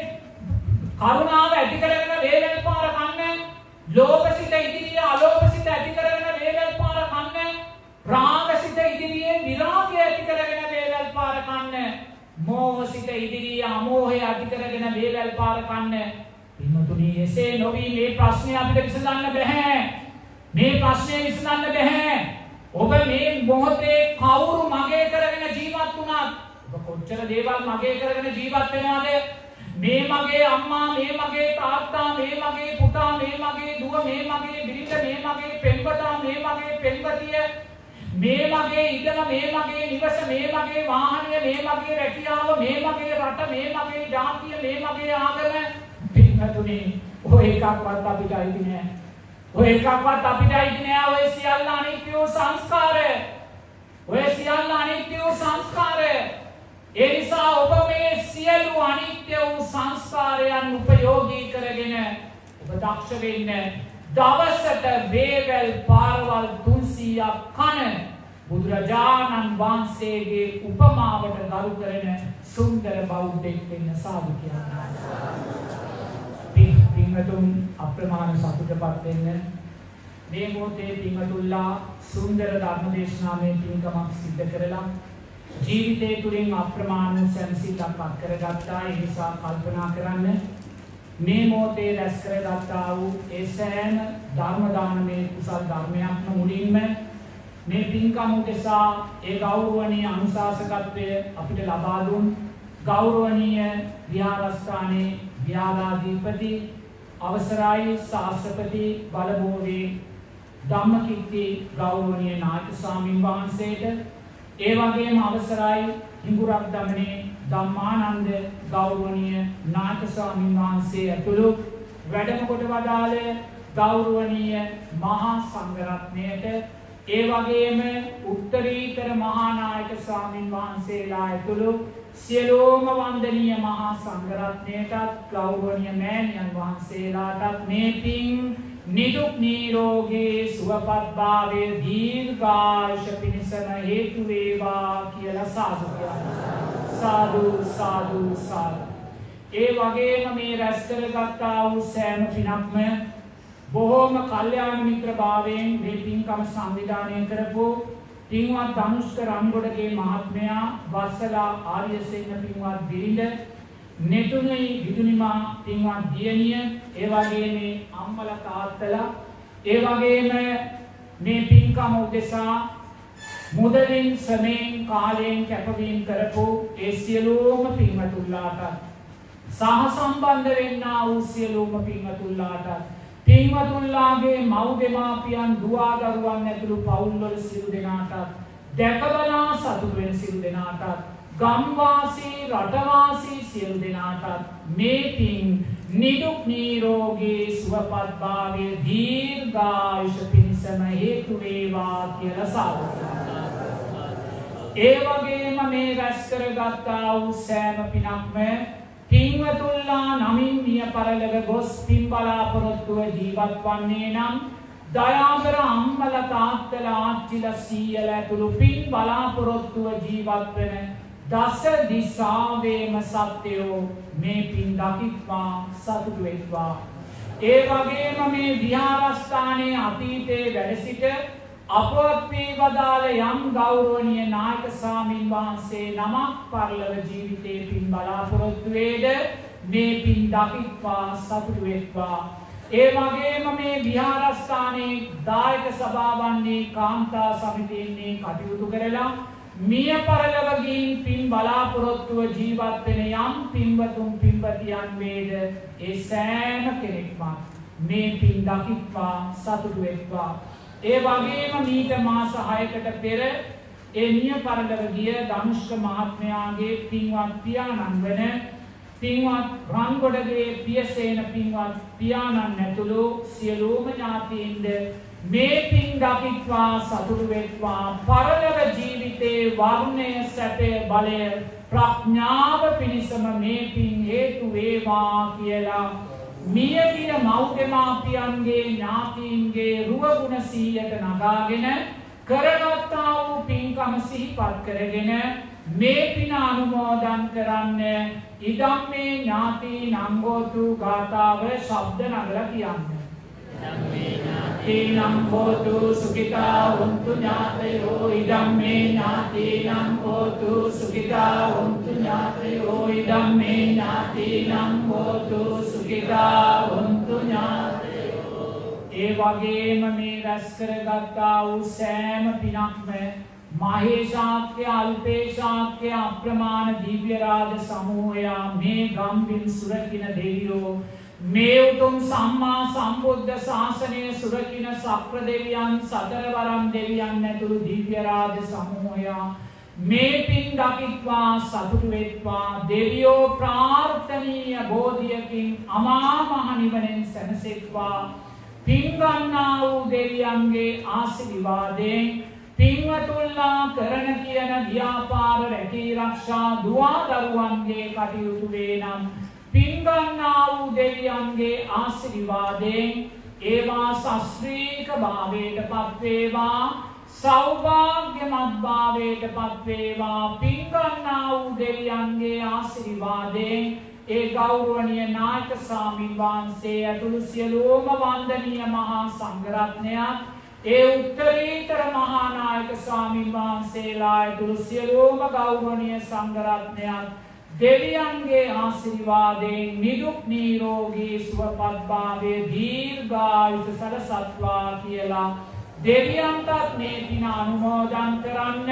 කරුණාව ඇති කරගෙන වේවැල් පාර කන්න. ලෝභ සිත ඉදිරියේ අලෝභ සිත ඇති කරගෙන වේවැල් පාර කන්න. රාග සිත ඉදිරියේ විරාගය ඇති කරගෙන වේවැල් පාර කන්න. මෝහ සිත ඉදිරියේ අමෝහය ඇති කරගෙන වේවැල් පාර කන්න. පින්වතුනි එසේ නොවි මේ ප්‍රශ්නේ අපිට විසඳන්න බෑ. මේ ප්‍රශ්නේ විසඳන්න බෑ. ඔබ මේ මොහොතේ කවුරු මගේ කරගෙන ජීවත් වුණත් ඔබ කොච්චර දේවල් මගේ කරගෙන ජීවත් වෙනවද? මේ මගේ අම්මා, මේ මගේ තාත්තා, මේ මගේ පුතා, මේ මගේ දුව, මේ මගේ බිරිඳ, මේ මගේ පෙම්වතා, මේ මගේ පෙම්වතිය, මේ මගේ ඉඩම, මේ මගේ නිවස, මේ මගේ වාහනය, මේ මගේ රැකියාව, මේ මගේ රට, මේ මගේ ජාතිය, මේ මගේ ආගම. පින්වතුනි ඔය එකක්වත් අපිට අයිති නෑ. ඔය එකක්වත් අපිට අයිති නෑ. ඔය සියල්ල අනිත්‍ය වූ සංස්කාර. ඔය සියල්ල අනිත්‍ය වූ සංස්කාර. ඒ නිසා ඔබ මේ සියලු අනිත්‍ය වූ සංස්කාරයන් උපයෝගී කරගෙන ඔබ දක්ෂ වෙන්න. දවසට වේවැල් පාරවල් තුන්සීයක් කන බුදුරජාණන් වහන්සේගේ උපමාවට ගරු කරන සුන්දර බෞද්ධෙක් වෙන්න සාදු කියනවා. පින්වතුන් අප්‍රමාණ සතුටපත් වෙන්න. මේ මොහොතේ පින්වතුන්ලා සුන්දර ධර්ම දේශනාවේ පින්කමක් සිද්ධ කරලා ජීවිතය තුළින් අප්‍රමාණ සැනසීමක් අත් කරගත්තා. ඒ නිසා කල්පනා කරන්න මේ මොහොතේ රැස් කරගත්තා වූ ඒ සෑම ධර්ම දානමය කුසල් ධර්මයක්ම මුලින්ම මේ පින්කම උදෙසා ඒ ගෞරවනීය අනුශාසකත්වය අපිට ලබා දුන් ගෞරවනීය විහාරස්ථානයේ විහාරාධිපති අවසරයි ශාස්ත්‍රපති බලබෝවේ ධම්මකිත්ති ගෞරවනීය නායක ස්වාමින් වහන්සේට ඒ වගේම අවසරයි හිඟුරක් දමනේ ධම්මානන්ද ගෞරවනීය නායක ස්වාමින් වහන්සේ ඇතුළු වැඩම කොට වදාළ ගෞරවනීය මහා සංඝරත්නයට ඒ වගේම උත්තරීතර මහා නායක ස්වාමින් වහන්සේලා ඇතුළු සියලුම වන්දනීය මහා සංඝරත්නයටත් ගෞරවනීය මෑණියන් වහන්සේලාටත් මේ පින් නිදුක් නිරෝගී සුවපත් භාවයේ දීර්ඝායුෂ පිණිසම හේතු වේවා කියලා සාදු සාදු සාදු සාදු. ඒ වගේම මේ රැස් කරගත්තා වූ සෑම පිනක්ම බොහෝම කල්යාණ මිත්‍ර භාවයෙන් මේ පින්කම සංවිධානය කරපු පින්වත් ධනුෂ්ක රන්ගොඩගේ මහත්මයා වස්සලා ආර්යසේන පින්වත් බිරිඳ नेतुने विदुनिमा पिंगवा दियनिय ए वगे में अम्मला तात्तला ए वगे में මේ පින්කම උදෙසා මුදලින් සමයෙන් කාලයෙන් කැපවීම කරපු ඒ සියලුම පින්වතුන්ලාට සහ සම්බන්ධ වෙන්නා වූ සියලුම පින්වතුන්ලාට පින්වතුන්ලාගේ මව් දෙමාපියන් දුව දරුවන් ඇතුළු පවුල්වල සියලු දෙනාට දැකබලා සතුටු වෙන සියලු දෙනාට ගම්වාසී රටවාසී සියලු දෙනාට මේ පින් නිදුක් නිරෝගී සුවපත් භාවයේ දීර්ඝායුෂ පිණිසම හේතු වේවා කියලා සාදුනා. ඒ වගේම මේ රැස් කරගත්තා වූ සෑම පිනක්ම පින්වතුන්ලා නමින් මිය පරලොව ගොස් පින් බලාපොරොත්තුව ජීවත් වන්නේ නම් දයාබර අම්මලා තාත්තලා ආච්චිලා සීයලා ඇතුළු පින් බලාපොරොත්තුව ජීවත් වෙන දස දිසාවේම සත්‍යෝ මේ පින් දකිත්වා සතුටු වෙත්වා. ඒ වගේම මේ විහාරස්ථානයේ අතීතයේ වැඩ සිට අපවත් වී වදාළ යම් ගෞරවනීය නායක ස්වාමීන් වහන්සේ නමක් පරලොව ජීවිතේ පින් බලාපොරොත්තු වේද මේ පින් දකිත්වා සතුටු වෙත්වා. ඒ වගේම මේ විහාරස්ථානයේ දායක සභාවන්නේ කාන්තා සමිතියන්නේ කටයුතු කරලා මිය පරලොව ගින් පින් බලාපොරොත්තුව ජීවත් වෙන යම් පින්වතුන් පින්වතියන් වේද ඒ සෑම කෙනෙක්ම මේ පින් දකිත්වා සතුටු වෙත්වා. ඒ වගේම මීට මාස හයකට පෙර ඒ මිය පරලොව ගිය ධනුෂ්ක මහත්මයාගේ පින්වත් පියාණන් වන පින්වත් රන්ගොඩගේ පියසේන පින්වත් පියාණන් ඇතුළු සියලුම ඥාතීන්ද මේ පින් දකිත්වා සතුටු වෙත්වා. පරලොව ජීවිතේ වර්ණය සැපය බලය ප්‍රඥාව පිණිසම මේ පින් හේතු වේවා කියලා මියගිය මව්දෙමාපියන්ගේ ඥාතීන්ගේ රුවගුණ සීයට නගාගෙන කරගත්තා වූ පින්කම සිහිපත් කරගෙන මේ පින අනුමෝදන් කරන්න ඉදම් මේ ඥාතීන් අංගෝතු ගාථාව ශබ්ද නගලා කියන්න. ීනම් හෝතු සුඛිතා වന്തു ඥාතයෝ ඉදම් මේ ඥාතීනම් හෝතු සුඛිතා වന്തു ඥාතයෝ ඉදම් මේ ඥාතීනම් හෝතු සුඛිතා වന്തു ඥාතයෝ. ඒ වගේම මේ රැස් කරගත්තා වූ සෑම පිනක්ම මහේශාක්‍ය අල්පේශාක්‍ය අප්‍රමාණ දිව්‍ය රාජ සමූහයා මේ ගම්බින් සුරකින දෙවියෝ මේ උතුම් සම්මා සම්බුද්ධ ශාසනය සුරකින සක්‍ර දෙවියන් සතරවරම් දෙවියන් ඇතුළු දිව්‍ය රාජ සමූහයා මේ පින් දකිත්වා සතුටු වෙත්වා. දෙවියෝ ප්‍රාර්ථනීය බෝධියකින් අමා මහ නිවනෙන් සැනසෙත්වා. පින් ගන්නා වූ දෙවියන්ගේ ආශිර්වාදයෙන් පින්වතුන්ලා කරන කියන ව්‍යාපාර රැකී ආරක්ෂා දුවා දරුවන්ගේ කටයුතු වේ නම් පින් ගන්නා වූ දෙවියන්ගේ ආශිර්වාදයෙන් ඒවා ශාස්ත්‍රීක භාවයට පත් වේවා. සෞභාග්‍යමත් භාවයට පත් වේවා. පින් ගන්නා වූ දෙවියන්ගේ ආශිර්වාදයෙන් ඒ ගෞරවනීය නායක ස්වාමීන් වහන්සේ ඇතුළු සියලුම වන්දනීය මහා සංඝරත්නයත් ඒ උත්තරීතර මහා නායක ස්වාමීන් වහන්සේලා ඇතුළු සියලුම ගෞරවනීය සංඝරත්නයත් දෙවියන්ගේ ආශිර්වාදයෙන් නිදුක් නිරෝගී සුවපත් භාවයේ දීර්ඝායුෂ සලසත්වා කියලා දෙවියන්ටත් මේ පින අනුමෝදන් කරන්න.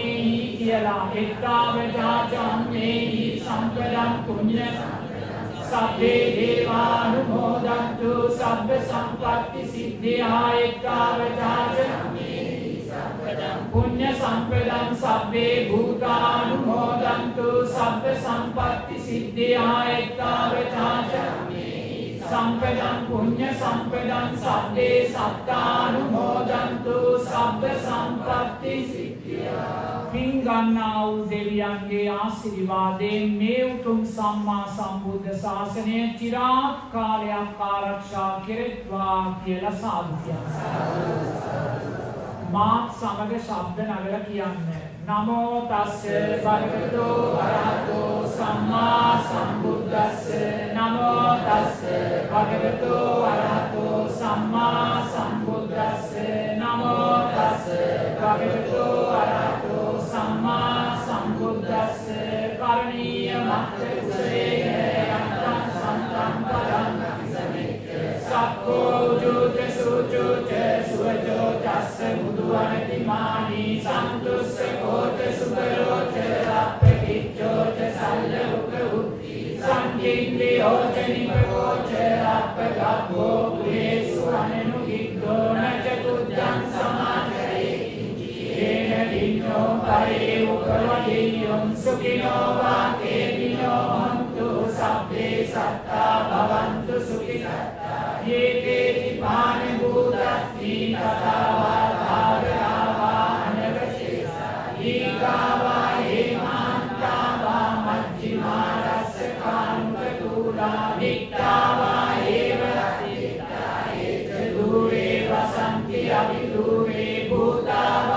එත්තාවචාචම්මේහි කියලා එත්තාවචාචම්මේහි සම්පදම් පුඤ්ඤ Sabbe devanumodantu sabba sampatti siddhya ekavajājanami Punya sampradam sabbe bhūtānumodantu sabba sampatti siddhya ekavajājanami Sampradam punya sampradam sabbe sattānumodantu sabba sampatti siddhya පින්ගන්නා වූ දෙවියන්ගේ ආශිර්වාදයෙන් මේ උතුම් සම්මා සම්බුද්ධ ශාසනය চিරාත් කාලයක් ආරක්ෂා කෙරෙත්වා කියලා සාදු කියනවා. මාත් සමග ශබ්ද නගලා කියන්න. නමෝ තස්ස භගවතෝ අරහතෝ සම්මා සම්බුද්දස්ස නමෝ තස්ස භගවතෝ අරහතෝ සම්මා සම්බුද්දස්ස නමෝ තස්ස භගවතෝ අරහතෝ Samma Sambuddhassa Karaniya Matta Kusaleya Yantam Santam Padam Samikya Sakko Ujute Sujute Suvajo Tassa Buduvanati Mani Santussa Kota Sukarote Rappakiccote Sallavuka Utti Sankindriyote Nipakote Rappakappo Puresu Anenu Giddo Nachakuddham Samadhare Dinno pare upavadiyam sukhino vākedino hantu sabbe sattā bhavantu sukhisattā yeketi pāne bhūtasti tatā vātāvā anavashesa īkāvā hemantā vā majjimā rasakānukatūrā viktāvā eva ratitā eta dūre vasanti abhidūre bhūtāvā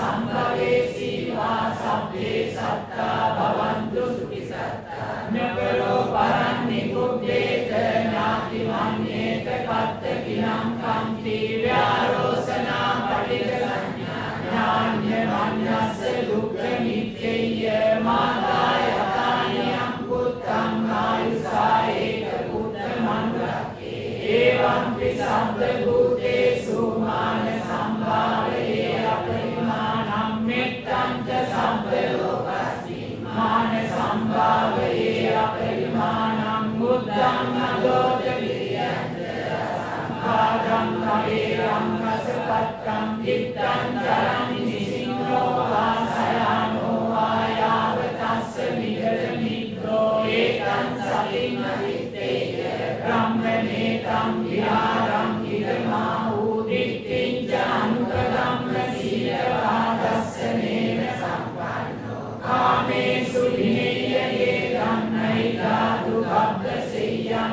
Sabbe sattā bhavantu sukhisattā Nyaparo paranni kubbeta ñāti manyeta katta kinam kanti vyārosana padita saññā ñāñya manyassa dukkha nityaya mātāya tāniyam kuttam āyusā eka kuttamam rakke evampi sabba bhūtesu māna sambhāvaye aparimanam mettam ca sabba lokasmi māna sambhāvaye aparimanam buddham adoca viriyanta sambhādam kaveram kasapattam dittam carani nisinno vāsayano vāyāvatassa vidata niddo etam satim avitteya brahmanetam viharam idamāhu dittiñ ca anukadamma sīlavādassanena sampanno kāmesu vinayayedam naidātu kabdaseyyam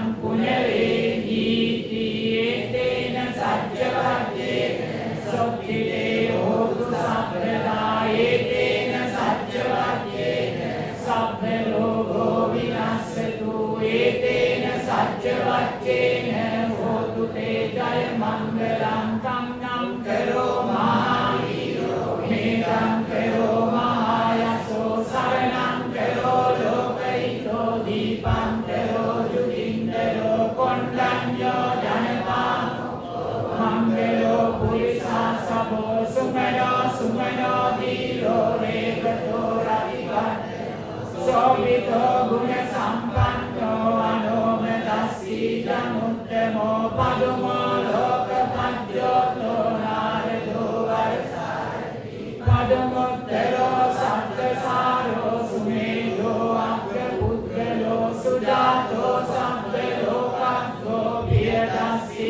puñavedīti etena sajjavajjena sottide hotu sampradāyetena sajjavajjena sabba logo vinassatu etena sajjavajjena hotu te jaya mangalam tam nam karo mahāvīro medam karo mahāyaso saranam karo lokahito dīpam karo yudindaro kondañño janatamo mangalo purisāsavo sumano sumano dhīro regato ravivaddano sobhito guna sampanno anomadassī januttamo padumo lokapajjoto narado varasārati padumottaro sattvaśāro sumejo aggapuddalo sujāto sabba lokatto piyadassī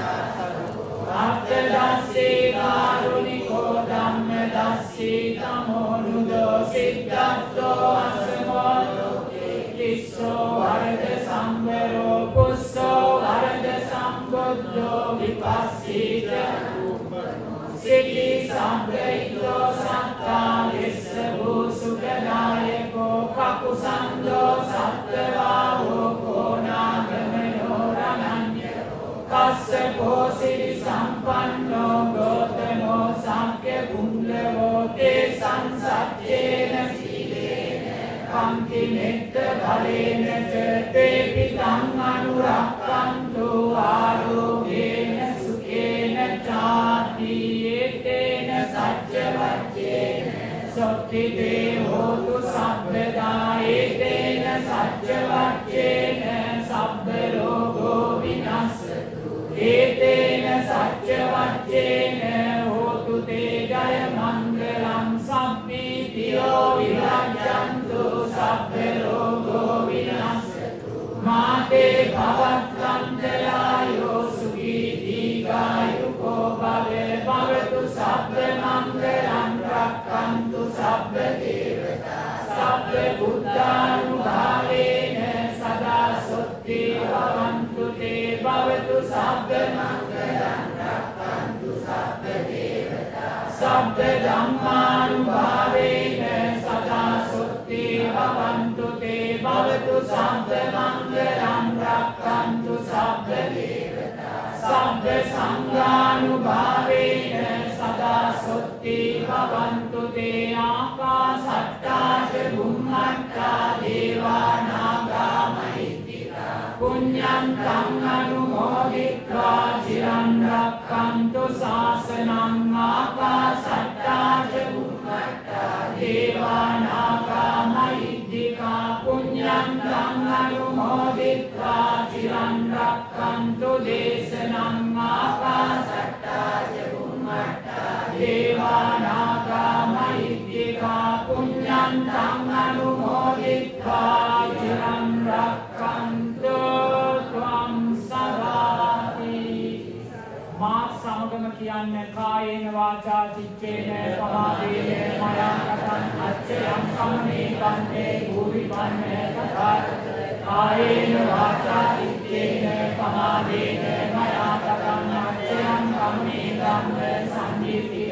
attadassī karuniko dhammadassī tamonudo siddhatto asamo loke tisso varada sambaro pusso varada sambuddho vipassita siddhi sambrahito sattā vissa bhusukadayako kakusando sattavāho konāgamano rananyako kassako siddhi sampanno gotamo sankhya pundavo te sansatjena sīlena kanti metta bhalena ca te pitam anurakkantu ārogyena sukhena chāti etena sajjavajjena sottide සච්චේ හෝතු සබ්බදා ඒතේන සච්ච වච්චේන සබ්බ රෝගෝ විනස්සතු ඒතේන සච්ච වච්චේන හෝතු තේ ජය මංගලං සබ්බීතියෝ විරජ්ජන්තු සබ්බ රෝගෝ විනස්සතු මාතේ භවත්වන්තයායෝ සුඛී දීඝායුකෝ භවේ භවතු සබ්බ මංගලං රක්ඛන්තු සබ්බ දේවතා සබ්බ බුද්ධානුභාවේන සදා සොත්ති භවන්තු තේ භවතු සබ්බ මංගලං රක්ඛන්තු සබ්බ දේවතා සබ්බ ධම්මානුභාවේන සදා සොත්ති භවන්තු තේ භවතු සබ්බ මංගලං රක්ඛන්තු සබ්බ දේවතා සබ්බ සංඝානුභාවේන සදා සොත්ති භවන්තු තේ ආකාශට්ටා ච බුම්මට්ටා දේවා නාග මහිත්‍තිකා පුඤ්ඤං තං අනුමෝදිत्वा චිරං රක්ඛන්තු ශාසනං ආකාශට්ටා ච බුම්මට්ටා දේවා නාග මහිත්‍තිකා පුඤ්ඤං තං අනුමෝදිत्वा චිරං රක්ඛන්තු දේශනං ආකාශට්ටා ච බුම්මට්ටා දේවා නාග මහිත්‍තිකා පුඤ්ඤං තං අනුමෝදිत्वा චිරං රක්ඛන්තු ත්වං සදාති මාත් සමගම කියන්නේ කායේන වාචා චිත්තේන පමාදේන මයං කතං අච්චයං කම්මේ කම්මේ භූරි පන්නේ කතා කායේන වාචා චිත්තේන පමාදේන මයං කතං අච්චයං කම්මේ කම්මේ සංජීති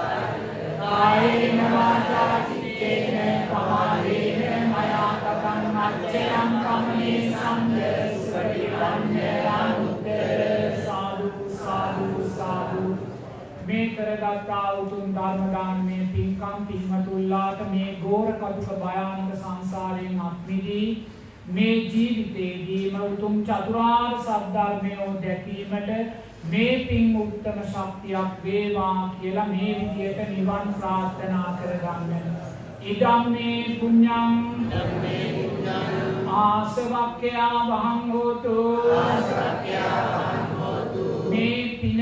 කායේන වාචා චිත්තේන පමාදේන මයං කතං අච්චයං කම්මේ සංජීති පන්නේ අනුත්තර සාදු සාදු සාදු මේ කරගත්තා උතුම් ධර්ම දානමය පින්කම් පින්වතුන්ලාට මේ ගෝර කටුක භයානක සංසාරයෙන් අත්මිදී මේ ජීවිතයේදීම උතුම් චතුරාර්ය සත්‍ය ධර්මය දැකීමට මේ පින් උත්තම ශක්තියක් වේවා කියලා මේ විදියට නිවන් ප්‍රාර්ථනා කරගන්න. ඉදම්මේ පුඤ්ඤං ධම්මේ පුඤ්ඤං ආසවක්ඛ්‍යා වහං හෝතු ආසවක්ඛ්‍යා වහං හෝතු මේ පින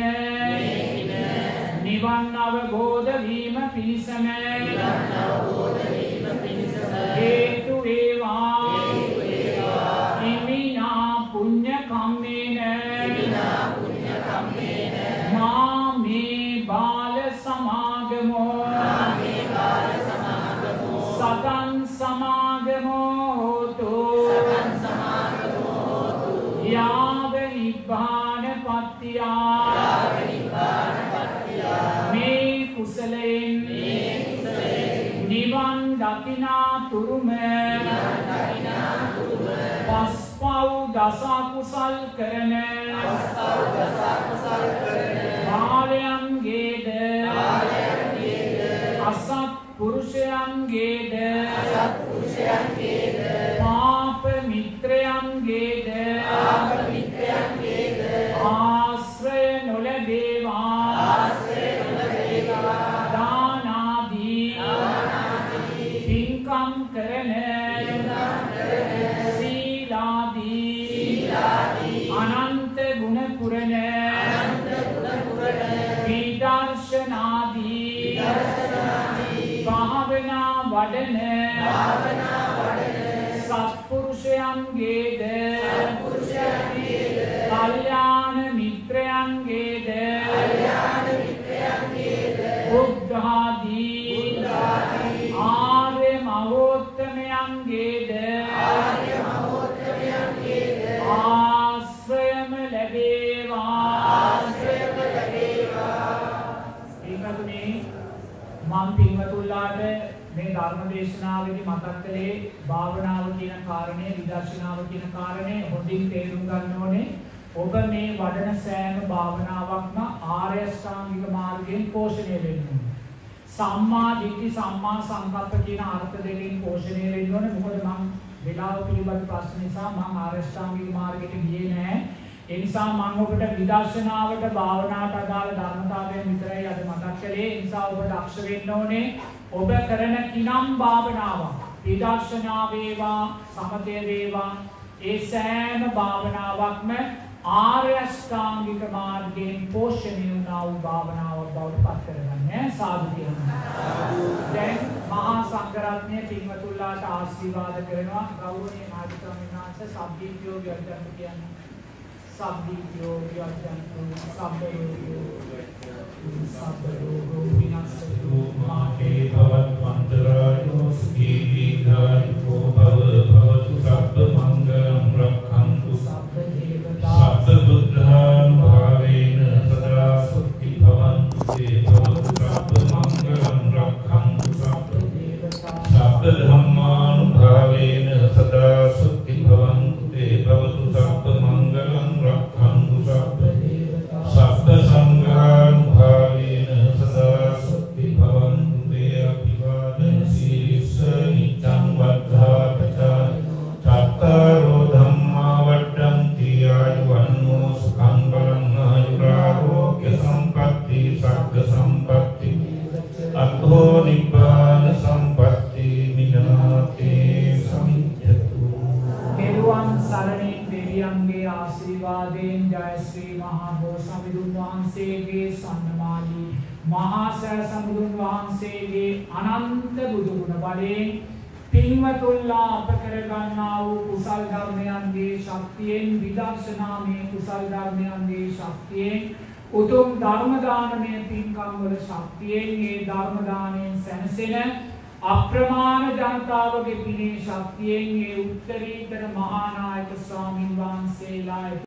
නිවන් අවබෝධ වීම පිණිසම නිවන් අවබෝධ වීම පිණිසම හේතු වේවා හේතු වේවා හිමිනා පුඤ්ඤ කම්මේන හිමිනා පුඤ්ඤ කම්මේන මාමේ බාල සමාගමෝ මාමේ බාල සමාගමෝ සතං සමාගමෝ හෝතු සතං සමාගමෝ හෝතු යාව නිබ්බාන පත්තියා යාව නිබ්බාන මේ කුසලයෙන් නිවන් දකිනා තුරුම පස්පව් දස කුසල් කරන බාලයන්ගේද අසත් පුරුෂයන්ගේද පාප මිත්‍රයන්ගේද ආශ්‍රය නොලැබේවා දානාදී පින්කම් කරන සීලාදී අනන්ත ගුණ පුරන විදර්ශනාදී භාවනා වඩන සත්පුරුෂයන්ගේද කල්යාණ මිත්‍රයන්ගේද බුද්ධාදී ආර්ය මහෝත්තමයන්ගේද ආශ්‍රයම ලැබේවා පින්වතුනි මම පින්වතුන්ලාට මේ ධර්ම දේශනාවේදී මතක් කළේ භාවනාව කියන කාරණය විදර්ශනාව කියන කාරණය හොඳින් තේරුම් ගන්න ඕනේ. ඔබ මේ වඩන සෑම භාවනාවක්ම ආර්ය අෂ්ටාංගික මාර්ගයෙන් පෝෂණය වෙන්න ඕනේ. සම්මා දිට්ඨි සම්මා සංකප්ප කියන අර්ථ දෙකෙන් පෝෂණය වෙන්න ඕනේ. මොකද මම වෙලාව පිළිබඳ ප්‍රශ්න නිසා මම ආර්ය අෂ්ටාංගික මාර්ගයට ගියේ නැහැ. ඒ නිසා මම ඔබට විදර්ශනාවට භාවනාවට අදාළ ධර්මතාවයන් විතරයි අද මතක් කළේ. ඒ නිසා ඔබ දක්ෂ වෙන්න ඕනේ. ඔබ කරන කිනම් භාවනාවක් විදර්ශනා වේවා සමතය වේවා ඒ සෑම භාවනාවක්ම ආර්ය අෂ්ටාංගික මාර්ගයෙන් පෝෂණය වුණා වූ භාවනාවක් බවට පත් කරගන්න. සාදු කියනවා. දැන් මහා සංඝරත්නය පින්වතුන්ලාට ආශිර්වාද කරනවා. ගෞරවනීය නායක ස්වාමීන් වහන්සේ සබ්දීප්තියෝ විද්‍යාන්ත කියන්නේ සබ්දීප්තියෝ විද්‍යාන්ත සබ්බයෝ සබ්බයෝ විනාශයෝ මාතේ भवत्वन्तरायो सुखी दीर्घायुको भव भवतु सब्ब मङ्गलं रक्षन्तु सब्ब बुद्धानुभावेन सदा सुखी भवन्तु ते भवतु सब्ब मङ्गलं रक्षन्तु सब्ब धर्मानुभावेन सदा सुखी भवन्तु ते भवतु सब्ब मङ्गलं रक्षन्तु सब्ब सब्ब संघानुभावेन सदा सुखी भवन्तु ते अभिवादन शीर्ष नित्यं वर्धापचा चत्तारो धम्मा वर्धन्ति आयुवन्नो सुखं बलं आयुरारोग्य संपत्ति सग्ग संपत्ति अतो निब्बान संपत्ति मिनाते समिध्यतु तेरुවන් සරණින් දෙවියන්ගේ ආශිර්වාදයෙන් ජය ශ්‍රී මහා බෝසත්තුන් වහන්සේගේ සම්මානී මහා සෑ සම්බුදුන් වහන්සේගේ අනන්ත බුදු ගුණ බලයෙන් පින්වතුන්ලා අප කරගන්නා වූ කුසල් ධර්මයන්ගේ ශක්තියෙන් විදර්ශනාමය කුසල් ධර්මයන්ගේ ශක්තියෙන් උතුම් ධර්ම දානමය පින්කම් වල ශක්තියෙන් මේ ධර්ම දාණයෙන් සැනසෙන අප්‍රමාණ ජනතාවගේ පිනේ ශක්තියෙන් මේ උත්තරීතර මහා නායක ස්වාමින් වහන්සේලා